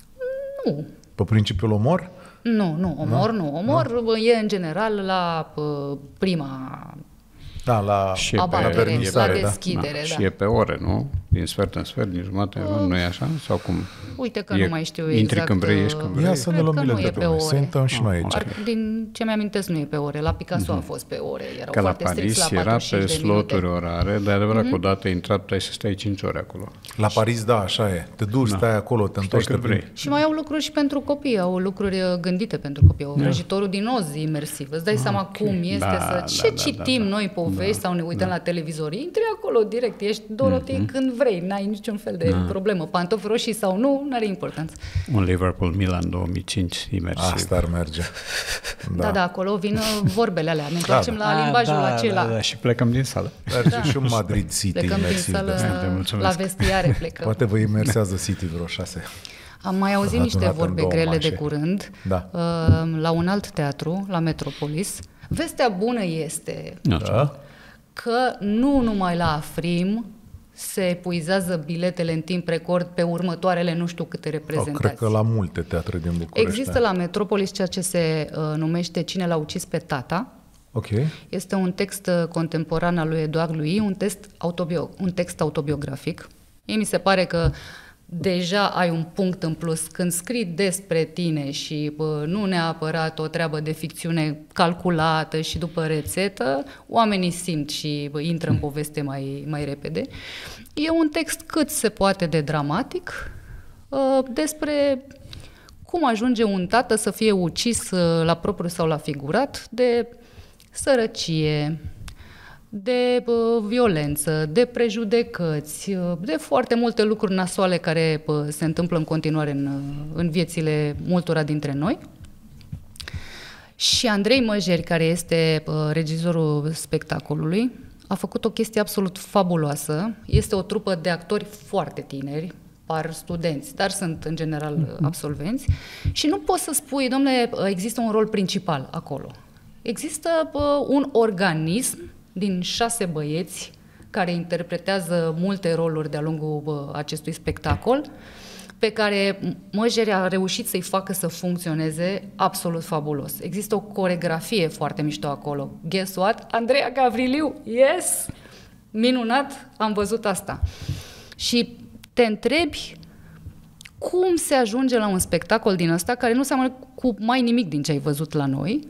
Nu, Pe principiul omor? nu, nu, omor nu. Omor e în general la uh, prima Da, la, Și e pe- abatere, la la permisare, da. deschidere, da. Și e pe ore, nu? Din sfert în sfert, din jumătate, uh, nu e așa? Sau cum? Uite că E- nu mai știu intri exact. când vrei, ieși când uh, vrei. Ia să ne cred luăm că bilete, nu e pe domnule, să ore. intrăm și noi aici. Ar, din ce mi amintesc nu e pe ore. La Picasso a fost pe ore. Erau Că la foarte stricți Paris la era patruzeci și pe cinci de sloturi minute. orare, dar adevărat că odată intrat, puteai să stai cinci ore acolo. La Paris, da, așa e. Te duci, stai acolo, te întorci, te cât vrei. plimbi. Și mai au lucruri și pentru copii, au lucruri uh, gândite pentru copii. Au vrăjitorul din Oz imersiv. Îți dai seama cum este Da, să... da, Ce da, citim da, da. noi povești sau ne uităm la televizor? Intri acolo direct, ești Dorothy când vrei, n-ai niciun fel de problemă. Pantofi roșii sau nu, n-are importanță. Un Liverpool-Milan două mii cinci imersiv. Asta ar merge. Da, da, da acolo vin uh, vorbele alea. Ne întoarcem da. la limbajul da, acela. Da, da, și plecăm din sală. Merge și un Madrid City Plecăm din imersiv. sală de asta. Te mulțumesc. la vestiare plecăm. Poate vă imersează City vreo șase. Am mai auzit Adunat niște în vorbe două grele manșe. de curând Da. uh, la un alt teatru, la Metropolis. Vestea bună este Da? că nu numai la Afrim se epuizează biletele în timp record pe următoarele nu știu câte Oh, reprezentații. cred că la multe teatre din București. Există la Metropolis ceea ce se uh, numește Cine l-a ucis pe tata. Ok. Este un text uh, contemporan al lui Edouard Louis, un text, autobio- un text autobiografic. Mie mi se pare că deja ai un punct în plus când scrii despre tine și bă, nu neapărat o treabă de ficțiune calculată și după rețetă, oamenii simt și bă, intră în poveste mai, mai repede. E un text cât se poate de dramatic uh, despre cum ajunge un tată să fie ucis uh, la propriu sau la figurat de sărăcie, de uh, violență, de prejudecăți, uh, de foarte multe lucruri nasoale care uh, se întâmplă în continuare în, uh, în viețile multora dintre noi. Și Andrei Măjeri, care este uh, regizorul spectacolului, a făcut o chestie absolut fabuloasă. Este o trupă de actori foarte tineri, par studenți, dar sunt în general uh, absolvenți. Și nu poți să spui, domnule, uh, există un rol principal acolo. Există uh, un organism din șase băieți care interpretează multe roluri de-a lungul uh, acestui spectacol, pe care Măjeri a reușit să-i facă să funcționeze absolut fabulos. Există o coregrafie foarte mișto acolo. Guess what? Andreea Gavriliu! Yes! Minunat! Am văzut asta. Și te întrebi cum se ajunge la un spectacol din ăsta care nu seamănă cu mai nimic din ce ai văzut la noi.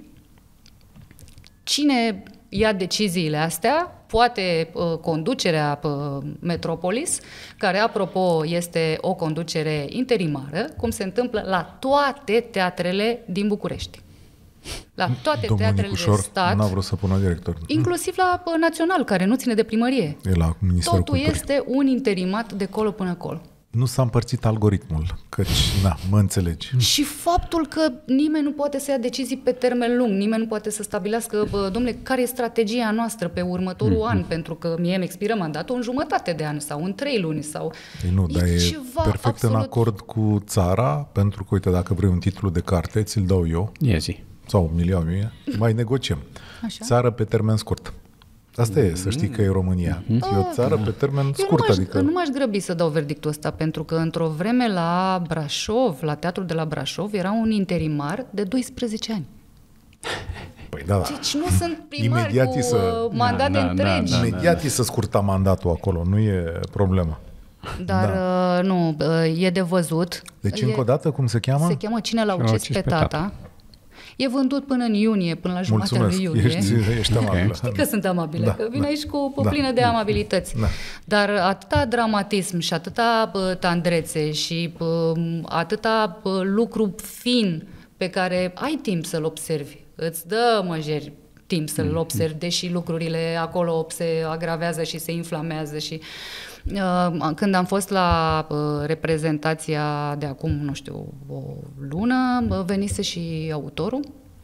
Cine ia deciziile astea? Poate uh, conducerea uh, Metropolis, care, apropo, este o conducere interimară, cum se întâmplă la toate teatrele din București. La toate Domnul teatrele Nicușor de stat, n-a vrut să pună director. inclusiv la uh, Național, care nu ține de primărie. E la Ministerul Totul Culturii. este un interimat de colo până acolo. Nu s-a împărțit algoritmul, căci, na, mă înțelegi. Și faptul că nimeni nu poate să ia decizii pe termen lung, nimeni nu poate să stabilească, bă, domnule, care e strategia noastră pe următorul mm-hmm. an, pentru că mie îmi expiră mandatul în jumătate de an sau în trei luni. Sau... Ei nu, dar e ceva perfect absolut... în acord cu țara, pentru că, uite, dacă vrei un titlu de carte, ți-l dau eu, E zi. sau un milion mie, mai negociem. Așa? Țară pe termen scurt. Asta e, să știi că e România. E o țară pe termen Eu scurt, nu m-aș, adică... nu m-aș grăbi să dau verdictul ăsta, pentru că într-o vreme la Brașov, la teatrul de la Brașov, era un interimar de doisprezece ani. Păi da, da. Deci nu sunt primari Imediat cu îi să- uh, mandate Da, da, întregi. da, da. Imediat îi să scurta mandatul acolo, nu e problemă. Dar da. nu, uh, e de văzut. Deci, e, încă o dată, cum se cheamă? Se cheamă Cine l-a Cine ucis l-a ucis pe pe tata. tata. E vândut până în iunie, până la jumătatea lui iunie. Mulțumesc, ești, ești amabilă. Știi că sunt amabilă, Da, că vin da. aici cu Da. plină de amabilități. Da. Dar atâta dramatism și atâta bă, tandrețe și bă, atâta bă, lucru fin pe care ai timp să-l observi. Îți dă, măjeri, timp să-l observi, deși lucrurile acolo se agravează și se inflamează și... Uh, când am fost la uh, reprezentația de acum, nu știu, o lună, uh, venise și autorul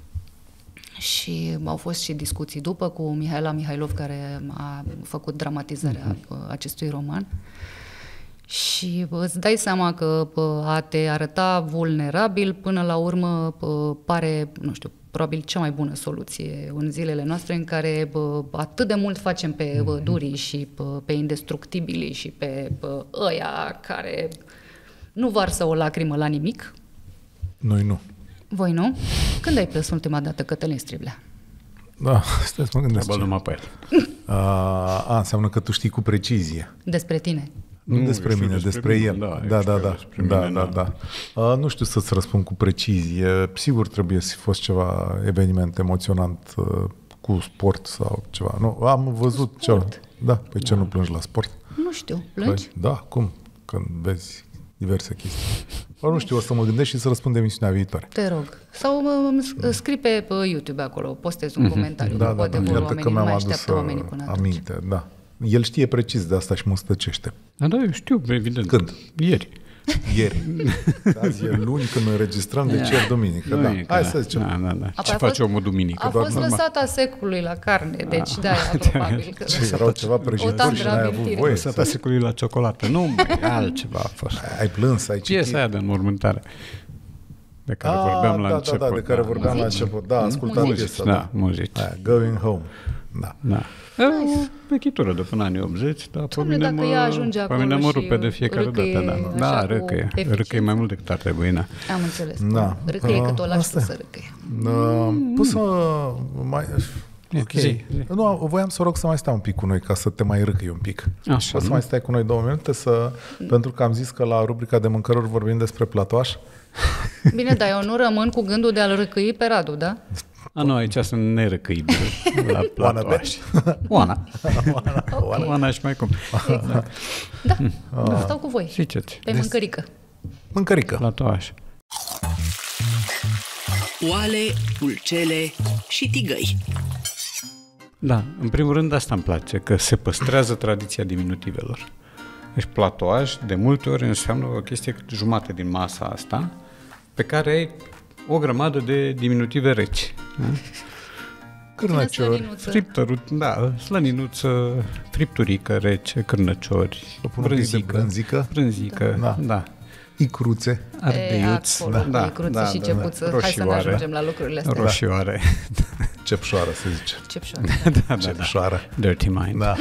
și au fost și discuții după cu Mihaela Mihailov, care a făcut dramatizarea uh, acestui roman. Și uh, îți dai seama că uh, a te arăta vulnerabil până la urmă uh, pare, nu știu, probabil cea mai bună soluție în zilele noastre în care bă, atât de mult facem pe bă, durii și bă, pe indestructibilii și pe bă, ăia care nu varsă o lacrimă la nimic. Noi nu. Voi nu? Când ai plâns ultima dată, Cătălin Striblea? Da, stai să mă gândesc. Treaba numai pe el. A, a, înseamnă că tu știi cu precizie. Despre tine. Nu, Nu, despre eu știu mine, despre despre mine, el. da, Da, eu da, știu da. despre Da, mine, da, da. da. A, nu știu să-ți răspund cu precizie. Sigur trebuie să fi fost ceva eveniment emoționant uh, cu sport sau ceva. Nu, am văzut ceva. Da, pe ce nu plângi la sport? Nu știu, plângi? Păi, da, cum? Când vezi diverse chestii. Or, nu știu, o să mă gândesc și să răspund emisiunea viitoare. Te rog. Sau mă, scrii pe, pe YouTube acolo, postezi un comentariu. Da, da, poate da. vor Iată oamenii, că nu mi-am mai adus așteaptă oamenii până atunci. aminte, da. El știe precis de asta și mă stăcește. Da, da, eu știu, evident. Când? Ieri. Ieri. Azi e luni când înregistrăm, deci ieri duminică. Da. Duminică, Hai da. să zicem. Da, da, da. Apoi Ce a face fost- omul duminică? A doar fost normal. lăsata secului la carne, deci de-aia probabil că... Ce, erau ceva prăjituri și n-ai avut amintire. voie. Lăsata secului la ciocolată. Nu, mai altceva a fost. Ai plâns, ai citit. Piesa aia de înmormântare de care Ah, vorbeam la da, început. Da, da, de care vorbeam la Muzici? început. Da, ascultat Muzici? piesa. Da, muzici. Aia, Going Home. Da. Da. E o vechitură de până anii optzeci, dar pe Doamne, mine dacă mă, ea ajunge pe acolo mine mă și rupe de fiecare râcăie dată. Da, așa da cu râcăie. eficiență. Râcăie mai mult decât ar trebui, da. Am înțeles. Da. Râcăie cât o lași Asta tu e. să râcăie. Uh, Poți să mai... Ok. Zi, zi. Nu, voiam să rog să mai stai un pic cu noi, ca să te mai râcăi un pic. Așa, Poți să nu? mai stai cu noi două minute, să... pentru că am zis că la rubrica de mâncăruri vorbim despre platoaș. Bine, dar eu nu rămân cu gândul de a-l râcăi pe Radu, da? A, nu, aici sunt nerăcăibili la platoaș. Oana. Ok. Oana și mai cum. Exact. Da, da, stau cu voi. Ziceți, Pe mâncărică. Mâncărică. platoaș. Oale, pulcele și tigăi. Da, în primul rând asta îmi place, că se păstrează tradiția diminutivelor. Deci platoaj de multe ori înseamnă o chestie cât jumate din masa asta, pe care ai o grămadă de diminutive reci. Da? Cârnăciori. Slăninuță. Friptăru, da, slăninuță, fripturică rece, cârnăciori, Să pun un pic de brânzică, brânzică. brânzică, Da. da, da. Icruțe. ardeiuț, Acolo, da, cu icruțe da, și da, cepuță. da. Hai să ne Roșioare. ajungem la lucrurile astea. Roșioare. Cepșoară, se zice. Cepșoare. da, da, da. Cepșoară. Dirty mind. Da.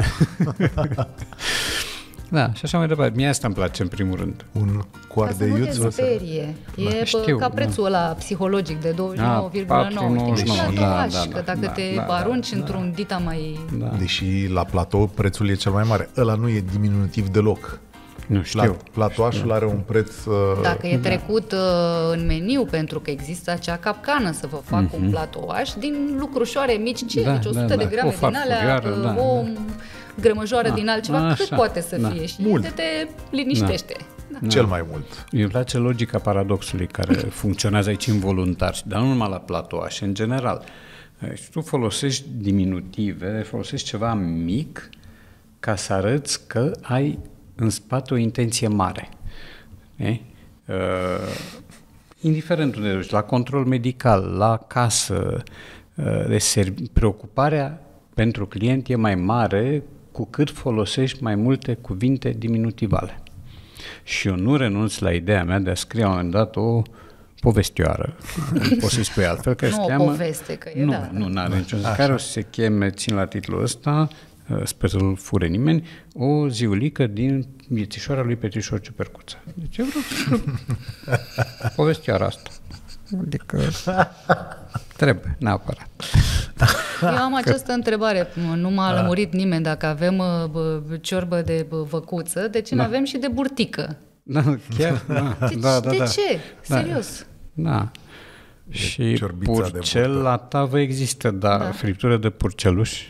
Da, și așa mai departe. Mie asta îmi place în primul rând. Un cu Ca să nu te ardeiuț. o să- sperie. E bă, știu, ca da. prețul ăla psihologic de douăzeci și nouă virgulă nouă. patru Știi, nouăzeci și ca nouă, la da, toaș, da, că dacă da, te da, da, arunci da. într-un dita mai... Da. Deși la platou prețul e cel mai mare. Ăla nu e diminutiv deloc. Nu știu. La, platoașul are un preț... Uh, Dacă e trecut uh, în meniu, pentru că există acea capcană să vă fac mm-hmm. un platouaș din lucrușoare mici, ce? Da, Deci o sută da, de da. grame O din alea, farfurioară, uh, da, o grămăjoară Da. din altceva, Așa, cât poate să da. fie și Mult. te, te liniștește. Da. Cel mai mult. Îmi place logica paradoxului care funcționează aici involuntar, dar nu numai la platouaș, în general. Deci tu folosești diminutive, folosești ceva mic ca să arăți că ai în spate o intenție mare. E? Uh, indiferent unde duci, la control medical, la casă, uh, de serv- preocuparea pentru client e mai mare cu cât folosești mai multe cuvinte diminutivale. Și eu nu renunț la ideea mea de a scrie la un moment dat o povestioară. Nu poți să-i spui altfel, că Nu se o cheamă... poveste, că e nu, da. Nu, n-are niciun sens. Care o să se cheme, țin la titlul ăsta, uh, sper să-l fure nimeni, o ziulică din viețișoara lui Petrișor Ciupercuță. Deci eu vreau să povestioara asta. Adică trebuie, neapărat. Eu am această întrebare, nu m-a lămurit nimeni dacă avem uh, bă, ciorbă de bă, văcuță, de ce nu Da. avem și de burtică? Da, chiar, da, Deci, da, da. de da. ce? Da. Serios. Da. Și ciorbița purcel de burtă. la tavă există, dar Da. friptură de purceluș,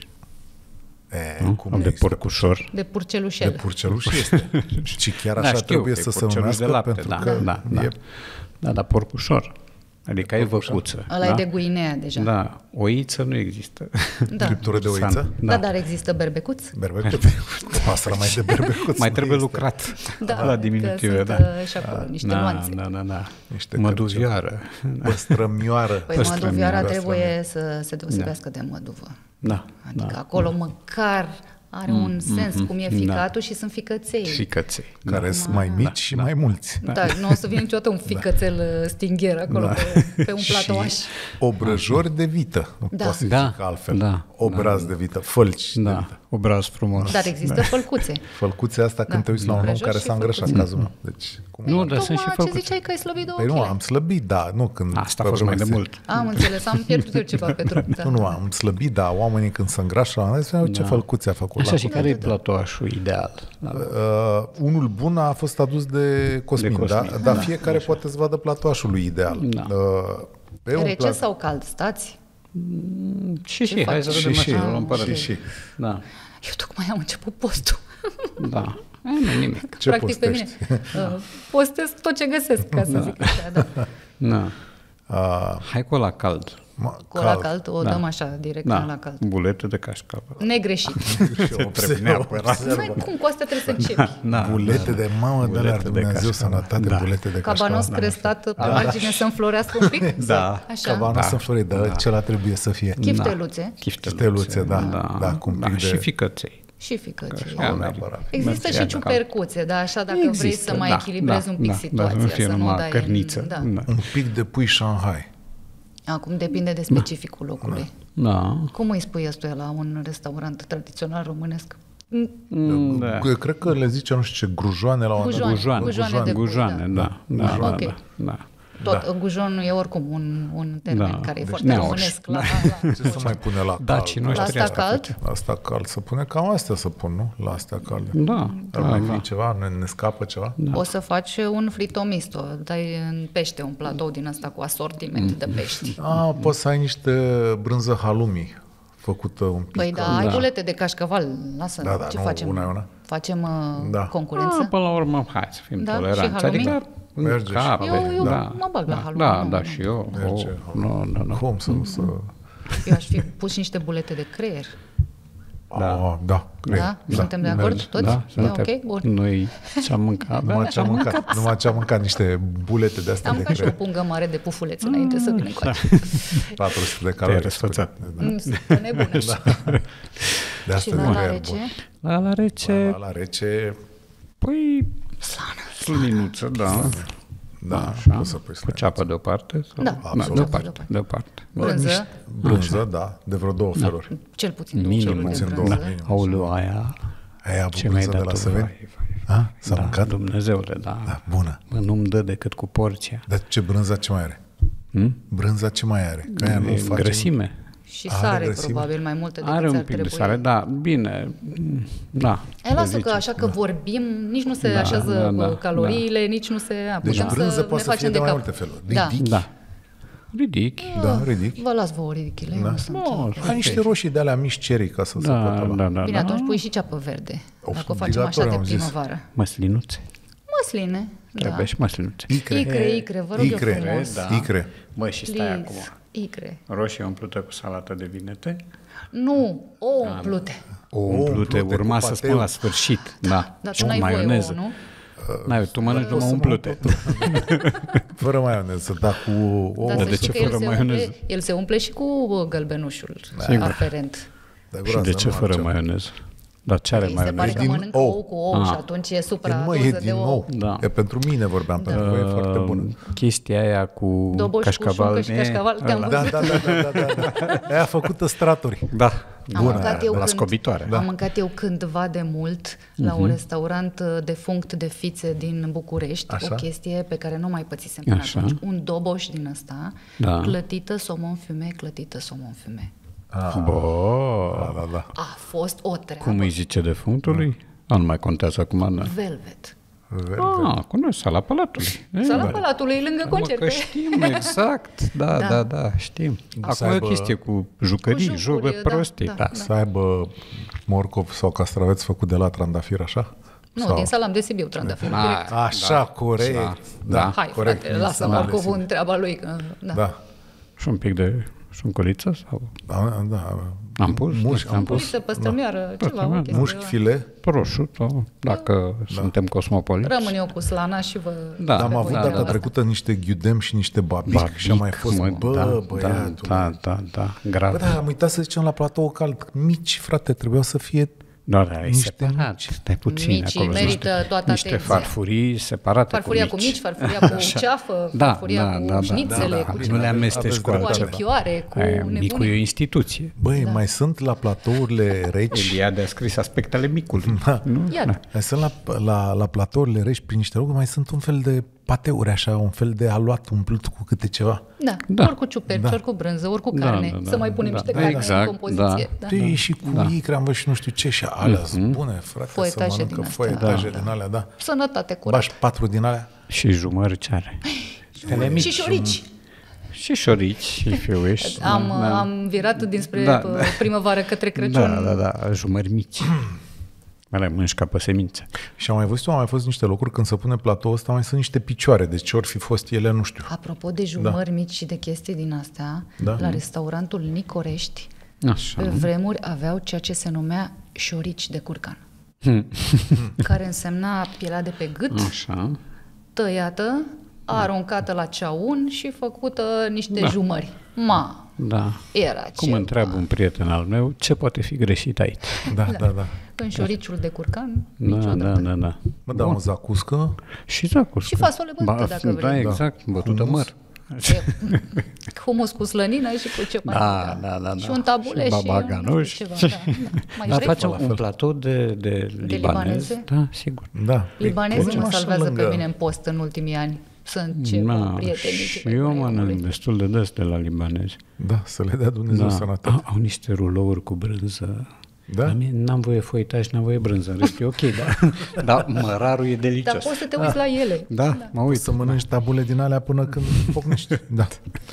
E, nu? cum Sau nu de există porcușor. De De purcelușel. purceluș este. Și chiar așa Da, știu, trebuie că e să se purceluș numească, de lapte, pentru da, că da, da. e Da, dar porcușor. Adică ai văcuță. Ăla da? e de Guinea deja. Da, oiță nu există. Da. friptură de oiță. San- Da, dar există berbecuț? Berbecuț. Pasăra mai de berbecuț. Mai nu trebuie este. lucrat Da, la că diminutive, sunt da. uh, și acolo niște Da, nuanțe. da, da, da. Niște Măduvioară. Păstrămioară. Păi Păstrămioară. măduvioara trebuie să se deosebească de măduvă. Da, Adică da. acolo măcar are un sens cum e ficatul și sunt ficăței. Ficăței. Care sunt mai mici și mai mulți. Da, nu o să vină niciodată un ficățel uh, stingher acolo Da. pe, pe un platouaș. Și obrăjori de vită. Nu Da. poate să Da, zic altfel. da, Obraz de vită, fălci de Da, vită. obraz frumos. Dar există fălcuțe. Fălcuțe asta când Da. te uiți la un om Obrăjori care și s-a îngrășat, fălcuțe. cazul meu. Deci, cum? Nu, dar sunt și Tocmai ce fălcuțe. ziceai că ai slăbit două Păi nu, kilograme. am slăbit, da, nu când... Asta a pe fost mai de vremea mult. Am înțeles, am pierdut eu ceva pe drum. Da. Nu, nu, am slăbit, da, oamenii când se îngrașă, am zis, ce fălcuțe a făcut. Așa la și care e platouașul ideal? Da. Uh, unul bun a fost adus de Cosmin, De Cosmin, da? Dar fiecare poate să vadă platoașul lui ideal. Da. Uh, pe un Rece plat- sau cald? Stați? Și și, hai să Și vedem și, așa, luăm și, părere. și. Da, Eu tocmai am început postul. da. E, nu nimic. Ce Practic pe mine. postești? Uh, postez tot ce găsesc, ca să zic așa. Da. Da. Uh, Hai cu ăla cald. mă, Cu ăla cald o Da. dăm așa, direct Da, la cald. bulete de cașcaval. Negreșit. Și Trebuie neapărat. Mai cum cu astea trebuie să începi. Da, bulete de mamă, de Bulete la de Dumnezeu, cașcaval. sănătate, Da. bulete de Cabanos cașcaval. crestat pe margine să înflorească un pic? Da. Așa. Cabanos Da. să flori, dar acela trebuie să fie. Chifteluțe Chifteluțe, da, da, cu un da, pic de- și ficăței. și ficății. Așa, Nu merge. neapărat. Există Merge și așa, ciupercuțe, dar așa dacă vrei Există, să mai da, echilibrezi da, un pic da, situația, da, să nu fie să nu numai dai cărniță. în... Da. Da. Un pic de pui Shanghai. Acum depinde de specificul locului. Da. Cum îi spui ăstuia la un restaurant tradițional românesc? Mm, da. Eu cred că le zice, nu știu ce, grujoane la un Gujoane. Gujoane, Gujoane de pui, gujoane, da. Da, Ah, da, ok. da, da. Tot, da. gujon e oricum un, un termen Da, care e deci foarte neauș. românesc. La, la, Ce să mai pune la Dacii cald? noștri la asta cald? La asta cald. Să pune cam astea să pun, nu? La astea calde. Da, Ar da, mai da. fi ceva? Ne, ne scapă ceva? O să faci un fritomisto, dai în pește un platou din asta cu asortiment de pești. A, poți să ai niște brânză halloumi făcută un pic. Păi da, cald. ai bulete de cașcaval, lasă, Da, da, ce nu, facem? una e una. Facem uh, Da. concurență? Ah, până la urmă, hai să fim Da, și toleranți. halloumi? Adică, în Merge și cap, halloumi, Eu- eu da, mă bag la da, halloumi, Da, nu, da, nu. și eu. Merge. Oh, nu, nu, nu. Cum să nu să... Eu aș fi pus niște bulete de creier. Da, a, da, cred. Da? Suntem de acord Merge. toți? Da, E suntem. ok? Bun. Noi ce-am mâncat, Numai da, ce am mâncat, numai ce am mâncat niște bulete de astea Am de mâncat și o creier. pungă mare de pufuleț înainte să vină cu patru sute de Te-ai calorii. răsfățat. Da. Mm, Sunt nebună. De Și astea de la, la creier rece? bun. La, la rece, La, la rece, păi, slăninuță, da. da, Așa, poți să pui cu slăniță. ceapă deoparte? Sau? Da, absolut. deoparte, deoparte. Brânză, Brânză, da, de vreo două feluri. cel puțin două Minim, feluri de puțin două. brânză. minim. Aoleu, aia, Aia ce bu mi-ai brânză de dat la tu, Săveni? vai, vai. A? S-a Da, mâncat? Dumnezeule, da. Da, bună. Mă, nu-mi dă decât cu porția. Dar ce brânza ce mai are? Hmm? Brânza ce mai are? Că aia nu E face... grăsime. Și Are sare, grăsime? probabil, mai multe decât Are un ți-ar pic de trebui. sare, da, bine, da. E, lasă să că zicem. așa că vorbim, nici nu se Da, așează da, da, cu caloriile, nici nu se... A, Deci putem brânză să poate ne să fie facem de de mai cap. multe feluri. Da. Ridic, Da. Ridic. da, ridic. Vă las vouă ridichile, eu Da. nu sunt... No, Ai niște roșii de alea mici cherry ca să se Da, poată lua. da, da. Bine, da. atunci pui și ceapă verde, Of, dacă o facem așa obligatoriu, de am zis. primăvară. Măslinuțe. Măsline, da. Trebuie și măslinuțe. Icre. Icre, icre, vă rog eu Icre, frumos. da. Icre. Măi, și stai Please, acum. icre. Roșie umplută cu salată de vinete. Nu, o umplute. O Umplute, umplute urma cu să pateu. spun la sfârșit. Da. Dar Și tu cu n-ai voie maioneză. ouă, nu? N-ai, tu mănânci Poți numai să umplute. Fără maioneză, dar cu ouă. Dar de să ce știi că fără el se maioneză? umple, el se umple și cu uh, gălbenușul Sigur. aferent. De Și groază, de ce nu fără altceva. maioneză? Dar ce are Îi se pare maioneză? că din mănâncă ou. ou cu ou Ah. și atunci e E, supra mă, e doză de din ou. nou. Da. E pentru mine vorbeam, pentru că e foarte bună. Chestia aia cu Doboș cu cașcaval. șuncă și e- cașcaval, te-am ăla. Da, da, da, da, da, da. Aia făcută straturi. Da. Am Bună mâncat aia, eu la când, scobitoare. Am mâncat eu cândva de mult la un restaurant uh, defunct de fițe din București, Așa. o chestie pe care nu mai pățisem până Așa. atunci. Un doboș din ăsta, Da. clătită somon fume, clătită somon fume. Bă, Da, da, da. A fost o treabă. cum îi zice defunctului? A, nu mai contează acum, da. Velvet. Ah, cunosc Sala Palatului. Sala Palatului, lângă concerte. Că știm, exact. Da, da, da, da știm. Acum e o chestie cu jucării, cu joc de prostii. Da, da, da. Să aibă morcov sau castraveți făcut de la trandafir, așa? Nu, sau... din Salam de Sibiu, trandafir. A, Așa, da, corect. Da, Da, da. Hai, corect. frate, lasă morcovul în treaba lui. Că, da. Da. Și un pic de șuncăliță? Sau... Da, da. Am pus? Mușchi, am pus. Puliță, păstrămioară, ceva, o Păstrămioară. chestie. Mușchi, file. Prosciutto, dacă da. suntem cosmopoliți. Rămân eu cu slana și vă... Da, Dar am avut da, data da, da. trecută niște ghiudem și niște babic, Babic, și a mai fost, mă, bă, da, băiatul. Da, da, da, grav. Bă, da, am uitat să zicem la platou cald. Mici, frate, trebuiau să fie Doar ai niște separat, mici. stai puțin Micii acolo. merită niște, toată niște atenția. farfurii separate Farfuria cu mici, farfuria cu ceafă, Da, farfuria da, cu da, da, șnițele, da, cu da. ce- Nu le amesteci Aveți cu cu altceva. archioare, cu Aia, micul e o nebunii. instituție. Băi, mai sunt la platourile reci. Eliade a scris aspectele micului. Da. Nu? Iată. Mai sunt la, la, la platourile reci prin niște locuri, mai sunt un fel de pateuri așa, un fel de aluat umplut cu câte ceva. Da, Da. ori cu ciuperci, Da. ori cu brânză, ori cu Da, carne, da, da. să mai punem Da. niște Da, carne exact, în compoziție. da. Da. Da. Și cu Da. icre am văzut și nu știu ce și alea mm-hmm. bune, frate, Foietașe să mănâncă din astea. foietașe Da. din alea, da. Sănătate curată. Bași patru din alea. Și jumări ce are. Ele mici. Și șorici. Și șorici, if you wish. Am, da. am virat dinspre Da, da, da. primăvară către Crăciun. Da, da, da, jumări mici. Alea mânci ca pe semințe. Și am mai văzut, au mai fost niște locuri când se pune platoul ăsta, mai sunt niște picioare, deci ce ori fi fost ele, nu știu. Apropo de jumări mici și de chestii din astea, Da. la restaurantul Nicorești, Așa. pe vremuri aveau ceea ce se numea șorici de curcan, care însemna pielea de pe gât, Așa. tăiată, aruncată la ceaun și făcută niște Da. jumări. Ma, Da. era Cum ceva. întreabă un prieten al meu, ce poate fi greșit aici? Da, da, da. În șoriciul de curcan, Da, nicio da, dreptate. da, da. Mă dau o zacuscă. Și zacuscă. Și fasole bătută, Ba, dacă vrei. Da, exact, bătută Humus. măr. E, humus cu slănină și cu ce mai Da, da, da, Și da. un tabule Și și, babaganuș. nu știu ceva. Da, da. Mai Dar vrei? facem un platou de, de, libanez. libaneze? Da, sigur. Da. Libanezii Punem mă așa salvează lângă. pe mine în post în ultimii ani. Sunt ceva Da, prieteni. și eu mănânc destul de des de la libanezi. Da, să le dea Dumnezeu Da. sănătate. Au, au niște rulouri cu brânză. Da? La mine n-am voie foitaj, n-am voie brânză, în rest e ok, dar, dar mărarul e delicios. Dar poți să te uiți la ele. Da, mă uit. Să mănânci tabule din alea până când pocnești. Da.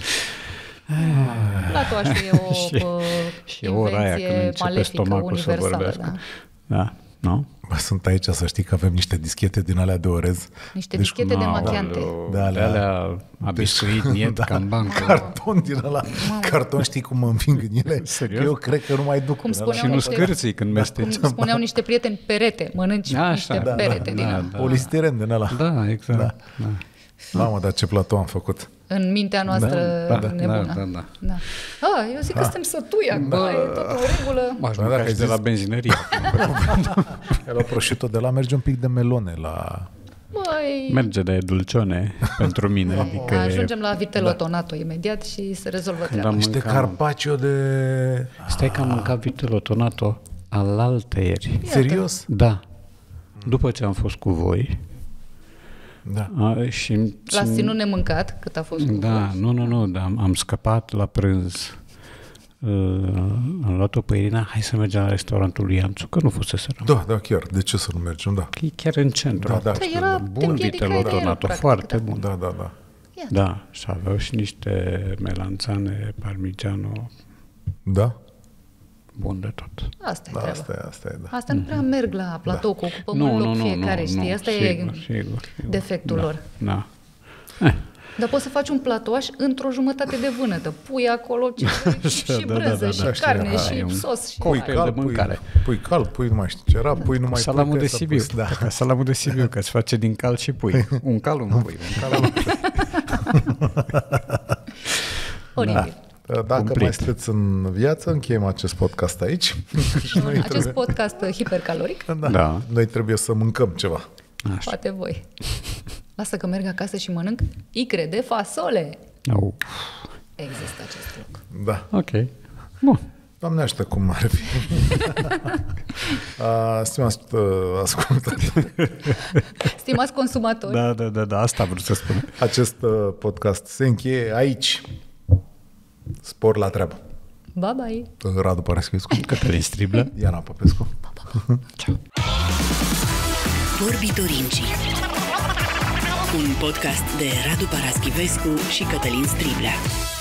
Platoașul e o Și- uh, Și e ora aia când invenție începe malefică, stomacul să universală. vorbească. Da. Da, nu? Bă, sunt aici să știi că avem niște dischete din alea de orez. Niște Deci dischete de Nu, machiante. De De alea- alea a biscuit, niet, Da. ca în bancă. Carton din ăla. Carton, știi cum mă înving în ele? Serios? Că eu cred că nu mai duc. Cum în ăla. spuneau Și nu niște- scârții când mesteci. Cum spuneau niște prieteni, perete, mănânci Așa, niște da, perete da, din da, ăla. da. Polistiren din ăla. Da, exact. Da. Da. Mamă, dar ce platou am făcut. În mintea noastră Da, da, nebună. da, da, da. Da. Ah, eu zic că suntem sătui acum, e tot în regulă. M-aș Da, mânca dacă și de ai la zis- benzinărie. Iar la prosciutto de la merge un pic de melone la... Băi, Merge de dulcione pentru mine. Adică ajungem la vitello tonato imediat și se rezolvă Când treaba. am Niște mâncat- carpaccio de... Stai că am mâncat vitello tonato alaltăieri. Serios? Da. După ce am fost cu voi Da. a, și L-ați ținut nemâncat cât a fost cu Da, voi? nu, nu, nu, dar am, am scăpat la prânz. Uh, am luat-o pe Irina, hai să mergem la restaurantul lui Ianțu, că nu fuseseră. Da, da, chiar. De ce să nu mergem? Da. Că e chiar în centru. Da, da. Că era, te Bun împiedicai vitello de el, tonato, practic, foarte da. bun. Da, da, da. Da, și aveau și niște melanțane parmigiano Da? bun de tot. Asta e Da, treaba. asta e, asta e, da. Asta nu prea merg la platou, că ocupăm un loc fiecare, știi? Asta sigur, e sigur, sigur. defectul da, lor. Da. Eh, Dar poți să faci un platouaș într-o jumătate de vânătă. Pui acolo ce vrei, și da, da, brânză, da, și da, carne, știu, da, e un și sos. Și cocktail aia. de pui, mâncare. pui cal, pui nu mai știu ce era, pui numai Salamul pui, de că s-a Sibiu. pus, Da. Ca salamul de Sibiu, că se face din cal și pui. Un cal, un pui. Un cal, un pui. Oribil. Dacă Cumplit. mai sunteți în viață, încheiem acest podcast aici. Și noi Acest trebuie, podcast hipercaloric, da, Da. noi trebuie să mâncăm ceva. Așa. poate voi. Lasă că merg acasă și mănânc icre de fasole. Au. Există acest loc. Da. Ok. Bun. Doamne ajută cum ar fi. A, stimați uh, ascultători, Stimați consumatori, Da, da, da, da, asta vreau să spun. acest uh, podcast se încheie aici. Spor la treabă. bye bye! Radu Paraschivescu, Cătălin Striblă. Iana Popescu. Ciao. Vorbitorinci un podcast de Radu Paraschivescu și Cătălin Striblea.